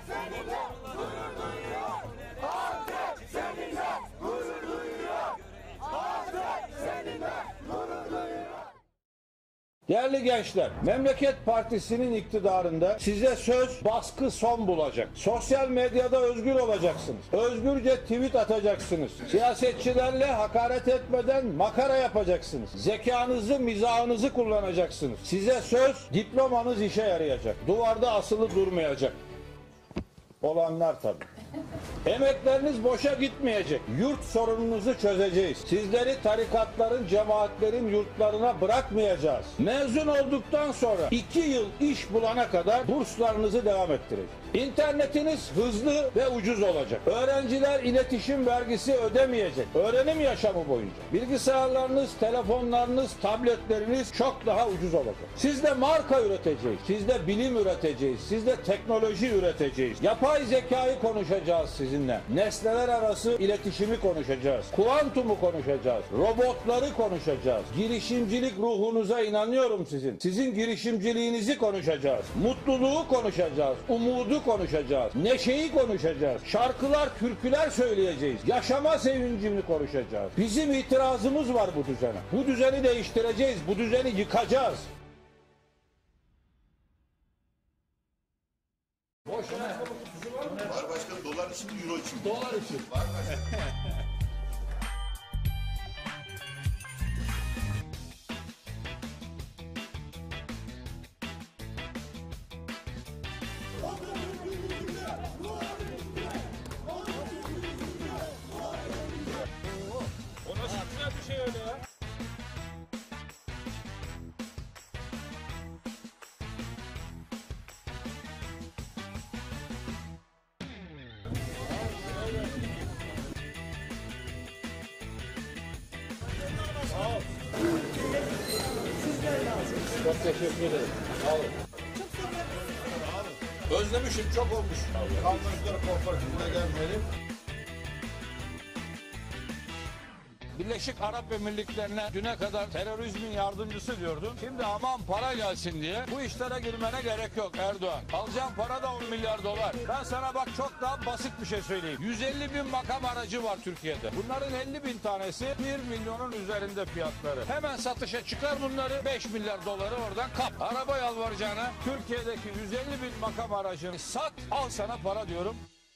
Halk seninle gurur duyuyor. Halk seninle gurur duyuyor. Değerli gençler, Memleket Partisi'nin iktidarında size söz baskı son bulacak. Sosyal medyada özgür olacaksınız. Özgürce tweet atacaksınız. Siyasetçilerle hakaret etmeden makara yapacaksınız. Zekanızı, mizahınızı kullanacaksınız. Size söz diplomanız işe yarayacak. Duvarda asılı durmayacak. Olanlar tabii. Emekleriniz boşa gitmeyecek. Yurt sorununuzu çözeceğiz. Sizleri tarikatların, cemaatlerin yurtlarına bırakmayacağız. Mezun olduktan sonra iki yıl iş bulana kadar burslarınızı devam ettireceğiz. İnternetiniz hızlı ve ucuz olacak. Öğrenciler iletişim vergisi ödemeyecek. Öğrenim yaşamı boyunca. Bilgisayarlarınız, telefonlarınız, tabletleriniz çok daha ucuz olacak. Siz de marka üreteceğiz. Siz de bilim üreteceğiz. Siz de teknoloji üreteceğiz. Yapay zekayı konuşacağız sizinle. Nesneler arası iletişimi konuşacağız. Kuantumu konuşacağız. Robotları konuşacağız. Girişimcilik ruhunuza inanıyorum sizin. Sizin girişimciliğinizi konuşacağız. Mutluluğu konuşacağız. Umudu konuşacağız. Neşeyi konuşacağız. Şarkılar, türküler söyleyeceğiz. Yaşama sevincini konuşacağız. Bizim itirazımız var bu düzene. Bu düzeni değiştireceğiz. Bu düzeni yıkacağız. Boşuna. Var başkanım, dolar için mi, euro için mi? Dolar için. Var başkanım. O nasıl güzel bir şey öyle ya? Çok teşekkür ederim. Sağ olun. Özlemişim, çok olmuş. Kalmışları kooperatifine gelmeyelim. Birleşik Arap Emirlikleri'ne düne kadar terörizmin yardımcısı diyordun. Şimdi aman para gelsin diye bu işlere girmene gerek yok Erdoğan. Alacağın para da on milyar dolar. Ben sana bak çok daha basit bir şey söyleyeyim. yüz elli bin makam aracı var Türkiye'de. Bunların elli bin tanesi bir milyonun üzerinde fiyatları. Hemen satışa çıkar bunları, beş milyar doları oradan kap. Araba yalvaracağına Türkiye'deki yüz elli bin makam aracını sat, al sana para diyorum.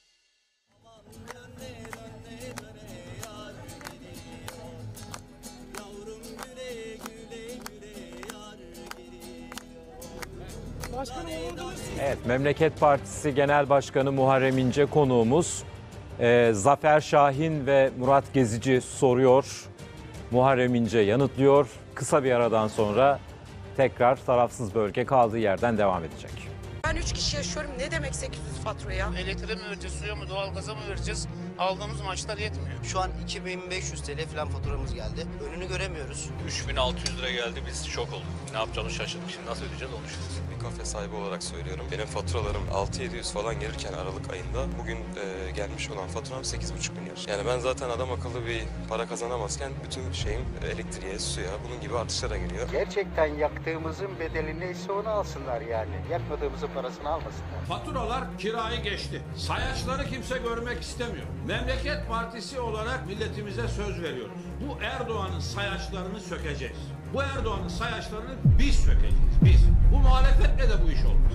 Evet, Memleket Partisi Genel Başkanı Muharrem İnce konuğumuz. Ee, Zafer Şahin ve Murat Gezici soruyor. Muharrem İnce yanıtlıyor. Kısa bir aradan sonra tekrar tarafsız bölge kaldığı yerden devam edecek. Ben üç kişi yaşıyorum. Ne demek sekiz yüz fatura ya? Elektriğe mi vereceğiz, suya mı, doğalgaza mı vereceğiz? Aldığımız maaşlar yetmiyor. Şu an iki bin beş yüz T L falan faturamız geldi. Önünü göremiyoruz. üç bin altı yüz lira geldi, biz şok olduk. Ne yapacağımızı şaşırdık. Şimdi nasıl ödeyeceğiz onu düşünüyoruz. Bir kafe sahibi olarak söylüyorum. Benim faturalarım altı yedi yüz falan gelirken Aralık ayında bugün e, gelmiş olan faturam sekiz buçuk milyar. Yani ben zaten adam akıllı bir para kazanamazken bütün şeyim elektriğe, suya, bunun gibi artışlara giriyor. Gerçekten yaktığımızın bedeli neyse onu alsınlar yani. Yakmadığımızın parasını almasınlar. Faturalar kirayı geçti. Sayaçları kimse görmek istemiyor. Memleket Partisi olarak milletimize söz veriyoruz. Bu Erdoğan'ın sayaçlarını sökeceğiz. Bu Erdoğan'ın sayaçlarını biz sökeceğiz. Biz. Bu muhalefetle de bu iş olmaz.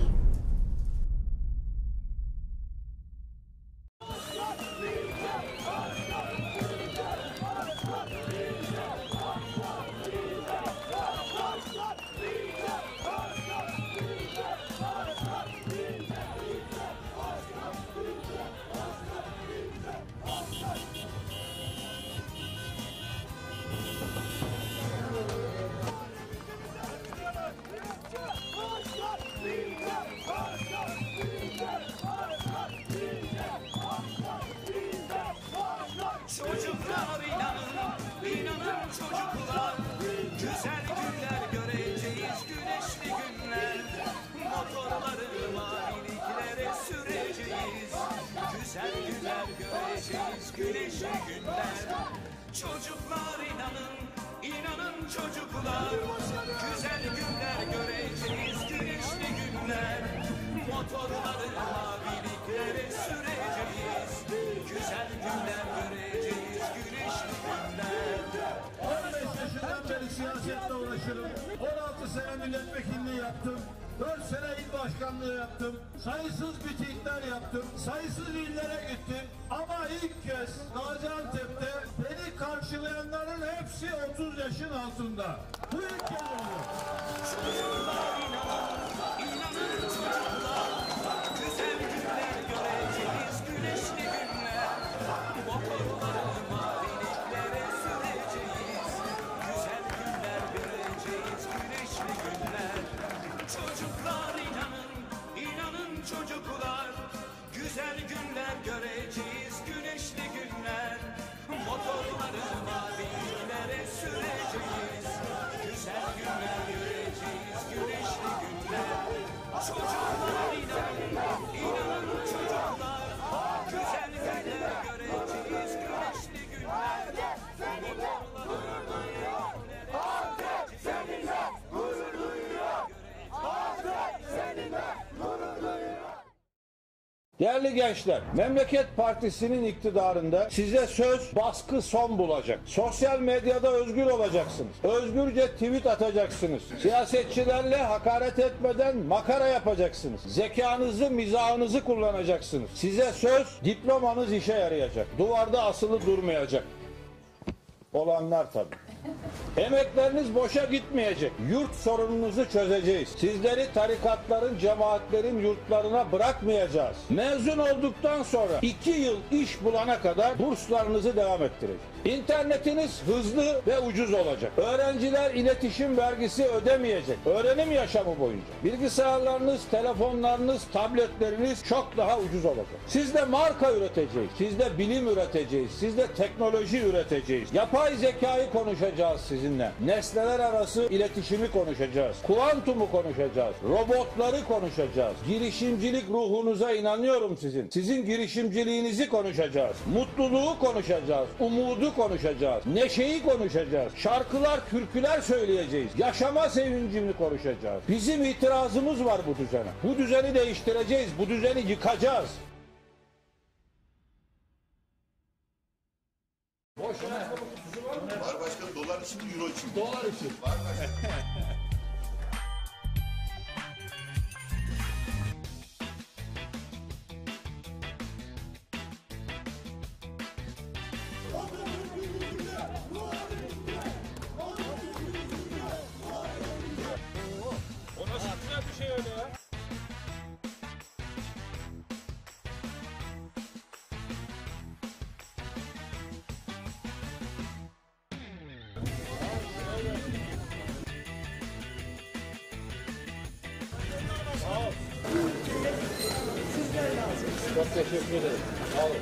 Çocuklar inanın, inanın çocuklar. Güzel günler göreceğiz, güneşli günler. Motorları maviliklere süreceğiz. Güzel günler göreceğiz, güneşli günler. Çocuklar inanın, inanın çocuklar. Güzel günler göreceğiz, güneşli günler. Motorları maviliklere süreceğiz. Güzel günler göreceğiz, güneşli günler. on beş yaşından beri siyasetle uğraşırım. on altı sene milletvekilliği yaptım. dört sene il başkanlığı yaptım. Sayısız mitingler yaptım. Sayısız illere gittim. Ama ilk kez Gaziantep'te beni karşılayanların hepsi otuz yaşın altında. Bu ilk kez oluyor. Çocuklar inanın, inanın çocuklar. Güzel günler göreceğiz, güneşli günler. Değerli gençler, Memleket Partisi'nin iktidarında size söz baskı son bulacak. Sosyal medyada özgür olacaksınız. Özgürce tweet atacaksınız. Siyasetçilerle hakaret etmeden makara yapacaksınız. Zekanızı, mizahınızı kullanacaksınız. Size söz diplomanız işe yarayacak. Duvarda asılı durmayacak. Olanlar tabii. Emekleriniz boşa gitmeyecek. Yurt sorununuzu çözeceğiz. Sizleri tarikatların, cemaatlerin yurtlarına bırakmayacağız. Mezun olduktan sonra iki yıl iş bulana kadar burslarınızı devam ettireceğiz. İnternetiniz hızlı ve ucuz olacak. Öğrenciler iletişim vergisi ödemeyecek. Öğrenim yaşamı boyunca. Bilgisayarlarınız, telefonlarınız, tabletleriniz çok daha ucuz olacak. Siz de marka üreteceğiz. Siz de bilim üreteceğiz. Siz de teknoloji üreteceğiz. Yapay zekayı konuşacağız sizinle. Nesneler arası iletişimi konuşacağız. Kuantumu konuşacağız. Robotları konuşacağız. Girişimcilik ruhunuza inanıyorum sizin. Sizin girişimciliğinizi konuşacağız. Mutluluğu konuşacağız. Umudu konuşacağız. Neşeyi konuşacağız. Şarkılar, türküler söyleyeceğiz. Yaşama sevincini konuşacağız. Bizim itirazımız var bu düzene. Bu düzeni değiştireceğiz. Bu düzeni yıkacağız. Boşuna. Var başkanım, dolar için mi, euro için mi? Dolar için. Var başkanım. O nasıl güzel bir şey öyle ya? Çok teşekkür ederim. Sağ olun.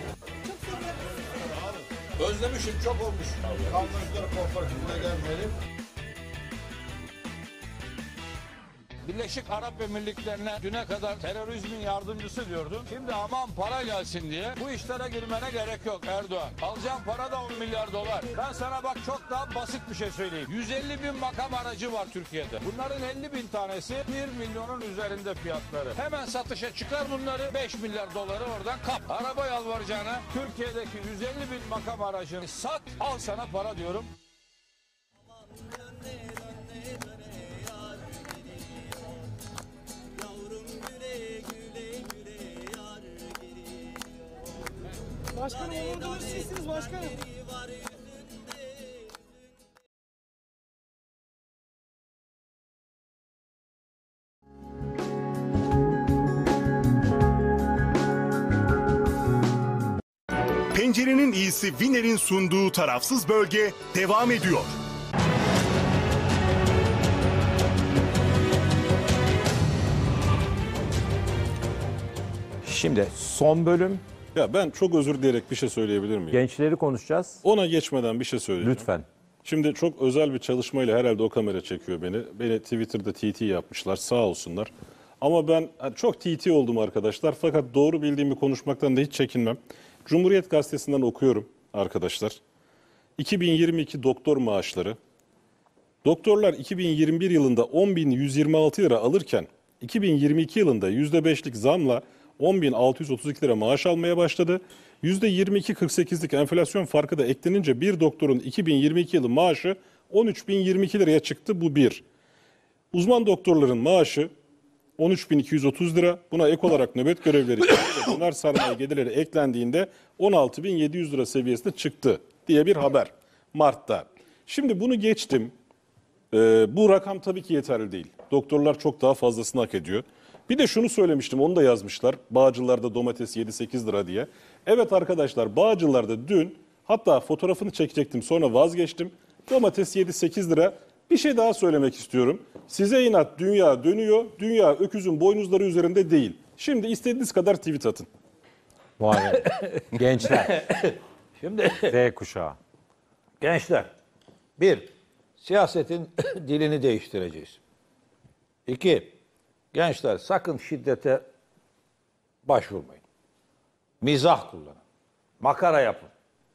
Özlemişim, çok olmuş. Kalmışları kooperatifine gelmeyelim. Birleşik Arap Emirlikleri'ne düne kadar terörizmin yardımcısı diyordun. Şimdi aman para gelsin diye bu işlere girmene gerek yok Erdoğan. Alacağın para da on milyar dolar. Ben sana bak çok daha basit bir şey söyleyeyim. yüz elli bin makam aracı var Türkiye'de. Bunların elli bin tanesi bir milyonun üzerinde fiyatları. Hemen satışa çıkar bunları, beş milyar doları oradan kap. Araba yalvaracağına Türkiye'deki yüz elli bin makam aracını sat, al sana para diyorum. Başkanım umudunuz sizsiniz başkanım. Pencerenin iyisi Winner'in sunduğu tarafsız bölge devam ediyor. Şimdi son bölüm. Ya ben çok özür dileyerek bir şey söyleyebilir miyim? Gençleri konuşacağız. Ona geçmeden bir şey söyleyeceğim. Lütfen. Şimdi çok özel bir çalışmayla herhalde o kamera çekiyor beni. Beni Twitter'da T T yapmışlar, sağ olsunlar. Ama ben çok T T oldum arkadaşlar. Fakat doğru bildiğimi konuşmaktan da hiç çekinmem. Cumhuriyet Gazetesi'nden okuyorum arkadaşlar. iki bin yirmi iki doktor maaşları. Doktorlar iki bin yirmi bir yılında on bin yüz yirmi altı lira alırken iki bin yirmi iki yılında yüzde beşlik zamla on bin altı yüz otuz iki lira maaş almaya başladı. yüzde yirmi iki virgül kırk sekizlik enflasyon farkı da eklenince bir doktorun iki bin yirmi iki yılı maaşı on üç bin yirmi iki liraya çıktı. Bu bir. Uzman doktorların maaşı on üç bin iki yüz otuz lira. Buna ek olarak nöbet görevleri ve bunlar sarmaya gelirleri eklendiğinde on altı bin yedi yüz lira seviyesine çıktı diye bir haber Mart'ta. Şimdi bunu geçtim. Ee, bu rakam tabii ki yeterli değil. Doktorlar çok daha fazlasını hak ediyor. Bir de şunu söylemiştim, onu da yazmışlar. Bağcılar'da domates yedi sekiz lira diye. Evet arkadaşlar, Bağcılar'da dün, hatta fotoğrafını çekecektim sonra vazgeçtim. Domates yedi sekiz lira. Bir şey daha söylemek istiyorum. Size inat dünya dönüyor. Dünya öküzün boynuzları üzerinde değil. Şimdi istediğiniz kadar tweet atın. Vay be. Gençler. Şimdi Z kuşağı. gençler, bir, siyasetin dilini değiştireceğiz. İki, gençler sakın şiddete başvurmayın. Mizah kullanın. Makara yapın.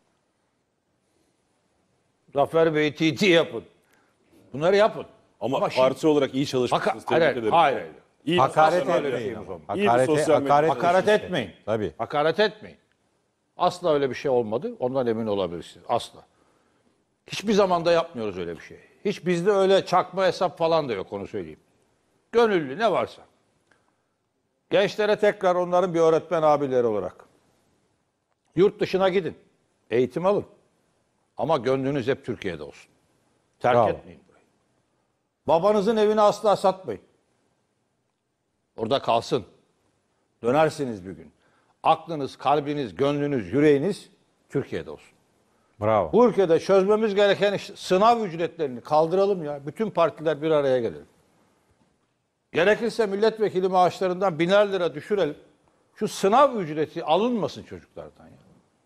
Zafer Bey T T yapın. Bunları yapın. Ama, Ama parti şimdi- olarak iyi çalışmışsınız. Haka- Tebrik hayır, hayır, ederim. hayır, hayır. İyi bir Hakaret sosyal medya etmeyin. şeyimiz olmalı. İyi bir Hakarete- sosyal medya- hakaret hakaret işte. etmeyin. Tabii. Hakaret etmeyin. Asla öyle bir şey olmadı. Ondan emin olabilirsiniz. Asla. Hiçbir zamanda yapmıyoruz öyle bir şey. Hiç bizde öyle çakma hesap falan da yok, onu söyleyeyim. Gönüllü ne varsa. Gençlere tekrar onların bir öğretmen abileri olarak. Yurt dışına gidin. Eğitim alın. Ama gönlünüz hep Türkiye'de olsun. Terk Bravo. etmeyin burayı. Babanızın evini asla satmayın. Orada kalsın. Dönersiniz bir gün. Aklınız, kalbiniz, gönlünüz, yüreğiniz Türkiye'de olsun. Bravo. Bu ülkede çözmemiz gereken işte sınav ücretlerini kaldıralım ya. Bütün partiler bir araya gelelim. Gerekirse milletvekili maaşlarından biner lira düşürelim. Şu sınav ücreti alınmasın çocuklardan ya.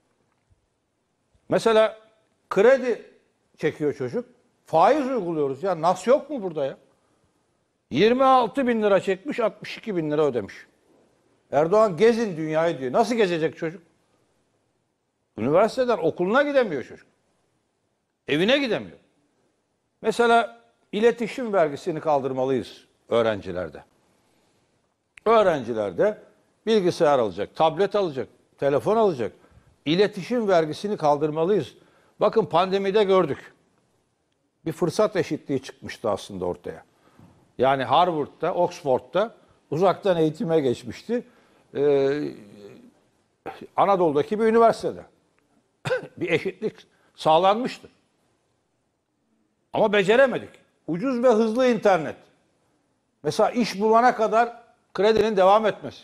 Mesela kredi çekiyor çocuk. Faiz uyguluyoruz ya. Nas yok mu burada ya? yirmi altı bin lira çekmiş, altmış iki bin lira ödemiş. Erdoğan gezin dünyayı diyor. Nasıl gezecek çocuk? Üniversiteden okuluna gidemiyor çocuk. Evine gidemiyor. Mesela iletişim vergisini kaldırmalıyız öğrencilerde. Öğrencilerde bilgisayar alacak, tablet alacak, telefon alacak. İletişim vergisini kaldırmalıyız. Bakın pandemide gördük. Bir fırsat eşitliği çıkmıştı aslında ortaya. Yani Harvard'da, Oxford'da uzaktan eğitime geçmişti. Ee, Anadolu'daki bir üniversitede. Bir eşitlik sağlanmıştı. Ama beceremedik. Ucuz ve hızlı internet. Mesela iş bulana kadar kredinin devam etmesi.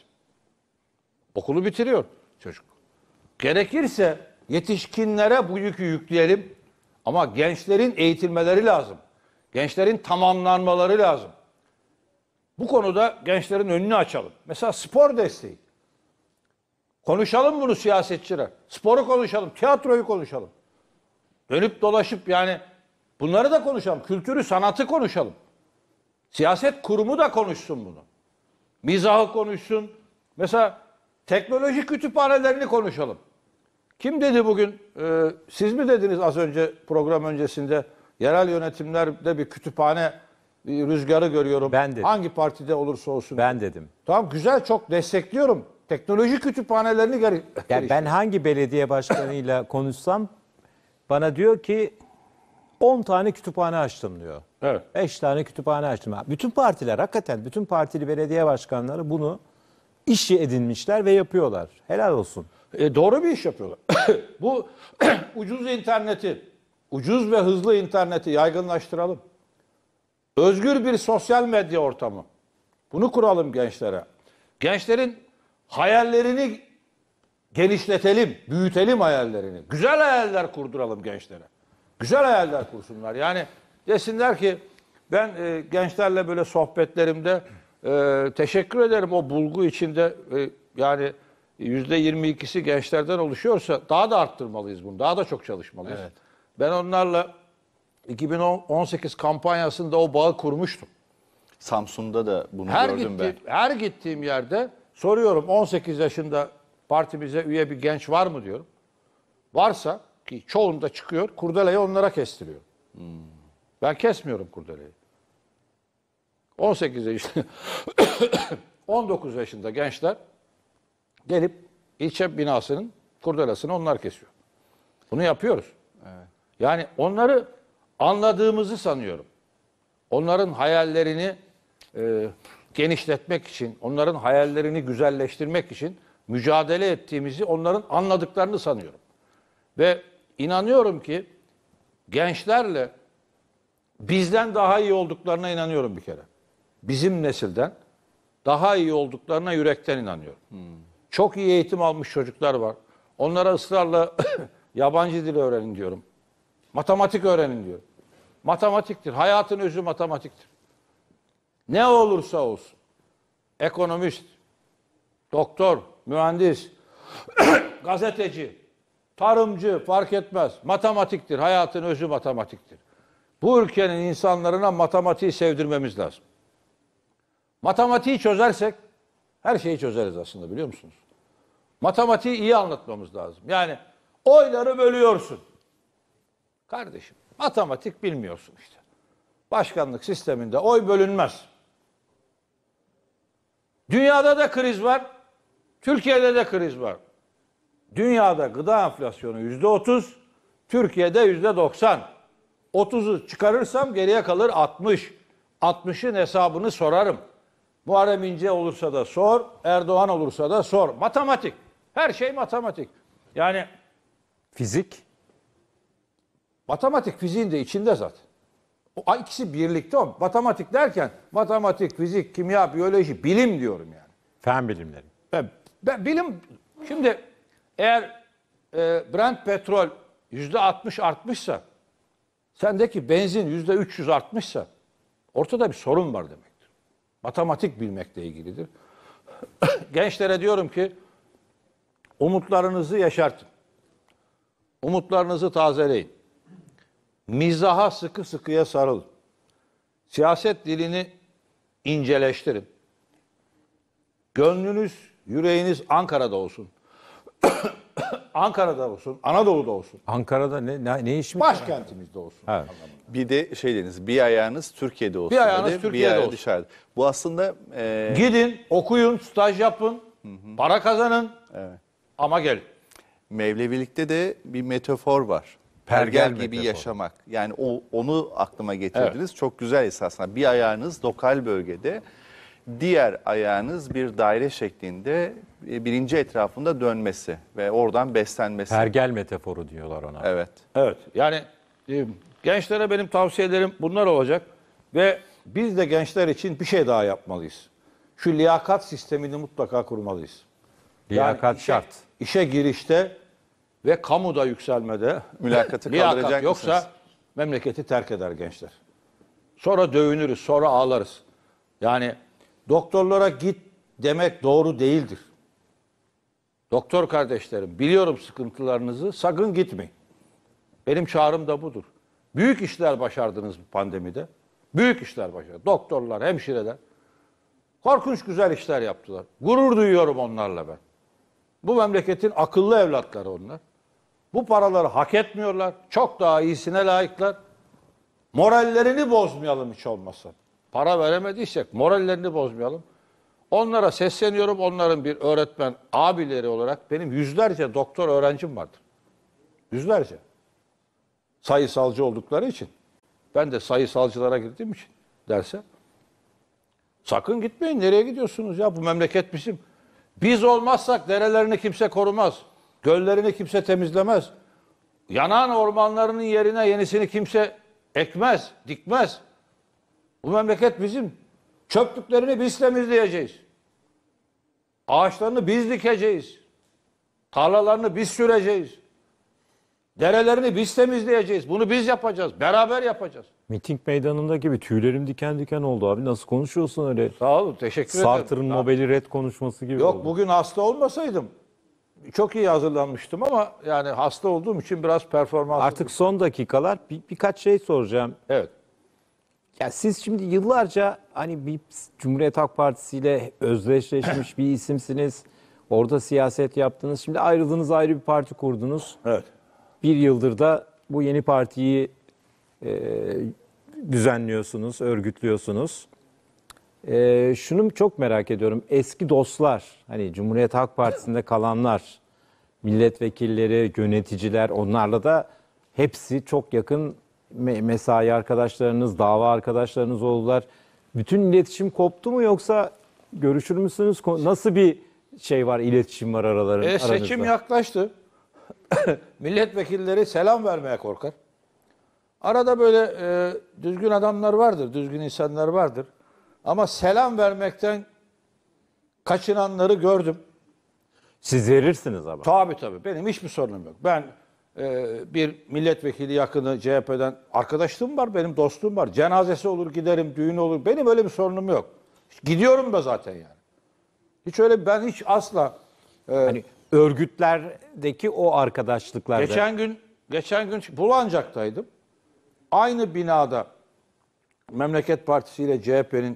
Okulu bitiriyor çocuk. Gerekirse yetişkinlere bu yükü yükleyelim. Ama gençlerin eğitilmeleri lazım. Gençlerin tamamlanmaları lazım. Bu konuda gençlerin önünü açalım. Mesela spor desteği. Konuşalım bunu siyasetçiler. Sporu konuşalım, tiyatroyu konuşalım. Dönüp dolaşıp yani bunları da konuşalım. Kültürü, sanatı konuşalım. Siyaset kurumu da konuşsun bunu. Mizahı konuşsun. Mesela teknoloji kütüphanelerini konuşalım. Kim dedi bugün? E, siz mi dediniz az önce program öncesinde? Yerel yönetimlerde bir kütüphane bir rüzgarı görüyorum. Ben dedim. Hangi partide olursa olsun. Ben dedim. Tamam, güzel, çok destekliyorum. Teknoloji kütüphanelerini geri... Yani ben hangi belediye başkanıyla konuşsam bana diyor ki on tane kütüphane açtım diyor. Evet. beş tane kütüphane açtım. Bütün partiler, hakikaten bütün partili belediye başkanları bunu işi edinmişler ve yapıyorlar. Helal olsun. E, doğru bir iş yapıyorlar. Bu ucuz interneti, ucuz ve hızlı interneti yaygınlaştıralım. Özgür bir sosyal medya ortamı. Bunu kuralım gençlere. Gençlerin hayallerini genişletelim, büyütelim hayallerini. Güzel hayaller kurduralım gençlere. Güzel hayaller kursunlar. Yani desinler ki ben e, gençlerle böyle sohbetlerimde e, teşekkür ederim o bulgu içinde e, yani yüzde yirmi ikisi gençlerden oluşuyorsa daha da arttırmalıyız bunu. Daha da çok çalışmalıyız. Evet. Ben onlarla iki bin on sekiz kampanyasında o bağı kurmuştum. Samsun'da da bunu Her gördüm gitti, ben. her gittiğim yerde soruyorum, on sekiz yaşında partimize üye bir genç var mı diyorum. Varsa, ki çoğunda çıkıyor, kurdeleyi onlara kestiriyor. Hmm. Ben kesmiyorum kurdeleyi. on sekiz yaşında on dokuz yaşında gençler gelip ilçe binasının kurdelesini onlar kesiyor. Bunu yapıyoruz. Evet. Yani onları anladığımızı sanıyorum. Onların hayallerini e, genişletmek için, onların hayallerini güzelleştirmek için mücadele ettiğimizi, onların anladıklarını sanıyorum. Ve inanıyorum ki gençlerle bizden daha iyi olduklarına inanıyorum bir kere. Bizim nesilden daha iyi olduklarına yürekten inanıyorum. Hmm. Çok iyi eğitim almış çocuklar var. Onlara ısrarla yabancı dil öğrenin diyorum. Matematik öğrenin diyorum. Matematiktir. Hayatın özü matematiktir. Ne olursa olsun. Ekonomist, doktor, mühendis, gazeteci, tarımcı fark etmez. Matematiktir. Hayatın özü matematiktir. Bu ülkenin insanlarına matematiği sevdirmemiz lazım. Matematiği çözersek her şeyi çözeriz aslında, biliyor musunuz? Matematiği iyi anlatmamız lazım. Yani oyları bölüyorsun. Kardeşim, matematik bilmiyorsun işte. Başkanlık sisteminde oy bölünmez. Dünyada da kriz var. Türkiye'de de kriz var. Dünyada gıda enflasyonu yüzde otuz, Türkiye'de yüzde doksan. otuzu çıkarırsam geriye kalır altmış. altmışın hesabını sorarım. Muharrem İnce olursa da sor, Erdoğan olursa da sor. Matematik. Her şey matematik. Yani fizik. Matematik fiziğin de içinde zaten. O ikisi birlikte o. Matematik derken matematik, fizik, kimya, biyoloji, bilim diyorum yani. Fen bilimleri. Ben, ben bilim şimdi eğer e, Brent petrol yüzde altmış artmışsa, sendeki benzin yüzde üç yüz artmışsa ortada bir sorun var demektir. Matematik bilmekle ilgilidir. Gençlere diyorum ki umutlarınızı yaşartın. Umutlarınızı tazeleyin. Mizaha sıkı sıkıya sarılın. Siyaset dilini inceleştirin. Gönlünüz, yüreğiniz Ankara'da olsun. Ankara'da olsun, Anadolu'da olsun. Ankara'da ne ne, ne iş mi? Başkentimizde olsun. Evet. Bir de şey dediniz, bir ayağınız Türkiye'de olsun. Bir ayağınız dedi, Türkiye'de bir ayağı olsun. dışarıda. Bu aslında... E... Gidin, okuyun, staj yapın, para kazanın Evet. ama gelin. Mevlevilikte de bir metafor var. Pergel, Pergel gibi metaforu. yaşamak. Yani o onu aklıma getirdiniz. Evet. Çok güzel esasında. Bir ayağınız lokal bölgede, diğer ayağınız bir daire şeklinde birinci etrafında dönmesi ve oradan beslenmesi. Pergel metaforu diyorlar ona. Evet. Evet. Yani e, gençlere benim tavsiyelerim bunlar olacak ve biz de gençler için bir şey daha yapmalıyız. Şu liyakat sistemini mutlaka kurmalıyız. Liyakat işe, şart. İşe girişte ve kamuda yükselmede Mülakatı liyakat kaldıracak yoksa mısınız? memleketi terk eder gençler. Sonra dövünürüz, sonra ağlarız. Yani doktorlara git demek doğru değildir. Doktor kardeşlerim, biliyorum sıkıntılarınızı, sakın gitmeyin. Benim çağrım da budur. Büyük işler başardınız bu pandemide. Büyük işler başardı. Doktorlar, hemşireler. Korkunç güzel işler yaptılar. Gurur duyuyorum onlarla ben. Bu memleketin akıllı evlatları onlar. Bu paraları hak etmiyorlar. Çok daha iyisine layıklar. Morallerini bozmayalım hiç olmazsa. Para veremediysek morallerini bozmayalım. Onlara sesleniyorum. Onların bir öğretmen abileri olarak benim yüzlerce doktor öğrencim vardır. Yüzlerce. Sayısalcı oldukları için. Ben de sayısalcılara girdiğim için derse. Sakın gitmeyin. Nereye gidiyorsunuz ya? Bu memleket bizim. Biz olmazsak derelerini kimse korumaz. Göllerini kimse temizlemez. Yanan ormanlarının yerine yenisini kimse ekmez, dikmez. Bu memleket bizim. Çöplüklerini biz temizleyeceğiz. Ağaçlarını biz dikeceğiz. Tarlalarını biz süreceğiz. Derelerini biz temizleyeceğiz. Bunu biz yapacağız. Beraber yapacağız. Miting meydanında gibi tüylerim diken diken oldu abi. Nasıl konuşuyorsun öyle? Sağ olun. Teşekkür ederim. Sartre'ın Nobel'i red konuşması gibi Yok oldu. bugün hasta olmasaydım çok iyi hazırlanmıştım ama yani hasta olduğum için biraz performans. Artık son dakikalar bir, birkaç şey soracağım. Evet. Ya siz şimdi yıllarca hani bir Cumhuriyet Halk Partisi ile özdeşleşmiş bir isimsiniz. Orada siyaset yaptınız. Şimdi ayrıldınız, ayrı bir parti kurdunuz. Evet. Bir yıldır da bu yeni partiyi e, düzenliyorsunuz, örgütlüyorsunuz. E, şunu çok merak ediyorum. Eski dostlar, hani Cumhuriyet Halk Partisi'nde kalanlar, milletvekilleri, yöneticiler, onlarla da hepsi çok yakın me- mesai arkadaşlarınız, dava arkadaşlarınız oldular. Bütün iletişim koptu mu yoksa görüşür müsünüz? Nasıl bir şey var, iletişim var araların, E, aranızda? seçim yaklaştı. Milletvekilleri selam vermeye korkar. Arada böyle e, düzgün adamlar vardır, düzgün insanlar vardır. Ama selam vermekten kaçınanları gördüm. Siz verirsiniz ama. Tabii tabii. Benim hiçbir sorunum yok. Ben e, bir milletvekili yakını C H P'den arkadaşlığım var, benim dostluğum var. Cenazesi olur giderim, düğünü olur. Benim öyle bir sorunum yok. Gidiyorum da zaten yani. Hiç öyle ben hiç asla e, Hani örgütlerdeki o arkadaşlıklarda. Geçen gün geçen gün Bulancak'taydım. Aynı binada Memleket Partisi ile C H P'nin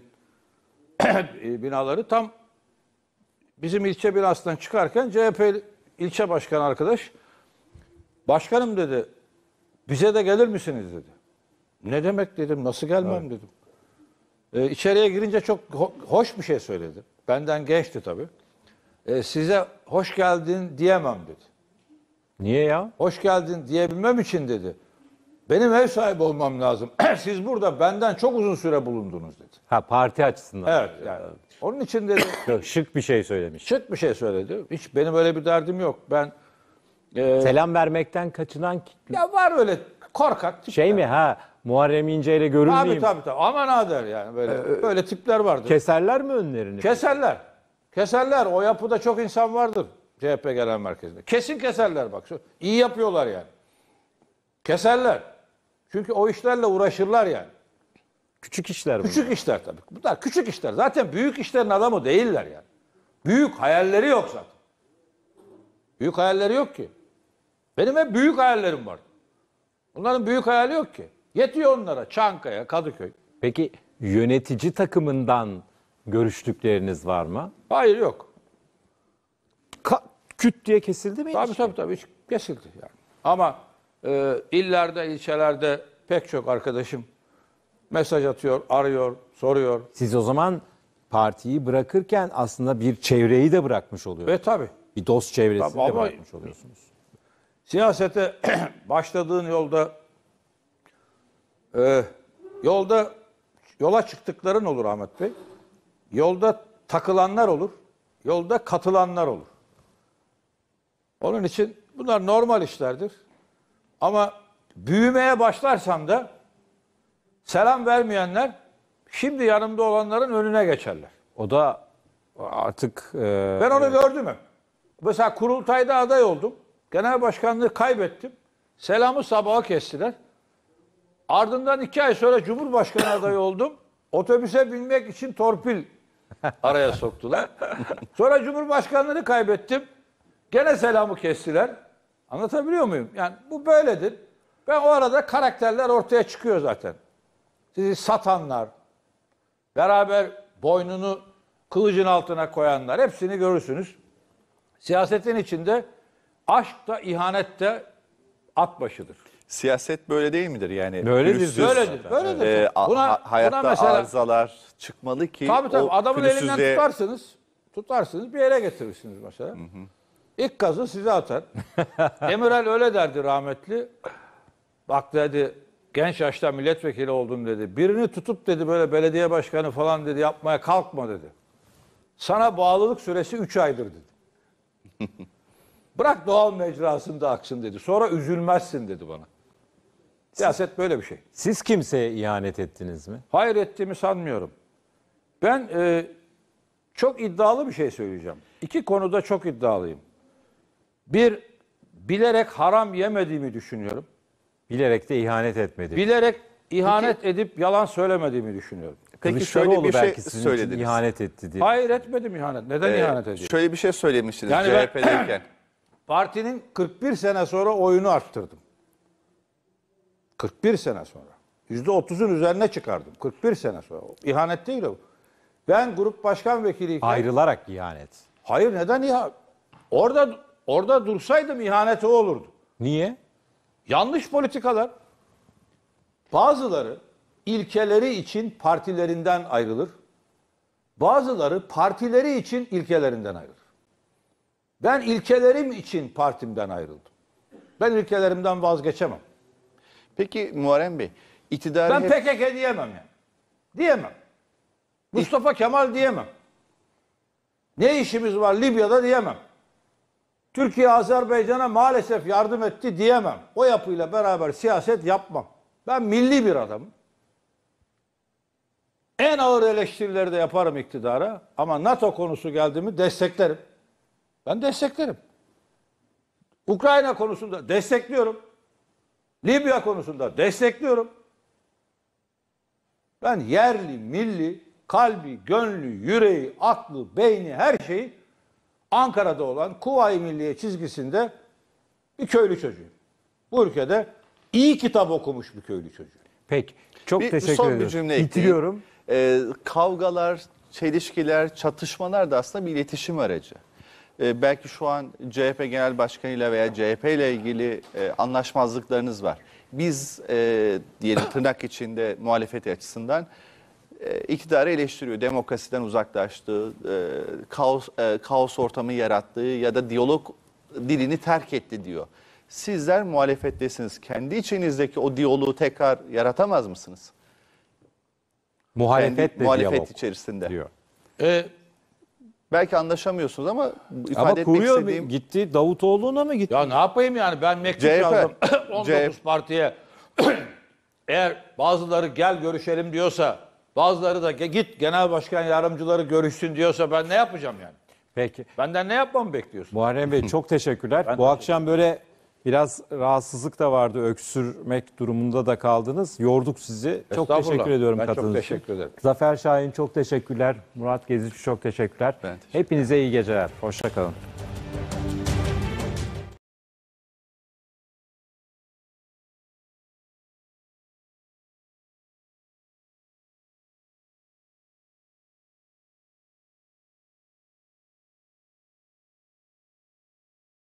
binaları tam bizim ilçe binasından çıkarken C H P ilçe başkanı arkadaş, başkanım dedi, bize de gelir misiniz dedi. Ne demek dedim, nasıl gelmem Evet. dedim. Ee, içeriye girince çok ho- hoş bir şey söyledi. benden gençti tabii. E, size hoş geldin diyemem dedi. Niye ya? Hoş geldin diyebilmem için dedi. Benim ev sahibi olmam lazım. Siz burada benden çok uzun süre bulundunuz dedi. Ha, parti açısından. Evet yani. Onun için dedi. Şık bir şey söylemiş. Şık bir şey söyledi. Hiç benim öyle bir derdim yok. Ben e, Selam vermekten kaçınan kitle. ya var öyle korkak tipler. Şey mi ha, Muharrem İnce ile görünmeyeyim. Tabii tabii tabii. Aman ha der yani böyle Ee, böyle tipler vardır. Keserler mi önlerini? Keserler. Keserler. O yapıda çok insan vardır C H P Genel Merkezi'nde. Kesin keserler bak. Şu- İyi yapıyorlar yani. Keserler. Çünkü o işlerle uğraşırlar yani. Küçük işler bunlar. Küçük işler tabii. Bunlar küçük işler. Zaten büyük işlerin adamı değiller yani. Büyük hayalleri yok zaten. Büyük hayalleri yok ki. Benim hep büyük hayallerim var. Onların büyük hayali yok ki. Yetiyor onlara. Çankaya, Kadıköy. Peki yönetici takımından görüştükleriniz var mı? Hayır yok. Ka- küt diye kesildi mi? Tabii tabii tabii. Hiç kesildi yani. Ama e, illerde, ilçelerde pek çok arkadaşım mesaj atıyor, arıyor, soruyor. Siz o zaman partiyi bırakırken aslında bir çevreyi de bırakmış oluyorsunuz. Ve tabii. Bir dost çevresini Tabii de ama- bırakmış oluyorsunuz. Siyasete başladığın yolda e, yolda yola çıktıkların olur Ahmet Bey. Yolda takılanlar olur. Yolda katılanlar olur. Onun için bunlar normal işlerdir. Ama büyümeye başlarsam da selam vermeyenler şimdi yanımda olanların önüne geçerler. O da artık... e, Ben onu gördüm hep. Mesela kurultayda aday oldum. Genel başkanlığı kaybettim. Selamı sabaha kestiler. Ardından iki ay sonra Cumhurbaşkanı adayı oldum. Otobüse binmek için torpil araya soktular. Sonra Cumhurbaşkanlığını kaybettim. Gene selamı kestiler. Anlatabiliyor muyum? Yani bu böyledir. Ben o arada karakterler ortaya çıkıyor zaten. Sizi satanlar, beraber boynunu kılıcın altına koyanlar hepsini görürsünüz. Siyasetin içinde aşk da ihanet de at başıdır. Siyaset böyle değil midir yani? Böyledir, pürüzsüz, böyledir, böyledir. e, a- Buna- ha- hayatta buna mesela- arızalar çıkmalı ki Tabii tabii o adamın elinden pürüzsüzlüğe- tutarsınız, tutarsınız bir yere getirirsiniz mesela. İlk kazı size atar. Demirel öyle derdi rahmetli. Bak dedi genç yaşta milletvekili oldum dedi. Birini tutup dedi böyle belediye başkanı falan dedi yapmaya kalkma dedi. Sana bağlılık süresi üç aydır dedi. Bırak doğal mecrasında aksın dedi. Sonra üzülmezsin dedi bana. Siyaset böyle bir şey. Siz kimseye ihanet ettiniz mi? Hayır ettiğimi sanmıyorum. Ben e, çok iddialı bir şey söyleyeceğim. İki konuda çok iddialıyım. Bir, bilerek haram yemediğimi düşünüyorum. Bilerek de ihanet etmedi. Bilerek ihanet edip yalan söylemediğimi düşünüyorum. Peki şöyle Kılıçdaroğlu bir şey belki sizin için söylediniz. ihanet etti diye. Hayır etmedim ihanet. Neden Ee, ihanet edeyim? Şöyle bir şey söylemiştiniz Yani C ben- H P'deyken. Partinin kırk bir sene sonra oyunu arttırdım. kırk bir sene sonra. yüzde otuzun üzerine çıkardım. kırk bir sene sonra. İhanet değil o. Ben grup başkan vekiliyken... Ayrılarak ihanet. Hayır neden ihanet? Orada, orada dursaydım ihanet o olurdu. Niye? Yanlış politikalar. Bazıları ilkeleri için partilerinden ayrılır. Bazıları partileri için ilkelerinden ayrılır. Ben ilkelerim için partimden ayrıldım. Ben ilkelerimden vazgeçemem. Peki Muharrem Bey, iktidarı Ben hep... P K K diyemem yani. Diyemem. Mustafa Kemal diyemem. Ne işimiz var Libya'da diyemem. Türkiye Azerbaycan'a maalesef yardım etti diyemem. O yapıyla beraber siyaset yapmam. Ben milli bir adamım. En ağır eleştirileri de yaparım iktidara ama NATO konusu geldi mi desteklerim. Ben desteklerim. Ukrayna konusunda destekliyorum. Libya konusunda destekliyorum. Ben yerli, milli, kalbi, gönlü, yüreği, aklı, beyni her şeyi Ankara'da olan Kuvayi Milliye çizgisinde bir köylü çocuğuyum. Bu ülkede iyi kitap okumuş bir köylü çocuğu. Peki. Çok Bir- teşekkür son ederim. bir cümle ekleyeyim. Bitiriyorum. Ee, kavgalar, çelişkiler, çatışmalar da aslında bir iletişim aracı. Ee, belki şu an C H P Genel Başkanı ile veya C H P ile ilgili e, anlaşmazlıklarınız var. Biz e, diyelim tırnak içinde muhalefet açısından e, iktidarı eleştiriyor. Demokrasiden uzaklaştığı, e, kaos, e, kaos ortamı yarattığı ya da diyalog dilini terk etti diyor. Sizler muhalefettesiniz. Kendi içinizdeki o diyaloğu tekrar yaratamaz mısınız? Muhalefet Kendi, de muhalefet diyalog içerisinde. diyor. E, Belki anlaşamıyorsunuz ama ifade Ama etmek kuruyor istediğim... gitti Davutoğlu'na mı gitti? Ya ne yapayım yani ben mektup C H P. yazdım on dokuz C H P. partiye. Eğer bazıları gel görüşelim diyorsa, bazıları da "Ge- git genel başkan yardımcıları görüşsün diyorsa ben ne yapacağım yani? Peki. Benden ne yapmamı bekliyorsun? Muharrem Bey çok teşekkürler. Ben Bu akşam böyle biraz rahatsızlık da vardı. Öksürmek durumunda da kaldınız. Yorduk sizi. Çok Estağfurullah. teşekkür ediyorum Ben çok katıldığınız için. teşekkür ederim. Zafer Şahin çok teşekkürler. Murat Gezici çok teşekkürler. Hepinize iyi geceler. Hoşça kalın.